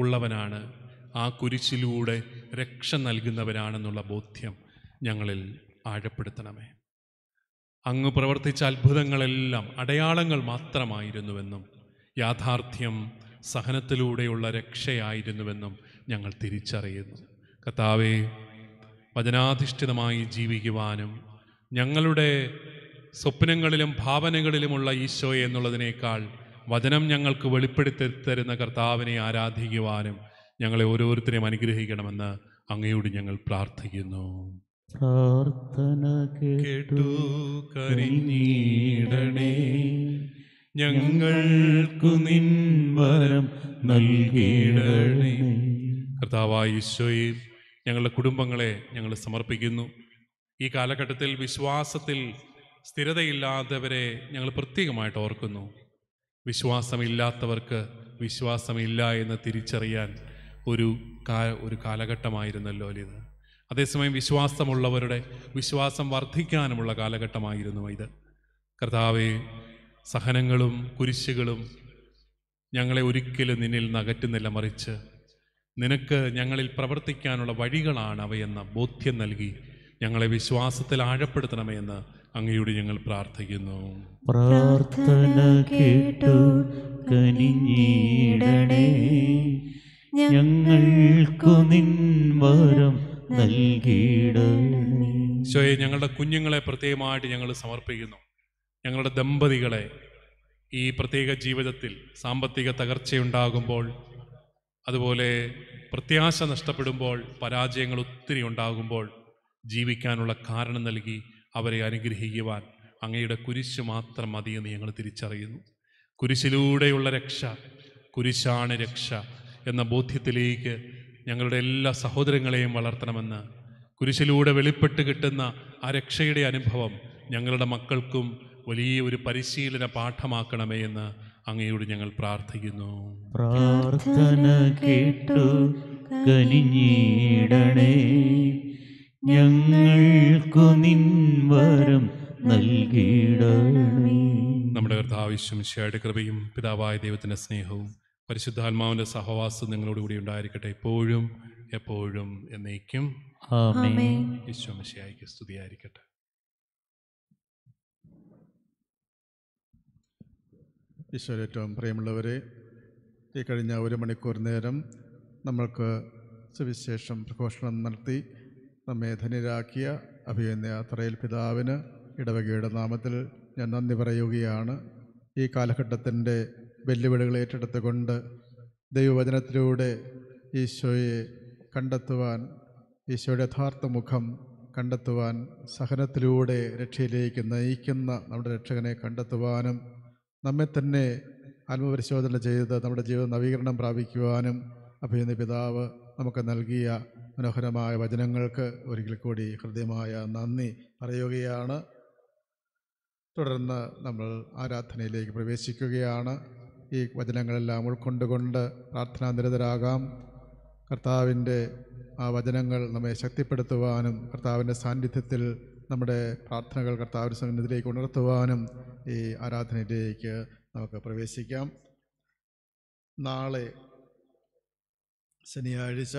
ഉള്ളവനാണ്. ആ കുരിശിലൂടെ രക്ഷ നൽകുന്നവനാണെന്നുള്ള ബോധ്യം ഞങ്ങളിൽ ആഴപ്പെടുത്തണമേ. അങ്ങ് പ്രവർത്തിച്ച അത്ഭുതങ്ങളെല്ലാം അടയാളങ്ങൾ മാത്രമായിരുന്നുവെന്നും യാഥാർത്ഥ്യം സഹനത്തിലൂടെയുള്ള രക്ഷയായിരുന്നുവെന്നും ഞങ്ങൾ തിരിച്ചറിയുന്നു. കർത്താവേ, വചനാധിഷ്ഠിതമായി ജീവിക്കുവാനും ഞങ്ങളുടെ സ്വപ്നങ്ങളിലും ഭാവനകളിലുമുള്ള ഈശോയെ എന്നുള്ളതിനേക്കാൾ വചനം ഞങ്ങൾക്ക് വെളിപ്പെടുത്തി തരുന്ന കർത്താവിനെ ആരാധിക്കുവാനും ഞങ്ങളെ ഓരോരുത്തരെയും അനുഗ്രഹിക്കണമെന്ന് അങ്ങയോട് ഞങ്ങൾ പ്രാർത്ഥിക്കുന്നു. പ്രാർത്ഥന കേട്ടു കനിഞ്ഞിടണേ, ഞങ്ങൾക്കു നിൻ വരം നൽകിയിടണേ. കർത്താവായ ഈശോയെ, ഞങ്ങളുടെ കുടുംബങ്ങളെ ഞങ്ങൾ സമർപ്പിക്കുന്നു. ഈ കാലഘട്ടത്തിൽ വിശ്വാസത്തിൽ സ്ഥിരതയില്ലാത്തവരെ ഞങ്ങൾ പ്രത്യേകമായിട്ട് ഓർക്കുന്നു. വിശ്വാസമില്ലാത്തവർക്ക് വിശ്വാസമില്ല എന്ന് തിരിച്ചറിയാൻ ഒരു കാ ഒരു കാലഘട്ടമായിരുന്നല്ലോ ഇത്. അതേസമയം വിശ്വാസമുള്ളവരുടെ വിശ്വാസം വർദ്ധിക്കാനുമുള്ള കാലഘട്ടമായിരുന്നു ഇത്. കർത്താവെ, സഹനങ്ങളും കുരിശുകളും ഞങ്ങളെ ഒരിക്കലും നിന്നിൽ നിന്ന് അകറ്റുന്നില്ല, മറിച്ച് നിനക്ക് ഞങ്ങളിൽ പ്രവർത്തിക്കാനുള്ള വഴികളാണ് അവയെന്ന ബോധ്യം നൽകി ഞങ്ങളെ വിശ്വാസത്തിൽ ആഴപ്പെടുത്തണമേ എന്ന് അങ്ങയോട് ഞങ്ങൾ പ്രാർത്ഥിക്കുന്നു. പ്രാർത്ഥന കേട്ടു കനിഞ്ഞിടണേ, ഞങ്ങൾക്കു നിൻ വരം നൽകിയിടണേ. ഈശോയെ, ഞങ്ങളുടെ കുഞ്ഞുങ്ങളെ പ്രത്യേകമായിട്ട് ഞങ്ങൾ സമർപ്പിക്കുന്നു. ഞങ്ങളുടെ ദമ്പതികളെ ഈ പ്രത്യേക ജീവിതത്തിൽ സാമ്പത്തിക തകർച്ചയുണ്ടാകുമ്പോൾ, അതുപോലെ പ്രത്യാശ നഷ്ടപ്പെടുമ്പോൾ, പരാജയങ്ങൾ ഒത്തിരി ഉണ്ടാകുമ്പോൾ ജീവിക്കാനുള്ള കാരണം നൽകി അവരെ അനുഗ്രഹിക്കുവാൻ അങ്ങയുടെ കുരിശ് മാത്രം മതിയെന്ന് ഞങ്ങൾ തിരിച്ചറിയുന്നു. കുരിശിലൂടെയുള്ള രക്ഷ, കുരിശാണ് രക്ഷ എന്ന ബോധ്യത്തിലേക്ക് ഞങ്ങളുടെ എല്ലാ സഹോദരങ്ങളെയും വളർത്തണമെന്ന്, കുരിശിലൂടെ വെളിപ്പെട്ട് കിട്ടുന്ന ആ രക്ഷയുടെ അനുഭവം ഞങ്ങളുടെ മക്കൾക്കും വലിയ ഒരു പരിശീലന പാഠമാക്കണമേ എന്ന് അങ്ങയോട് ഞങ്ങൾ പ്രാർത്ഥിക്കുന്നു. പ്രാർത്ഥന കേട്ടു കനിഞ്ഞിടണേ, ഞങ്ങൾക്കു നിൻ വരം നൽകിയിടണേ. നമ്മുടെ കർത്താവ് യേശു മിശിഹായുടെ കൃപയും പിതാവായ ദൈവത്തിൻ്റെ സ്നേഹവും പരിശുദ്ധാത്മാവിൻ്റെ സഹവാസം നിങ്ങളോടുകൂടി ഉണ്ടായിരിക്കട്ടെ, എപ്പോഴും എപ്പോഴും എന്നേക്കും. ആമേൻ. യേശു മിശിഹായ്ക്ക് സ്തുതിയായിരിക്കട്ടെ. ഈശോയിൽ ഏറ്റവും പ്രിയമുള്ളവരെ, ഈ കഴിഞ്ഞ ഒരു മണിക്കൂർ നേരം നമ്മൾക്ക് സുവിശേഷം പ്രഘോഷണം നടത്തി നമ്മെ ധന്യരാക്കിയ അഭിനന്ദ തറയിൽ പിതാവിന് ഇടവകയുടെ നാമത്തിൽ ഞാൻ നന്ദി പറയുകയാണ്. ഈ കാലഘട്ടത്തിൻ്റെ വെല്ലുവിളികൾ ഏറ്റെടുത്തുകൊണ്ട് ദൈവവചനത്തിലൂടെ ഈശോയെ കണ്ടെത്തുവാൻ, ഈശോയുടെ യഥാർത്ഥ മുഖം കണ്ടെത്തുവാൻ, സഹനത്തിലൂടെ രക്ഷയിലേക്ക് നയിക്കുന്ന നമ്മുടെ രക്ഷകനെ കണ്ടെത്തുവാനും, നമ്മെ തന്നെ ആത്മപരിശോധന ചെയ്ത് നമ്മുടെ ജീവിത നവീകരണം പ്രാപിക്കുവാനും അഭിനന്ദ പിതാവ് നമുക്ക് നൽകിയ മനോഹരമായ വചനങ്ങൾക്ക് ഒരിക്കൽ കൂടി ഹൃദ്യമായ നന്ദി പറയുകയാണ്. തുടർന്ന് നമ്മൾ ആരാധനയിലേക്ക് പ്രവേശിക്കുകയാണ്. ഈ വചനങ്ങളെല്ലാം ഉൾക്കൊണ്ടുകൊണ്ട് പ്രാർത്ഥനാനിരതരാകാം. കർത്താവിൻ്റെ ആ വചനങ്ങൾ നമ്മെ ശക്തിപ്പെടുത്തുവാനും കർത്താവിൻ്റെ സാന്നിധ്യത്തിൽ നമ്മുടെ പ്രാർത്ഥനകൾ കർത്താവിൻ്റെ സന്നിധിയിലേക്ക് ഉണർത്തുവാനും ഈ ആരാധനയിലേക്ക് നമുക്ക് പ്രവേശിക്കാം. നാളെ ശനിയാഴ്ച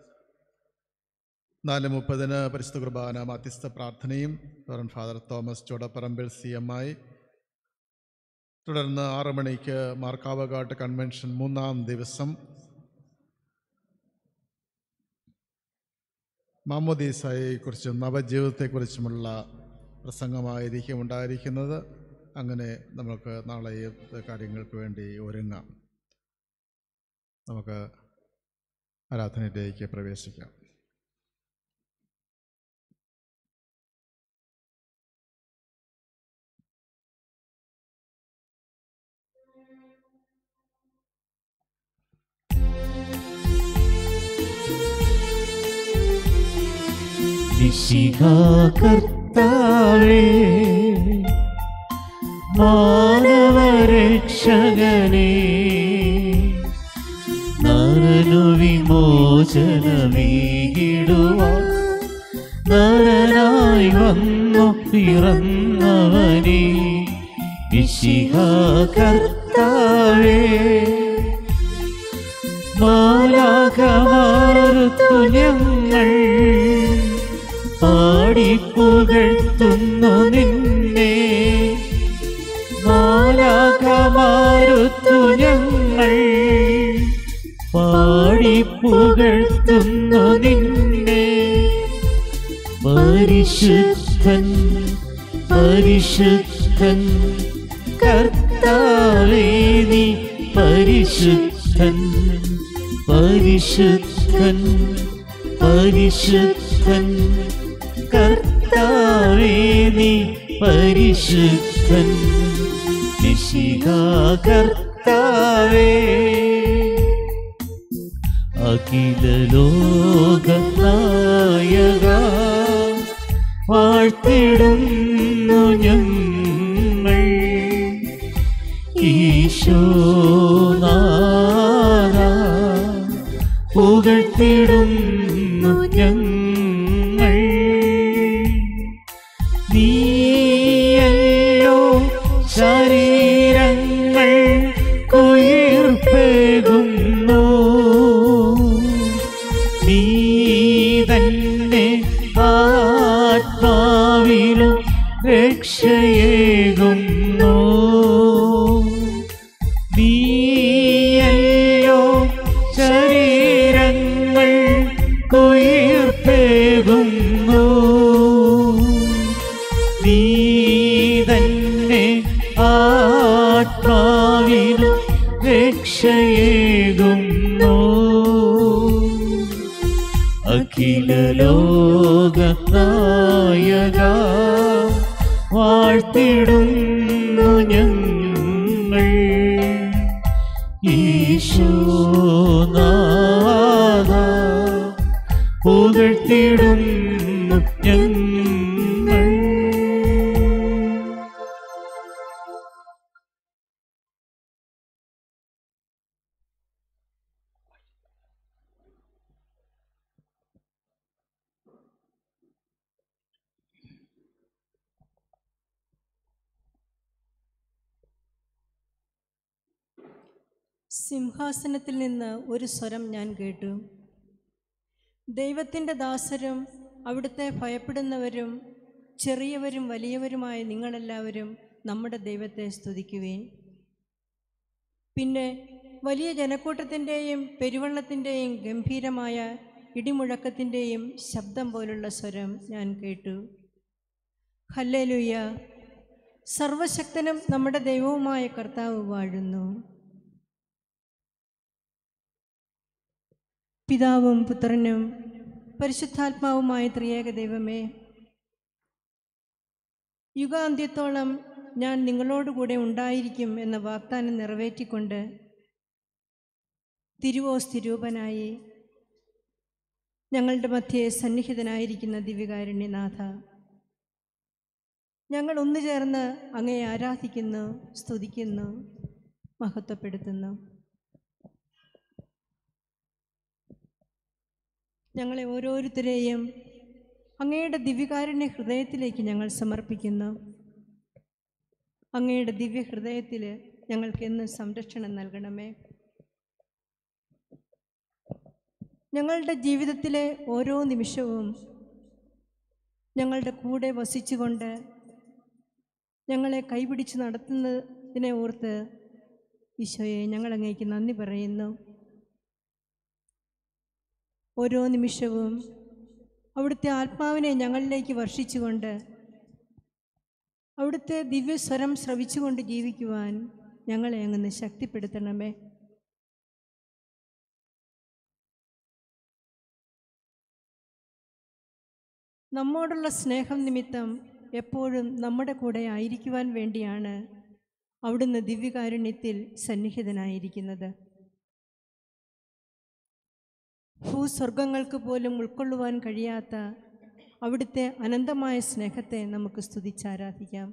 നാല് മുപ്പതിന് പരിശുദ്ധ കുർബാന മധ്യസ്ഥ പ്രാർത്ഥനയും reverend father Thomas Chodaparambil C M I. തുടർന്ന് ആറ് മണിക്ക് മാർക്കാവകാട്ട് കൺവെൻഷൻ മൂന്നാം ദിവസം മാമോദീസയെക്കുറിച്ചും നവജീവിതത്തെക്കുറിച്ചുമുള്ള പ്രസംഗമായിരിക്കും ഉണ്ടായിരിക്കുന്നത്. അങ്ങനെ നമുക്ക് നാളെ ഈ കാര്യങ്ങൾക്ക് വേണ്ടി ഒരുങ്ങാം. നമുക്ക് ആരാധനയിലേക്ക് പ്രവേശിക്കാം. കർത്താവേ, മാനവരക്ഷകനേ, നരനു വിമോചനമേകിടുവാൻ നരനായി വന്നു പിറന്നവനേ, മിശിഹാ കർത്താവേ, മാലാഖമാരുത്തു ഞങ്ങൾ പാടിപ്പുകൾ പുകഴ്ത്തുന്നു നിന്നെ, മാലാഖമാരുത്തു ഞങ്ങൾ പാടി പുകഴ്ത്തുന്നു നിന്നെ. പരിശുദ്ധൻ പരിശുദ്ധൻ കർത്താവേ നീ പരിശുദ്ധൻ, പരിശുദ്ധൻ പരിശുദ്ധൻ കർത്താവേ നീ പരിശുദ്ധൻ. മിശിഹാ കർത്താവേ, അഖില ലോക നായക വാഴ്ത്തിടുന്നു ഞങ്ങൾ. ഈശോനാഥ പുകഴ്ത്തിടുന്നു ഞങ്ങൾ. നീയല്ലോ ശരീരങ്ങൾ കുയിർപ്പേകുന്നു, നീ തന്നെ ആത്മാവിലും രക്ഷയേകുന്നു. നീയല്ലോ ശരീരങ്ങൾ കുയിർപ്പേകുന്നു, നീ തന്നെ ആത്മാവിലും രക്ഷയേകുന്നു. അഖില ലോക നായക വാഴ്ത്തിടുന്നു ഞങ്ങൾ. ഈശോനാഥ പുകഴ്ത്തിടുന്നു ഞങ്ങൾ. സിംഹാസനത്തിൽ നിന്ന് ഒരു സ്വരം ഞാൻ കേട്ടു. ദൈവത്തിൻ്റെ ദാസരും അവിടുത്തെ ഭയപ്പെടുന്നവരും ചെറിയവരും വലിയവരുമായ നിങ്ങളെല്ലാവരും നമ്മുടെ ദൈവത്തെ സ്തുതിക്കുവേൻ. പിന്നെ വലിയ ജനക്കൂട്ടത്തിൻ്റെയും പെരുവെള്ളത്തിൻ്റെയും ഗംഭീരമായ ഇടിമുഴക്കത്തിൻ്റെയും ശബ്ദം പോലുള്ള സ്വരം ഞാൻ കേട്ടു. ഹല്ലേലൂയ! സർവശക്തനും നമ്മുടെ ദൈവവുമായ കർത്താവ് വാഴുന്നു. പിതാവും പുത്രനും പരിശുദ്ധാത്മാവുമായ ത്രിയേക ദൈവമേ, യുഗാന്ത്യത്തോളം ഞാൻ നിങ്ങളോടുകൂടെ ഉണ്ടായിരിക്കും എന്ന വാഗ്ദാനം നിറവേറ്റിക്കൊണ്ട് തിരുവോസ്തിരൂപനായി ഞങ്ങളുടെ മധ്യേ സന്നിഹിതനായിരിക്കുന്ന ദിവ്യകാരുണ്യനാഥ, ഞങ്ങൾ ഒന്നു ചേർന്ന് അങ്ങയെ ആരാധിക്കുന്നു, സ്തുതിക്കുന്നു, മഹത്വപ്പെടുത്തുന്നു. ഞങ്ങളെ ഓരോരുത്തരെയും അങ്ങയുടെ ദിവ്യകാരുണ്യ ഹൃദയത്തിലേക്ക് ഞങ്ങൾ സമർപ്പിക്കുന്നു. അങ്ങയുടെ ദിവ്യഹൃദയത്തിൽ ഞങ്ങൾക്ക് എന്നും സംരക്ഷണം നൽകണമേ. ഞങ്ങളുടെ ജീവിതത്തിലെ ഓരോ നിമിഷവും ഞങ്ങളുടെ കൂടെ വസിച്ചുകൊണ്ട് ഞങ്ങളെ കൈപിടിച്ച് നടത്തുന്നതിനെ ഓർത്ത് ഈശോയെ ഞങ്ങളങ്ങേക്ക് നന്ദി പറയുന്നു. ഓരോ നിമിഷവും അവിടുത്തെ ആത്മാവിനെ ഞങ്ങളിലേക്ക് വർഷിച്ചുകൊണ്ട് അവിടുത്തെ ദിവ്യസ്വരം ശ്രവിച്ചുകൊണ്ട് ജീവിക്കുവാൻ ഞങ്ങളെ അങ്ങ് ശക്തിപ്പെടുത്തണമേ. നമ്മോടുള്ള സ്നേഹം നിമിത്തം എപ്പോഴും നമ്മുടെ കൂടെ ആയിരിക്കുവാൻ വേണ്ടിയാണ് അവിടുന്ന് ദിവ്യകാരുണ്യത്തിൽ സന്നിഹിതനായിരിക്കുന്നത്. ഭൂസ്വർഗങ്ങൾക്ക് പോലും ഉൾക്കൊള്ളുവാൻ കഴിയാത്ത അവിടുത്തെ അനന്തമായ സ്നേഹത്തെ നമുക്ക് സ്തുതിച്ചാരാധിക്കാം.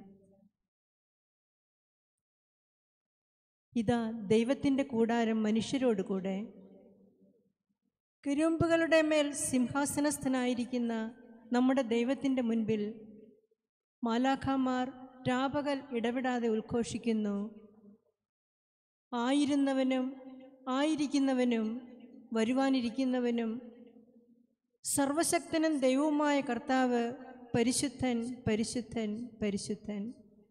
ഇതാ ദൈവത്തിൻ്റെ കൂടാരം മനുഷ്യരോട് കൂടെ. കിരുമ്പുകളുടെ മേൽ സിംഹാസനസ്ഥനായിരിക്കുന്ന നമ്മുടെ ദൈവത്തിൻ്റെ മുൻപിൽ മാലാഖമാർ രാപകൽ ഇടപെടാതെ ഉദ്ഘോഷിക്കുന്നു. ആയിരുന്നവനും ആയിരിക്കുന്നവനും വരുവാനിരിക്കുന്നവനും സർവശക്തനും ദൈവവുമായ കർത്താവ് പരിശുദ്ധൻ പരിശുദ്ധൻ പരിശുദ്ധൻ.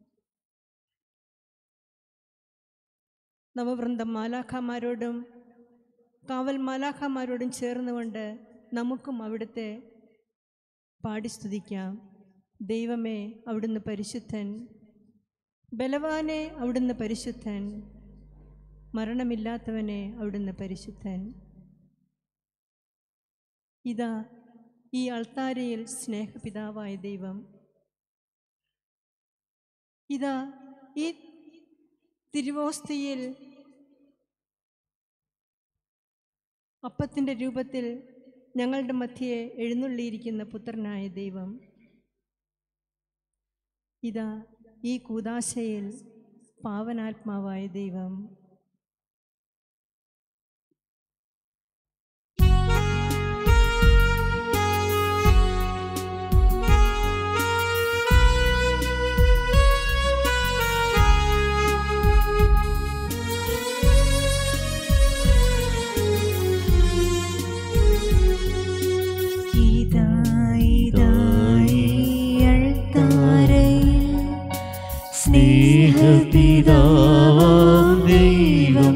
നവവൃന്ദം മാലാഖമാരോടും കാവൽ മാലാഖമാരോടും ചേർന്നുകൊണ്ട് നമുക്കും അവിടുത്തെ പാടി സ്തുതിക്കാം. ദൈവമേ, അവിടുന്ന് പരിശുദ്ധൻ. ബലവാനെ, അവിടുന്ന് പരിശുദ്ധൻ. മരണമില്ലാത്തവനെ, അവിടുന്ന് പരിശുദ്ധൻ. ഇതാ ഈ അൾത്താരയിൽ സ്നേഹപിതാവായ ദൈവം. ഇതാ ഈ തിരുവോസ്തിയിൽ അപ്പത്തിൻ്റെ രൂപത്തിൽ ഞങ്ങളുടെ മധ്യയെ എഴുന്നള്ളിയിരിക്കുന്ന പുത്രനായ ദൈവം. ഇതാ ഈ കൂദാശയിൽ പാവനാത്മാവായ ദൈവം. സ്നേഹപിതാവാം ദൈവം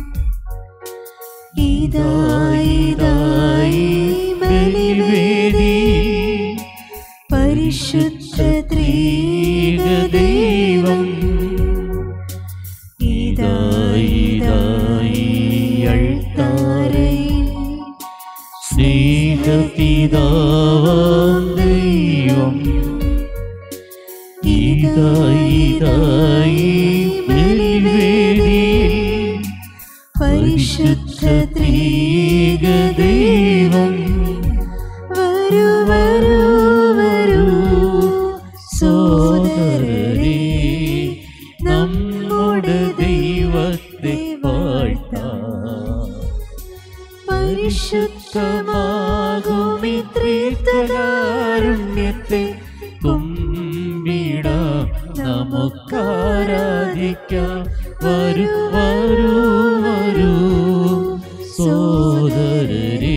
ഇതായി ബലിവേദി പരിശുദ്ധ ത്രിയേക ദൈവം ഇതായി അൾത്താരയിൽ സ്നേഹപിതാവാം ദൈവം ഇതായി ബലിവേദിയിൽ പരിശുദ്ധ ത്രിയേക ദൈവം. വരൂ വരൂ വരൂ സോദരരേ, നമ്മുടെ ദൈവത്തെ വാഴ്ത്താം. പരിശുദ്ധമാകും ഈ ത്രിത്വകാരുണ്യത്തെ കുമ്പിടാം, നമുക്കാരാധിക്കാം. വരൂ വരൂ വരൂ സോദരരേ,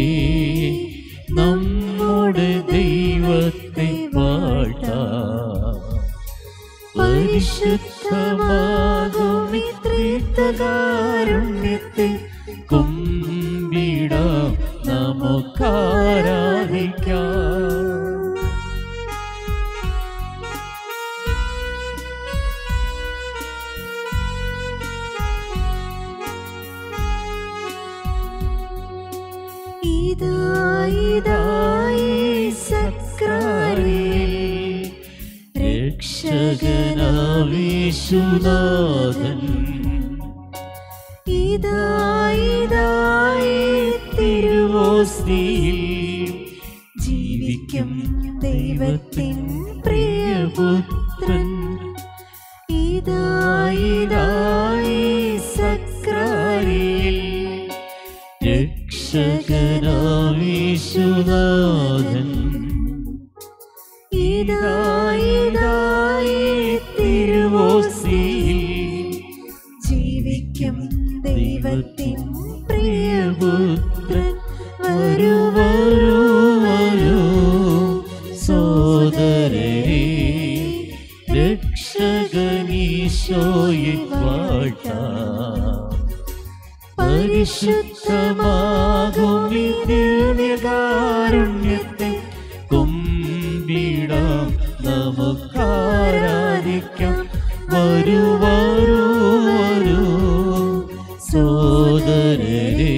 നമ്മുടെ ദൈവത്തെ വാഴ്ത്താം. പരിശുദ്ധമാകും ഈ ത്രിത്വകാരുണ്യത്തെ കുമ്പിടാം, നമുക്കാരാധിക്കാം. ഇതായി സക്രാരിയിൽ രക്ഷകനാമേശുനാഥൻ ഇതായി തിരുവോസ്തിയിൽ ജീവിക്കും ദൈവത്തിൻ പ്രിയപുത്രൻ. ഇതായി സക്രാരിയിൽ രക്ഷകനാമേശുനാഥൻ ഇതായി തിരുവോസ്തിയിൽ ജീവിക്കും ദൈവത്തിൻ പ്രിയപുത്രൻ. വരൂ വരൂ വരൂ സോദരരേ, രക്ഷകനീശോയെ വാഴ്ത്താം. പരിശുദ്ധമാകും ഈ ദിവ്യകാരുണ്യത്തെ കുമ്പിടാം, നമുക്കാരാധിക്കാം. വരൂ വരൂ വരൂ സോദരരേ,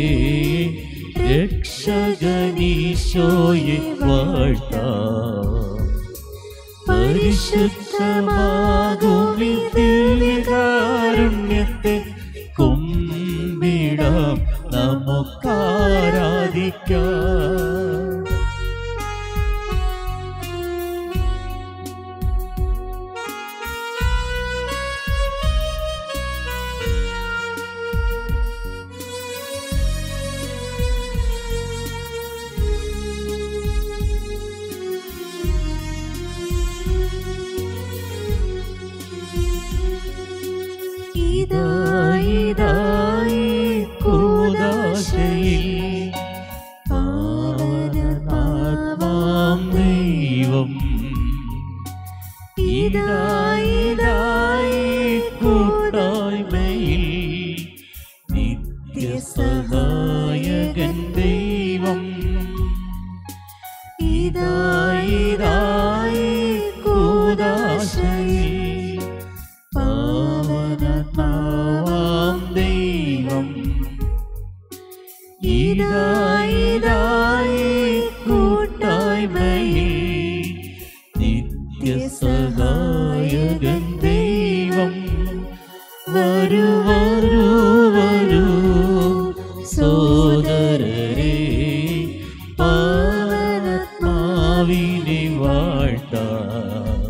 രക്ഷകനീശോയെ വാഴ്ത്താം. പരിശുദ്ധമാകും ഈ ദിവ്യകാരുണ്യത്തെ കുമ്പിടാം, നമുക്കാരാധിക്കാം. ഇതായി കൂദാശയിൽ പാവനാത്മാവാം ദൈവം സഹായകൻ ദൈവം ഇതായിതായി കൂദാശയിൽ പാവനാത്മാവാം ദൈവം ഇതായിതായി കൂട്ടായ്മയിൽ നിത്യസഹായകൻ ദൈവം വരൂ വരൂ വരൂ സോദരരേ പാവനാത്മാവിനെ വാഴ്ത്താം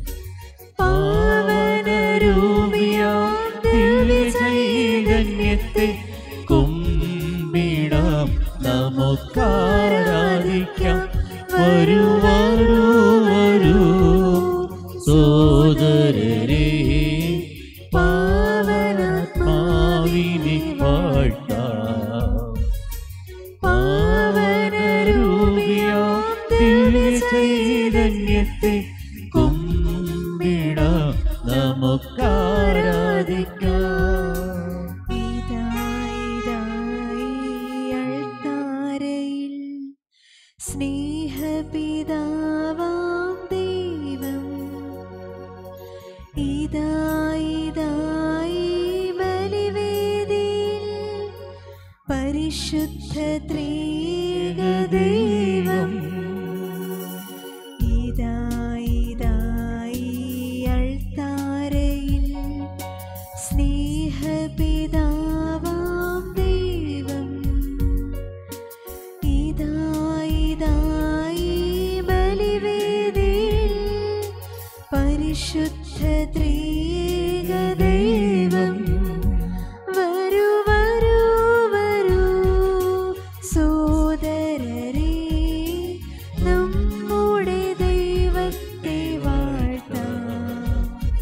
പാവനരൂപിയാം ദിവ്യചൈതന്യത്തെ കുമ്പിടാം നമുക്കാരാധിക്കാം വരൂ വരൂ വരൂ സോദരരേ പാവനാത്മാവിനെ വാഴ്ത്താം പാവനരൂപിയാം ദിവ്യചൈതന്യത്തെ കുമ്പിടാം നമുക്കാരാധിക്കാം അൾത്താരയിൽ സ്നേഹപിതാവാം ദൈവം ഇതായിതായി ബലിവേദിയിൽ പരിശുദ്ധ ത്രിയേക ദൈവം ഇതായിതായി അൾത്താരയിൽ സ്നേഹപിതാവാം ദൈവം ഇതായിതായി ബലിവേദിയിൽ പരിശുദ്ധ ത്രിയേക ദൈവം വരൂ വരൂ വരൂ സോദരരേ നമ്മുടെ ദൈവത്തെ വാഴ്ത്താം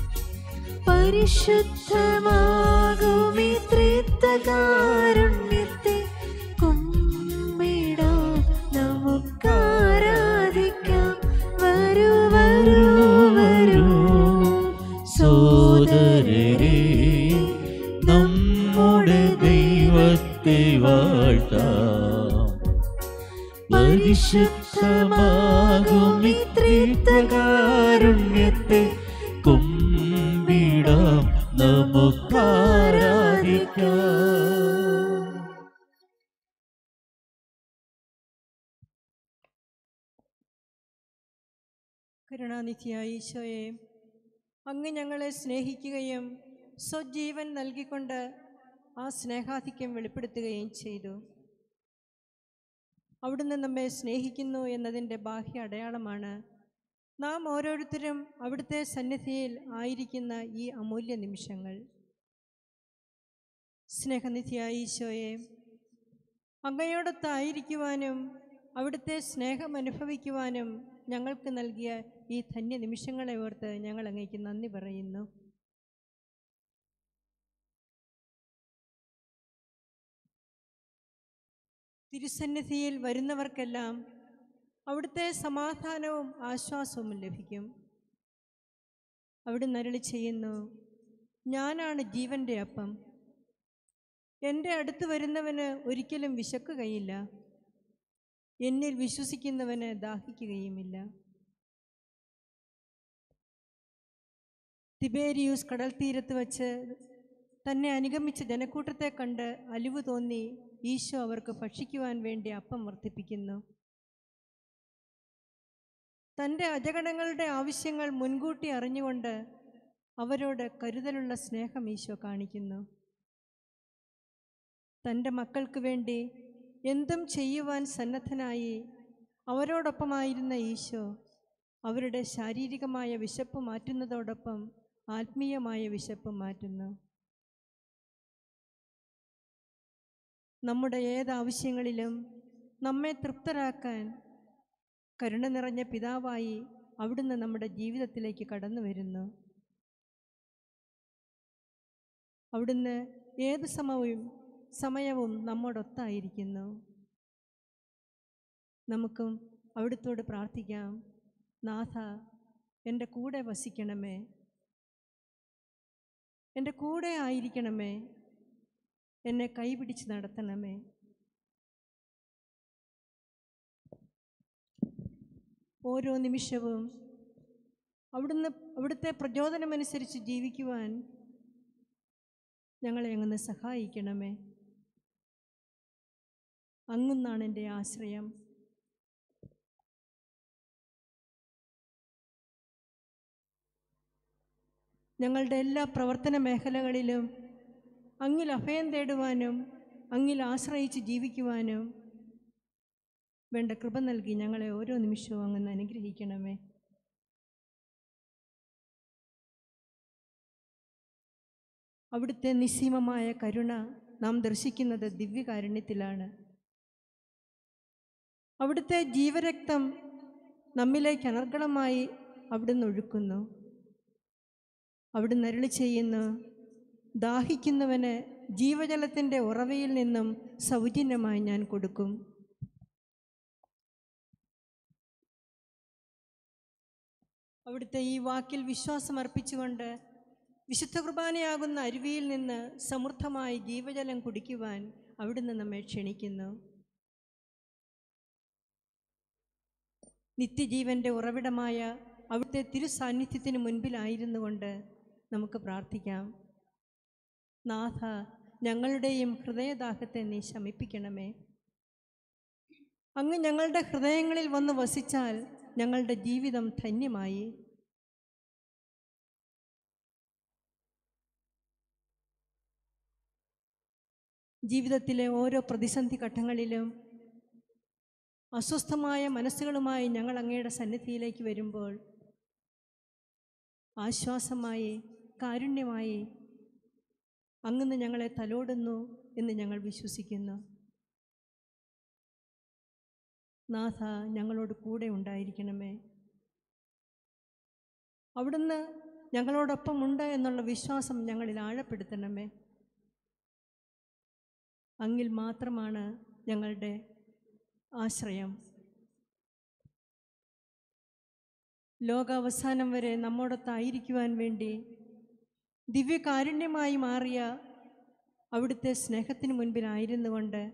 പരിശുദ്ധമാകുമി ത്രിത്വകാരുണ്യത്തെ കുമ്പിടാം നമുക്കാരാധിക്കാം വരൂ വരൂ വരൂ സോദരരേ നമ്മുടെ ദൈവത്തെ വാഴ്ത്താം പരിശുദ്ധമാകുമി ത്രിത്വകാരുണ്യത്തെ കുമ്പിടാം നമുക്കാരാധിക്കാം കരുണാനിധിയായ ഈശോയെ, അങ്ങ് ഞങ്ങളെ സ്നേഹിക്കുകയും സ്വജീവൻ നൽകിക്കൊണ്ട് ആ സ്നേഹാധിക്യം വെളിപ്പെടുത്തുകയും ചെയ്തു. അവിടുന്ന് നമ്മെ സ്നേഹിക്കുന്നു എന്നതിൻ്റെ ബാഹ്യ അടയാളമാണ് നാം ഓരോരുത്തരും അവിടുത്തെ സന്നിധിയിൽ ആയിരിക്കുന്ന ഈ അമൂല്യ നിമിഷങ്ങൾ. സ്നേഹനിധിയായ ഈശോയെ, അങ്ങയോടൊത്തായിരിക്കുവാനും അവിടുത്തെ സ്നേഹം അനുഭവിക്കുവാനും ഞങ്ങൾക്ക് നൽകിയ ഈ ധന്യ നിമിഷങ്ങളെ ഓർത്ത് ഞങ്ങൾ അങ്ങേക്ക് നന്ദി പറയുന്നു. തിരുസന്നിധിയിൽ വരുന്നവർക്കെല്ലാം അവിടുത്തെ സമാധാനവും ആശ്വാസവും ലഭിക്കും. അവിടുന്ന് അരുളി ചെയ്യുന്നു, ഞാനാണ് ജീവൻ്റെ അപ്പം. എൻ്റെ അടുത്ത് വരുന്നവന് ഒരിക്കലും വിശക്കുകയില്ല, എന്നിൽ വിശ്വസിക്കുന്നവന് ദാഹിക്കുകയുമില്ല. തിബേരിയൂസ് കടൽ തീരത്ത് വച്ച് തന്നെ അനുഗമിച്ച ജനക്കൂട്ടത്തെ കണ്ട് അലിവ് തോന്നി ഈശോ അവർക്ക് ഭക്ഷിക്കുവാൻ വേണ്ടി അപ്പം വർദ്ധിപ്പിക്കുന്നു. തൻ്റെ അജഗണങ്ങളുടെ ആവശ്യങ്ങൾ മുൻകൂട്ടി അറിഞ്ഞുകൊണ്ട് അവരോട് കരുതലുള്ള സ്നേഹം ഈശോ കാണിക്കുന്നു. തൻ്റെ മക്കൾക്ക് വേണ്ടി എന്തും ചെയ്യുവാൻ സന്നദ്ധനായി അവരോടൊപ്പമായിരുന്ന ഈശോ അവരുടെ ശാരീരികമായ വിശപ്പ് മാറ്റുന്നതോടൊപ്പം ആത്മീയമായ വിശപ്പ് മാറ്റുന്നു. നമ്മുടെ ഏതാവശ്യങ്ങളിലും നമ്മെ തൃപ്തരാക്കാൻ കരുണ നിറഞ്ഞ പിതാവായി അവിടുന്ന് നമ്മുടെ ജീവിതത്തിലേക്ക് കടന്നു വരുന്നു. അവിടുന്ന് ഏത് സമയവും സമയവും നമ്മോടൊത്തായിരിക്കുന്നു. നമുക്കും അവിടുത്തോട് പ്രാർത്ഥിക്കാം, നാഥ, എൻ്റെ കൂടെ വസിക്കണമേ, എൻ്റെ കൂടെ ആയിരിക്കണമേ, എന്നെ കൈപിടിച്ച് നടത്തണമേ. ഓരോ നിമിഷവും അവിടുന്ന് അവിടുത്തെ പ്രചോദനമനുസരിച്ച് ജീവിക്കുവാൻ ഞങ്ങളെ അങ്ങ് സഹായിക്കണമേ. അങ്ങുന്നാണ് എൻ്റെ ആശ്രയം. ഞങ്ങളുടെ എല്ലാ പ്രവർത്തന മേഖലകളിലും അങ്ങിൽ അഭയം തേടുവാനും അങ്ങിൽ ആശ്രയിച്ച് ജീവിക്കുവാനും വേണ്ട കൃപ നൽകി ഞങ്ങളെ ഓരോ നിമിഷവും അങ്ങ് അനുഗ്രഹിക്കണമേ. അവിടുത്തെ നിസ്സീമമായ കരുണ നാം ദർശിക്കുന്നത് ദിവ്യകാരുണ്യത്തിലാണ്. അവിടുത്തെ ജീവരക്തം നമ്മിലേക്ക് അനർഗളമായി അവിടുന്ന് ഒഴുക്കുന്നു. അവിടുന്ന് അരുളി ചെയ്യുന്നു, ദാഹിക്കുന്നവന് ജീവജലത്തിൻ്റെ ഉറവയിൽ നിന്നും സൗജന്യമായി ഞാൻ കൊടുക്കും. അവിടുത്തെ ഈ വാക്കിൽ വിശ്വാസം അർപ്പിച്ചുകൊണ്ട് വിശുദ്ധ കുർബാനയാകുന്ന അരുവിയിൽ നിന്ന് സമൃദ്ധമായി ജീവജലം കുടിക്കുവാൻ അവിടുന്ന് നമ്മെ ക്ഷണിക്കുന്നു. നിത്യജീവൻ്റെ ഉറവിടമായ അവിടുത്തെ തിരുസാന്നിധ്യത്തിന് മുൻപിലായിരുന്നു കൊണ്ട് നമുക്ക് പ്രാർത്ഥിക്കാം. നാഥ, ഞങ്ങളുടെയും ഹൃദയദാഹത്തെ നീ ശമിപ്പിക്കണമേ. അങ്ങ് ഞങ്ങളുടെ ഹൃദയങ്ങളിൽ വന്ന് വസിച്ചാൽ ഞങ്ങളുടെ ജീവിതം ധന്യമായി. ജീവിതത്തിലെ ഓരോ പ്രതിസന്ധി ഘട്ടങ്ങളിലും അസ്വസ്ഥമായ മനസ്സുകളുമായി ഞങ്ങൾ അങ്ങയുടെ സന്നിധിയിലേക്ക് വരുമ്പോൾ ആശ്വാസമായി, കാരുണ്യമായി അങ്ങ് ഞങ്ങളെ തലോടുന്നു എന്ന് ഞങ്ങൾ വിശ്വസിക്കുന്നു. നാഥ, ഞങ്ങളോട് കൂടെ ഉണ്ടായിരിക്കണമേ. അവിടുന്ന് ഞങ്ങളോടൊപ്പം ഉണ്ട് എന്നുള്ള വിശ്വാസം ഞങ്ങളിൽ ആഴപ്പെടുത്തണമേ. അങ്ങിൽ മാത്രമാണ് ഞങ്ങളുടെ ആശ്രയം. ലോകാവസാനം വരെ നമ്മോടൊത്തായിരിക്കുവാൻ വേണ്ടി ദിവ്യകാരുണ്യമായി മാറിയ അവിടുത്തെ സ്നേഹത്തിന് മുൻപിലായിരുന്നു കൊണ്ട്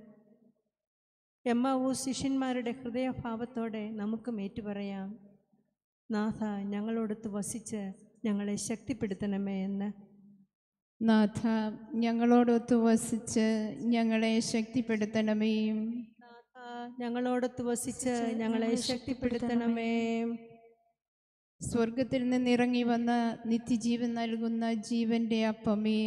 എമ്മാവൂസ് ശിഷ്യന്മാരുടെ ഹൃദയഭാവത്തോടെ നമുക്കും ഏറ്റുപറയാം, നാഥ, ഞങ്ങളോടൊത്ത് വസിച്ച് ഞങ്ങളെ ശക്തിപ്പെടുത്തണമേ എന്ന്. നാഥ, ഞങ്ങളോടൊത്ത് വസിച്ച് ഞങ്ങളെ ശക്തിപ്പെടുത്തണമേ. നാഥ, ഞങ്ങളോടൊത്ത് വസിച്ച് ഞങ്ങളെ ശക്തിപ്പെടുത്തണമേ. സ്വർഗത്തിൽ നിന്നിറങ്ങി വന്ന നിത്യജീവൻ നൽകുന്ന ജീവന്റെ അപ്പമേ,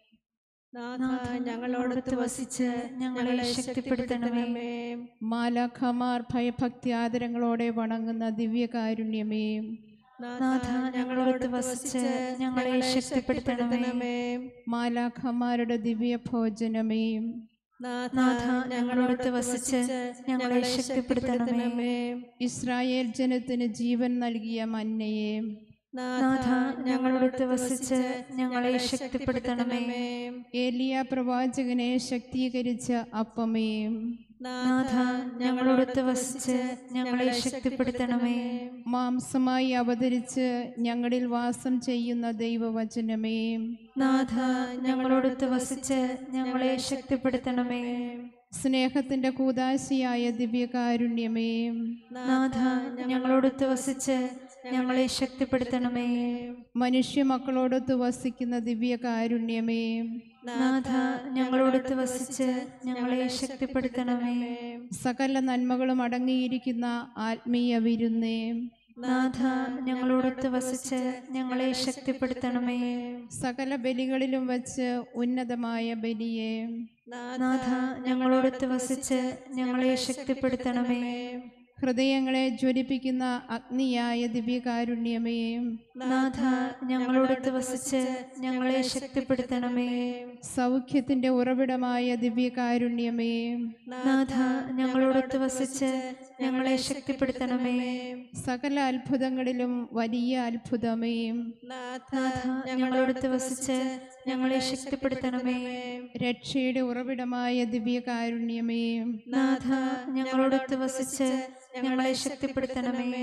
നാഥ, ഞങ്ങളോടൊത്ത് വസിച്ച് ഞങ്ങളെ ശക്തിപ്പെടുത്തണമേ. മാലാഖമാർ ഭയഭക്തി ആദരങ്ങളോടെ വണങ്ങുന്ന ദിവ്യകാരുണ്യമേ, നാഥ, ഞങ്ങളോടൊത്ത് വസിച്ച് ഞങ്ങളെ ശക്തിപ്പെടുത്തണമേ. മാലാഖമാരുടെ ദിവ്യ ഭോജനമേ, നാഥ, ഞങ്ങളോടൊത്ത് വസിച്ച് ഞങ്ങളെ ശക്തിപ്പെടുത്തണമേ. ഇസ്രായേൽ ജനത്തിന് ജീവൻ നൽകിയ മന്നയെ, നാഥ, ഞങ്ങളോടൊത്ത് വസിച്ച് ഞങ്ങളെ ശക്തിപ്പെടുത്തണമേ. ഏലിയ പ്രവാചകനെ ശക്തീകരിച്ച അപ്പമേ, നാഥ, ഞങ്ങളോടൊത്ത് വസിച്ച് ഞങ്ങളെ ശക്തിപ്പെടുത്തണമേ. മാംസമായി അവതരിച്ച് ഞങ്ങളിൽ വാസം ചെയ്യുന്ന ദൈവവചനമേ, നാഥ, ഞങ്ങളോടൊത്ത് വസിച്ച് ഞങ്ങളെ ശക്തിപ്പെടുത്തണമേ. സ്നേഹത്തിന്റെ കൂദാശയായ ദിവ്യകാരുണ്യമേ, നാഥ, ഞങ്ങളോടൊത്ത് വസിച്ച് ഞങ്ങളെ ശക്തിപ്പെടുത്തണമേ. മനുഷ്യ മക്കളോടൊത്ത് വസിക്കുന്ന ദിവ്യകാരുണ്യമേ, നാഥ, ഞങ്ങളോടൊത്ത് വസിച്ച് ഞങ്ങളെ ശക്തിപ്പെടുത്തണമേ. സകല നന്മകളും അടങ്ങിയിരിക്കുന്ന ആത്മീയ വിരുന്നേ, നാഥ, ഞങ്ങളോടൊത്ത് വസിച്ച് ഞങ്ങളെ ശക്തിപ്പെടുത്തണമേ. സകല ബലികളിലും വച്ച് ഉന്നതമായ ബലിയെ, നാഥ, ഞങ്ങളോടൊത്ത് വസിച്ച് ഞങ്ങളെ ശക്തിപ്പെടുത്തണമേ. ഹൃദയങ്ങളെ ജ്വലിപ്പിക്കുന്ന അഗ്നിയായ ദിവ്യകാരുണ്യമേ, നാഥ, ഞങ്ങളോടൊത്ത് വസിച്ച് ഞങ്ങളെ ശക്തിപ്പെടുത്തണമേ. സൗഖ്യത്തിന്റെ ഉറവിടമായ ദിവ്യകാരുണ്യമേ, നാഥ, ഞങ്ങളോടൊത്ത് വസിച്ച് ഞങ്ങളെ ശക്തിപ്പെടുത്തണമേ. സകല അത്ഭുതങ്ങളിലും വലിയ അത്ഭുതമേ, നാഥ, ഞങ്ങളോടൊത്ത് വസിച്ച് ഞങ്ങളെ ശക്തിപ്പെടുത്തണമേ. രക്ഷയുടെ ഉറവിടമായ ദിവ്യകാരുണ്യമേ, നാഥ, ഞങ്ങളോടൊത്ത് വസിച്ച് ഞങ്ങളെ ശക്തിപ്പെടുത്തണമേ.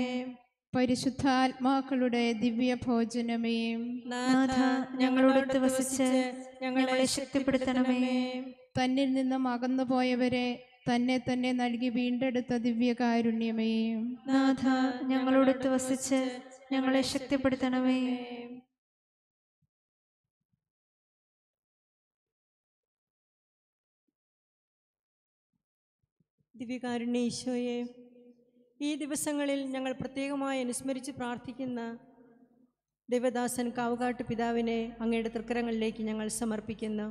പരിശുദ്ധാത്മാക്കളുടെ ദിവ്യഭോജനമേ, നാഥ, ഞങ്ങളോടൊത്ത് വസിച്ച് ഞങ്ങളെ ശക്തിപ്പെടുത്തണമേ. തന്നിൽ നിന്നും അകന്നു പോയവരെ തന്നെ തന്നെ നൽകി വീണ്ടെടുത്ത ദിവ്യകാരുണ്യമേ, നാഥ ഞങ്ങളോടൊത്ത് വസിച്ച് ഞങ്ങളെ ശക്തിപ്പെടുത്തണമേ. ദിവ്യകാരുണ്യ ഈശോയെ, ഈ ദിവസങ്ങളിൽ ഞങ്ങൾ പ്രത്യേകമായി അനുസ്മരിച്ച് പ്രാർത്ഥിക്കുന്ന ദേവദാസൻ കാവുകാട്ട് പിതാവിനെ അങ്ങയുടെ തൃക്കരങ്ങളിലേക്ക് ഞങ്ങൾ സമർപ്പിക്കുന്നു.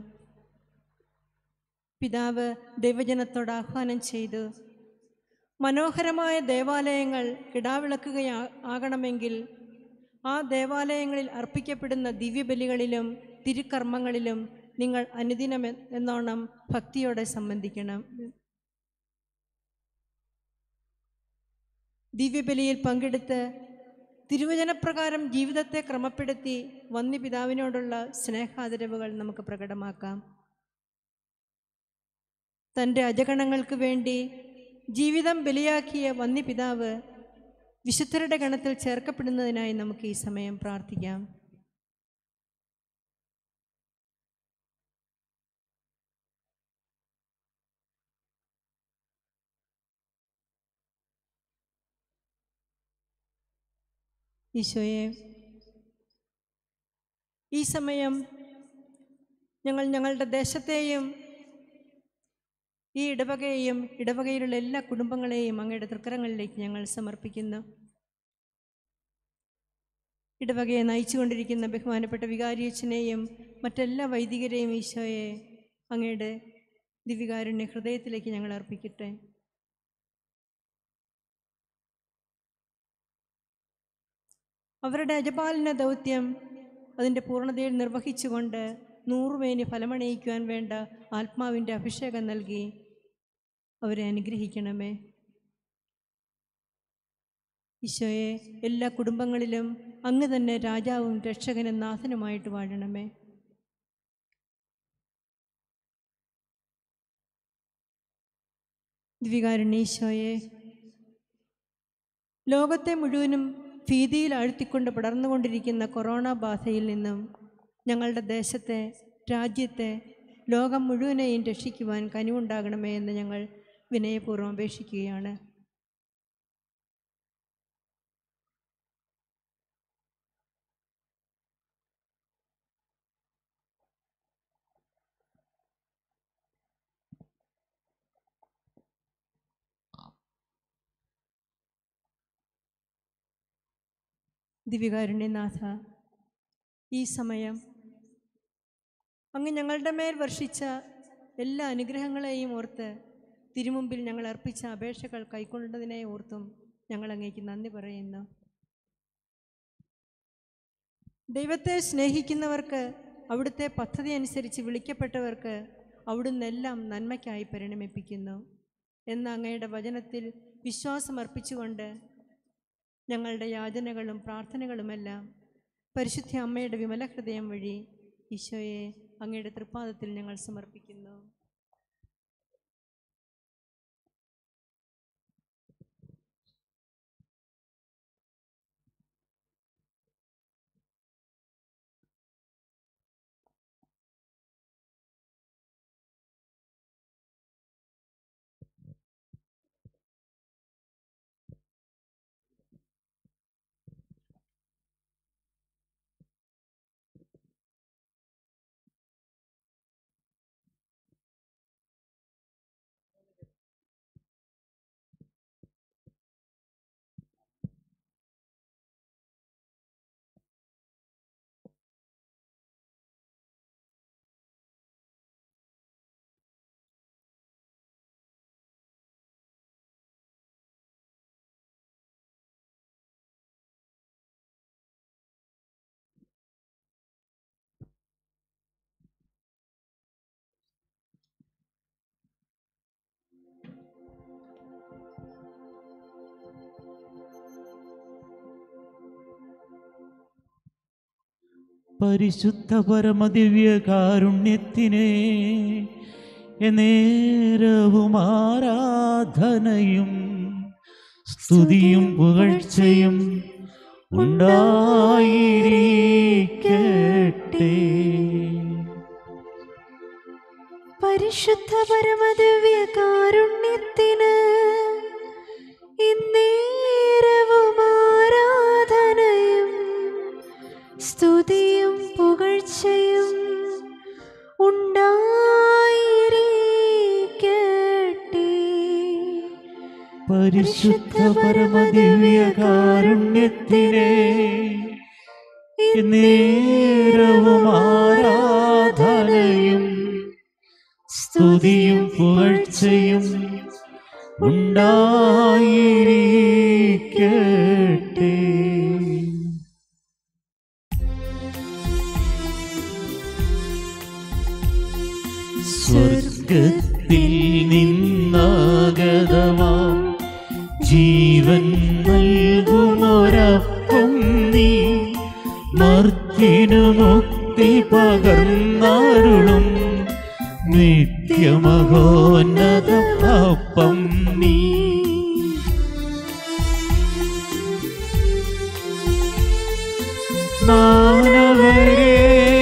പിതാവ് ദൈവജനത്തോട് ആഹ്വാനം ചെയ്തു മനോഹരമായ ദേവാലയങ്ങൾ കിടാവിളക്കുകയാ ആകണമെങ്കിൽ ആ ദേവാലയങ്ങളിൽ അർപ്പിക്കപ്പെടുന്ന ദിവ്യബലികളിലും തിരുക്കർമ്മങ്ങളിലും നിങ്ങൾ അനുദിനം എന്നോണം ഭക്തിയോടെ സംബന്ധിക്കണം. ദിവ്യബലിയിൽ പങ്കെടുത്ത് തിരുവചനപ്രകാരം ജീവിതത്തെ ക്രമപ്പെടുത്തി വന്യപിതാവിനോടുള്ള സ്നേഹാദരവുകൾ നമുക്ക് പ്രകടമാക്കാം. തൻ്റെ അജഗണങ്ങൾക്ക് വേണ്ടി ജീവിതം ബലിയാക്കിയ വന്യപിതാവ് വിശുദ്ധരുടെ ഗണത്തിൽ ചേർക്കപ്പെടുന്നതിനായി നമുക്ക് ഈ സമയം പ്രാർത്ഥിക്കാം. ഈശോയെ, ഈ സമയം ഞങ്ങൾ ഞങ്ങളുടെ ദേശത്തെയും ഈ ഇടവകയെയും ഇടവകയിലുള്ള എല്ലാ കുടുംബങ്ങളെയും അങ്ങയുടെ തൃക്കരങ്ങളിലേക്ക് ഞങ്ങൾ സമർപ്പിക്കുന്നു. ഇടവകയെ നയിച്ചുകൊണ്ടിരിക്കുന്ന ബഹുമാനപ്പെട്ട വികാരിയച്ഛനെയും മറ്റെല്ലാ വൈദികരെയും ഈശോയെ അങ്ങയുടെ ദിവ്യകാരുണ്യ ഹൃദയത്തിലേക്ക് ഞങ്ങൾ അർപ്പിക്കട്ടെ. അവരുടെ അജപാലന ദൗത്യം അതിൻ്റെ പൂർണ്ണതയിൽ നിർവഹിച്ചുകൊണ്ട് നൂറുമേനി ഫലമണിയിക്കുവാൻ വേണ്ട ആത്മാവിൻ്റെ അഭിഷേകം നൽകി അവരെ അനുഗ്രഹിക്കണമേ. ഈശോയെ, എല്ലാ കുടുംബങ്ങളിലും അങ്ങ് തന്നെ രാജാവും രക്ഷകനും നാഥനുമായിട്ട് വാഴണമേ. ദിവ്യകാരുണ്യ ഈശോയെ, ലോകത്തെ മുഴുവനും ഭീതിയിൽ ആഴ്ത്തിക്കൊണ്ട് പടർന്നുകൊണ്ടിരിക്കുന്ന കൊറോണ ബാധയിൽ നിന്നും ഞങ്ങളുടെ ദേശത്തെ, രാജ്യത്തെ, ലോകം മുഴുവനെയും രക്ഷിക്കുവാൻ കനിവുണ്ടാകണമേ എന്ന് ഞങ്ങൾ വിനയപൂർവ്വം അപേക്ഷിക്കുകയാണ്. ദിവ്യകാരുണ്യനാഥ, ഈ സമയം അങ്ങ് ഞങ്ങളുടെ മേൽ വർഷിച്ച എല്ലാ അനുഗ്രഹങ്ങളെയും ഓർത്ത് തിരുമുമ്പിൽ ഞങ്ങൾ അർപ്പിച്ച അപേക്ഷകൾ കൈക്കൊണ്ടതിനെ ഓർത്തും ഞങ്ങൾ അങ്ങേക്ക് നന്ദി പറയുന്നു. ദൈവത്തെ സ്നേഹിക്കുന്നവർക്ക്, അവിടുത്തെ പദ്ധതി അനുസരിച്ച് വിളിക്കപ്പെട്ടവർക്ക് അവിടുന്ന് എല്ലാം നന്മയ്ക്കായി പരിണമിപ്പിക്കുന്നു എന്ന അങ്ങയുടെ വചനത്തിൽ വിശ്വാസമർപ്പിച്ചുകൊണ്ട് ഞങ്ങളുടെ യാചനകളും പ്രാർത്ഥനകളുമെല്ലാം പരിശുദ്ധ അമ്മയുടെ വിമല ഹൃദയം വഴി ഈശോയെ അങ്ങയുടെ തൃപ്പാദത്തിൽ ഞങ്ങൾ സമർപ്പിക്കുന്നു. പരിശുദ്ധ പരമദിവ്യ കാരുണ്യത്തിനെ നേരവും ആരാധനയും സ്തുതിയും പുകഴ്ചയും ഉണ്ടായിരിക്കട്ടെ. പരിശുദ്ധ പരമദിവ്യ കാരുണ്യത്തിന് ഇന്നേരവും ആരാധനയും സ്തുതിയും പുകഴ്ചയും ഉണ്ടായിരിക്കട്ടെ. പരിശുദ്ധ പരമദിവ്യ കാരുണ്യത്തിന് നേരവും ആരാധനയും സ്തുതിയും പുകഴ്ചയും ഉണ്ടായിരിക്കട്ടെ. സ്വർഗത്തിൽ നിന്നാഗതമാം ജീവൻ നൽകുമൊരപ്പം നീ മർത്തിനു മുക്തി പകർന്നരുളും നിത്യമഹോന്നത അപ്പം നീ. മാനവരെ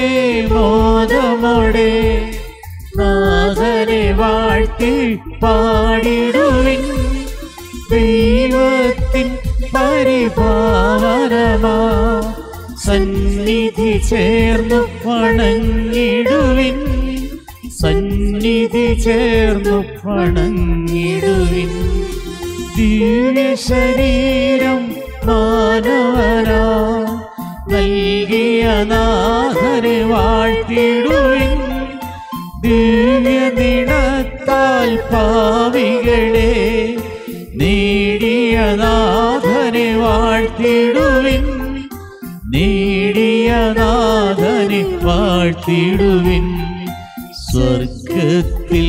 മോദമോടെ നാഥനെ വാഴ്ത്തി പാടിടുവിൻ. ദൈവത്തിൻ പരിപാവനമാ സന്നിധി ചേർന്നു വണങ്ങിടുവിൻ. സന്നിധി ചേർന്നു വണങ്ങിടുവിൻ. ദിവ്യ ശരീരം മാനവനാ നൽകിയ നാഥനെ വാഴ്ത്തിടുവിൻ. ദിവ്യ ദിനത്താൽ പാവികളെ നേടിയ നാഥനെ വാഴ്ത്തിടുവിൻ. നേടിയ നാഥനെ വാഴ്ത്തിടുവിൻ. സ്വർഗത്തിൽ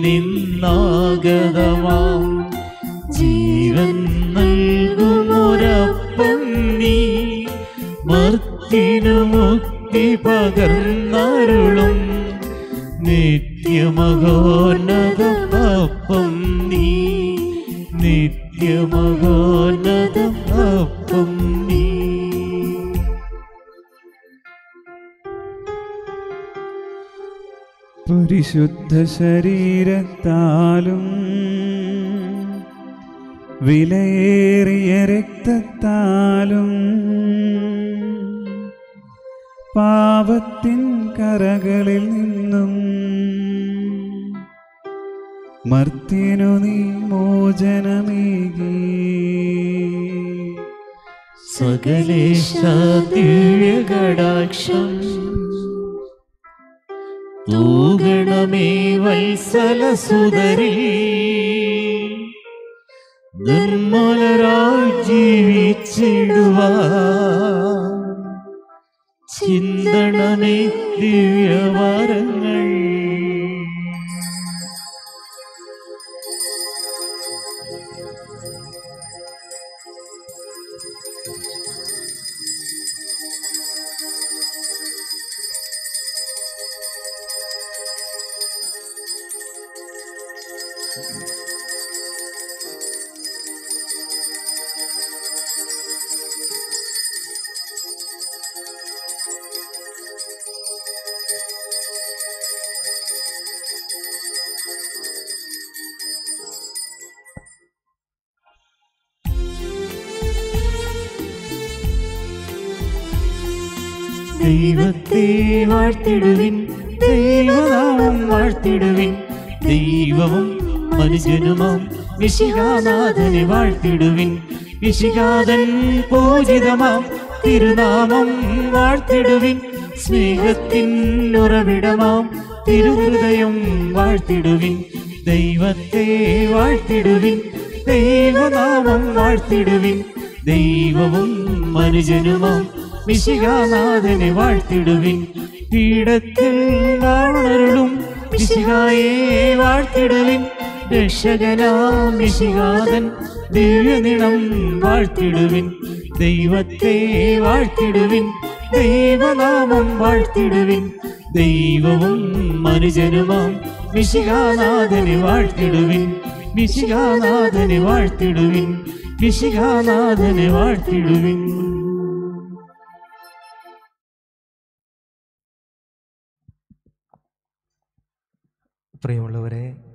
നിന്നാഗതമാം ജീവൻ നൽകുമൊരപ്പം നീ മർത്തിനു മുക്തി പകർന്നരുളും നിത്യമഹോന്നത അപ്പം നീ. നിത്യമഹോന്നത അപ്പം നീ. പരിശുദ്ധ ശരീരത്താലും വിലയേറിയ രക്തത്താലും പാപത്തിൻ കറകളിൽ നിന്നും മർത്യനു നീ മോചനമേകി. സകലേശ ദിവ്യകടാക്ഷം തൂഗണമേ വത്സലസുതരിൽ നിർമ്മലരായി ജീവിച്ചിടുവാൻ ചിന്തണമേ ദിവ്യവരങ്ങൾ. ദൈവത്തെ വാഴ്ത്തിടുവിൻ. ദൈവനാമം വാഴ്ത്തിടുവിൻ. ദൈവവും മനുജനുമാം മിശിഹാനാഥനെ വാഴ്ത്തിടുവിൻ. മിശിഹാതൻ പൂജിതമാം തിരുനാമം വാഴ്ത്തിടുവിൻ. സ്നേഹത്തിൻ ഉറവിടമാം തിരുഹൃദയം വാഴ്ത്തിടുവിൻ. ദൈവത്തെ വാഴ്ത്തിടുവിൻ. ദൈവനാമം വാഴ്ത്തിടുവിൻ. ദൈവവും മനുജനുമാം മിശിഹാനാഥനെ വാഴ്ത്തിടുവിൻ. പീഠത്തിൽ വാണരുളും മിശിഹായെ വാഴ്ത്തിടുവിൻ. രക്ഷകനാം മിശിഹാതൻ ദിവ്യനിണം വാഴ്ത്തിടുവിൻ. ദൈവത്തെ വാഴ്ത്തിടുവിൻ. ദൈവനാമം വാഴ്ത്തിടുവിൻ. ദൈവവും മനുജനുമാം മിശിഹാനാഥനെ വാഴ്ത്തിടുവിൻ. മിശിഹാനാഥനെ വാഴ്ത്തിടുവിൻ. മിശിഹാനാഥനെ വാഴ്ത്തിടുവിൻ. പ്രിയമുള്ളവരെ,